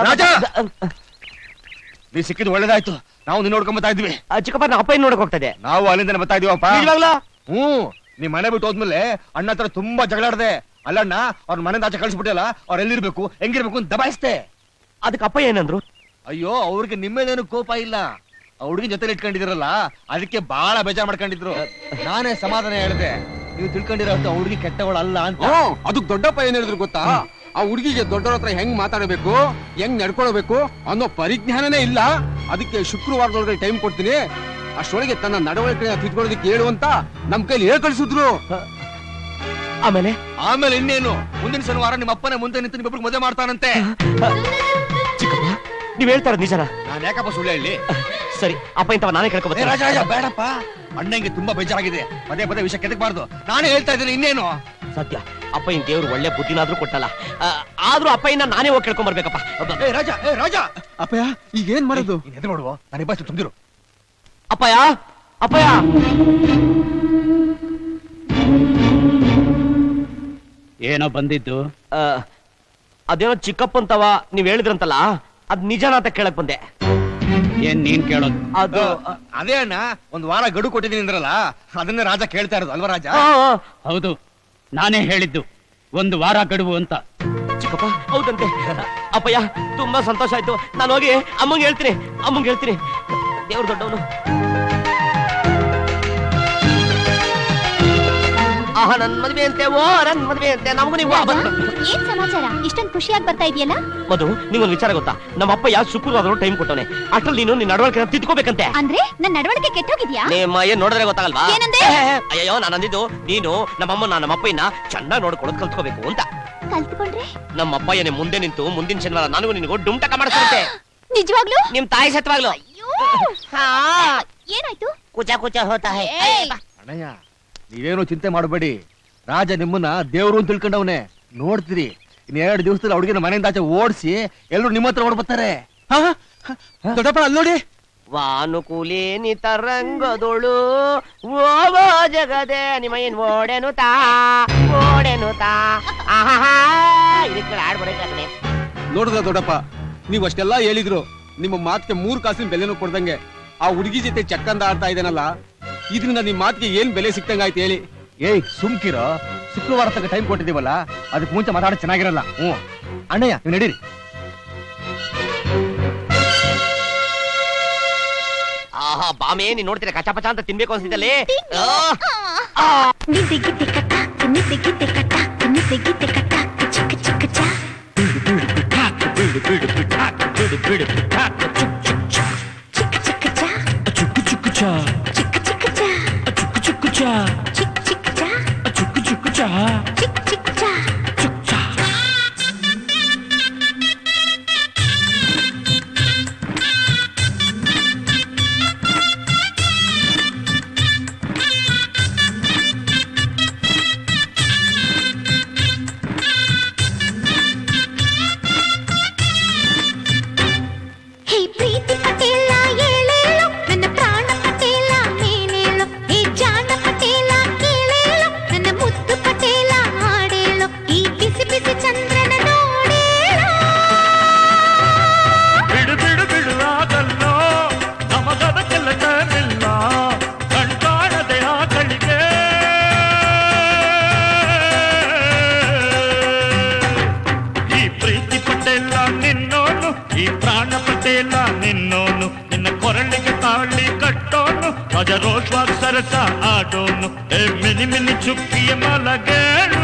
D: ನೀ ಸಿಕ್ಕಿದ್ ಒಳ್ಳೇದಾಯ್ತು, ನಾವು ನಿನ್ನ ನೋಡ್ಕೊಂಡ್ ಬರ್ತಾ ಇದ್ವಿ.
F: ಚಿಕ್ಕಪ್ಪ ನಾ ಅಪ್ಪ ನೋಡಕ್ ಹೋಗ್ತದೆ.
D: ನಾವು ಅಲ್ಲಿಂದ ಬರ್ತಾ ಇದೀವಪ್ಪ. ಹ್ಮ್ ನಿಮ್ ಮನೆ ಬಿಟ್ಟು ಹೋದ್ಮೇಲೆ ಅಣ್ಣ ಹತ್ರ ತುಂಬಾ ಜಗಳಾಡ್ದೆ. ಅಲ್ಲಣ್ಣ ಅವ್ರ ಮನೆಯಿಂದ ಆಚೆ ಕಳಿಸ್ಬಿಟ್ಟಿಲ್ಲ, ಅವ್ರ ಎಲ್ಲಿರ್ಬೇಕು ಹೆಂಗಿರ್ಬೇಕು ಅಂತ ದಬಾಯಿಸ್ತೆ.
F: ಅದಕ್ಕೆ ಅಪ್ಪ ಏನಂದ್ರು?
D: ಅಯ್ಯೋ ಅವ್ರಿಗೆ ನಿಮ್ಮೇನೇನು ಕೋಪ ಇಲ್ಲ, ಆ ಹುಡುಗಿ ಜೊತೆ ಇಟ್ಕೊಂಡಿದಿರಲ್ಲ ಅದಕ್ಕೆ ಬಹಳ ಬೇಜಾರ್ ಮಾಡ್ಕೊಂಡಿದ್ರು. ನಾನೇ ಸಮಾಧಾನ ಹೇಳಿದೆ, ನೀವು ತಿಳ್ಕೊಂಡಿರೋ ಆ ಹುಡುಗಿ ಕೆಟ್ಟವಳಲ್ಲ ಅಂತ.
L: ಅದಕ್ಕೆ ದೊಡ್ಡಪ್ಪ ಏನ್ ಹೇಳಿದ್ರು ಗೊತ್ತಾ? ಆ ಹುಡುಗಿಗೆ ದೊಡ್ಡವ್ರ ಹತ್ರ ಹೆಂಗ್ ಮಾತಾಡಬೇಕು, ಹೆಂಗ್ ನಡ್ಕೊಳ್ಬೇಕು ಅನ್ನೋ ಪರಿಜ್ಞಾನನೇ ಇಲ್ಲ. ಅದಕ್ಕೆ ಶುಕ್ರವಾರದೊಳಗೆ ಟೈಮ್ ಕೊಡ್ತೀನಿ, ಅಷ್ಟೊಳಗೆ ತನ್ನ ನಡವಳಿಕೆ ತಿದ್ಕೊಳ್ಳೋದಕ್ಕೆ ಹೇಳು ಅಂತ ನಮ್ ಕೈಲಿ ಹೇಳ್ ಕಳಿಸಿದ್ರು.
F: ಆಮೇಲೆ
D: ಆಮೇಲೆ ಇನ್ನೇನು, ಮುಂದಿನ ಶನಿವಾರ ನಿಮ್ಮ ಅಪ್ಪನೇ ಮುಂದೆ ನಿಂತು ನಿಮ್ಮಿಬ್ರಿಗೆ ಮದುವೆ ಮಾಡ್ತಾನಂತೆ.
F: ಚಿಕ್ಕಪ್ಪ ನೀವ್ ಹೇಳ್ತಾರ ನಿಜನಾ?
D: ನಾನು ಯಾಕಪ್ಪ ಸುಳ್ಳು ಹೇಳಿ?
F: ಸರಿ ಅಪ್ಪ ಇಂತವ ನಾನೇ ಕೇಳ್ಕೊಬರ್ತೀನಿ.
D: ರಾಜ ರಾಜ ಬೇಡಪ್ಪ, ಅಣ್ಣಂಗೆ ತುಂಬಾ ಬೇಜಾರಾಗಿದೆ, ಪದೇ ಪದೇ ವಿಷಯ ಕೆದಕ್ಬಾರ್ದು. ನಾನೇ ಹೇಳ್ತಾ ಇದ್ದೀನಿ ಇನ್ನೇನು.
F: ಸತ್ಯ ಅಪ್ಪಯ್ಯನ ದೇವ್ರು ಒಳ್ಳೆ ಬುದ್ಧಿನಾದ್ರೂ ಕೊಟ್ಟಲ್ಲ. ಆದ್ರೂ ಅಪ್ಪಯ್ಯನ ನಾನೇ ಹೋಗಿ ಕೇಳ್ಕೊಂಡ್ ಬರ್ಬೇಕಪ್ಪ.
D: ರಾಜ ಏ ರಾಜ ಅಪ್ಪಯ್ಯ ಈಗ ಏನ್ ಮಾಡೋದು? ಎದುರು ನೋಡುವ ನನಗೆ ಬಸ್ ತುಂಬಿರು.
F: ಅಪ್ಪಯ್ಯ ಅಪ್ಪಯ್ಯ
B: ಏನೋ ಬಂದಿದ್ದು?
F: ಅದೇನೋ ಚಿಕ್ಕಪ್ಪಂತವ ನೀವ್ ಹೇಳಿದ್ರಂತಲ್ಲ, ಅದ್ ನಿಜಾನ ಅಂತ ಕೇಳಕ್ ಬಂದೆ.
B: ಏನ್ ನೀನ್ ಕೇಳೋದು?
D: ಅದು ಅದೇ ಅಣ್ಣ, ಒಂದ್ ವಾರ ಗಡು ಕೊಟ್ಟಿದ್ದೀನಿ ಅಂದ್ರಲ್ಲ, ಅದನ್ನೇ ರಾಜ ಕೇಳ್ತಾ ಇರೋದು ಅಲ್ವಾ ರಾಜ?
B: ಹೌದು, ನಾನೇ ಹೇಳಿದ್ದು ಒಂದು ವಾರ ಗಡುವು ಅಂತ.
F: ಚಿಕ್ಕಪ್ಪ ಹೌದಂತೆ. ಅಪ್ಪಯ್ಯ ತುಂಬಾ ಸಂತೋಷ ಆಯ್ತು. ನಾನು ಹೋಗಿ ಅಮ್ಮಂಗೆ ಹೇಳ್ತೀನಿ ಅಮ್ಮಂಗೆ ಹೇಳ್ತೀನಿ ದೇವ್ರ ದೊಡ್ಡವನು. ಆಹಾ ನನ್ ಮದ್ವೆ ಅಂತೆ, ಓ ನನ್ ಮದ್ವೆ ಅಂತೆ. ನಮಗೂ ನೀವು
R: ಏನ್ ಸಮಾಚಾರ ಇಷ್ಟೊಂದು ಖುಷಿಯಾಗಿ ಬರ್ತಾ ಇದೆಯಲ್ಲ?
F: ಮಧು ನಿಂಗೊಂದು ವಿಚಾರ ಗೊತ್ತಾ? ನಮ್ಮ ಅಪ್ಪಯ್ಯ ಶುಕ್ರವಾರ ಟೈಮ್ ಕೊಟ್ಟವನೆ. ಅಷ್ಟ್ರಲ್ಲಿ ನೀನು ನಿನ್ನ ನಡವಳಿಕೆ ತಿದ್ಕೋಬೇಕಂತೆ.
R: ಅಂದ್ರೆ ನನ್ ನಡವಳಿಕೆ ಕೆಟ್ಟೋಗಿದ್ಯಾ?
F: ನಿಮ್ಮ ಏನ್ ನೋಡಿದ್ರೆ ಗೊತ್ತಾಗಲ್ವಾ?
R: ಏನಂದೆ?
F: ಅಯ್ಯೋ ನಾನು ಅಂದಿದ್ದು ನೀನು ನಮ್ಮಮ್ಮ ನಮ್ಮ ಅಪ್ಪಯ್ಯನ ಚೆನ್ನಾಗಿ ನೋಡ್ಕೊಳ್ಳೋದು ಕಲ್ತ್ಕೋಬೇಕು ಅಂತ.
R: ಕಲ್ತ್ಕೊಂಡ್ರೆ
F: ನಮ್ಮ ಅಪ್ಪಯ್ಯನೇ ಮುಂದೆ ನಿಂತು ಮುಂದಿನ ಶನಿವಾರ ನನಗೂ ನಿನಗೂ ಡುಮ್ಟಕ ಮಾಡಿಸ್ತಾರೆ.
R: ನಿಜವಾಗ್ಲೂ?
F: ನಿಮ್ ತಾಯಿ ಸತ್ವಾಗ್ಲು.
R: ಏನಾಯ್ತು?
F: ಕುಚ ಕುಚ ಹೋತಾ ಹೈ.
D: ಅಣ್ಣಯ್ಯ ನೀವೇನು ಚಿಂತೆ ಮಾಡಬೇಡಿ, ರಾಜ ನಿಮ್ಮನ್ನ ದೇವ್ರು ಅಂತ ತಿಳ್ಕೊಂಡವನೆ. ನೋಡ್ತೀರಿ ಇನ್ ಎರಡು ದಿವಸದಲ್ಲಿ ಹುಡುಗಿನ ಮನೆಯಿಂದ ಆಚೆ ಓಡಿಸಿ ಎಲ್ಲರೂ ನಿಮ್ಮ ಹತ್ರ ಓಡ್ಬರ್ತಾರೆ. ದೊಡ್ಡಪ್ಪ ಅಲ್ಲಿ ನೋಡಿ.
F: ವಾನುಕೂಲೇನಿ ತರಂಗದೊಳು ಓವೋ ಜಗದೆ ನಿಮಯನ್ ಓಡೆನು ತಾ ಓಡೆನು ತಾ. ಆಹಾ ಇದಕ್ಕೆ ಹಾಡ್ ಬರಕಾಗ್ತದೆ.
L: ನೋಡಿದ್ರ ದೊಡ್ಡಪ್ಪ, ನೀವ್ ಅಷ್ಟೆಲ್ಲಾ ಹೇಳಿದ್ರು ನಿಮ್ಮ ಮಾತಿಗೆ ಮೂರ್ ಕಾಸಿನ ಬೆಲೆನೂ ಕೊಡ್ದಂಗೆ ಆ ಹುಡುಗಿ ಜೊತೆ ಚಕ್ಕಂದ ಆಡ್ತಾ ಇದ್ದಾನಲ್ಲ, ಇದರಿಂದ ನಿಮ್ ಮಾತಿಗೆ ಏನ್ ಬೆಲೆ ಸಿಕ್ತಂಗಾಯ್ತು ಹೇಳಿ?
D: ಏಯ್ ಸುಮ್ಕಿರೋ, ಶುಕ್ರವಾರ ತನಕ ಟೈಮ್ ಕೊಟ್ಟಿದೀವಲ್ಲ, ಅದಕ್ಕೆ ಮುಂಚೆ ಮಾತಾಡ ಚೆನ್ನಾಗಿರಲ್ಲ. ಹ್ಞೂ ಅಣ್ಣಯ್ಯ ನೀವು ನಡೀರಿ.
F: ಆಹಾ ಬಾಮೇ ನೀನ್ ನೋಡ್ತೀರಾ ಕಚ ಪಚ ಅಂತ ತಿನ್ಬೇಕು ಅನ್ಸಿದಲ್ಲಿ.
O: ರೋಷವಾಗಿ ಸರಸ ಆಡೋನು ಮಿನಿ ಮಿನಿ ಚುಕ್ಕಿಯ ಮಲಗೇಳು.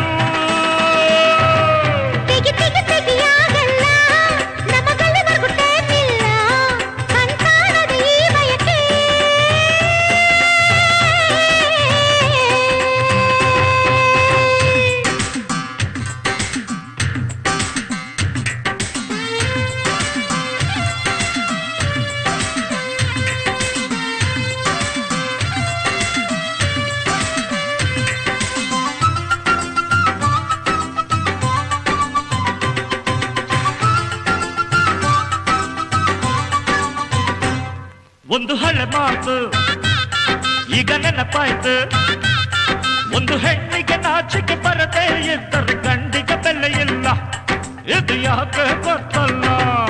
O: ಒಂದು ಹಳೆ ಮಾತು ಈಗ ನೆನಪಾಯ್ತು, ಒಂದು ಹೆಣ್ಣಿಗೆ ನಾಚಿಕೆ ಬರದೆ ಇದ್ದರೆ ಗಂಡಿಗೆ ಬೆಲೆ ಇಲ್ಲ. ಇದು ಯಾಕೆ ಗೊತ್ತಲ್ಲ.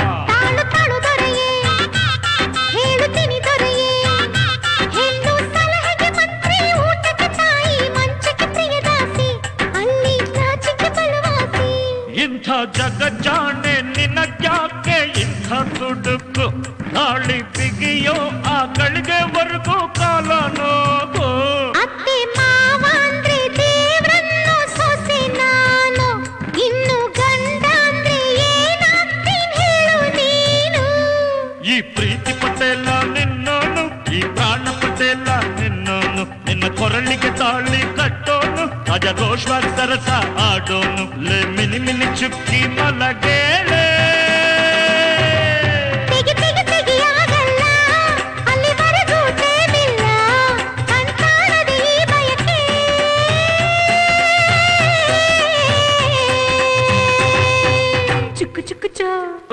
O: ಇಂಥ ಜಗಜಾಣೆ ನಿನಗ್ಯಾಕೆ ಇಂಥ ದುಡುಕು, ನಾಳಿ ಬಿಗಿಯೋ ಆ ಗಳಿಗೆವರೆಗೂ ಕಾಲ ನೋವು.
U: ಅತ್ತೆ ಮಾವ ಅಂದ್ರೆ ದೇವ್ರನ್ನು ಸೊಸೆ ನಾನು, ಇನ್ನು ಗಂಡ ಅಂದ್ರೆ ಏನಾಗ್ತೀನಿ ಹೇಳು ನೀನು.
O: ಈ ಪ್ರೀತಿ ಪಟೇಲ ನಿನ್ನೋನು, ಈ ಪ್ರಾಣ ಪಟೇಲ ನಿನ್ನೋನು, ನಿನ್ನ ಕೊರಳಿಗೆ ತಾಳಿ ಕಟ್ಟೋನು, ರಾಜ ರೋಷವಾಗಿ ಸರಸ ಆಡೋನು, ಲೇ ಮಿನಿ ಮಿನಿ ಚುಕ್ಕಿ ಮಲಗೇಳೆ.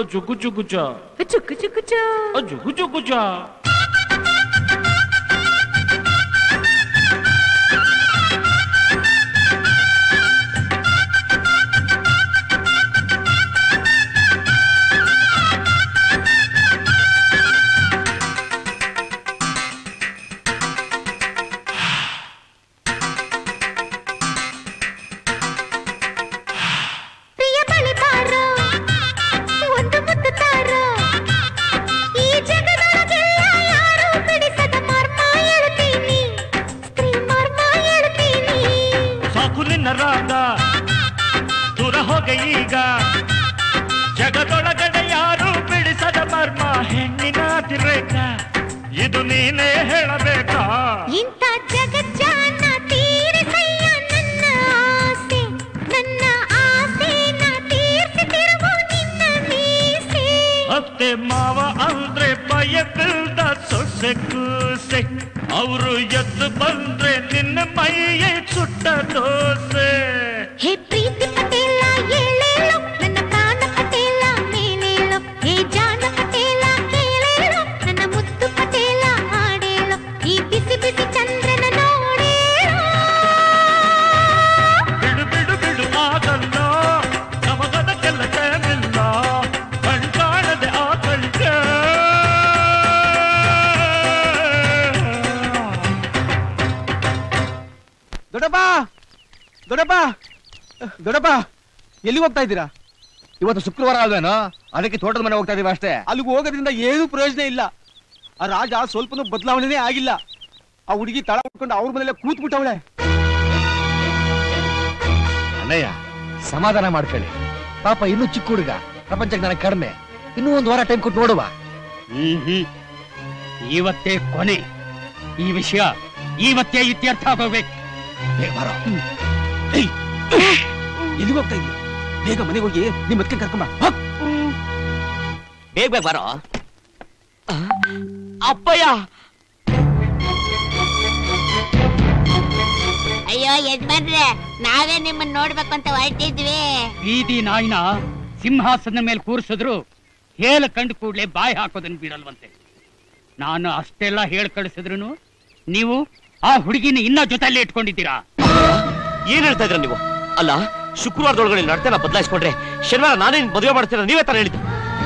O: ಜುಗು ಜುಗುಜ
A: ಚುಕ್ಕು ಚುಕ್ಕು ಚು
O: ಜುಗು ಜುಗುಜ ದೂರ ಹೋಗೆ ಈಗ ಜಗದೊಳಗಡೆ ಯಾರು ಬಿಡಿಸದ ಮರ್ಮ ಹೆಣ್ಣಿನ ತಿರೇಕ ಇದು ನೀನೇ ಹೇಳಬೇಕಾ
U: ಇಂಥ ಜಗಜ್ಜಾನ ತೀರಿಸಯ್ಯ ನನ್ನ ಆಸೆ ನನ್ನ ಆಸೆನ ತೀರಿಸಿತಿರುವ ನಿನ್ನ ಮೀಸೆ
O: ಅತ್ತೆ ಮಾವ ಅಂದ್ರೆ ಭಯವಿಲ್ದ ಸೊಸೆ ಕೂಸೆ ಅವರು ಎದ್ದು ಬಂದ್ರೆ ನಿನ್ನ ಮೈಯೇ ಸುಟ್ಟ ದೋಸೆ
U: ಹೇ ಪ್ರೀತಿ ಪಟೇಲ ಏಳೇಳು ನನ್ನ ಪ್ರಾಣ ಪಟೇಲ ಮೇಲೇಳು ಹೇ ಜಾಣ ಪಟೇಲ ಕೇಳೇಳು ನನ್ನ ಮುದ್ದು ಪಟೇಲ ಹಾಡೇಳು ಈ ಬಿಸಿ ಬಿಸಿ ಚಂದ್ರನ ನೋಡೇಳು
O: ಬಿಡು ಬಿಡು ಬಿಡು ಆಗಲ್ಲ ನಮಗದ ಕೆಲಸವಿಲ್ಲ ಕಣ್ಕಾಣದೆ ಆ ಕಳ್ಕ
Q: ದೊಡ್ಡಪ್ಪ ದೊಡ್ಡಪ್ಪ ದೊಡ್ಡಪ್ಪ ಎಲ್ಲಿ ಹೋಗ್ತಾ ಇದ್ದೀರಾ?
D: ಇವತ್ತು ಶುಕ್ರವಾರ ಅಲ್ವೇನೋ, ಅದಕ್ಕೆ ತೋಟದ ಮನೆ ಹೋಗ್ತಾ ಇದೀವಿ ಅಷ್ಟೇ.
Q: ಅಲ್ಲಿಗೆ ಹೋಗೋದ್ರಿಂದ ಏನೂ ಪ್ರಯೋಜನ ಇಲ್ಲ. ಆ ರಾಜ ಸ್ವಲ್ಪನೂ ಬದಲಾವಣೆನೇ ಆಗಿಲ್ಲ. ಆ ಹುಡುಗಿ ತಳ ಉಟ್ಕೊಂಡು ಅವ್ರ ಮನೇಲೆ ಕೂತ್ ಬಿಟ್ಟವಳೆ.
D: ಅಣ್ಣಯ್ಯ ಸಮಾಧಾನ ಮಾಡ್ಕೊಳ್ಳಿ, ಪಾಪ ಇನ್ನೂ ಚಿಕ್ಕ ಹುಡುಗ, ಪ್ರಪಂಚಕ್ಕೆ ನನಗೆ ಕಡಿಮೆ, ಇನ್ನೂ ಒಂದು ವಾರ ಟೈಮ್ ಕೊಟ್ಟು ನೋಡುವ.
B: ಹ್ಮ್ ಹ್ಮ್ ಇವತ್ತೇ ಕೊನೆ, ಈ ವಿಷಯ ಇವತ್ತೇ ಇತ್ಯರ್ಥ ಆಗೋಗ್ಬೇಕು.
Q: ಎಲ್ಲಿಗೆ ಹೋಗ್ತಾ ಇದೀಯ? ಬೇಗ ಮನೆಗೆ ಹೋಗಿ ನಿಮ್ಮ ಮತ್ತೆ ಕರ್ಕೊಂಬ.
F: ಬೇಗ ಬೇಗ ಬರೋ ಅಪ್ಪಯ್ಯ.
H: ಅಯ್ಯೋ ಯಜಮಾನ್ರೆ, ನಾವೇ ನಿಮ್ಮನ್ನ ನೋಡ್ಬೇಕು ಅಂತ ಹೊರಟಿದ್ವಿ.
B: ಬೀದಿ ನಾಯಿನ ಸಿಂಹಾಸನ ಮೇಲೆ ಕೂರಿಸಿದ್ರು ಹೇಳ ಕಂಡು ಕೂಡ್ಲೆ ಬಾಯಿ ಹಾಕೋದನ್ನ ಬಿಡಲ್ವಂತೆ. ನಾನು ಅಷ್ಟೆಲ್ಲ ಹೇಳ್ ಕಳಿಸಿದ್ರು ನೀವು ಆ ಹುಡುಗಿನ ಇನ್ನ ಜೊತೆಯಲ್ಲಿ ಇಟ್ಕೊಂಡಿದ್ದೀರಾ.
F: ಏನ್ ಹೇಳ್ತಾ ಇದ್ರ ನೀವು? ಅಲ್ಲ, ಶುಕ್ರವಾರದೊಳಗಡೆ ನಡ್ತೇನ ಬದಲಾಯಿಸ್ಕೊಂಡ್ರೆ ಶನಿವಾರ ನಾನೇ ಮದುವೆ ಮಾಡ್ತೀರ ನೀವೇ ತರ ಹೇಳಿದ್ದು.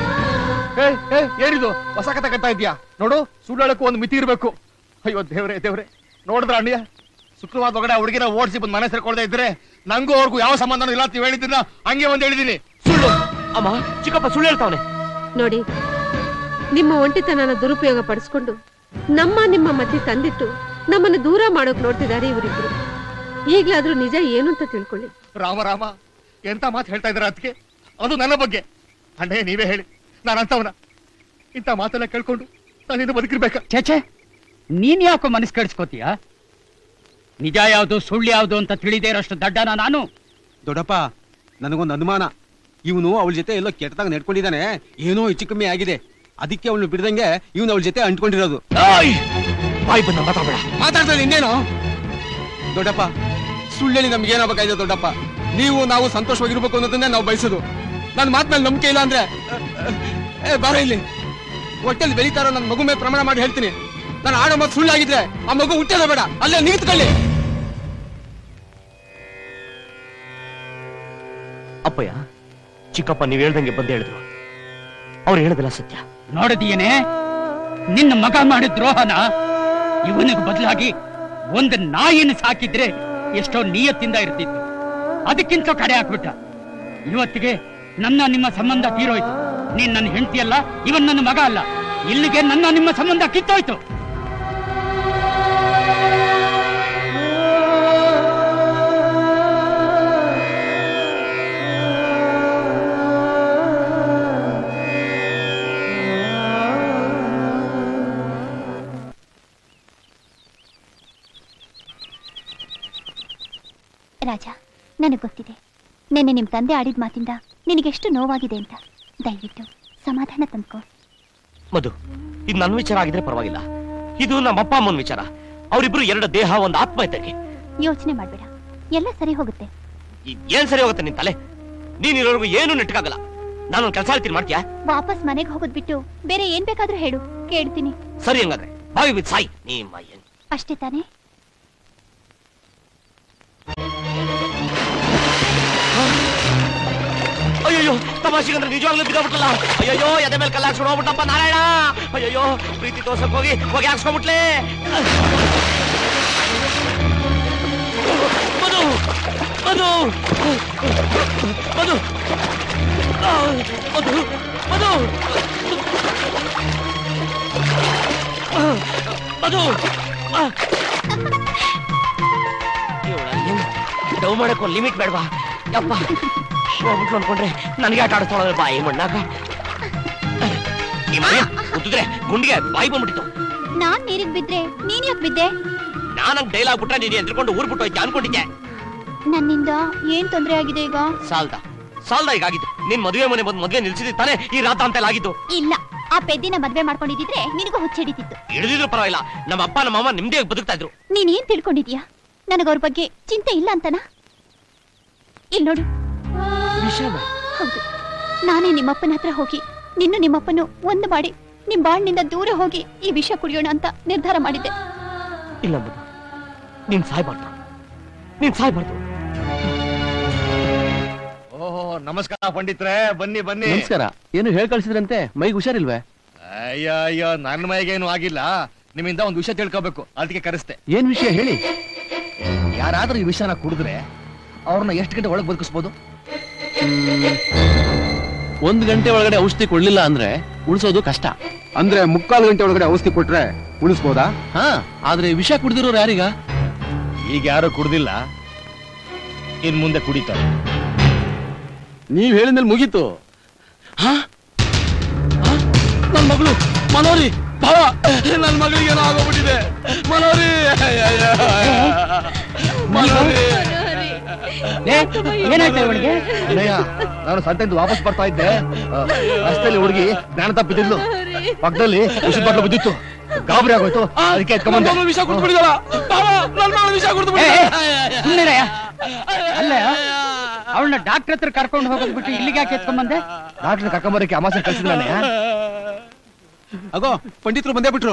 D: ಏನಿದು ಹೊಸ ಕತೆ ಕಟ್ತಾ ಇದ್ಯಾ? ನೋಡು, ಸುಳ್ಳಳಕ್ಕೂ ಒಂದು ಮಿತಿ ಇರ್ಬೇಕು. ಅಯ್ಯೋ ದೇವ್ರೆ ದೇವ್ರೆ, ನೋಡಿದ್ರ ಅಣ್ಣ, ಶುಕ್ರವಾರದೊಳಗಡೆ ಹುಡುಗಿನ ಓಡಿಸಿ ಬಂದು ಮನೆ ಸೇರ್ಕೊಳ್ತಾ ಇದ್ರೆ ನಂಗೂ ಅವ್ರಿಗೂ ಯಾವ ಸಂಬಂಧನೂ ಇಲ್ಲ ಅಂತ ಹೇಳಿದ್ದೀನ, ಹಂಗೆ ಒಂದು ಹೇಳಿದೀನಿ.
F: ಸುಳ್ಳು ಅಮ್ಮ, ಚಿಕ್ಕಪ್ಪ ಸುಳ್ಳು ಹೇಳ್ತಾವನೆ.
A: ನೋಡಿ, ನಿಮ್ಮ ಒಂಟಿತನನ ದುರುಪಯೋಗ ಪಡಿಸ್ಕೊಂಡು ನಮ್ಮ ನಿಮ್ಮ ಮಧ್ಯೆ ತಂದಿಟ್ಟು ನಮ್ಮನ್ನು ದೂರ ಮಾಡೋಕ್ ನೋಡ್ತಿದ್ದಾರೆ ಇವರಿಬ್ರು. ಈಗ್ಲಾದ್ರೂ ನಿಜ ಏನು ಅಂತ ತಿಳ್ಕೊಳ್ಳಿ.
D: ರಾಮ ರಾಮ, ಎಂತ ಮಾತು ಹೇಳ್ತಾ ಇದಾರೆ ಅದಕ್ಕೆ, ಅದು ನನ್ನ ಬಗ್ಗೆ. ಅಣ್ಣಯ್ಯ ನೀವೇ ಹೇಳಿ, ನಾನು ಅಂತವನ ಇಂಥ ಮಾತೆಲ್ಲ ಕೇಳ್ಕೊಂಡು ನಾನಿನ್ನು ಬದುಕಿರ್ಬೇಕಾ?
B: ಚೇಚೆ, ನೀನ್ ಯಾಕೋ ಮನಸ್ಸು ಕೆಡಿಸ್ಕೋತೀಯ? ನಿಜ ಯಾವ್ದು ಸುಳ್ಳು ಯಾವ್ದು ಅಂತ ತಿಳಿದೇ ಇರೋಷ್ಟು ದಡ್ಡನ ನಾನು?
Q: ದೊಡ್ಡಪ್ಪ, ನನಗೊಂದು ಅನುಮಾನ. ಇವನು ಅವಳ ಜೊತೆ ಎಲ್ಲೋ ಕೆಟ್ಟದಾಗ ನಡ್ಕೊಂಡಿದ್ದಾನೆ, ಏನೋ ಹೆಚ್ಚು ಕಮ್ಮಿ ಆಗಿದೆ. ಅದಕ್ಕೆ ಅವಳು ಬಿಡದಂಗೆ ಇವನು ಅವಳ ಜೊತೆ ಅಂಟ್ಕೊಂಡಿರೋದು.
F: ಬಾಯ್ ಬಂದ ಮಾತಾಡ
Q: ಮಾತಾಡ್ತಾರೆ ಇನ್ನೇನು? ದೊಡ್ಡಪ್ಪ, ಸುಳ್ಳೇಳಿ ನಮ್ಗೆ ಏನಾಗಬೇಕಾಗಿದೆ ದೊಡ್ಡಪ್ಪ? ನೀವು ನಾವು ಸಂತೋಷವಾಗಿರ್ಬೇಕು ಅನ್ನೋದನ್ನೇ ನಾವು ಬಯಸೋದು. ನನ್ನ ಮಾತಿನಲ್ಲಿ ನಂಬಿಕೆ ಇಲ್ಲ ಅಂದ್ರೆ ಏ ಬಾರ ಇಲ್ಲಿ. ಹೊಟ್ಟೆಲ್ ಬೆಳೀತಾರೋ ನನ್ನ ಮಗು ಮೇಲೆ ಪ್ರಮಾಣ ಮಾಡಿ ಹೇಳ್ತೀನಿ, ನಾನು ಆಡೋ ಮಾತು ಸುಳ್ಳಾಗಿದ್ರೆ ಆ ಮಗು ಹುಟ್ಟೋದೇ ಬೇಡ, ಅಲ್ಲೇ ನಿಂತ್ಕೊಳ್ಳಿ.
F: ಅಪ್ಪಯ್ಯ, ಚಿಕ್ಕಪ್ಪ ನೀವ್ ಹೇಳ್ದಂಗೆ ಬಂದು ಹೇಳಿದ್ರು, ಅವ್ರು ಹೇಳೋದಿಲ್ಲ ಸತ್ಯ.
B: ನೋಡಿದೀಯೇನೆ ನಿನ್ನ ಮಗ ಮಾಡಿದ ದ್ರೋಹನ? ಇವನಿಗೆ ಬದಲಾಗಿ ಒಂದು ನಾಯಿನ ಸಾಕಿದ್ರೆ ಎಷ್ಟೋ ನಿಯತ್ತಿಂದ ಇರ್ತಿತ್ತು, ಅದಕ್ಕಿಂತ ಕಡೆ ಹಾಕ್ಬಿಟ್ಟ. ಇವತ್ತಿಗೆ ನನ್ನ ನಿಮ್ಮ ಸಂಬಂಧ ತೀರೋಯ್ತು. ನೀನ್ ನನ್ನ ಹೆಂಡತಿ ಅಲ್ಲ, ಇವನ್ ನನ್ನ ಮಗ ಅಲ್ಲ. ಇಲ್ಲಿಗೆ ನನ್ನ ನಿಮ್ಮ ಸಂಬಂಧ ಕಿತ್ತೋಯ್ತು.
M: ರಾಜ, ನನಗೆ ಗೊತ್ತಿದೆ ನಿನ್ನೆ ನಿಮ್ ತಂದೆ ಆಡಿದ ಮಾತಿಂದ ನಿನಗೆಷ್ಟು ನೋವಾಗಿದೆ ಅಂತ. ದಯವಿಟ್ಟು ಸಮಾಧಾನ ತಂದ್ಕೋ.
F: ಮಧು, ಇದು ನನ್ನ ವಿಚಾರ ಆಗಿದ್ರೆ ಪರವಾಗಿಲ್ಲ, ಇದು ನಮ್ಮ ಅಪ್ಪ ಅಮ್ಮನ ವಿಚಾರ. ಅವರಿಬ್ರು ಎರಡು ದೇಹ, ಒಂದು ಆತ್ಮ ಇದ್ದಂಗೆ.
M: ಯೋಚನೆ ಮಾಡ್ಬೇಡ, ಎಲ್ಲ ಸರಿ ಹೋಗುತ್ತೆ.
F: ಏನ್ ಸರಿ ಹೋಗುತ್ತೆ ನಿನ್ ತಲೆ? ನೀನಿರೋರ್ಗು ಏನು ನೆಟ್ಕಾಗಲ್ಲ. ನಾನು ಕೆಲಸ ಹೇಳ್ತೀನಿ, ಮಾಡ್ತೀಯಾ?
R: ವಾಪಸ್ ಮನೆಗೆ ಹೋಗೋದ್ ಬಿಟ್ಟು ಬೇರೆ ಏನ್ ಬೇಕಾದ್ರೂ ಹೇಳು, ಕೇಳ್ತೀನಿ.
F: ಸರಿ ಹಂಗಾದ್ರೆ ಬಾವಿ ಬಿದ್ದು ಸಾಯಿ ನಿಮ್ಮ ಏನ್
R: ಅಷ್ಟೇ ತಾನೇ?
F: ಅಯ್ಯೋ ತಮಾಷೆಗಂದ್ರೆ ನಿಜವಾಗ್ಲೂ ಬಿದ್ದೋಗ್ಬಿಟ್ಟಲ್ಲ. ಅಯ್ಯೋ ಎದೆ ಮೇಲೆ ಕಲ್ಲ ಹಾಕ್ಸ್ಕೊಂಡು ಹೋಗ್ಬಿಟ್ಟಪ್ಪ ನಾರಾಯಣ. ಅಯ್ಯೋ ಪ್ರೀತಿ ತೋರ್ಸಕ್ ಹೋಗಿ ಹೋಗಿ ಹಾಕ್ಸ್ಕೊಂಡ್ಬಿಟ್ಲೆ. ಮಧು ಮಧು ಮಧು ಮಧು ಮಧು ಮಧು ಡವ್ ಮಾಡಕ್ ಒಂದ್ ಲಿಮಿಟ್ ಬೇಡವಾ ಯಪ್ಪ. ಹೋಗ್ಬಿಟ್ಲು ಅನ್ಕೊಂಡ್ರೆ ನನಗೆ ಆಟ ಆಡಿಸ್ತಾಳ ಬಾಯಿ ಮಣ್ಣಾಗ. ಉದ್ದಿದ್ರೆ ಗುಂಡಿಗೆ ಬಾಯಿ ಬಂದ್ಬಿಟ್ಟಿತ್ತು.
R: ನಾನ್ ನೀರಿಗ್ ಬಿದ್ರೆ ನೀನ್ ಯಾಕೆ ಬಿದ್ದೆ?
F: ನಾನಂಗ್ ಡೈಲಾಗ್ ಬಿಟ್ರೆ ನೀನು ಎದ್ಕೊಂಡು ಊರ್ ಬಿಟ್ಟು ಹೋಯ್ತು ಅನ್ಕೊಂಡಿದ್ದೆ.
R: ನನ್ನಿಂದ ಏನ್ ತೊಂದ್ರೆ ಆಗಿದೆ ಈಗ?
F: ಸಾಲ್ದ ಸಾಲ್ದ ಈಗ ಆಗಿದ್ದು. ನಿನ್ ಮದುವೆ ಮನೆ ಬಂದು ಮದುವೆ ನಿಲ್ಸಿದಿ ತಾನೇ ಈ ರಾತ ಅಂತೆಲ್ಲ ಆಗಿದ್ದು.
R: ಇಲ್ಲ, ಆ ಪೆದ್ದಿನ ಮದ್ವೆ ಮಾಡ್ಕೊಂಡಿದ್ರೆ ನಿನಗೂ ಹುಚ್ಚಿಡಿತಿತ್ತು.
F: ಹಿಡಿದಿದ್ರು ಪರವಾಗಿಲ್ಲ, ನಮ್ಮ ಅಪ್ಪ ನಮ್ಮ ಅಮ್ಮ ನಿಮ್ದೇ ಬದುಕ್ತಾ ಇದ್ರು.
R: ನೀನ್ ಏನ್ ತಿಳ್ಕೊಂಡಿದ್ಯಾ? ನನಗವ್ರ ಬಗ್ಗೆ ಚಿಂತೆ ಇಲ್ಲ ಅಂತನಾ? ಇಲ್ ನೋಡು, ಹೌದು, ನಾನೇ ನಿಮ್ಮಪ್ಪನ ಹತ್ರ ಹೋಗಿ ನಿನ್ನ ನಿಮ್ಮಪ್ಪನು ಒಂದು ಮಾಡಿ ನಿಮ್ ಬಾಳ್ನಿಂದ ದೂರ ಹೋಗಿ ಈ ವಿಷ ಕುಡಿಯೋಣ ಅಂತ ನಿರ್ಧಾರ ಮಾಡಿದ್ದೆ.
F: ಇಲ್ಲ ಮಧು, ನೀನ್ ಸಾಯ್ಬಾರ್ದು, ನೀನ್ ಸಾಯ್ಬಾರ್ದು.
D: ಓಹೋ ನಮಸ್ಕಾರ ಪಂಡಿತ್ರೆ, ಬನ್ನಿ ಬನ್ನಿ.
Q: ನಮಸ್ಕಾರ. ಏನು ಹೇಳ್ ಕಳ್ಸಿದ್ರಂತೆ, ಮೈಗೆ ಹುಷಾರಿಲ್ವೇ?
D: ಅಯ್ಯ ಅಯ್ಯೋ ನನ್ನ ಮೈಗೇನು ಆಗಿಲ್ಲ, ನಿಮ್ಮಿಂದ ಒಂದು ವಿಷಯ ತಿಳ್ಕೋಬೇಕು, ಅದಕ್ಕೆ ಕರೆಸ್ತೆ.
Q: ಏನ್ ವಿಷಯ ಹೇಳಿ.
D: ಯಾರಾದ್ರೂ ಈ ವಿಷಯನ ಕುಡಿದ್ರೆ ಅವ್ರನ್ನ ಎಷ್ಟು ಗಂಟೆ ಒಳಗೆ ಬದುಕಿಸ್ಬೋದು?
Q: ಒಂದ್ ಗಂಟೆ ಒಳಗಡೆ ಔಷಧಿ ಕೊಡ್ಲಿಲ್ಲ ಅಂದ್ರೆ ಉಳಿಸೋದು ಕಷ್ಟ. ಅಂದ್ರೆ ಮುಕ್ಕಾಲು ಗಂಟೆ ಒಳಗಡೆ ಔಷಧಿ ಕೊಟ್ರೆ ಉಳಿಸ್ಬೋದಾ? ಹಾ, ಆದ್ರೆ ವಿಷ ಕುಡ್ದಿರೋರು ಯಾರೀಗ?
D: ಈಗ ಯಾರು ಕುಡ್ದಿಲ್ಲ, ಇನ್ ಮುಂದೆ ಕುಡಿತಾರೆ.
Q: ನೀವ್ ಹೇಳಿದ್ಮೇಲೆ ಮುಗೀತು. ಹಾ, ನನ್ ಮಗಳು ಮನೋರಿ ಭಾವ, ನನ್ ಮಗಳಿಗೆ ಏನೋ ಆಗೋಗ್ಬಿಟ್ಟಿದೆ. ಮನೋರಿ ಮನೋರಿ
B: ಏನಾಯ್ತು ಅವಳಿಗೆ?
D: ಅಣ್ಣಯ್ಯ, ನಾನು ಸಂತೆಯಿಂದ ವಾಪಸ್ ಬರ್ತಾ ಇದ್ದೆ, ರಸ್ತೆಯಲ್ಲಿ ಹುಡುಗಿ ಜ್ಞಾನ ತಪ್ಪಿದ್ಲು, ಪಕ್ಕದಲ್ಲಿ ಉಸಿರು ಬಾಟ್ಲು ಬಿದ್ದಿತ್ತು, ಗಾಬರಿ ಆಗೋಯ್ತು, ಅದಕ್ಕೆ ಎತ್ಕೊಂಡ್ಬಂದೆ.
Q: ವಿಷ ಕುಡ್ಬಿಟ್ಟಿದಾರ. ವಿಷ ಕುಡ್ದು
B: ಅಲ್ಲ, ಅವಳನ್ನ ಡಾಕ್ಟರ್ ಹತ್ರ ಕರ್ಕೊಂಡು ಹೋಗೋದ್ ಬಿಟ್ಟು ಇಲ್ಲಿಗೆ ಯಾಕೆ ಎತ್ಕೊಂಡ್ಬಂದೆ?
D: ಡಾಕ್ಟರ್ ಕರ್ಕೊಂಬರಕ್ಕೆ ಅಮಾಸೆ ಕಳ್ಸಿದ್ದಾನೆ.
Q: ಅಗೋ ಪಂಡಿತರು ಬಂದೇ ಬಿಟ್ರು.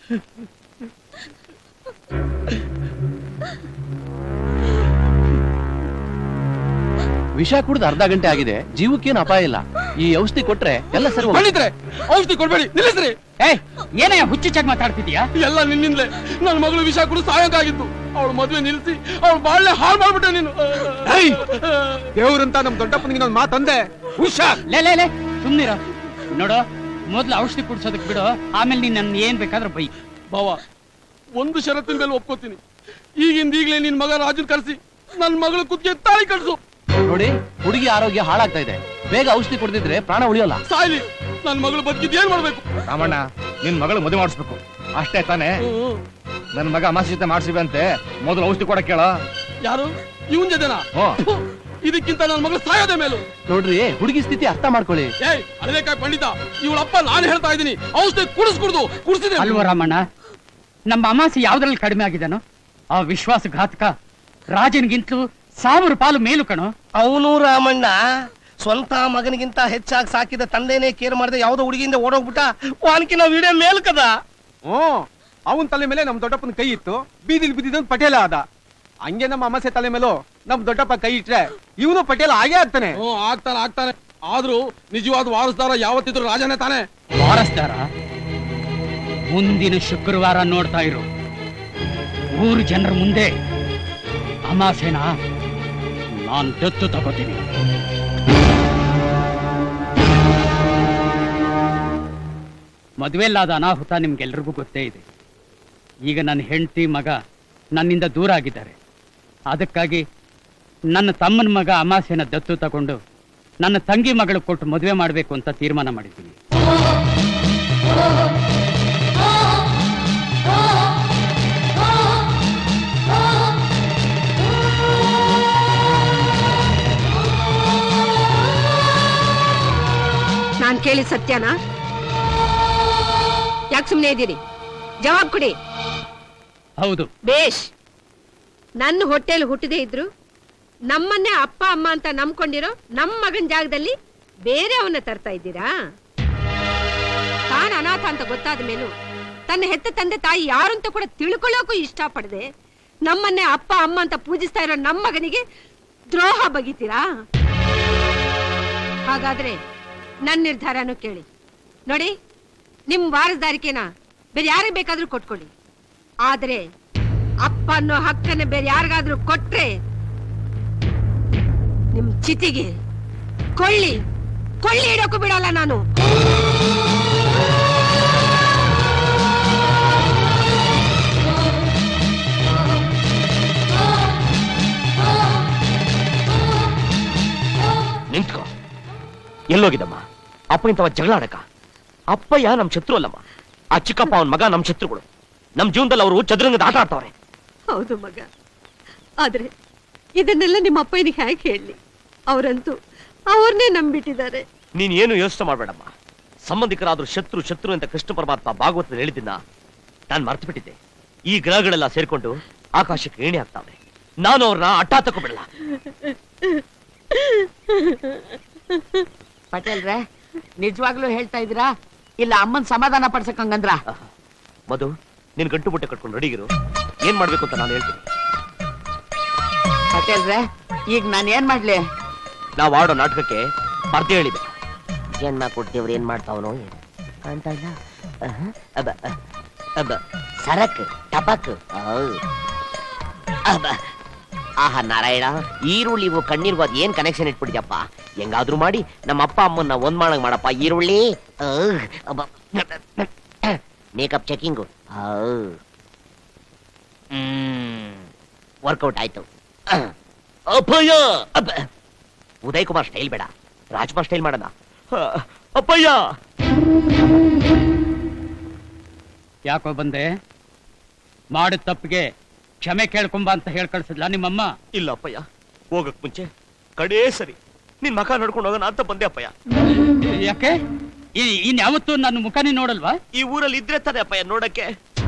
Q: ವಿಷ ಕುಡ್ದು ಅರ್ಧ ಗಂಟೆ ಆಗಿದೆ, ಜೀವಕ್ಕೇನು ಅಪಾಯ ಇಲ್ಲ. ಈ ಔಷಧಿ ಕೊಟ್ರೆ ಎಲ್ಲ ಸರಿ. ಪಂಡಿತ್ರೆ, ಔಷಧಿ ಕೊಡ್ಬೇಡಿ, ನಿಲ್ಲಿಸ್ರಿ.
B: ಏಯ್, ಏನಯ್ಯ ಹುಚ್ಚುಚ್ಚಾಗಿ ಮಾತಾಡ್ತಿದ್ಯಾ?
Q: ಎಲ್ಲ ನಿನ್ನಿಂದಲೇ. ನನ್ನ ಮಗಳು ವಿಷ ಕುಡಿದು ಸಾಯೋಕಾಗಿದ್ದು, ಅವಳು ಮದುವೆ ನಿಲ್ಲಿಸಿ ಅವಳು ಬಾಳ್ನೆ ಹಾಳು ಮಾಡ್ಬಿಟ್ಟೆ ನೀನು. ದೇವ್ರಂತ ನಮ್ ದೊಡ್ಡಪ್ಪನಿಗೆ ನಾನು ಮಾತಂದೆ. ಹುಷಾರ್.
B: ಲೇ ಲೇ ಲೇ ಸುಮ್ನಿರ. ನೋಡು, ಮೊದ್ಲು ಔಷಧಿ ಕುಡ್ಸೋದಕ್ ಬಿಡು, ಆಮೇಲೆ ನೀನ್ ನನ್ ಏನ್ ಬೇಕಾದ್ರೂ ಬೈ.
Q: ಬಾವ, ಒಂದು ಷರತ್ತಿನ ಮೇಲೆ ಒಪ್ಕೋತೀನಿ. ಈಗಿಂದ ಈಗಲೇ ನಿನ್ ಮಗ ರಾಜನ್ ಕರೆಸಿ ನನ್ ಮಗಳು ಕುತ್ತಿಗೆ ತಾಳಿ ಕಟ್ಸು. ನೋಡಿ, ಹುಡುಗಿ ಆರೋಗ್ಯ ಹಾಳಾಗ್ತಾ ಇದೆ, ಬೇಗ ಔಷಧಿ ಕೊಡ್ತಿದ್ರೆ ಪ್ರಾಣ ಉಳಿಯೋಲ್ಲ. ಸಾಯ್ಲಿ, ನನ್ ಮಗಳು ಬದುಕಿದ್ ಏನ್ ಮಾಡ್ಬೇಕು?
D: ರಾಮಣ್ಣ, ನಿನ್ ಮಗಳು ಮದುವೆ ಮಾಡಿಸ್ಬೇಕು ಅಷ್ಟೇ ತಾನೇ? ನನ್ ಮಗ ಅಮಾಸಿ ಜೊತೆ ಮಾಡ್ಸಿವೆ ಅಂತೆ, ಮೊದಲು ಔಷಧಿ ಕೊಡಕ್ ಕೇಳ.
Q: ಯಾರು? ಇವನ್ ಜೊತೆನಾ? ಇದಕ್ಕಿಂತ ನನ್ ಮಗಳು ಸಾಯೋದೇ ಮೇಲು. ನೋಡ್ರಿ, ಹುಡುಗಿ ಸ್ಥಿತಿ ಅರ್ಥ ಮಾಡ್ಕೊಳ್ಳಿ. ಏಯ್ ಅಳವೇಕಾಯ್ ಪಂಡಿತ, ಇವಳಪ್ಪ ನಾನು ಹೇಳ್ತಾ ಇದ್ದೀನಿ, ಔಷಧಿ ಕುಡಿಸ್ಕುಡ್ದು ಕುಡಿಸಿದೆ
B: ಅಲ್ವ ರಾಮಣ್ಣ? ನಮ್ಮ ಅಮಾಸಿ ಯಾವ್ದ್ರಲ್ಲಿ ಕಡಿಮೆ ಆಗಿದಾನೋ ಆ ವಿಶ್ವಾಸಘಾತಕ ರಾಜನಿಗಿಂತಲೂ ಸಾವಿರ ಪಾಲು ಮೇಲು ಕಣೋ.
K: ಅವನು ರಾಮಣ್ಣ ಸ್ವಂತ ಮಗನಿಗಿಂತ ಹೆಚ್ಚಾಗಿ ಸಾಕಿದ ತಂದೆನೇ ಕೇರ್ ಮಾಡದೆ ಯಾವ್ದೋ ಹುಡುಗಿಯಿಂದ ಓಡೋಗ್ಬಿಟ್ಟ. ವಾನ್ಕಿನ ವಿಡಿಯೋ ಮೇಲ್ ಕದ.
Q: ಹ್ಮ್, ಅವನ್ ತಲೆ ಮೇಲೆ ನಮ್ ದೊಡ್ಡಪ್ಪನ ಕೈ ಇತ್ತು, ಬೀದಿಲ್ ಬಿದ್ದಿದ್ದ ಪಟೇಲ ಆದ. ಹಂಗೆ ನಮ್ಮ ಅಮಾಸೆ ತಲೆ ಮೇಲೂ ನಮ್ ದೊಡ್ಡಪ್ಪ ಕೈ ಇಟ್ರೆ ಇವನು ಪಟೇಲ ಆಗೇ ಆಗ್ತಾನೆ. ಹ್ಮ್, ಆಗ್ತಾನೆ ಆಗ್ತಾನೆ. ಆದ್ರೂ ನಿಜವಾದ ವಾರಸ್ದಾರ ಯಾವತ್ತಿದ್ರು ರಾಜನೇ ತಾನೆ.
B: ವಾರಸ್ದಾರ ಮುಂದಿನ ಶುಕ್ರವಾರ ನೋಡ್ತಾ ಇರು. ಊರು ಜನರ ಮುಂದೆ ಅಮಾಸೆನ ನಾನ್ ದತ್ತು ತಗೋತೀನಿ. ಮದುವೆಲ್ಲಾದ ಅನಾಹುತ ನಿಮ್ಗೆಲ್ರಿಗೂ ಗೊತ್ತೇ ಇದೆ. ಈಗ ನನ್ನ ಹೆಂಡತಿ ಮಗ ನನ್ನಿಂದ ದೂರ ಆಗಿದ್ದಾರೆ. ಅದಕ್ಕಾಗಿ ನನ್ನ ತಮ್ಮನ ಮಗ ಅಮಾಸೆನ ದತ್ತು ತಗೊಂಡು ನನ್ನ ತಂಗಿ ಮಗಳು ಕೊಟ್ಟು ಮದುವೆ ಮಾಡಬೇಕು ಅಂತ ತೀರ್ಮಾನ ಮಾಡಿದ್ದೀನಿ.
A: ನಾನ್ ಕೇಳಿ ಸತ್ಯನಾ? ಯಾಕೆ ಸುಮ್ನೆ ಇದ್ದೀರಿ? ಜವಾಬ್ ಕೊಡಿ.
B: ಹೌದು.
A: ಬೇಷ್. ನನ್ನ ಹೊಟ್ಟೆಲಿ ಹುಟ್ಟದೇ ಇದ್ರು ನಮ್ಮನ್ನೇ ಅಪ್ಪ ಅಮ್ಮ ಅಂತ ನಂಬ್ಕೊಂಡಿರೋ ನಮ್ಮ ಮಗನ್ ಜಾಗದಲ್ಲಿ ಬೇರೆ ಅವನ್ನ ತರ್ತಾ ಇದ್ದೀರಾ? ತಾನು ಅನಾಥ ಅಂತ ಗೊತ್ತಾದ ಮೇಲೂ ತನ್ನ ಹೆತ್ತ ತಂದೆ ತಾಯಿ ಯಾರು ಅಂತ ಕೂಡ ತಿಳ್ಕೊಳ್ಳೋಕು ಇಷ್ಟ ಪಡದೆ ನಮ್ಮನ್ನೇ ಅಪ್ಪ ಅಮ್ಮ ಅಂತ ಪೂಜಿಸ್ತಾ ಇರೋ ನಮ್ಮ ಮಗನಿಗೆ ದ್ರೋಹ ಬಗಿತೀರಾ? ಹಾಗಾದ್ರೆ ನನ್ನ ನಿರ್ಧಾರನೂ ಕೇಳಿ ನೋಡಿ. ನಿಮ್ ವಾರಸದಾರಿಕೆನ ಬೇರೆ ಯಾರಿಗೆ ಬೇಕಾದ್ರೂ ಕೊಟ್ಕೊಳ್ಳಿ, ಆದ್ರೆ ಅಪ್ಪ ಅನ್ನೋ ಹಕ್ಕನ್ನ ಬೇರೆ ಯಾರಿಗಾದ್ರೂ ಕೊಟ್ರೆ ನಿಮ್ ಚಿತಿಗೆ ಕೊಳ್ಳಿ ಕೊಳ್ಳಿ ಇಡೋಕು ಬಿಡಲ್ಲ ನಾನು.
F: ನಿಂತ್ಕೋ. ಎಲ್ಲೋಗಿದ್ದಮ್ಮ ಅಪ್ಪ ಇಂತವ ಜಗಳ ಆಡಕ? ಅಪ್ಪಯ್ಯ ನಮ್ ಶತ್ರು ಅಲ್ಲಮ್ಮ. ಆ ಚಿಕ್ಕಪ್ಪ ಅವನ್ ಮಗ ನಮ್ ಶತ್ರುಗಳು. ನಮ್ ಜೀವನದಲ್ಲಿ ಅವರು ಚದುರಂಗದ ಆಟ ಆಡ್ತಾವ್ರೆ.
A: ಹೌದು ಮಗ, ಆದ್ರೆ ಇದನ್ನೆಲ್ಲ ನಿಮ್ಮ ಅಪ್ಪನಿಗೆ ಹೇಗೆ ಹೇಳಿ? ಅವರಂತೂ ಅವ್ರನ್ನೇ ನಂಬಿಟ್ಟಿದ್ದಾರೆ.
F: ನೀನ್ ಏನು ಯೋಚನೆ ಮಾಡ್ಬೇಡಮ್ಮ. ಸಂಬಂಧಿಕರಾದ್ರೂ ಶತ್ರು ಶತ್ರು ಅಂತ ಕೃಷ್ಣ ಪರಮಾತ್ಮ ಭಾಗವತದಲ್ಲಿ ಹೇಳಿದ್ದನ್ನ ನಾನ್ ಮರ್ತು ಬಿಟ್ಟಿದ್ದೆ. ಈ ಗ್ರಹಗಳೆಲ್ಲ ಸೇರ್ಕೊಂಡು ಆಕಾಶಕ್ಕೆ ಏಣಿ ಆಗ್ತಾವೆ. ನಾನು ಅವ್ರನ್ನ ಅಟ್ಟ ತಕೋಬಿಡಲ್ಲ.
S: ಪಟೇಲ್ರೆ, ನಿಜವಾಗ್ಲೂ ಹೇಳ್ತಾ ಇದ್ದೀರಾ ಇಲ್ಲ ಅಮ್ಮನ್ ಸಮಾಧಾನ ಪಡ್ಸಕ್ಕಂಗಂದ್ರ?
F: ಮಧು, ನೀನ್ ಗಂಟು ಬುಟ್ಟೆ ಕಟ್ಕೊಂಡು ರೆಡಿಗಿರು. ಏನ್ ಮಾಡ್ಬೇಕು ಅಂತ ನಾನು ಹೇಳ್ತೀನಿ.
S: ಪಟೇಲ್ರೆ, ಈಗ ನಾನು ಏನ್ ಮಾಡ್ಲಿ?
F: ನಾವ್ ಆಡೋ ನಾಟಕಕ್ಕೆ ಬರ್ದೇ ಹೇಳಿದೆ. ಜನ್ಮ ಕೊಡ್ತೇವ್ರು ಏನ್ ಮಾಡ್ತಾವನೋ ಅಂತ ಇಲ್ಲ. ಅಬ್ಬ ಅಬ್ಬ ಸರಕ್ ಟಪಕ್. ಅಬ್ಬ ಆಹಾ ನಾರಾಯಣ, ಈರುಳ್ಳಿ ಕಣ್ಣೀರ್ಗೂ ಅದ್ ಏನ್ ಕನೆಕ್ಷನ್ ಇಟ್ಬಿಟ್ಟಿದ್ಯಪ್ಪ. ಹೆಂಗಾದ್ರೂ ಮಾಡಿ ನಮ್ಮ ಅಪ್ಪ ಅಮ್ಮನ್ನ ಒಂದ್ ಮಾಡಂಗ್ ಮಾಡಪ್ಪ. ಈರುಳ್ಳಿ ಮೇಕಪ್ ಚೆಕಿಂಗು ಹ್ಮ್ ವರ್ಕೌಟ್ ಆಯ್ತು. ಅಪ್ಪಯ್ಯ, ಉದಯ್ ಕುಮಾರ್ ಸ್ಟೈಲ್ ಬೇಡ, ರಾಜ್ಕುಮಾರ್ ಸ್ಟೈಲ್ ಮಾಡೋಣ. ಅಪ್ಪಯ್ಯ,
B: ಯಾಕೋ ಬಂದೆ? ಮಾಡಿದ ತಪ್ಪಿಗೆ ಕ್ಷಮೆ ಕೇಳ್ಕೊಂಬ ಅಂತ ಹೇಳ್ ಕಳ್ಸಿದ್ಲ ನಿಮ್ಮಮ್ಮ?
F: ಇಲ್ಲ ಅಪ್ಪಯ್ಯ, ಹೋಗಕ್ ಮುಂಚೆ ಕಡೇ ಸರಿ ನಿನ್ ಮಕ ನೋಡ್ಕೊಂಡು ಹೋಗೋಣ ಅಂತ ಬಂದೆ ಅಪ್ಪಯ್ಯ.
B: ಯಾಕೆ? ಇನ್ ಯಾವತ್ತೂ ನನ್ನ ಮುಖನೇ ನೋಡಲ್ವಾ?
F: ಈ ಊರಲ್ಲಿ ಇದ್ರೆ ತಾನೆ ಅಪ್ಪಯ್ಯ ನೋಡಕ್ಕೆ.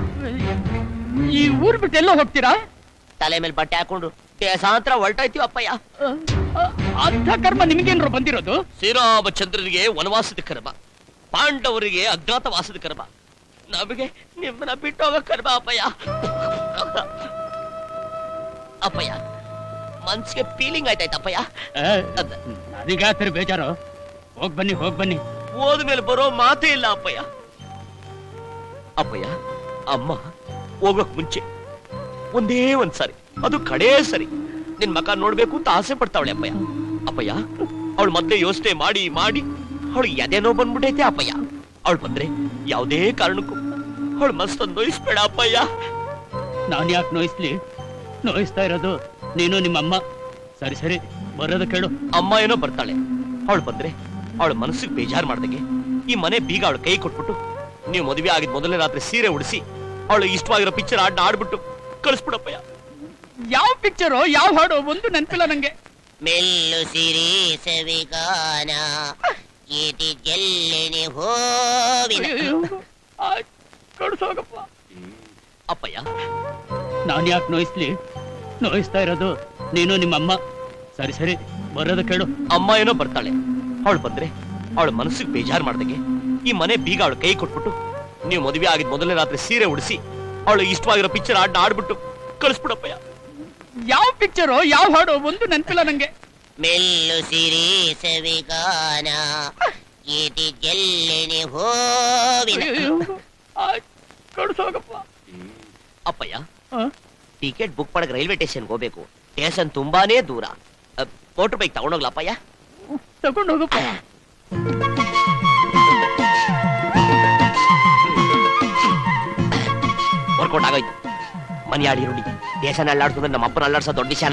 B: ಈ ಊರ್ ಬಿಟ್ಟು ಎಲ್ಲೋ ಹೋಗ್ತೀರಾ?
F: ತಲೆ ಮೇಲೆ ಬಟ್ಟೆ ಹಾಕೊಂಡು ದೇಶಾಂತರ ಹೊರಟಾಯ್ತೀವಿ ಅಪ್ಪಯ್ಯ.
B: ಅಂಥ ಕರ್ಮ ನಿಮಗೇನ್ರು ಬಂದಿರೋದು?
F: ಶ್ರೀರಾಮಚಂದ್ರನಿಗೆ ವನವಾಸದ ಕರ್ಮ, ಪಾಂಡವರಿಗೆ ಅಜ್ಞಾತವಾಸದ ಕರ್ಮ, ನಮಗೆ ನಿಮ್ಮನ್ನ ಬಿಟ್ಟು ಹೋಗೋ ಕರ್ಮ ಅಪ್ಪಯ್ಯ. ಅಪ್ಪಯ್ಯ, ಮನ್ಸಿಗೆ ಫೀಲಿಂಗ್ ಆಯ್ತಾಯ್ತು ಅಪ್ಪಯ್ಯ.
B: ನನಗಾತರ ಬೇಜಾರು. ಹೋಗ್ ಬನ್ನಿ ಹೋಗ್ ಬನ್ನಿ.
F: ಹೋದ್ಮೇಲೆ ಬರೋ ಮಾತೇ ಇಲ್ಲ ಅಪ್ಪಯ್ಯ. ಅಪ್ಪಯ್ಯ, ಅಮ್ಮ ಹೋಗೋಕ್ ಮುಂಚೆ ಒಂದೇ ಒಂದ್ ಸಾರಿ, ಅದು ಕಡೇ ಸರಿ ನಿನ್ ಮಕ ನೋಡ್ಬೇಕು ಅಂತ ಆಸೆ ಪಡ್ತಾವಳೆ ಅಪ್ಪಯ್ಯ. ಅಪ್ಪಯ್ಯ, ಅವಳು ಮೊದ್ಲೇ ಯೋಚನೆ ಮಾಡಿ ಮಾಡಿ ಅವಳಿಗೆ ಎದೆನೋ ಬಂದ್ಬಿಟ್ಟೈತೆ ಅಪ್ಪಯ್ಯ. ಅವಳು ಬಂದ್ರೆ ಯಾವುದೇ ಕಾರಣಕ್ಕೂ ಅವಳು ಮಸ್ತ್ ನೋಯಿಸ್ಬೇಡ ಅಪ್ಪಯ್ಯ.
B: ನಾನ್ ಯಾಕೆ ನೋಯಿಸ್ಲಿ? ನೋಯಿಸ್ತಾ ಇರೋದು ನೀನು ನಿಮ್ಮಮ್ಮ. ಸರಿ ಸರಿ, ಬರೋದ ಕೇಳು.
F: ಅಮ್ಮ ಏನೋ ಬರ್ತಾಳೆ. ಅವಳು ಬಂದ್ರೆ ಅವಳ ಮನಸ್ಸಿಗೆ ಬೇಜಾರ್ ಮಾಡ್ದಂಗೆ ಈ ಮನೆ ಬೀಗ ಅವಳ ಕೈ ಕೊಟ್ಬಿಟ್ಟು ನೀವು ಮದುವೆ ಆಗಿದ್ ಮೊದಲನೇ ರಾತ್ರಿ ಸೀರೆ ಉಡಿಸಿ ಅವಳು ಇಷ್ಟವಾಗಿರೋ ಪಿಕ್ಚರ್ ಹಾಡ್ನ ಆಡ್ಬಿಟ್ಟು ಕಳಿಸ್ಬಿಡಪ್ಪಯ್ಯ.
B: ಯಾವ ಪಿಕ್ಚರು ಯಾವ ಹಾಡು ಒಂದು ನೆನಪಿಲ್ಲ ನಂಗೆ.
H: ಮೆಲ್ಲು ಸಿರಿ ಸವಿಗಾನ ಗೀತಿ ಗೆಲ್ಲಿನಿ ಹೋವಿನ.
B: ಕಳ್ಸೋಗಪ್ಪ.
F: ಅಪ್ಪಯ್ಯ,
B: ನಾನ್ ಯಾಕೆ ನೋಯಿಸ್ಲಿ? ನೋಯಿಸ್ತಾ ಇರೋದು ನೀನು ನಿಮ್ಮಮ್ಮ. ಸರಿ ಸರಿ, ಬರೋದ ಕೇಳು.
F: ಅಮ್ಮ ಏನೋ ಬರ್ತಾಳೆ. ಅವಳು ಬಂದ್ರೆ ಅವಳ ಮನಸ್ಸಿಗೆ ಬೇಜಾರ್ ಮಾಡ್ದಂಗೆ ಈ ಮನೆ ಬೀಗ ಅವಳ ಕೈ ಕೊಟ್ಬಿಟ್ಟು ನೀವು ಮದುವೆ ಆಗಿದ್ ಮೊದಲನೇ ರಾತ್ರಿ ಸೀರೆ ಉಡಿಸಿ ಅವಳು ಇಷ್ಟವಾಗಿರೋ ಪಿಕ್ಚರ್ ಹಾಡ್ನ ಆಡ್ಬಿಟ್ಟು ಕಳಿಸ್ಬಿಡಪ್ಪಯ್ಯ.
B: ಯಾವ ಪಿಕ್ಚರು ಯಾವ ಹಾಡು ಒಂದು ನೆನಪಿಲ್ಲ ನಂಗೆ.
H: ಮೆಲ್ಲು ಸಿರಿ ಸವಿಗಾನ ಗೀತಿ ಗೆಲ್ಲಿನಿ ಹೋವಿನ.
B: ಕಳ್ಸೋಗಪ್ಪ.
F: ಅಪ್ಪಯ್ಯ, ಟಿಕೆಟ್ ಬುಕ್ ಮಾಡಕ್ ರೈಲ್ವೆ ಸ್ಟೇಷನ್ಗೆ ಹೋಗ್ಬೇಕು. ಸ್ಟೇಷನ್ ತುಂಬಾನೇ ದೂರ. ಮೋಟರ್ ಬೈಕ್ ತಗೊಂಡೋಗ್ಲಪ್ಪಯ್ಯ?
B: ತಗೊಂಡು ಹೋಗಪ್ಪ.
F: ವರ್ಕೌಟ್ ಆಗೋಯ್ತು. ಮನೆಯಾಳಿ ರೂಢಿ ದೇಶನ ಅಲ್ಲಾಡ್ತಂದ್ರೆ ನಮ್ಮ ಅಪ್ಪನ ಅಲ್ಲಾಡ್ಸೋ ದೊಡ್ಡ ವಿಷಯನ.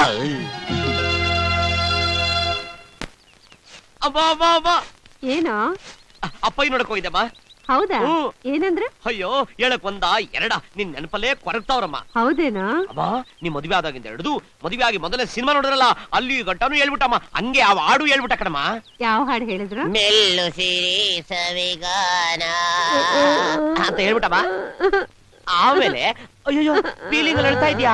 A: ಏನೋ
F: ಅಪ್ಪಯ್ಯ ನೋಡಕ್ ಹೋಗಿದ್ದಮ್ಮ.
A: ಹೌದಾ? ಏನಂದ್ರೆ?
F: ಅಯ್ಯೋ, ಹೇಳಕ್ ಒಂದ ಎರಡ ನಿನ್ ನೆನಪಲ್ಲೇ ಕೊರಗ್ತಾವ್ರಮ್ಮ.
A: ಹೌದೇನಾ?
F: ಅಮ್ಮ, ನೀ ಮದುವೆ ಆದಾಗಿಂದ ಹಿಡಿದು ಮದುವೆ ಆಗಿ ಮೊದಲೇ ಸಿನಿಮಾ ನೋಡಿದ್ರಲ್ಲ, ಅಲ್ಲಿ ಗಂಟಾನು ಹೇಳ್ಬಿಟ್ಟಮ್ಮ. ಹಂಗೆ ಆ ಹಾಡು ಹೇಳ್ಬಿಟ್ಟ ಕಣಮ್ಮ.
A: ಯಾವ ಹಾಡು ಹೇಳಿದ್ರು?
H: ಮೆಲ್ಲು ಸಿರಿ ಸವಿಗಾನ
F: ಅಂತ ಹೇಳ್ಬಿಟ್ಟಮ್ಮ. ಆಮೇಲೆ ಅಯ್ಯೋ ಫೀಲಿಂಗ್ ಹೇಳ್ತಾ ಇದ್ಯಾ?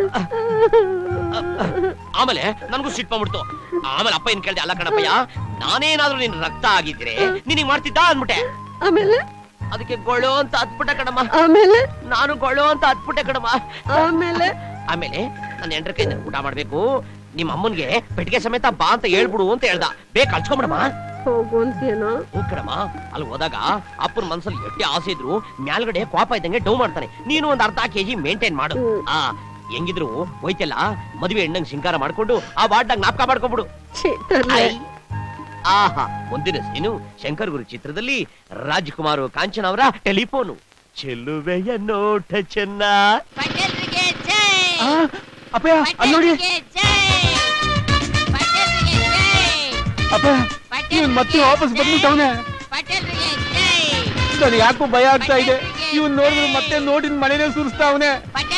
F: ಆಮೇಲೆ ನನಗೂ ಸಿಟ್ಟು ಬಂದ್ಬಿಡ್ತು. ಆಮೇಲೆ ಅಪ್ಪ ಏನ್ ಕೇಳ್ದೆ, ಅಲ್ಲ ಕಣಪ್ಪಯ್ಯ ನಾನೇನಾದ್ರೂ ನಿನ್ ರಕ್ತ ಆಗಿದ್ರೆ ನಿನಗೆ ಮಾಡ್ತಿದ್ದ ಅಂದ್ಬಿಟ್ಟೆ.
A: ಆಮೇಲೆ
F: ಅದಕ್ಕೆ ಗೊಳು ಅಂತ ಹತ್ಬಿಟ್ಟೆ ಕಣಮ್ಮ.
A: ಆಮೇಲೆ
F: ನಾನು ಗೊಳು ಅಂತ ಹತ್ಬಿಟ್ಟೆ ಕಣಮ್ಮ.
A: ಆಮೇಲೆ
F: ಆಮೇಲೆ ನನ್ನ ಎಂಟ್ರ ಕೈಯಿಂದ ಊಟ ಮಾಡ್ಬೇಕು, ನಿಮ್ಮ ಅಮ್ಮನ್ಗೆ ಪೆಟ್ಟಿಗೆ ಸಮೇತ ಬಾ ಅಂತ ಹೇಳ್ಬಿಡು ಅಂತ ಹೇಳ್ದ. ಬೇಗ ಕಳ್ಸ್ಕೊಂಬಿಡಮ್ಮ.
A: ಹೋಗು ಅಂತೇನೋ.
F: ಹೂ ಕಣಮ್ಮ. ಅಲ್ಲಿ ಹೋದಾಗ ಅಪ್ಪನ ಮನ್ಸಲ್ಲಿ ಎಷ್ಟೇ ಆಸೆ ಇದ್ರು ಮ್ಯಾಲ್ಗಡೆ ಕೋಪ ಇದ್ದಂಗೆ ಡೌ ಮಾಡ್ತಾನೆ. ನೀನು ಒಂದ್ ಅರ್ಧ ಕೆಜಿ ಮೇಂಟೈನ್ ಮಾಡು. ಆ ಹೆಂಗಿದ್ರು ಹೋಯ್ತಲ್ಲ, ಮದುವೆ ಹೆಣ್ಣಂಗ್ ಸಿಂಗಾರ ಮಾಡ್ಕೊಂಡು ಆ ವಾರ್ಡ್ನಾಗ ನಾಪ್ಕ ಮಾಡ್ಕೊಂಡ್ಬಿಡು. ಆಹಾ, ಮುಂದಿನ ಸೀನು ಶಂಕರ್ ಗುರು ಚಿತ್ರದಲ್ಲಿ ರಾಜ್ಕುಮಾರ್ ಕಾಂಚನ ಅವರ ಟೆಲಿಫೋನು. ಚೆಲುವೆಯ ನೋಟ ಚೆನ್ನ.
Q: ಅಪ್ಪಯ್ಯ ಅಲ್ಲಿ ನೋಡಿ. ಅಪ್ಪಯ್ಯ ಇವನ್ ಮತ್ತೆ ವಾಪಸ್ ಬಂದ್ಬಿಟ್ಟವನೆ. ನನಗೆ ಯಾಕೋ ಭಯ ಆಗ್ತಾ ಇದೆ. ಇವನ್ ನೋಡಿದ್ರೆ ಮತ್ತೆ ನೋಡಿ ಮನೆನೇ ಸುರಿಸ್ತಾವನೆ.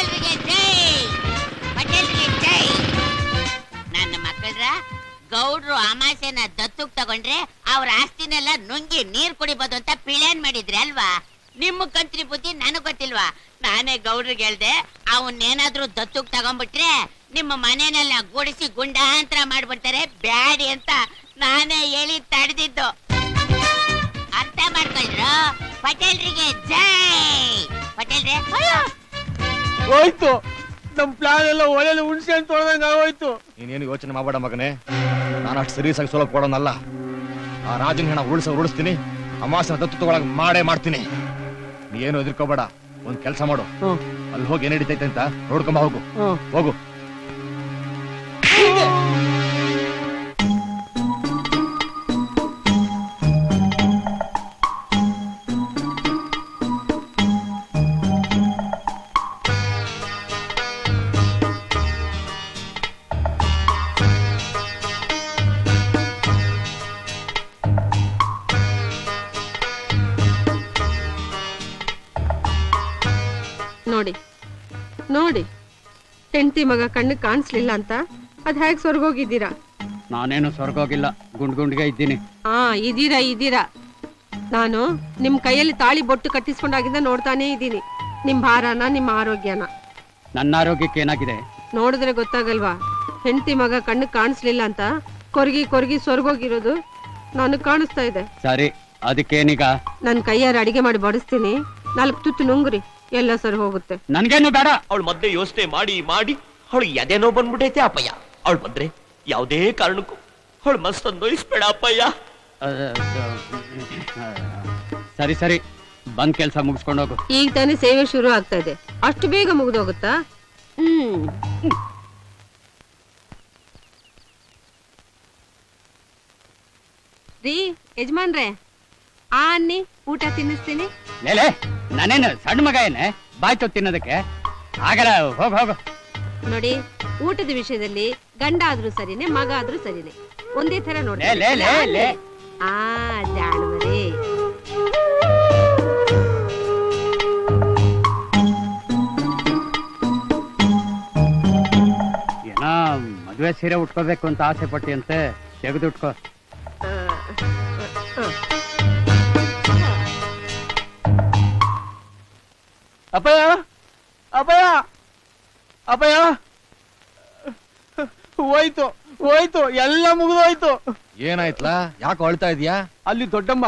H: ನನ್ನ ಮಕ್ಕಳ್ರ ಗೌಡ್ರು ಅಮಾಸೆನ ದತ್ತುಕ್ ತಗೊಂಡ್ರೆ ಅವ್ರ ಆಸ್ತಿನೆಲ್ಲ ನುಂಗಿ ನೀರ್ ಕುಡಿಬೋದು ಅಂತ ಪ್ಲಾನ್ ಮಾಡಿದ್ರೆ ಅಲ್ವಾ? ನಿಮ್ಮ ಕಂತ್ರಿ ಬುದ್ಧಿ ನನಗ್ ಗೊತ್ತಿಲ್ವಾ? ನಾನೇ ಗೌಡ್ರಿಗೆ ಹೇಳ್ದೆ, ಅವನ್ನೇನಾದ್ರೂ ದತ್ತುಕ್ ತಗೊಂಡ್ಬಿಟ್ರೆ ನಿಮ್ಮ ಮನೆನೆಲ್ಲ ಗುಡಿಸಿ ಗುಂಡಾಂತರ ಮಾಡ್ಬಿಡ್ತಾರೆ ಬ್ಯಾಡಿ ಅಂತ ನಾನೇ ಹೇಳಿ ತಡೆದಿದ್ದು. ಅರ್ಥ ಮಾಡ್ಕೊಳ್ರು. ಪಟೇಲ್ರಿಗೆ ಜೈ. ಪಟೇಲ್ರೆ
Q: ಹೋಯ್ತು ನಮ್ ಪ್ಲಾನ್ ಎಲ್ಲ ಒಳ್ಳೆ ಹುಣ್ಸೆ ಅಂತ ತೊಳೆದಂಗ ಆಗೋಯ್ತು.
D: ನೀನೇನು ಯೋಚನೆ ಮಾಡಬೇಡ ಮಗನೇ, ನಾನು ಅಷ್ಟು ಸೀರಿಯಸ್ ಆಗಿ ಸೋಲಕ್ ಕೊಡೋನಲ್ಲ. ಆ ರಾಜನ ಹೆಣ ಉಳಿಸ ಉಳಿಸ್ತೀನಿ, ಅಮಾಸನ ದತ್ತು ತಗೊಳಕ್ ಮಾಡೇ ಮಾಡ್ತೀನಿ. ನೀ ಏನು ಎದುರ್ಕೋಬೇಡ. ಒಂದ್ ಕೆಲ್ಸ ಮಾಡು, ಅಲ್ಲಿ ಹೋಗಿ ಏನ್ ನಡೀತೈತೆ ಅಂತ ನೋಡ್ಕೊಂಬ. ಹೋಗು ಹೋಗು.
A: ನೋಡಿ ನೋಡಿ, ಹೆಂಡತಿ ಮಗ ಕಣ್ಣು ಕಾಣಿಸ್ಲಿಲ್ಲ ಅಂತ ಅದ್ ಹೇಗ್ ಸ್ವರ್ಗೋಗಿದ್ದೀರಾ?
B: ನಾನೇನು ಸ್ವರ್ಗೋಗಿಲ್ಲ, ಗುಂಡ್ ಗುಂಡ್ಗೆ ಇದ್ದೀನಿ.
A: ಹಾ ಇದೀರಾ ಇದೀರಾ. ನಾನು ನಿಮ್ ಕೈಯಲ್ಲಿ ತಾಳಿ ಬೊಟ್ಟು ಕಟ್ಟಿಸ್ಕೊಂಡಾಗಿಂದ ನೋಡ್ತಾನೆ ಇದ್ದೀನಿ ನಿಮ್ ಭಾರನ, ನಿಮ್ಮ ಆರೋಗ್ಯನ.
B: ನನ್ನ ಆರೋಗ್ಯಕ್ಕೆ ಏನಾಗಿದೆ
A: ನೋಡಿದ್ರೆ ಗೊತ್ತಾಗಲ್ವಾ? ಹೆಂಡತಿ ಮಗ ಕಣ್ಣು ಕಾಣಿಸ್ಲಿಲ್ಲ ಅಂತ ಕೊರ್ಗಿ ಕೊರ್ಗಿ ಸ್ವರ್ಗೋಗಿರೋದು ನನಗ್ ಕಾಣಿಸ್ತಾ ಇದೆ.
B: ಸರಿ, ಅದಕ್ಕೇನೀಗ?
A: ನನ್ ಕೈಯಾರ ಅಡಿಗೆ ಮಾಡಿ ಬಡಿಸ್ತೀನಿ, ನಾಲ್ಕು ತುತ್ತು ನುಂಗ್ರಿ, ಎಲ್ಲ ಸರಿ ಹೋಗುತ್ತೆ.
F: ನನ್ಗೇನು ಬೇಡ. ಅವಳು ಮೊದ್ಲೇ ಯೋಚನೆ ಮಾಡಿ ಮಾಡಿ ಅವಳು ಎದೇನೋ ಬಂದ್ಬಿಟ್ಟೈತೆ ಅಪ್ಪಯ್ಯ. ಅವಳು ಬಂದ್ರೆ ಯಾವುದೇ ಕಾರಣಕ್ಕೂ ಅವಳು ಮಸ್ತ್ ನೋಯಿಸ್ಬೇಡ ಅಪ್ಪಯ್ಯ.
B: ಸರಿ ಸರಿ, ಬಂದ್ ಕೆಲ್ಸ ಮುಗಿಸ್ಕೊಂಡು ಹೋಗು.
A: ಈಗ ತಾನೇ ಸೇವೆ ಶುರು ಆಗ್ತಾ ಇದೆ, ಅಷ್ಟು ಬೇಗ ಮುಗ್ದೋಗುತ್ತಾ? ಹ್ಮ್ ರೀ ಯಜಮಾನ್ರೆ, ಆ ಅನ್ನಿ ಊಟ ತಿನ್ನಿಸ್ತೀನಿ.
B: ಲೇಲೆ, ನಾನೇನು ಸಣ್ಣ ಮಗ ಏನೆ ಬಾಯ್ತು ತಿನ್ನೋದಕ್ಕೆ? ಆಗಲ್ಲ, ಹೋಗ ಹೋಗ.
A: ನೋಡಿ, ಊಟದ ವಿಷಯದಲ್ಲಿ ಗಂಡ ಆದ್ರೂ ಸರಿನೆ, ಮಗ ಆದ್ರೂ ಸರಿನೆ, ಒಂದೇ ತರ ನೋಡಿ. ಆ ಜಾಣವರೇ.
B: ಏನೋ ಮದ್ವೆ ಸೀರೆ ಉಟ್ಕೋಬೇಕು ಅಂತ ಆಸೆ ಪಟ್ಟಿ ಅಂತೆ, ತೆಗೆದು ಉಟ್ಕೋ.
Q: ಅಪ್ಪಯ್ಯ ಅಪ್ಪಯ್ಯ ಅಪ್ಪಯ್ಯ, ಹೋಯ್ತು ಹೋಯ್ತು, ಎಲ್ಲ ಮುಗಿದೋಯ್ತು.
D: ಏನಾಯ್ತಲ್ಲ? ಯಾಕೆ ಅಳ್ತಾ ಇದೀಯಾ?
Q: ಅಲ್ಲಿ ದೊಡ್ಡಮ್ಮ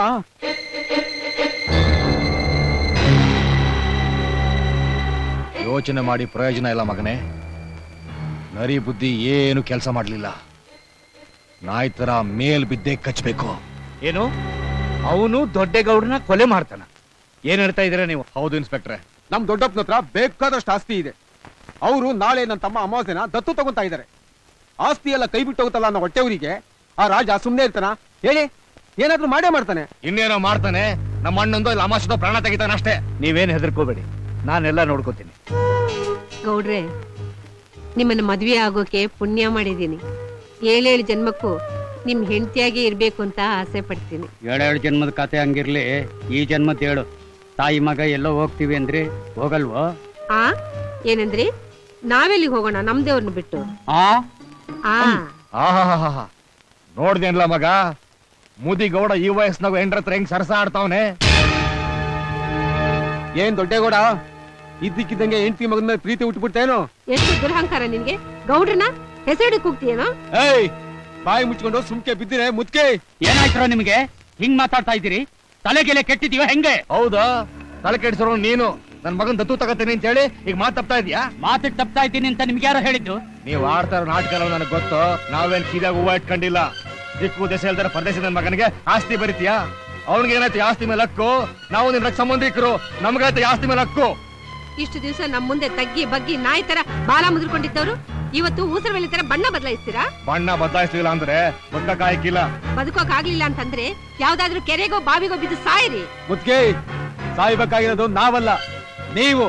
D: ಯೋಚನೆ ಮಾಡಿ ಪ್ರಯೋಜನ ಇಲ್ಲ ಮಗನೇ. ನರಿ ಬುದ್ಧಿ ಏನು ಕೆಲಸ ಮಾಡ್ಲಿಲ್ಲ. ನಾಯಿ ತರ ಮೇಲ್ ಬಿದ್ದೆ ಕಚ್ಚಬೇಕು.
T: ಏನು, ಅವನು ದೊಡ್ಡಗೌಡನ ಕೊಲೆ ಮಾಡ್ತಾನ? ಏನ್ ಹೇಳ್ತಾ ಇದೀರ ನೀವು?
D: ಹೌದು ಇನ್ಸ್ಪೆಕ್ಟ್ರೆ,
Q: ನಮ್ ದೊಡ್ಡಪ್ಪನ ಹತ್ರ ಬೇಕಾದಷ್ಟು ಆಸ್ತಿ ಇದೆ. ಅವರು ನಾಳೆ ನನ್ನ ತಮ್ಮ ಅಮಾವಾಸ್ಯನ ದತ್ತು ತಗೊಂತಾ ಇದ್ದಾರೆ. ಆಸ್ತಿ ಎಲ್ಲ ಕೈ ಬಿಟ್ಟು ಹೋಗುತ್ತಲ್ಲ ಅನ್ನೋ ಹೊಟ್ಟೆವರಿಗೆ ಆ ರಾಜ ಸುಮ್ನೆ ಇರ್ತಾನ ಹೇಳಿ? ಏನಾದ್ರೂ ಮಾಡೇ ಮಾಡ್ತಾನೆ.
D: ಇನ್ನೇನೋ ಮಾಡ್ತಾನೆ. ನಮ್ಮ ಅಣ್ಣಂದು ಇಲ್ಲ ಅಮಾಸದ ಪ್ರಾಣ ತೆಗಿತಾನೆ ಅಷ್ಟೇ.
T: ನೀವೇನ್ ಹೆದರ್ಕೋಬೇಡಿ, ನಾನೆಲ್ಲ ನೋಡ್ಕೋತೀನಿ.
A: ಗೌಡ್ರೆ, ನಿಮ್ಮನ್ನ ಮದ್ವೆ ಆಗೋಕೆ ಪುಣ್ಯ ಮಾಡಿದೀನಿ. ಏಳೇಳು ಜನ್ಮಕ್ಕೂ ನಿಮ್ ಹೆಂಡತಿಯಾಗಿ ಇರ್ಬೇಕು ಅಂತ ಆಸೆ ಪಡ್ತೀನಿ.
B: ಏಳೇಳು ಜನ್ಮದ ಕತೆ ಹಂಗಿರ್ಲಿ, ಈ ಜನ್ಮದ ಹೇಳು. ತಾಯಿ ಮಗ ಎಲ್ಲೋ ಹೋಗ್ತೀವಿ ಅಂದ್ರೆ ಹೋಗಲ್ವೋ?
A: ಆ ಏನಂದ್ರಿ? ನಾವೆಲ್ಲಿಗೆ ಹೋಗೋಣ ನಮ್ದೇವ್ರನ್ನ ಬಿಟ್ಟು?
B: ಆ
D: ಆಹಾ, ನೋಡ್ದೇನ್ಲ ಮಗ, ಮುದಿ ಗೌಡ ಈ ವಯಸ್ಸಿನಾಗ ಎಂಟ್ರ ಹತ್ರ ಹೆಂಗ್ ಸರಸ ಆಡ್ತಾವನೆ.
Q: ಏನ್ ದೊಡ್ಡೇಗೌಡ, ಇದ್ದಕ್ಕಿದ್ದಂಗೆ ಹೆಂಡತಿ ಮಗನ ಮೇಲೆ ಪ್ರೀತಿ ಉಟ್ಬಿಡ್ತೇನೋ?
A: ಎಷ್ಟು ದುರಹಂಕಾರ ನಿನ್ಗೆ? ಗೌಡ್ರನ ಹೆಸರು ಕೂಗ್ತೀಯೇನೋ?
Q: ಏಯ್ ಬಾಯಿ ಮುಚ್ಕೊಂಡು ಸುಮ್ಕೆ ಬಿದ್ದಿರೆ ಮುತ್ಕೆ.
B: ಏನಾಯ್ತು ನಿಮ್ಗೆ ಹಿಂಗ್ ಮಾತಾಡ್ತಾ ಇದ್ದೀರಿ? ತಲೆಗೆಲೆ ಕೆಟ್ಟಿದೀವ ಹೆಂಗೆ?
D: ಹೌದಾ? ತಲೆ ಕೆಡಿಸೋರು ನೀನು. ನನ್ ಮಗನ್ ದತ್ತು ತಗತೀನಿ ಅಂತ ಹೇಳಿ ಈಗ ಮಾತು ತಪ್ತಾ ಇದೀಯಾ?
B: ಮಾತಿಗೆ ತಪ್ತಾ ಇದ್ದೀನಿ ಅಂತ ನಿಮ್ಗೆ ಯಾರೋ ಹೇಳಿದ್ದು?
D: ನೀವ್ ಆಡ್ತಾ ಇರೋ ನಾಟಕ ನನಗೆ ಗೊತ್ತು. ನಾವೇನ್ ಕಿದಾಗ ಹೂವ ಇಟ್ಕೊಂಡಿಲ್ಲ. ದಿಕ್ಕು ದೆಸೆ ಹೇಳ್ತಾರ ಪರದೇಶ ನನ್ ಮಗನಿಗೆ ಆಸ್ತಿ ಬರೀತೀಯಾ? ಅವ್ನಿಗೆ ಏನಾಯ್ತು ಆಸ್ತಿ ಮೇಲೆ ಹಕ್ಕು? ನಾವು ನಿನ್ ರಕ್ಷ ಸಂಬಂಧಿಕರು, ನಮ್ಗಾಯ್ತು ಆಸ್ತಿ ಮೇಲೆ ಹಕ್ಕು.
A: ಇಷ್ಟು ದಿವಸ ನಮ್ ಮುಂದೆ ತಗ್ಗಿ ಬಗ್ಗಿ ನಾಯಿ ತರ ಬಾಲ ಮುದ್ರಕೊಂಡಿದ್ದವ್ರು ಇವತ್ತು ಊಸರ ಬೆಳೆ ತರ ಬಣ್ಣ ಬದಲಾಯಿಸ್ತೀರಾ?
D: ಬಣ್ಣ ಬದಲಾಯಿಸ್ಲಿಲ್ಲ ಅಂದ್ರೆ ಬದುಕಕ್ಕಾಗಿಲ್ಲ.
A: ಬದುಕೋಕ್ ಆಗ್ಲಿಲ್ಲ ಅಂತಂದ್ರೆ ಯಾವ್ದಾದ್ರು ಕೆರೆಗೋ ಬಾವಿಗೋ ಬಿದ್ದು ಸಾಯಿರಿ.
Q: ಮುದ್ಕೆ ಸಾಯ್ಬೇಕಾಗಿರೋದು ನಾವಲ್ಲ, ನೀವು.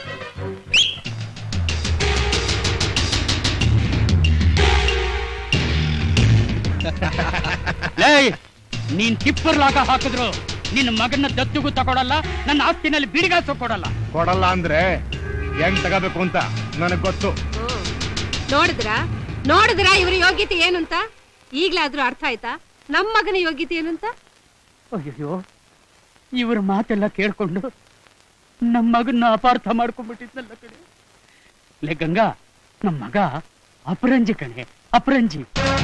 B: ನೀನ್ ಟಿಪ್ಪರ್ ಲಾಗ ಹಾಕಿದ್ರು ನಿನ್ನ ಮಗನ ದತ್ತಿಗೂ ತಗೊಳಲ್ಲ, ನನ್ನ ಆಸ್ತಿನಲ್ಲಿ ಬಿಡಿಗಾಸು ಕೊಡಲ್ಲ.
D: ಕೊಡಲ್ಲ ಅಂದ್ರೆ ಹೆಂಗ್ ತಗೋಬೇಕು ಅಂತ ನನಗ್ ಗೊತ್ತು.
A: ನೋಡಿದ್ರ ನೋಡಿದ್ರ ಇವ್ರ ಯೋಗ್ಯತೆ ಏನು ಅಂತ? ಈಗ್ಲಾದ್ರೂ ಅರ್ಥ ಆಯ್ತಾ ನಮ್ ಮಗನ ಯೋಗ್ಯತೆ ಏನು ಅಂತ?
B: ಅಯ್ಯೋ, ಇವ್ರ ಮಾತೆಲ್ಲ ಕೇಳ್ಕೊಂಡು ನಮ್ಮ ಮಗನ್ನ ಅಪಾರ್ಥ ಮಾಡ್ಕೊಂಡ್ಬಿಟ್ಟಿದ್ನಲ್ಲ ಕಡೆ. ಲೇ ಗಂಗಾ, ನಮ್ ಮಗ ಅಪರಂಜಿ ಕಣೆ, ಅಪರಂಜಿ.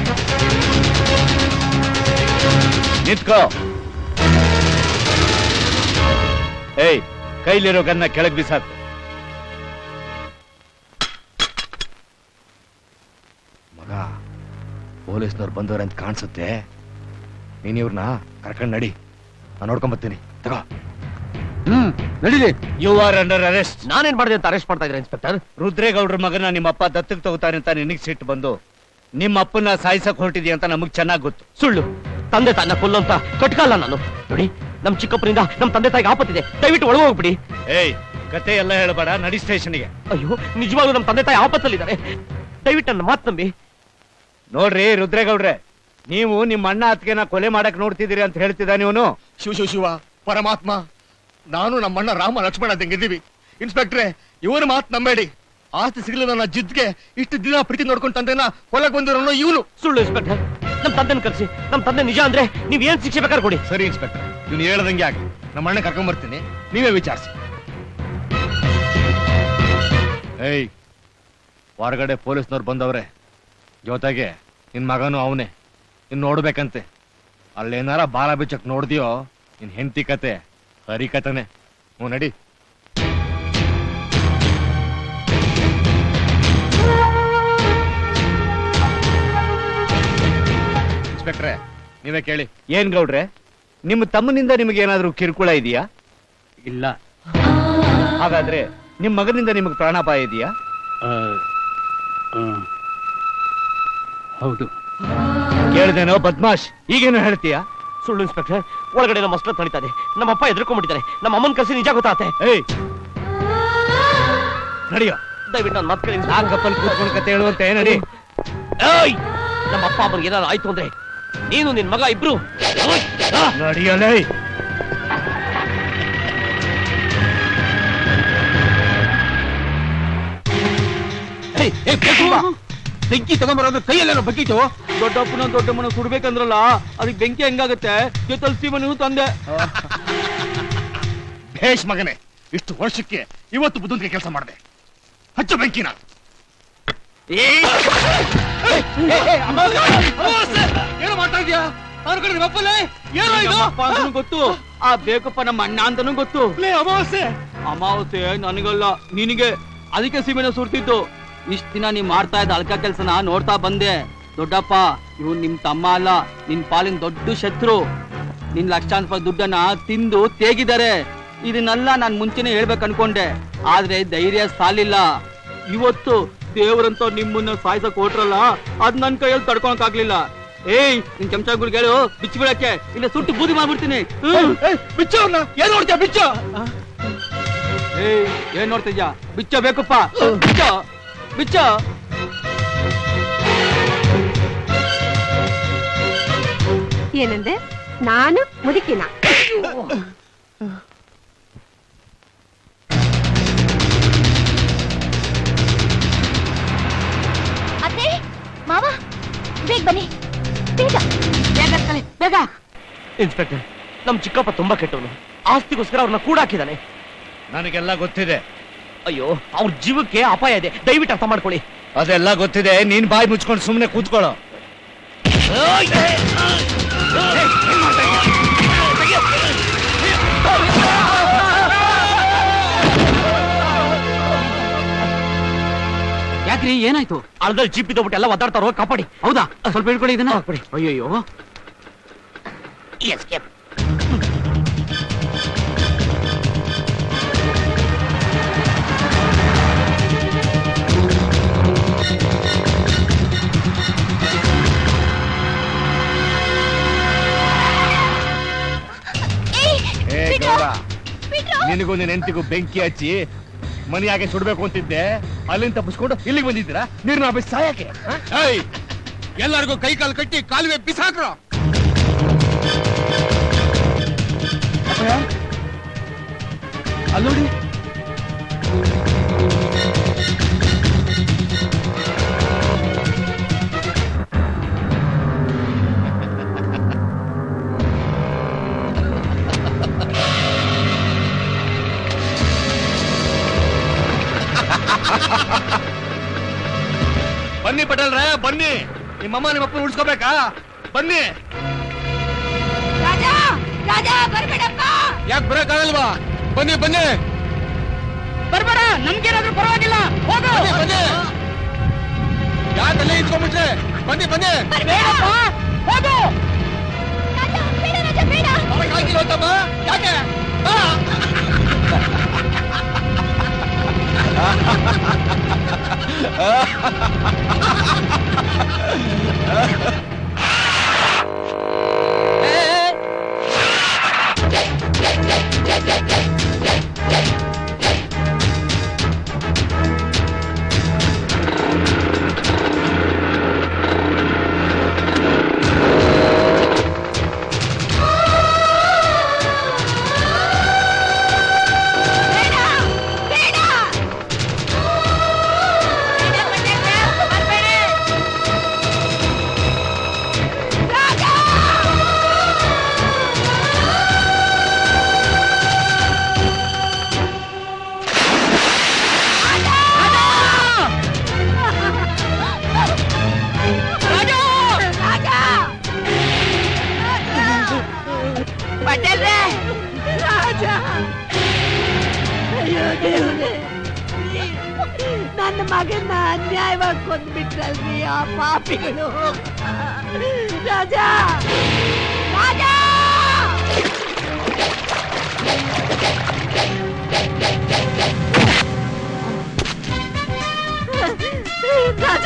T: ನಿಂತ್ಕೋ. ಏಯ್, ಕೈಲಿರೋ ಗನ್ನ ಕೆಳಗ್ ಬಿಸಾಕು.
D: ಮಗ ಪೊಲೀಸ್ನವ್ರು ಬಂದವ್ರೆ ಅಂತ ಕಾಣಿಸುತ್ತೆ. ನೀನ್ ಇವ್ರನ್ನ ಕರ್ಕೊಂಡ್ ನಡಿ, ನಾನು ನೋಡ್ಕೊಂಡ್ ಬರ್ತೀನಿ. ತಗೋ.
T: ಹ್ಮ್ ನಡೀಲಿ. You are under arrest.
F: ನಾನೇನ್ ಮಾಡಿದೆ ಅಂತ ಅರೆಸ್ಟ್ ಮಾಡ್ತಾ ಇದ್ರೆ ಇನ್ಸ್ಪೆಕ್ಟರ್?
T: ರುದ್ರೇಗೌಡ್ರ ಮಗನ ನಿಮ್ಮ ಅಪ್ಪ ದತ್ತಕ್ಕೆ ತಗೋತಾನೆ ಅಂತ ನಿನಗ್ ಸಿಟ್ಟು ಬಂದು ನಿಮ್ಮ ಅಪ್ಪನ ಸಾಯಿಸಕ್ ಹೊರಟಿದ್ಯಾ ಅಂತ ನಮಗ್ ಚೆನ್ನಾಗ್ ಗೊತ್ತು.
F: ಸುಳ್ಳು. ತಂದೆ ತಾಯಿನ ಕೊಲ್ಲುವಂತ ಕಟ್ಕಲ್ಲ ನಾನು. ನೋಡಿ, ನಮ್ ಚಿಕ್ಕಪ್ಪನಿಂದ ನಮ್ ತಂದೆ ತಾಯಿಗೆ ಆಪತ್ತಿದೆ, ದಯವಿಟ್ಟು ಒಳಗೆ ಹೋಗ್ಬಿಡಿ.
T: ಏಯ್, ಕತೆ ಎಲ್ಲ ಹೇಳಬೇಡ, ನಡಿ ಸ್ಟೇಷನ್ಗೆ.
F: ಅಯ್ಯೋ, ನಿಜವಾಗ್ಲೂ ನಮ್ ತಂದೆ ತಾಯಿ ಆಪತ್ತಲ್ಲಿದ್ದಾರೆ, ದಯವಿಟ್ಟು ನನ್ನ ಮಾತು ನಂಬಿ.
T: ನೋಡ್ರಿ ರುದ್ರೇಗೌಡ್ರೆ, ನೀವು ನಿಮ್ಮ ಅಣ್ಣ ಅತ್ತಿಗೆನ ಕೊಲೆ ಮಾಡಕ್ ನೋಡ್ತಿದ್ದೀರಿ ಅಂತ ಹೇಳ್ತಿದ್ದ ನೀವನು.
D: ಶಿವ ಶಿವ ಶಿವ ಪರಮಾತ್ಮ, ನಾನು ನಮ್ಮಣ್ಣ ರಾಮ ಲಕ್ಷ್ಮಣ ದಂಗಿದ್ದೀವಿ. ಇನ್ಸ್ಪೆಕ್ಟ್ರೆ, ಇವರ ಮಾತು ನಂಬೇಡಿ. ಆಸ್ತಿ ಸಿಗಲಿಲ್ಲ ನನ್ನ ಜಿದ್ಗೆ ಇಷ್ಟು ದಿನ ಪ್ರೀತಿ ನೋಡ್ಕೊಂಡು ತಂದೆನ ಹೊಲಕ್ ಬಂದಿರೋ ಇವನು.
F: ಸುಳ್ಳು ಇನ್ಸ್ಪೆಕ್ಟರ್, ನಮ್ ತಂದೆನ ಕರ್ಸಿ. ನಮ್ ತಂದೆ ನಿಜ ಅಂದ್ರೆ ನೀವ್ ಏನ್ ಶಿಕ್ಷೆ ಬೇಕಾದ್ರೆ ಕೊಡಿ.
D: ಸರಿ ಇನ್ಸ್ಪೆಕ್ಟರ್, ಇವ್ನು ಹೇಳ್ದಂಗೆ ಆಗಿ ನಮ್ಮ ಅಣ್ಣ ಕರ್ಕೊಂಡ್ ಬರ್ತೀನಿ, ನೀವೇ ವಿಚಾರಿಸಿ. ಏಯ್, ಹೊರಗಡೆ ಪೊಲೀಸ್ನವ್ರು ಬಂದವ್ರೆ, ಜೊತೆಗೆ ನಿನ್ ಮಗನು ಅವನೇ. ಇನ್ ನೋಡ್ಬೇಕಂತೆ. ಅಲ್ಲೇನಾರ ಬಾಲ ಬಿಚ್ಚಕ್ ನೋಡ್ದಿಯೋ ನಿನ್ ಹೆಂಡತಿ ಕತೆ ಹರಿ ಕತೆನೆ. ಹ್ಞೂ ನಡಿ. ಇನ್ಸ್ಪೆಕ್ಟ್ರೆ, ನೀವೇ ಕೇಳಿ.
T: ಏನ್ ಗೌಡ್ರೆ, ನಿಮ್ಮ ತಮ್ಮನಿಂದ ನಿಮಗೆ ಏನಾದ್ರೂ ಕಿರುಕುಳ ಇದೆಯಾ?
B: ಇಲ್ಲ.
T: ಹಾಗಾದ್ರೆ ನಿಮ್ ಮಗನಿಂದ ನಿಮಗೆ ಪ್ರಾಣಾಪಾಯ ಇದೆಯಾ?
B: ಹೌದು.
T: ಕೇಳ್ದೇನೋ ಬದ್ಮಾಶ್, ಈಗೇನು ಹೇಳ್ತೀಯಾ?
F: ಸುಳ್ಳು ಇನ್ಸ್ಪೆಕ್ಟರ್, ಒಳಗಡೆ ನಮ್ಮ ಮಸ್ಲ ತಣಿತಾರೆ. ನಮ್ಮ ಅಪ್ಪ ಎದ್ರುಕೊಂಡ್ಬಿಟ್ಟಿದ್ದಾರೆ. ನಮ್ಮ ಅಮ್ಮನ ಕಸಿ ನಿಜ ಗೊತ್ತಾತೆ.
T: ಏಯ್, ನಡಿಯೋ.
F: ದಯವಿಟ್ಟು ನನ್ನ ಮಕ್ಕಳ
T: ನಾನ್ ಕಪ್ಪಲ್ ಕೂತ್ಕೊಂಡು ಕತೆ ಹೇಳುವಂತೆ ನಡಿ.
F: ಏಯ್, ನಮ್ಮ ಅಪ್ಪ ಅಮ್ಮನಿಗೆ ಏನಾದ್ರು ಆಯ್ತು ಅಂದ್ರೆ ನೀನು ನಿನ್ ಮಗ ಇಬ್ರು
T: ನಡಿಯಲೇ.
L: ಬೆಂಕಿ ತಗೊಂಬರೋದು ಕೈಯಲ್ಲೇನೋ ಬಕೀಟು. ದೊಡ್ಡಪ್ಪನ ದೊಡ್ಡಮ್ಮನ ಸುಡ್ಬೇಕಂದ್ರಲ್ಲ, ಅದಕ್ಕೆ ಬೆಂಕಿ ಹೆಂಗಾಗತ್ತೆ? ಜೊತೆಲ್ ಸೀಮನು ತಂದೆ.
D: ಭೇಷ್ ಮಗನೇ, ಇಷ್ಟು ವರ್ಷಕ್ಕೆ ಇವತ್ತು ಬುದ್ಧಿಗೆ ಕೆಲಸ ಮಾಡಿದೆ. ಹಚ್ಚು ಬೆಂಕಿನ.
L: ಏನು ಮಾಡ್ತಾ ಇದೀಯಾ? ಅವ್ರ ಕಡೆ ನಿಮ್ಮಪ್ಪಲ್ಲೇ ಏನೋ ಇದು ಅಂತಾನು ಗೊತ್ತು, ಆ ಬೇಕಪ್ಪ ನಮ್ಮ ಅಣ್ಣ ಅಂತಾನು ಗೊತ್ತು. ಅಮಾವಾಸ್ಯೆ ಅಮಾವಾಸ್ಯೆ ನನಗಲ್ಲ, ನಿನಗೆ. ಅದಕ್ಕೆ ಸೀಮೆನ ಸುರ್ತಿದ್ದು. ಇಷ್ಟ ದಿನ ನೀವ್ ಮಾಡ್ತಾ ಇದ್ದ ಅಲ್ಕ ಕೆಲ್ಸನ ನೋಡ್ತಾ ಬಂದೆ. ದೊಡ್ಡಪ್ಪ, ಇವ್ ನಿಮ್ ತಮ್ಮ ಅಲ್ಲ, ನಿನ್ ಪಾಲಿನ ದೊಡ್ಡ ಶತ್ರು. ನಿನ್ ಲಕ್ಷಾಂತರ ರೂಪಾಯಿ ದುಡ್ಡನ್ನ ತಿಂದು ತೇಗಿದ್ದಾರೆ. ಇದನ್ನೆಲ್ಲ ನಾನ್ ಮುಂಚೆನೆ ಹೇಳ್ಬೇಕು ಅನ್ಕೊಂಡೆ, ಆದ್ರೆ ಧೈರ್ಯ ಸಾಲಿಲ್ಲ. ಇವತ್ತು ದೇವರಂತ ನಿಮ್ಮನ್ನ ಸಾಯ್ಸಕ್ ಹೊಟ್ರಲ್ಲ, ಅದ್ ನನ್ ಕೈಯಲ್ಲಿ ತಡ್ಕೊಳಕ್ ಆಗ್ಲಿಲ್ಲ. ಏಯ್, ನಿನ್ ಚಮಚಗುಳ್ಗೆ ಹೇಳು ಬಿಚ್ಚಿ ಬಿಡಕ್ಕೆ, ಇಲ್ಲ ಸುಟ್ಟು ಬೂದಿ ಮಾಡ್ಬಿಡ್ತೀನಿ. ಬಿಚ್ಚ ಏನ್ ನೋಡ್ತೀಯ? ಬಿಚ್ಚ. ಏಯ್, ಏನ್ ನೋಡ್ತಿದ್ಯಾ? ಬಿಚ್ಚ ಬೇಕಪ್ಪ, ಬಿಚ್ಚ ಬಿಚ್ಚ.
A: ಏನಂದೆ? ನಾನು ಮುದುಕಿನ?
R: ಅತ್ತೆ, ಮಾವ, ಬೇಗ ಬನ್ನಿ, ಬೇಗ
F: ಬೇಗ ಬೇಗ. ಇನ್ಸ್ಪೆಕ್ಟರ್, ನಮ್ ಚಿಕ್ಕಪ್ಪ ತುಂಬಾ ಕೆಟ್ಟವನು. ಆಸ್ತಿಗೋಸ್ಕರ ಅವ್ರನ್ನ ಕೂಡ ಹಾಕಿದಾನೆ.
T: ನನಗೆಲ್ಲ ಗೊತ್ತಿದೆ.
F: ಅಯ್ಯೋ ಅವ್ರ ಜೀವಕ್ಕೆ ಅಪಾಯ ಇದೆ, ದಯವಿಟ್ಟು ಅರ್ಥ ಮಾಡ್ಕೊಳ್ಳಿ.
T: ಅದೆಲ್ಲ ಗೊತ್ತಿದೆ, ನೀನ್ ಬಾಯಿ ಮುಚ್ಕೊಂಡು ಸುಮ್ಮನೆ ಕೂತ್ಕೊಳ್ಳೋ.
E: ಯಾಕ್ರಿ ಏನಾಯ್ತು?
F: ಅಳದಲ್ಲಿ ಜೀಪ್ ಇದ್ದೋಗ್ಬಿಟ್ಟು ಎಲ್ಲ ಒದ್ದಾಡ್ತಾರೋ, ಕಾಪಾಡಿ.
E: ಹೌದಾ? ಸ್ವಲ್ಪ ಹೇಳ್ಕೊಳ್ಳಿ ಇದನ್ನ. ಅಯ್ಯಯ್ಯೋ,
F: ಎಸ್ಕೇಪ್.
D: ನಿನಗೂ ನಿನ್ನ ಹೆಂಡತಿಗೂ ಬೆಂಕಿ ಹಚ್ಚಿ ಮನೆಯಾಗೆ ಸುಡ್ಬೇಕು ಅಂತಿದ್ದೆ, ಅಲ್ಲಿಂದ ತಪ್ಪಿಸ್ಕೊಂಡು ಇಲ್ಲಿಗೆ ಬಂದಿದ್ದೀರಾ ನೀರ್ನ ಹಬ್ಬ ಸಾಯಕ್ಕೆ.
Q: ಎಲ್ಲರಿಗೂ ಕೈ ಕಾಲು ಕಟ್ಟಿ ಕಾಲುವೆ ಬಿಸಾಕ್ರ.
D: ಅಲ್ಲೋಡಿ, ಬನ್ನಿ ಪಟೇಲ್ರೆ ಬನ್ನಿ, ನಿಮ್ಮಮ್ಮ ನಿಮ್ಮಪ್ಪನ ಉಳಿಸ್ಕೋಬೇಕಾ? ಬನ್ನಿ.
A: ರಾಜಾ ರಾಜಾ ಬರ್ಬೇಡಪ್ಪ.
Q: ಯಾಕೆ ಬರಕ್ಕಾಗಲ್ವಾ? ಬನ್ನಿ ಬನ್ನಿ
B: ಬರ್ಬೇಡ, ನಮ್ಗೇನಾದ್ರೂ ಪರವಾಗಿಲ್ಲ, ಹೋಗು.
Q: ಬನ್ನಿ. ಯಾಕಲ್ಲೇ ಇಟ್ಕೊಂಡ್ಬಿಟ್ರೆ? ಬನ್ನಿ ಬನ್ನಿ.
B: ಬೇಡಪ್ಪ, ಹೋಗು.
Q: ಆಗಿಲ್ವತ್ತಮ್ಮ? ಯಾಕೆ?
A: ನನ್ನ ಮಗನ್ನ ಅನ್ಯಾಯವಾಗಿ ಕೊಂದ್ಬಿಟ್ರಲ್ರಿ ಆ ಪಾಪಿಗಳು. ರಾಜ ರಾಜ ರಾಜ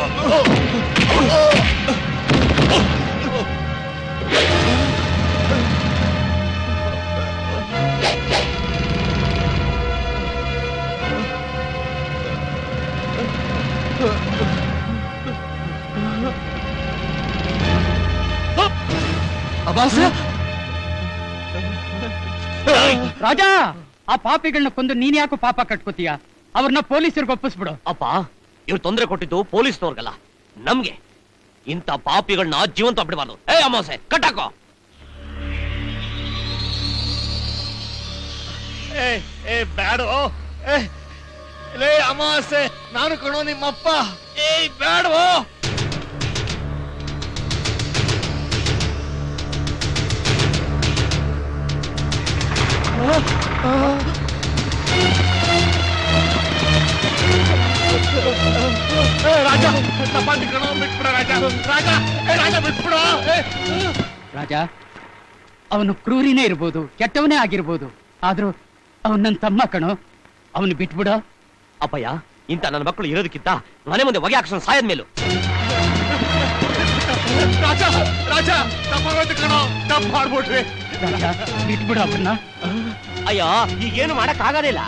B: ರಾಜಾ, ಆ ಪಾಪಿಗಳನ್ನ ಕೊಂದು ನೀನ್ ಯಾಕೋ ಪಾಪ ಕಟ್ಕೋತೀಯ? ಅವ್ರನ್ನ ಪೊಲೀಸರಿಗೆ ಒಪ್ಪಿಸ್ಬಿಡು.
F: ಅಪ್ಪ, ಇವ್ರು ತೊಂದರೆ ಕೊಟ್ಟಿದ್ದು ಪೊಲೀಸ್ನವ್ರಿಗಲ್ಲ, ನಮ್ಗೆ. ಇಂಥ ಪಾಪಿಗಳನ್ನ ಜೀವಂತ ಬಿಡಬಾರ್ದು. ಏ ಅಮಾವಾಸ್ಯೆ, ಕಟ್ಟಾಕೋ.
D: ಏ ಏ ಬ್ಯಾಡೋ, ಏ ಲೇ ಅಮಾವಾಸ್ಯೆ, ನಾನು ಕಣೋ ನಿಮ್ಮಪ್ಪ. ಏ ಬ್ಯಾಡೋ. ರಾಜ ತಪ್ಪಾತಿ ಕಣೋ, ಬಿಟ್ಬಿಡ ರಾಜ. ರಾಜ ಏ ರಾಜ ಬಿಟ್ಬಿಡ.
B: ರಾಜ, ಅವನು ಕ್ರೂರಿನೇ ಇರ್ಬೋದು, ಕೆಟ್ಟವನೇ ಆಗಿರ್ಬೋದು, ಆದ್ರೂ ಅವನ್ ನನ್ನ ತಮ್ಮ ಕಣೋ, ಅವನು ಬಿಟ್ಬಿಡ.
F: ಅಪ್ಪಯ್ಯ, ಇಂಥ ನನ್ನ ಮಕ್ಕಳು ಇರೋದಕ್ಕಿಂತ ಮನೆ ಮುಂದೆ ಹೊಗೆ ಹಾಕ್ಸೋಣ ಸಾಯದ ಮೇಲೂ.
D: ರಾಜ ರಾಜ ತಪ್ಪಾಗೋಯ್ತು ಕಣೋ, ತಪ್ಪು ಮಾಡ್ಬಿಟ್ರಿ.
B: ರಾಜ, ಬಿಟ್ಬಿಡ ಅವನ್ನ.
F: ಅಯ್ಯೋ, ಈಗೇನು ಮಾಡಕ್ ಆಗೋದಿಲ್ಲ.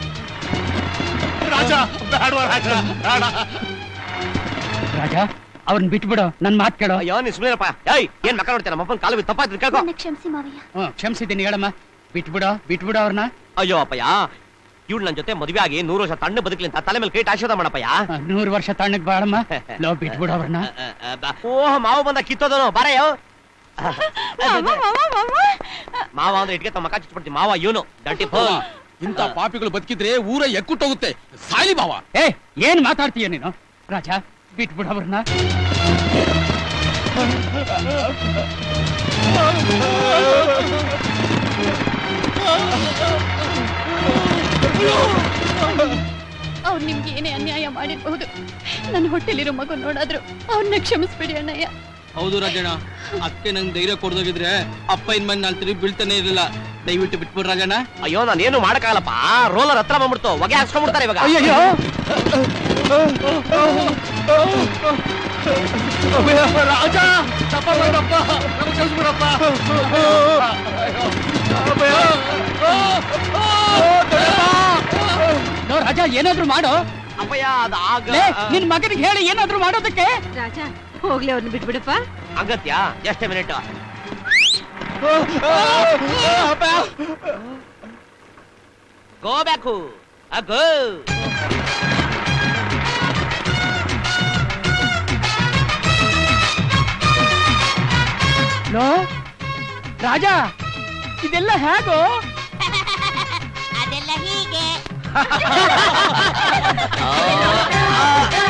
D: ರಾಜ ಬೇಡವಾ ರಾಜ, ಬೇಡ.
B: ರಾಜ, ಅವ್ರನ್ನ ಬಿಟ್ಬಿಡು, ನನ್ ಮಾತ್ ಕೇಳೋ.
F: ಅಯ್ಯೋ ನೀ ಸುಮ್ಮನೆಪ್ಪ. ಏಯ್, ಏನ್ ಮಕ್ಕ ನೋಡ್ತೀರ? ನಮ್ಮಪ್ಪನ ಕಾಲು ತಪ್ಪಾಯ್ತು, ಕೇಳ್ಕೊ.
R: ಕ್ಷಮಿಸಿ ಮಾವಯ್ಯ.
B: ಹ್ಮ್, ಕ್ಷಮಿಸಿದ್ದೀನಿ ಹೇಳಮ್ಮ. ಬಿಟ್ಬಿಡ ಬಿಟ್ಬಿಡ ಅವ್ರನ್ನ.
F: ಅಯ್ಯೋ ಅಪ್ಪಯ್ಯ, ಇವ್ಳು ನನ್ ಜೊತೆ ಮದುವೆ ಆಗಿ ನೂರು ವರ್ಷ ತಣ್ಣ ಬದುಕಲಿ ಅಂತ ತಲೆ ಮೇಲೆ ಕೈ ಆಶೀರ್ವಾದ ಮಾಡಪ್ಪಯ್ಯ.
B: ನೂರು ವರ್ಷ ತಣ್ಣಗ್ ಬಾಳಮ್ಮ. ಲೋ, ಬಿಟ್ಬಿಡ ಅವ್ರನ್ನ.
F: ಓಹ್, ಮಾವ ಬಂದ ಕಿತ್ತೋದನು, ಬಾರಯ್ಯೋ. ಮಾವ ಅಂದ್ರೆ ಇಟ್ಗೆ ತಮ್ಮ ಮಕ್ಕ ಚುಚ್ಬಿಡ್ತೀವಿ. ಮಾವ ಇವನು ಗಂಟಿ ಫೋನ್.
L: ಇಂಥ ಪಾಪಿಗಳು ಬದುಕಿದ್ರೆ ಊರ ಎಕ್ಕುಟ್ಟೋಗುತ್ತೆ. ಸಾಲಿ ಬಾವ.
B: ಏ, ಏನ್ ಮಾತಾಡ್ತೀಯ ನೀನು? ರಾಜ, ಬಿಟ್ಬಿಡ ಅವ್ರನ್ನ.
R: ಅವ್ರು ನಿಮ್ಗೆ ಏನೇ ಅನ್ಯಾಯ ಮಾಡಿರ್ಬಹುದು. ನನ್ನ ಹೊಟ್ಟೆಲಿರೋ ಮಗು ನೋಡಾದ್ರು ಅವ್ರನ್ನ ಕ್ಷಮಿಸ್ಬಿಡಿ ಅಣ್ಣಯ್ಯ.
Q: ಹೌದು ರಾಜಣ್ಣ, ಅಕ್ಕೆ ನಂಗೆ ಧೈರ್ಯ ಕೊಡ್ದೋಗಿದ್ರೆ ಅಪ್ಪ ಇನ್ ಮನೆ ನಾಲ್ ತಿರುಗಿ ಬೀಳ್ತಾನೆ ಇರಲಿಲ್ಲ. ದಯವಿಟ್ಟು ಬಿಟ್ಬಿಡ್ರಿ ರಾಜಣ್ಣ.
F: ಅಯ್ಯೋ, ನಾನೇನು ಮಾಡಕ್ಕಾಗಲ್ಲಪ್ಪ. ರೋಲರ್ ಹತ್ರ ಬಂದ್ಬಿಡ್ತು, ಹೊಗೆ ಹಾಕ್ಸ್ಕೊಂಡ್ಬಿಡ್ತಾರೆ ಇವಾಗ.
B: ಅಯ್ಯೋ,
D: ರಾಜ ತಪ್ಪಾಗೋಯ್ತಪ್ಪ, ನಮ್ಗೆ ಕ್ಷಮಿಸ್ಬಿಡಪ್ಪ.
B: ರಾಜ, ಏನಾದ್ರು ಮಾಡೋ.
F: ಅಪ್ಪಯ್ಯ, ಅದಾಗ
B: ನಿನ್ ಮಗನಿಗೆ ಹೇಳಿ ಏನಾದ್ರು ಮಾಡೋದಕ್ಕೆ.
A: ರಾಜ, ಹೋಗ್ಲಿ ಅವ್ರನ್ನ ಬಿಟ್ಬಿಡಪ್ಪ.
F: ಅಗತ್ಯ ಎಷ್ಟೇ ಮಿನಿಟ್. Go back go.
B: ಲೋ ರಾಜ, ಇದೆಲ್ಲ ಹೇಗೋ?
H: ಅದೆಲ್ಲ ಹೀಗೆ.